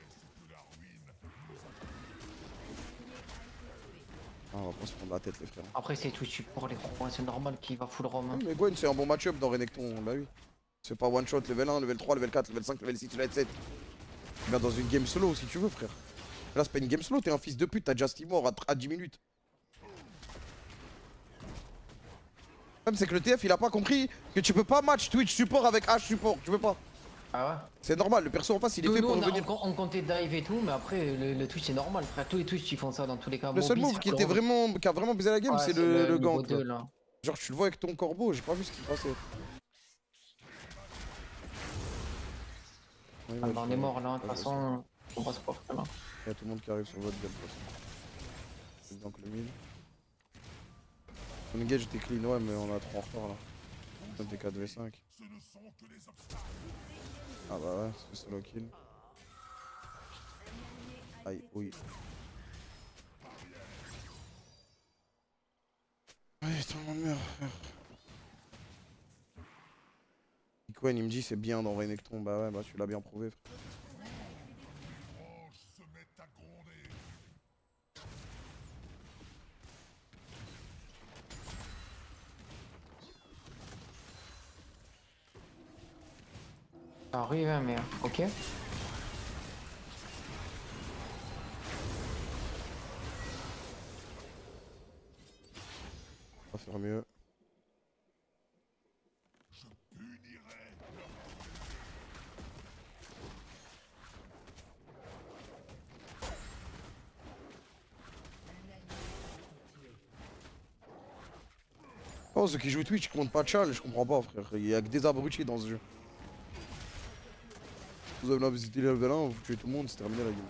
Speaker 1: Ah, on va pas se prendre la tête, les frères.
Speaker 6: Après, c'est tout support, les rois, c'est normal qu'il va full Rome. Hein.
Speaker 1: Oui, mais Gwen, c'est un bon match-up dans Renekton, bah oui. C'est pas one shot, level un, level trois, level quatre, level cinq, level six, level sept. Regarde dans une game solo si tu veux, frère. Là, c'est pas une game solo, t'es un fils de pute, t'as déjà Steam mort à, à dix minutes. Le problème, c'est que le T F, il a pas compris que tu peux pas match Twitch support avec H support, tu peux pas.
Speaker 6: Ah ouais?
Speaker 1: C'est normal, le perso en face, il est
Speaker 6: Nous,
Speaker 1: fait
Speaker 6: nous,
Speaker 1: pour
Speaker 6: on, a-
Speaker 1: revenir.
Speaker 6: on, on comptait dive et tout, mais après, le, le Twitch, c'est normal, frère. Tous les Twitch, ils font ça dans tous les cas.
Speaker 1: Le seul
Speaker 6: Moby,
Speaker 1: move
Speaker 6: c'est
Speaker 1: qui
Speaker 6: full
Speaker 1: était
Speaker 6: Rome.
Speaker 1: vraiment, qui a vraiment baisé la game,
Speaker 6: Ouais,
Speaker 1: c'est le, le
Speaker 6: niveau
Speaker 1: gank.
Speaker 6: deux,
Speaker 1: là.
Speaker 6: là.
Speaker 1: Genre, tu le vois avec ton corbeau, j'ai pas vu ce qui passait. Oui,
Speaker 6: Ah,
Speaker 1: ouais,
Speaker 6: bah, on
Speaker 1: je-
Speaker 6: est mort là, de toute
Speaker 1: ouais,
Speaker 6: façon, on passe pas frère là.
Speaker 1: Il y a tout le monde qui arrive sur votre gueule, de toute façon. C'est donc le mid. On engage, j'étais clean, ouais, mais on a trop en retard là. On était quatre v cinq.
Speaker 5: Ce ne sont que des obstacles.
Speaker 1: Ah bah ouais, c'est solo kill. Aïe, oui. Ouais, tout le monde meurt, frère. Gwen, il me dit c'est bien dans Renekton, bah ouais, bah tu l'as bien prouvé, frère.
Speaker 5: Les branches se mettent à gronder.
Speaker 6: Ça arrive, hein, mais ok.
Speaker 1: On va faire mieux.
Speaker 5: Punirai leur
Speaker 1: Oh, ceux qui jouent Twitch, ils comptent pas de chal, je comprends pas, frère. Il y a que des abrutis dans ce jeu. Vous avez là visité le level un, vous tuez tout le monde, c'est terminé la game.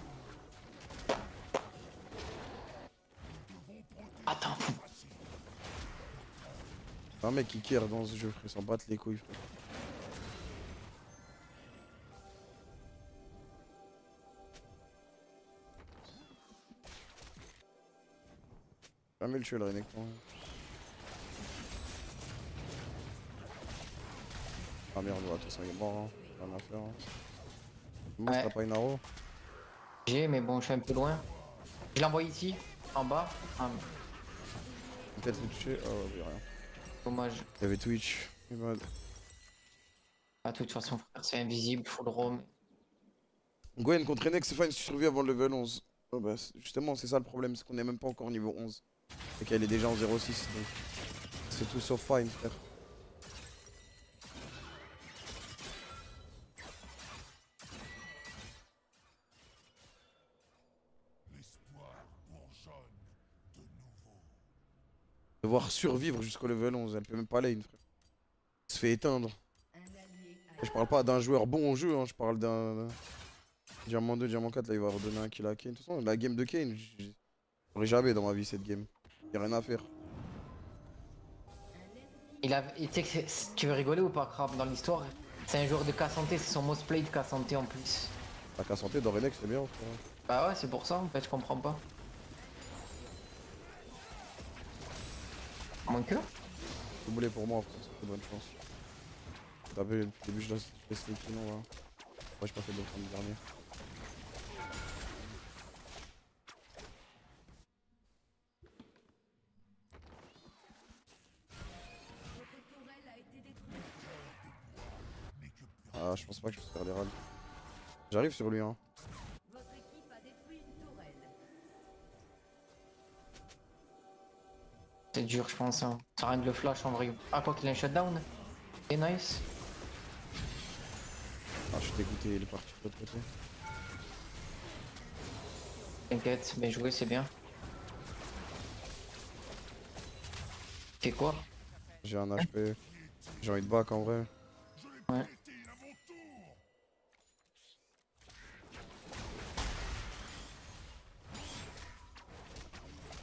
Speaker 6: Attends.
Speaker 1: C'est un mec qui care dans ce jeu, frère, ils s'en battent les couilles, frère. Jamais le tuer le Renekton. Ah merde, ouais, de toute façon il est mort, hein. Rien à faire. Hein. Moi,
Speaker 6: Ouais.
Speaker 1: t'as pas une arrow?
Speaker 6: J'ai, mais bon, je suis un peu loin. Je l'envoie ici, en bas. Ah,
Speaker 1: Peut-être le toucher? Oh, oui, rien.
Speaker 6: dommage.
Speaker 1: Il y avait Twitch. Il est mad.
Speaker 6: Ah, de toute façon, frère, c'est invisible, full Rome.
Speaker 1: Gwen contre Renek, c'est fine si tu survis avant le level onze. Oh, bah, c'est- justement, c'est ça le problème, c'est qu'on est même pas encore niveau onze. Et qu'elle est déjà en zéro six, donc c'est tout sauf fine, frère.
Speaker 5: l'espoir bourgeonne de nouveau.
Speaker 1: Devoir survivre jusqu'au level onze, elle peut même pas lane, frère. Elle se fait éteindre.
Speaker 7: Un allié
Speaker 1: Et je parle pas d'un joueur bon au jeu, hein, je parle d'un... Diamant deux, Diamant quatre, là il va redonner un kill à Kane. De toute façon, la game de Kane, j'- j'aurais jamais dans ma vie cette game. Y'a rien à faire.
Speaker 6: Il a... et tu sais que c'est- tu veux rigoler ou pas, Crab, dans l'histoire? C'est un joueur de K-Santé, c'est son most played K-Santé en plus.
Speaker 1: La qu'à santé dans Renek, c'est bien, frère.
Speaker 6: Bah ouais, c'est pour ça, en fait, je comprends pas. Moins que?
Speaker 1: Doublé pour moi, frère, c'est bonne chance. T'as vu, depuis le début, je laisse, je laisse les kills, là. Moi, j'ai pas fait de l'autre dernier.
Speaker 7: Votre tourelle a été détruite.
Speaker 1: Ah, je pense pas que je puisse faire des ralls. J'arrive sur lui, hein.
Speaker 7: Votre équipe a détruit une tourelle.
Speaker 6: C'est dur, je pense. Hein. Ça rien de le flash en vrai. Ah, quoi qu'il a un shutdown. C'est nice.
Speaker 1: Ah, je suis dégoûté, il est parti de l'autre côté.
Speaker 6: T'inquiète, bien joué, c'est bien. Fait quoi?
Speaker 1: J'ai un H P. J'ai envie de back en vrai.
Speaker 6: Ouais.
Speaker 5: Pétine à mon tour.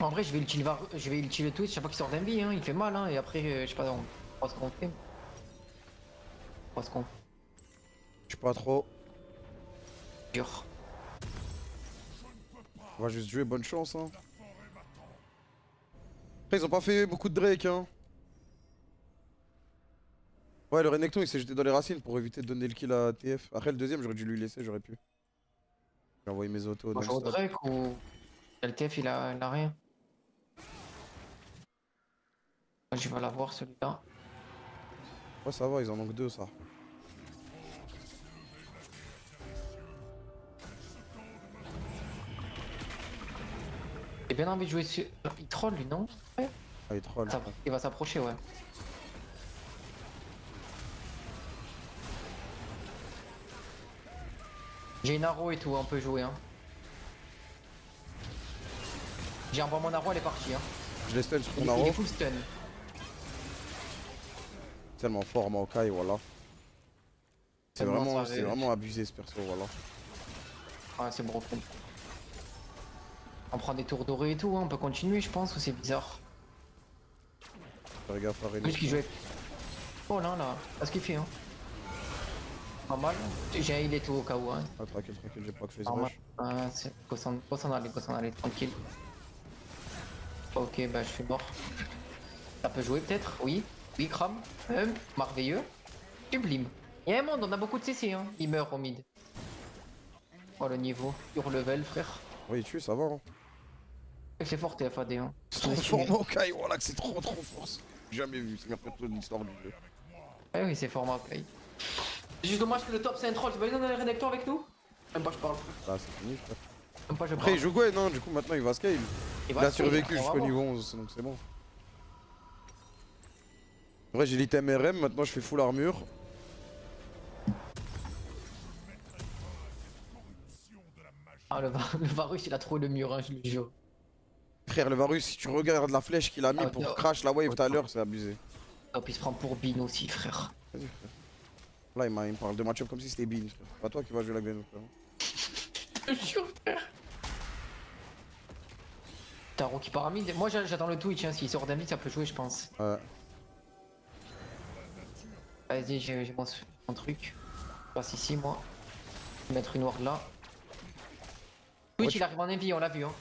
Speaker 6: En vrai, je vais ulti le, var... je vais ulti le Twitch, je sais pas qu'il sort d'envie, hein. Il fait mal, hein. Et après, euh, je sais pas, on voit ce qu'on fait. On voit ce qu'on fait.
Speaker 1: Je sais pas trop.
Speaker 6: Dur.
Speaker 1: On va juste jouer, bonne chance hein. Après ils ont pas fait beaucoup de Drake hein. Ouais le Renekton il s'est jeté dans les racines pour éviter de donner le kill à T F. Après le deuxième j'aurais dû lui laisser, j'aurais pu. J'ai envoyé mes autos.
Speaker 6: On joue au Drake ou... Le T F il a, il a rien. Je vais l'avoir celui-là.
Speaker 1: Ouais ça va, ils en ont que deux ça.
Speaker 6: J'ai bien envie de jouer sur... Il troll lui non? Ouais.
Speaker 1: Ah il troll.
Speaker 6: Ça... Il va s'approcher ouais. J'ai une arrow et tout, on peut jouer hein. J'ai envoyé mon arrow, elle est partie hein.
Speaker 1: Je l'ai stun sur ton
Speaker 6: Il,
Speaker 1: arrow.
Speaker 6: il est full stun.
Speaker 1: Tellement fort Maokai voilà. C'est vraiment,
Speaker 6: ça,
Speaker 1: c'est vraiment abusé ce perso voilà.
Speaker 6: Ouais c'est broken. On prend des tours dorés et tout, hein. On peut continuer je pense ou c'est bizarre.
Speaker 1: Fais gaffe à Renekton.
Speaker 6: Plus qu'il jouait. Oh là là, pas ce qu'il fait hein. Pas mal. J'ai un heal et tout au cas où hein.
Speaker 1: Ah tranquille tranquille, j'ai pas que face
Speaker 6: Normal.
Speaker 1: rush.
Speaker 6: Ah, c'est... Faut s'en faut s'en aller, faut s'en aller, tranquille. Ok, bah je suis mort. Ça peut jouer peut-être? Oui. Oui, Cram. Euh, merveilleux. Sublime. Il y a un monde, on a beaucoup de C C hein. Il meurt au mid. Oh le niveau. Sur level frère.
Speaker 1: Ouais il tue ça va hein.
Speaker 6: C'est fort T F A D hein.
Speaker 1: C'est trop fort Maokai voilà que c'est trop trop fort. J'ai jamais vu, c'est meilleur perso de l'histoire du jeu.
Speaker 6: Ouais oui c'est fort Maokai. C'est juste dommage que le top c'est un troll, tu vas lui donner un Renekton avec nous? Même pas je parle frère.
Speaker 1: Ah c'est fini frère.
Speaker 6: Même pas je
Speaker 1: Après
Speaker 6: parle.
Speaker 1: il joue Gwen non du coup maintenant il va scale.
Speaker 6: Il,
Speaker 1: Il
Speaker 6: va
Speaker 1: a survécu
Speaker 6: scale, on va
Speaker 1: jusqu'au
Speaker 6: voir.
Speaker 1: niveau onze donc c'est bon. En vrai j'ai l'item R M, maintenant je fais full armure.
Speaker 6: Ah le, var le Varus il a trouvé le mur hein, je le jure.
Speaker 1: Frère le Varus si tu regardes la flèche qu'il a mis
Speaker 6: Ah,
Speaker 1: pour
Speaker 6: non.
Speaker 1: crash la wave tout à l'heure c'est abusé.
Speaker 6: Hop il se prend pour Bin aussi frère.
Speaker 1: Vas-y frère. Là il, il me parle de match-up comme si c'était Bean frère. C'est pas toi qui vas jouer la Gwen frère.
Speaker 6: Je te jure frère. Taro qui part à mid. Moi j'attends le Twitch hein, s'il sort d'un mid ça peut jouer je pense.
Speaker 1: Ouais.
Speaker 6: Vas-y j'ai mon, mon truc. Je passe ici moi. Je vais mettre une ward là. Twitch
Speaker 1: Ouais,
Speaker 6: il arrive en envie on l'a vu hein.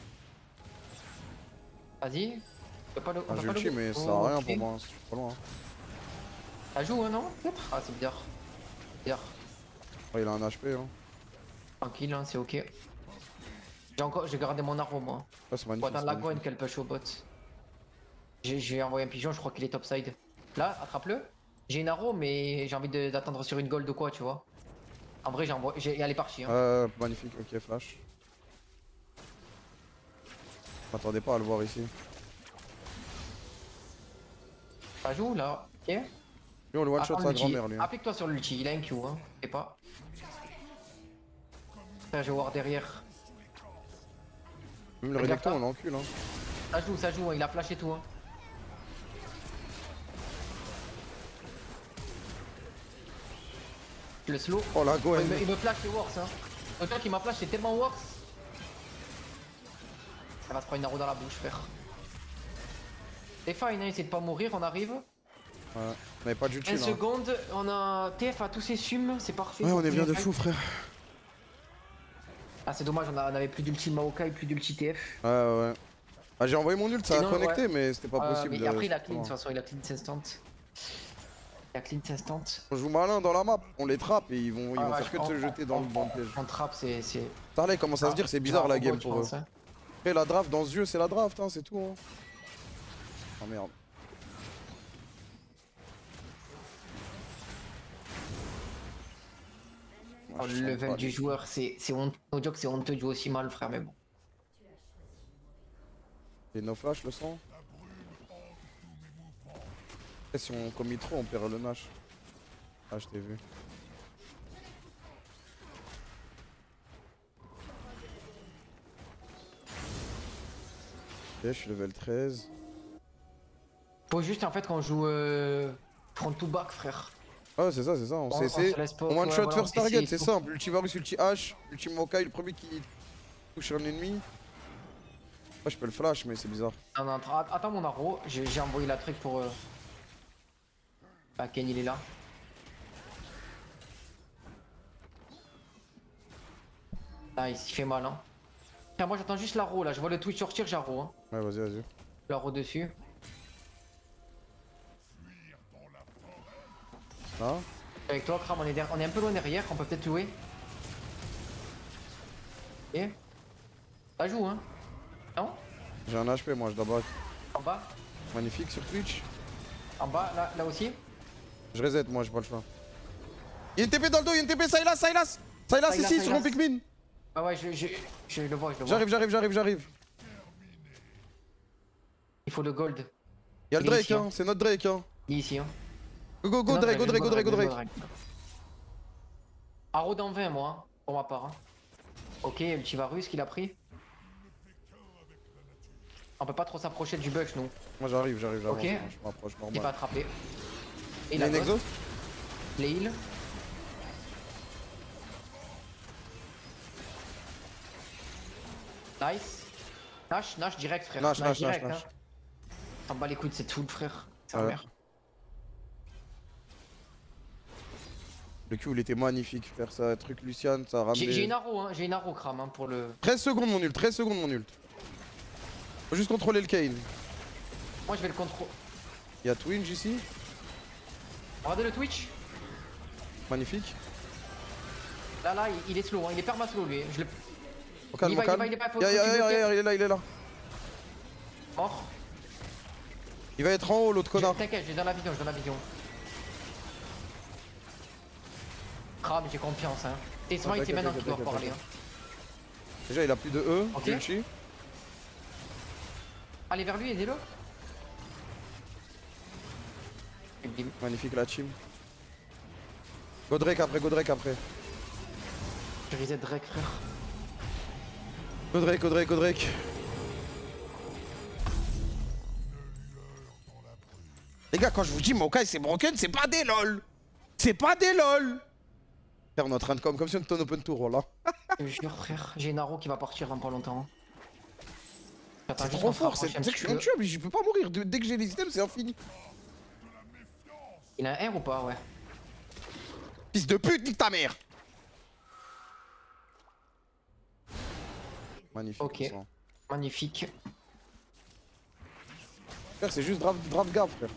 Speaker 6: Vas-y. On peut pas le.
Speaker 1: Ah,
Speaker 6: on peut
Speaker 1: j'ai
Speaker 6: pas
Speaker 1: ulti
Speaker 6: le...
Speaker 1: mais ça
Speaker 6: Oh,
Speaker 1: sert à rien
Speaker 6: ok.
Speaker 1: pour moi, je suis pas loin.
Speaker 6: Ça joue hein non? Peut-être. Ah c'est bizarre. Bizarre.
Speaker 1: Ouais, il a un H P hein.
Speaker 6: Tranquille hein, c'est ok. J'ai encore, j'ai gardé mon arbre moi.
Speaker 1: Ouais, c'est
Speaker 6: Faut
Speaker 1: magnifique.
Speaker 6: attendre
Speaker 1: c'est
Speaker 6: la
Speaker 1: magnifique.
Speaker 6: Gwen qu'elle push au bot. J'ai j'ai envoyé un pigeon, je crois qu'il est topside. Là, attrape-le. J'ai une arrow mais j'ai envie de- d'attendre sur une gold ou quoi tu vois. En vrai j'ai envoyé, j'ai- elle est partie hein.
Speaker 1: Euh, magnifique, ok, flash. Je m'attendais pas à le voir ici.
Speaker 6: Ça joue là, ok.
Speaker 1: Lui on le one shot
Speaker 6: Attends
Speaker 1: sa
Speaker 6: l'ulti.
Speaker 1: grand-mère lui. hein.
Speaker 6: Applique-toi sur l'ulti, il a un Q hein, je sais pas. Là, je vais voir derrière.
Speaker 1: Même le
Speaker 6: regarde
Speaker 1: Renekton
Speaker 6: pas.
Speaker 1: on l'encule hein.
Speaker 6: Ça joue, ça joue, hein, il a flash et tout hein. Le slow.
Speaker 1: Oh la
Speaker 6: Il
Speaker 1: Gwen.
Speaker 6: me, il me flash c'est worse hein. Le temps qu'il m'a flash c'est tellement worse. Ça va se prendre une arrow dans la bouche frère. C'est fine hein, essaye de pas mourir, on arrive.
Speaker 1: Ouais, on avait pas d'ulti
Speaker 6: une
Speaker 1: là.
Speaker 6: seconde, on a T F à tous ses sums, c'est parfait.
Speaker 1: Ouais on est bien de fou frère.
Speaker 6: Ah c'est dommage, on, a- on avait plus d'ulti Maokai, plus d'ulti T F.
Speaker 1: Ouais ouais. Ah j'ai envoyé mon ult, ça a
Speaker 6: Sinon,
Speaker 1: connecté
Speaker 6: ouais.
Speaker 1: mais c'était pas
Speaker 6: Euh,
Speaker 1: possible.
Speaker 6: mais
Speaker 1: de-
Speaker 6: après il a clean de
Speaker 1: Ouais.
Speaker 6: toute façon, il a clean instant. Il a clean instant.
Speaker 1: On joue malin dans la map, on les trappe et ils vont, ils
Speaker 6: Ah
Speaker 1: vont
Speaker 6: ouais,
Speaker 1: faire que de
Speaker 6: on-
Speaker 1: se jeter dans, le- dans le piège.
Speaker 6: On trappe, c'est. c'est-
Speaker 1: Starley commence à se dire c'est bizarre la game pour eux.
Speaker 6: Pense, hein.
Speaker 1: Après la draft dans ce jeu c'est la draft hein, c'est tout hein. Oh merde.
Speaker 6: Oh, le level du joueur, c'est c'est honteux. No joke, c'est honteux de jouer aussi mal, frère, mais bon.
Speaker 1: Et no flash le sang. Et si on commit trop on perd le Nash. Ah je t'ai vu. Ok je suis level treize.
Speaker 6: Faut juste en fait qu'on joue euh, front to back, frère.
Speaker 1: Ah ouais c'est ça c'est ça, on
Speaker 6: On-
Speaker 1: C C,
Speaker 6: on se laisse pas-
Speaker 1: on one
Speaker 6: ouais,
Speaker 1: shot
Speaker 6: voilà,
Speaker 1: first
Speaker 6: on
Speaker 1: target,
Speaker 6: essaye
Speaker 1: c'est
Speaker 6: tout.
Speaker 1: simple, ulti Varus, ulti H, ulti Maokai, le premier qui touche un ennemi. Ouais, je peux le flash, mais c'est bizarre.
Speaker 6: Non, non, attends, attends mon arrow, j'ai j'ai envoyé la truc pour... Euh... Ah, Ken il est là. Nice, il fait mal hein. Tiens, moi j'attends juste l'arrow là, je vois le Twitch sortir, j'ai arrow hein.
Speaker 1: Ouais, vas-y, vas-y.
Speaker 6: L'arrow dessus.
Speaker 1: Ah.
Speaker 6: Avec toi, Kram, on est, derrière... on est un peu loin derrière, on peut peut-être jouer. Et ça joue hein. Non?
Speaker 1: J'ai un H P, moi, je dois battre.
Speaker 6: En bas?
Speaker 1: Magnifique sur Twitch.
Speaker 6: En bas, là, là aussi?
Speaker 1: Je reset, moi, j'ai pas le choix. Il y a une T P dans le dos, il y a une T P, Sylas, Sylas Sylas
Speaker 6: Sylas,
Speaker 1: ici, sur mon
Speaker 6: Sylas.
Speaker 1: Pikmin.
Speaker 6: Ah ouais, je, je, je le vois, je le vois.
Speaker 1: J'arrive, j'arrive, j'arrive, j'arrive.
Speaker 6: Il faut le gold.
Speaker 1: Y'a le
Speaker 6: Il est
Speaker 1: Drake,
Speaker 6: ici,
Speaker 1: hein, c'est notre Drake, hein.
Speaker 6: Il est ici hein.
Speaker 1: Go, go, go,
Speaker 6: Non,
Speaker 1: Drake, go, Drake, go, Drake, go, Drake.
Speaker 6: Arrow dans vingt, moi, hein, pour ma part. Hein. Ok, Ultivarus qu'il a pris. On peut pas trop s'approcher du Buck, nous.
Speaker 1: Moi, j'arrive, j'arrive, j'avance.
Speaker 6: Ok.
Speaker 1: Je m'approche,
Speaker 6: Il va
Speaker 1: normal.
Speaker 6: attraper.
Speaker 1: Il y a une exo?
Speaker 6: Les heals. Nice. Nash, Nash direct, frère.
Speaker 1: Nash, Nash,
Speaker 6: direct,
Speaker 1: Nash, Nash.
Speaker 6: Hein. T'en bats les couilles de cette foule, frère. C'est
Speaker 1: Ouais.
Speaker 6: un merde.
Speaker 1: Le Q, il était magnifique, faire ça. Truc Lucian, ça a
Speaker 6: J'ai j'ai une
Speaker 1: ramené.
Speaker 6: arrow, hein. J'ai une arrow, Kram, hein, pour le.
Speaker 1: treize secondes, mon ult, treize secondes, mon ult. Faut juste contrôler le Kane.
Speaker 6: Moi, je vais le contrôler.
Speaker 1: Il y a Twinge ici.
Speaker 6: Regardez le Twitch.
Speaker 1: Magnifique.
Speaker 6: Là, là, il, il est slow, hein. Il est perma slow, lui. Je le.
Speaker 1: Au calme,
Speaker 6: Il
Speaker 1: au
Speaker 6: va, il
Speaker 1: calme.
Speaker 6: va, il est pas- faut-
Speaker 1: Ya,
Speaker 6: faut
Speaker 1: ya,
Speaker 6: qu'il
Speaker 1: ya,
Speaker 6: bloque.
Speaker 1: ya, il est là, il est là.
Speaker 6: Mort.
Speaker 1: Il va être en haut, l'autre
Speaker 6: Je-
Speaker 1: connard.
Speaker 6: T'inquiète, j'ai dans la vision, j'ai dans la vision. Kram, j'ai confiance, hein. Et c'est
Speaker 1: Ah,
Speaker 6: moi, c'est maintenant qu'il
Speaker 1: t'inquiète,
Speaker 6: doit
Speaker 1: t'inquiète,
Speaker 6: parler, hein.
Speaker 1: Déjà, il a plus de E.
Speaker 6: Ok.
Speaker 1: Ulchi.
Speaker 6: Allez vers lui, aidez-le.
Speaker 1: Magnifique la team. Godrek après, Godrek après.
Speaker 6: Je reset Drake, frère.
Speaker 1: Godrek, Godrek, Godrek. Les gars, quand je vous dis Maokai c'est broken, c'est pas des lol. C'est pas des lol. Frère, on est en train de comme, comme si on était en open tour là.
Speaker 6: Je te jure, frère, j'ai une arrow qui va partir dans pas longtemps. J'attends
Speaker 1: C'est
Speaker 6: juste
Speaker 1: trop
Speaker 6: qu'on se
Speaker 1: fort, c'est
Speaker 6: rapproche un
Speaker 1: tu sais que
Speaker 6: petit
Speaker 1: je suis
Speaker 6: peu.
Speaker 1: intuable, je peux pas mourir. De- Dès que j'ai les items, c'est infini.
Speaker 6: Il a un R ou pas, ouais.
Speaker 1: Fils de pute, nique ta mère. Magnifique.
Speaker 6: Ok.
Speaker 1: ça.
Speaker 6: Magnifique.
Speaker 1: Frère, c'est juste draft, draft gaffe, frère.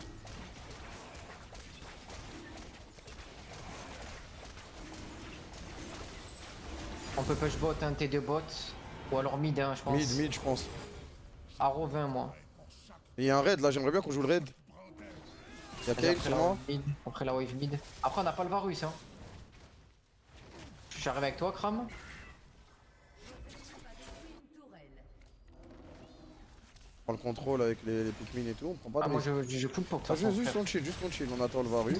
Speaker 6: On peut push bot, un T deux bot. Ou alors mid, hein, je pense.
Speaker 1: Mid, mid, je pense.
Speaker 6: Arrow vingt, moi.
Speaker 1: Et il y a un raid là, j'aimerais bien qu'on joue le raid. Il y a
Speaker 6: Vas-y,
Speaker 1: Kale
Speaker 6: après,
Speaker 1: sur
Speaker 6: la
Speaker 1: moi.
Speaker 6: wave mid. Après la wave mid. Après, on n'a pas le Varus, hein. J'arrive avec toi, Kram.
Speaker 7: Une tourelle.
Speaker 1: On prend le contrôle avec les, les Pikmin et tout, on prend pas
Speaker 6: Ah,
Speaker 1: de
Speaker 6: moi
Speaker 1: risque.
Speaker 6: je, je, je pull pour
Speaker 1: Ah,
Speaker 6: toi.
Speaker 1: juste, juste on chill, juste on chill, on attend le Varus.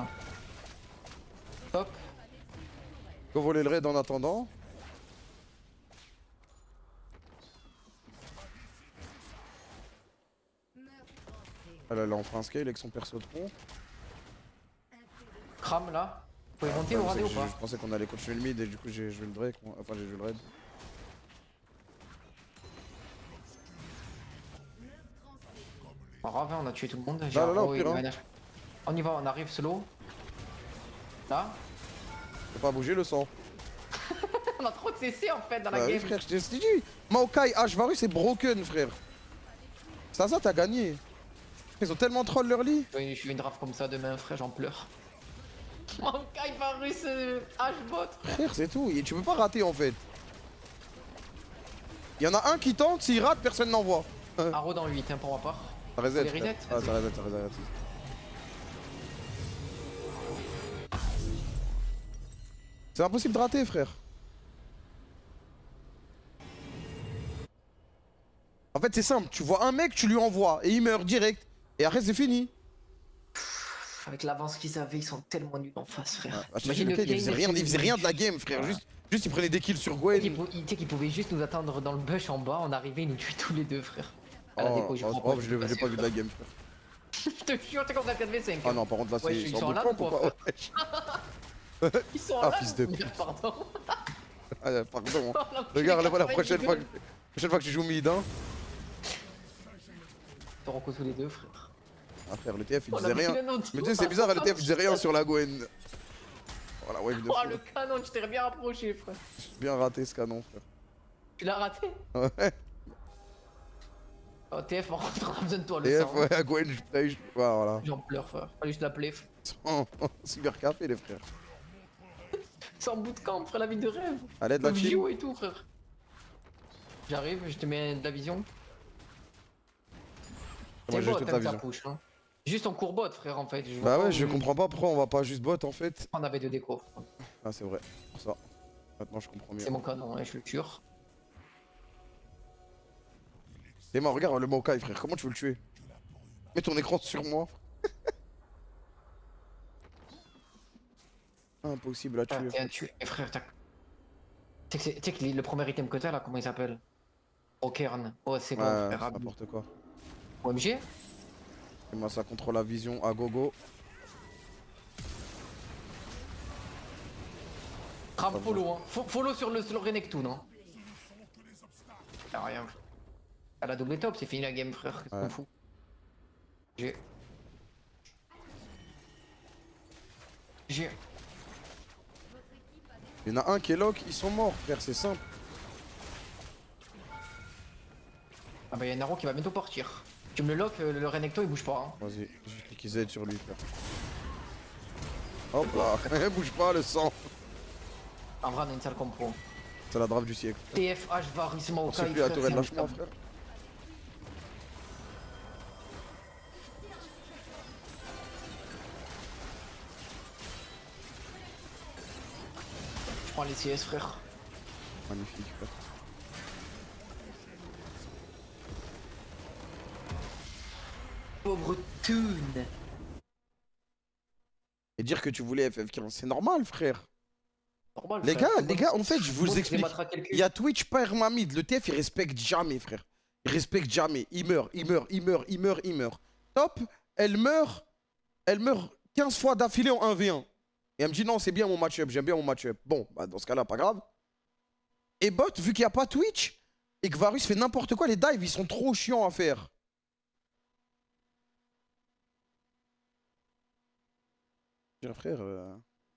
Speaker 6: Top.
Speaker 1: Go voler le raid en attendant. Elle elle est en frein scale avec son perso de pont.
Speaker 6: Kram là. Vous pouvez monter
Speaker 1: Le
Speaker 6: au
Speaker 1: problème,
Speaker 6: radé
Speaker 1: c'est
Speaker 6: ou
Speaker 1: que
Speaker 6: pas?
Speaker 1: je, je pensais qu'on allait continuer le mid et du coup j'ai joué le Drake. moi. Enfin j'ai joué le raid.
Speaker 6: En ravin, on a tué tout le monde.
Speaker 1: Là, là, là, au
Speaker 6: Arrow et
Speaker 1: pire, hein.
Speaker 6: Manage. On y va, on arrive slow. Là.
Speaker 1: Faut pas bouger le sang.
Speaker 6: On a trop de C C en fait dans la
Speaker 1: Bah oui
Speaker 6: game.
Speaker 1: frère, je t'ai je t'ai dit. Maokai H Varus c'est broken frère. Ça ça t'as gagné. Ils ont tellement troll leur lit.
Speaker 6: Je fais une draft comme ça demain, frère, j'en pleure. Maokai Varus euh, H-bot.
Speaker 1: Frère c'est tout, et tu peux pas rater en fait. Il y en a un qui tente, s'il rate personne n'envoie.
Speaker 6: Arrow dans huit hein, pour ma part.
Speaker 1: Ça reset.
Speaker 6: Les
Speaker 1: frère.
Speaker 6: reset,
Speaker 1: Ah ça reset, ça reset. C'est impossible de rater frère. En fait c'est simple, tu vois un mec, tu lui envoies et il meurt direct. Et après c'est fini.
Speaker 6: Avec l'avance qu'ils avaient, ils sont tellement nuls en face, frère.
Speaker 1: Ah, je te dis,
Speaker 6: Imagine
Speaker 1: le
Speaker 6: le
Speaker 1: Kane, il
Speaker 6: Kane,
Speaker 1: faisait rien, il faisait rien de la game frère.
Speaker 6: Voilà.
Speaker 1: Juste, juste il prenait des kills sur
Speaker 6: Tu sais
Speaker 1: Gwen.
Speaker 6: qu'ils pou- tu sais qu'ils pouvaient juste nous attendre dans le bush en bas, on arrivait, ils nous tuaient tous les deux, frère. À la
Speaker 1: Oh,
Speaker 6: déco, je
Speaker 1: oh,
Speaker 6: crois
Speaker 1: oh,
Speaker 6: pas,
Speaker 1: je l'ai
Speaker 6: suis
Speaker 1: j'ai pas vu de
Speaker 6: sûr.
Speaker 1: la game frère.
Speaker 6: Je te jure, t'es comme ça quatre v cinq.
Speaker 1: Ah non par contre là
Speaker 6: Ouais,
Speaker 1: c'est
Speaker 6: ils
Speaker 1: c'est en
Speaker 6: sont
Speaker 1: bout de
Speaker 6: là,
Speaker 1: camp
Speaker 6: le
Speaker 1: ou
Speaker 6: pauvre.
Speaker 1: pas?
Speaker 6: Ils sont
Speaker 1: Ah,
Speaker 6: là.
Speaker 1: fils de
Speaker 6: je veux dire, pardon.
Speaker 1: Ah, pardon.
Speaker 6: La
Speaker 1: Regarde,
Speaker 6: prochaine
Speaker 1: la, la prochaine
Speaker 6: quatre-vingt-dix
Speaker 1: fois, que- prochaine fois que tu joues mid, hein.
Speaker 6: te recours tous les deux, frère.
Speaker 1: Ah frère, le T F il
Speaker 6: Oh,
Speaker 1: disait
Speaker 6: la
Speaker 1: rien.
Speaker 6: vilaine en
Speaker 1: Mais tu
Speaker 6: dessous.
Speaker 1: sais, c'est bizarre, le T F il disait rien sur la Gwen. Voilà, ouais, de
Speaker 6: Oh,
Speaker 1: fou.
Speaker 6: le canon, tu t'es bien rapproché, frère.
Speaker 1: J'ai bien raté ce canon, frère.
Speaker 6: Tu l'as raté?
Speaker 1: Ouais.
Speaker 6: Oh, T F, par contre, on a besoin de toi, le
Speaker 1: T F,
Speaker 6: sang.
Speaker 1: ouais, la Gwen, je play. je- Voilà.
Speaker 6: J'en pleure, frère. Fallait juste l'appeler, frère.
Speaker 1: Oh, Cyber café, les frères.
Speaker 6: C'est en bootcamp, frère, la vie de rêve.
Speaker 1: À l'aide de la
Speaker 6: Le
Speaker 1: team.
Speaker 6: vidéo et tout, frère. J'arrive, je te mets de la vision.
Speaker 1: Moi,
Speaker 6: C'est
Speaker 1: j'ai
Speaker 6: bot,
Speaker 1: toute
Speaker 6: hein,
Speaker 1: la
Speaker 6: que ça
Speaker 1: vision.
Speaker 6: push, hein. Juste en court bot, frère, en fait. Je vois
Speaker 1: Bah
Speaker 6: pas
Speaker 1: ouais,
Speaker 6: où-
Speaker 1: je comprends pas pourquoi on va pas juste bot en fait.
Speaker 6: On avait deux décos.
Speaker 1: Ah, c'est vrai. Pour ça. Maintenant, je comprends mieux.
Speaker 6: C'est mon canon, et je le tue.
Speaker 1: Et moi, regarde le Maokai, frère. Comment tu veux le tuer? Mets ton écran sur moi. Impossible à
Speaker 6: Ah,
Speaker 1: tuer.
Speaker 6: t'es un tué. Et frère, t'as. Tu sais que, c'est- tu sais que le premier item que t'as là, comment il s'appelle? Okern. Oh, c'est bon,
Speaker 1: Ouais,
Speaker 6: frère.
Speaker 1: c'est
Speaker 6: abus.
Speaker 1: n'importe quoi.
Speaker 6: O M G?
Speaker 1: Et moi, ça contrôle la vision à gogo.
Speaker 6: Crab follow, hein. Fo- follow sur le, sur le Renekton, hein. Y'a rien. À la double top, c'est fini la game, frère. Qu'est-ce
Speaker 1: Ouais.
Speaker 6: qu'on fout? J'ai. J'ai.
Speaker 1: Il y en a un qui est lock, ils sont morts, frère, c'est simple.
Speaker 6: Ah bah y'a Naro qui va bientôt partir. Tu me le lock, euh, le Renekton il bouge pas, hein.
Speaker 1: Vas-y, je clique Z sur lui, frère. Hop là, bouge pas le sang.
Speaker 6: En vrai, on a une sale compro.
Speaker 1: C'est la draft du siècle.
Speaker 6: T F H Varus
Speaker 1: On
Speaker 6: Maokai.
Speaker 1: sait plus la
Speaker 6: frère,
Speaker 1: tourelle,
Speaker 6: c'est
Speaker 1: lâche-moi,
Speaker 6: imboucable.
Speaker 1: frère.
Speaker 6: Je prends les C S, frère.
Speaker 1: Magnifique, frère.
Speaker 6: Pauvre Toon.
Speaker 1: Et dire que tu voulais F F quinze, c'est normal, frère.
Speaker 6: Normal,
Speaker 1: Les
Speaker 6: frère.
Speaker 1: gars,
Speaker 6: C'est
Speaker 1: les
Speaker 6: bon,
Speaker 1: gars,
Speaker 6: c'est-
Speaker 1: en fait, je vous
Speaker 6: bon, c'est
Speaker 1: explique.
Speaker 6: matraquer le cul.
Speaker 1: Il y a Twitch permamid, le T F il respecte jamais, frère. Il respecte jamais. Il meurt, il meurt, il meurt, il meurt, il meurt. Top, elle meurt, elle meurt quinze fois d'affilée en un v un. Et elle me dit non, c'est bien mon match-up, j'aime bien mon match-up. Bon, bah dans ce cas-là, pas grave. Et bot, vu qu'il n'y a pas Twitch, et que Varus fait n'importe quoi, les dives, ils sont trop chiants à faire. Tiens, frère, euh...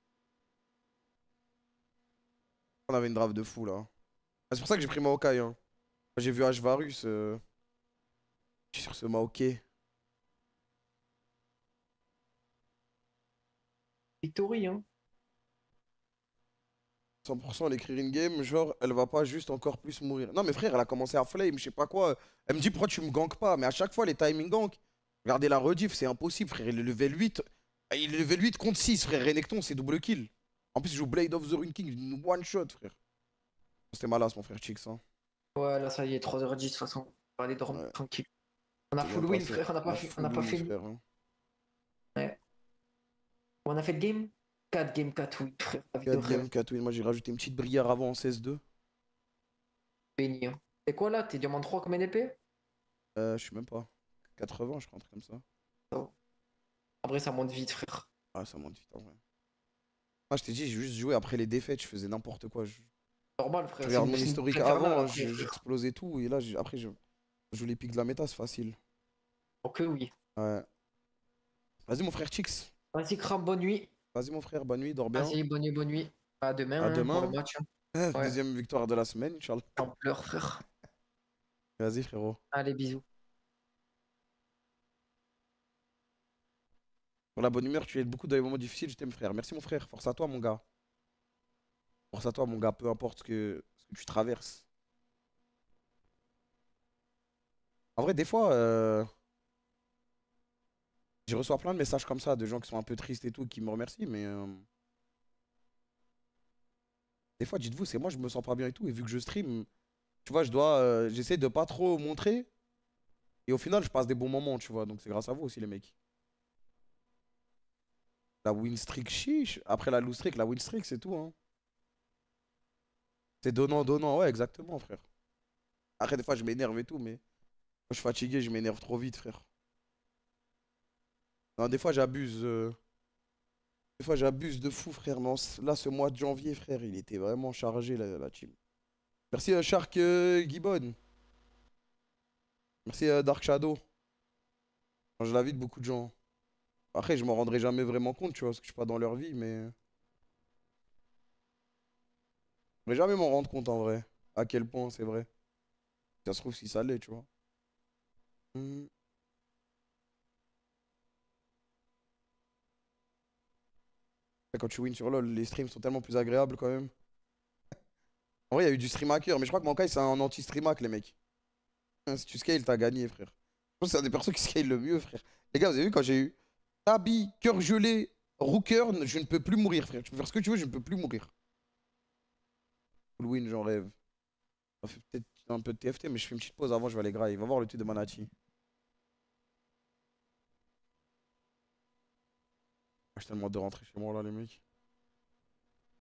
Speaker 1: on avait une draft de fou là. Ah, c'est pour ça que j'ai pris Maokai. Hein. Quand j'ai vu H Varus, euh... je suis sur ce Maokai.
Speaker 6: Victory, hein.
Speaker 1: cent pour cent l'écrire in-game, genre, elle va pas juste encore plus mourir. Non mais frère, elle a commencé à flame, je sais pas quoi. Elle me dit pourquoi tu me ganks pas, mais à chaque fois les timing ganks. Regardez la rediff, c'est impossible frère, il est level huit. Il est level huit contre six frère, Renekton c'est double kill. En plus il joue Blade of the Ruined King, une one shot frère. C'était malasse mon frère Chix hein.
Speaker 6: Ouais, là, ça y est, trois heures dix de toute façon. On va aller dormir
Speaker 1: Ouais.
Speaker 6: tranquille. On a
Speaker 1: C'est
Speaker 6: full
Speaker 1: bien
Speaker 6: win,
Speaker 1: passé.
Speaker 6: frère, on a pas,
Speaker 1: On a
Speaker 6: fait, on
Speaker 1: full
Speaker 6: a pas
Speaker 1: win,
Speaker 6: fait.
Speaker 1: frère, hein.
Speaker 6: On a fait de game? quatre games, quatre wins, frère. La vie de
Speaker 1: quatre
Speaker 6: rêve.
Speaker 1: games, quatre wins. Moi j'ai rajouté une petite brière avant en seize deux.
Speaker 6: Béni, hein. C'est quoi là? T'es diamant trois comme N L P?
Speaker 1: Euh, je sais même pas. quatre-vingts je crois, un truc comme ça.
Speaker 6: En vrai, ça monte vite, frère.
Speaker 1: Ah ça monte vite en vrai. Ah je t'ai dit, j'ai juste joué après les défaites, je faisais n'importe quoi. Je...
Speaker 6: Normal, frère.
Speaker 1: Je regarde
Speaker 6: c'est
Speaker 1: mon
Speaker 6: une- c'est une
Speaker 1: historique
Speaker 6: boucle infernale,
Speaker 1: avant,
Speaker 6: après,
Speaker 1: j'ai-
Speaker 6: frère.
Speaker 1: j'explosais tout et là j'ai- après je je joue les pics de la méta, c'est facile.
Speaker 6: Oh que oui.
Speaker 1: Ouais. Vas-y mon frère Chix.
Speaker 6: Vas-y, Kram, bonne nuit.
Speaker 1: Vas-y mon frère, bonne nuit, dors bien.
Speaker 6: Vas-y, bonne nuit, bonne nuit. À demain,
Speaker 1: À
Speaker 6: hein,
Speaker 1: demain.
Speaker 6: pour le match. hein. Ouais.
Speaker 1: Deuxième victoire de la semaine, Inch'Allah.
Speaker 6: J'en pleure, frère.
Speaker 1: Vas-y frérot.
Speaker 6: Allez, bisous.
Speaker 1: Pour la bonne humeur, tu aides beaucoup dans les moments difficiles, je t'aime frère. Merci mon frère, force à toi mon gars. Force à toi mon gars, peu importe ce que, ce que tu traverses. En vrai, des fois, euh... je reçois plein de messages comme ça de gens qui sont un peu tristes et tout, qui me remercient, mais... euh, des fois, dites-vous, c'est moi, je me sens pas bien et tout, et vu que je stream, tu vois, je dois... euh, j'essaie de pas trop montrer, et au final, je passe des bons moments, tu vois, donc c'est grâce à vous aussi les mecs. La win streak, chiche. Après la lose streak, la win streak, c'est tout. Hein. C'est donnant, donnant. Ouais, exactement, frère. Après, des fois, je m'énerve et tout, mais quand je suis fatigué, je m'énerve trop vite, frère. Non, des fois, j'abuse. euh, Des fois, j'abuse de fou, frère. Mais en- là, ce mois de janvier, frère, il était vraiment chargé, la, la team. Merci, euh, Shark euh, Gibbon. Merci, euh, Dark Shadow. change la vie de beaucoup de gens. Après, je m'en rendrai jamais vraiment compte, tu vois, parce que je suis pas dans leur vie, mais. Je pourrais jamais m'en rendre compte en vrai. À quel point c'est vrai. Ça se trouve si ça l'est, tu vois. Hmm. Quand tu wins sur LoL, les streams sont tellement plus agréables quand même. En vrai, il y a eu du stream hacker, mais je crois que Mankai c'est un anti-stream hack, les mecs. Hein, si tu scales, t'as gagné, frère. Je pense que c'est un des persos qui scale le mieux, frère. Les gars, vous avez vu quand j'ai eu Tabi, cœur gelé, Rooker, je ne peux plus mourir, frère. Tu peux faire ce que tu veux, je ne peux plus mourir. Full win, j'en rêve. On fait peut-être un peu de T F T, mais je fais une petite pause avant, je vais aller grailler. Va voir le tweet de Manachi. J'ai tellement de rentrer chez moi là, les mecs.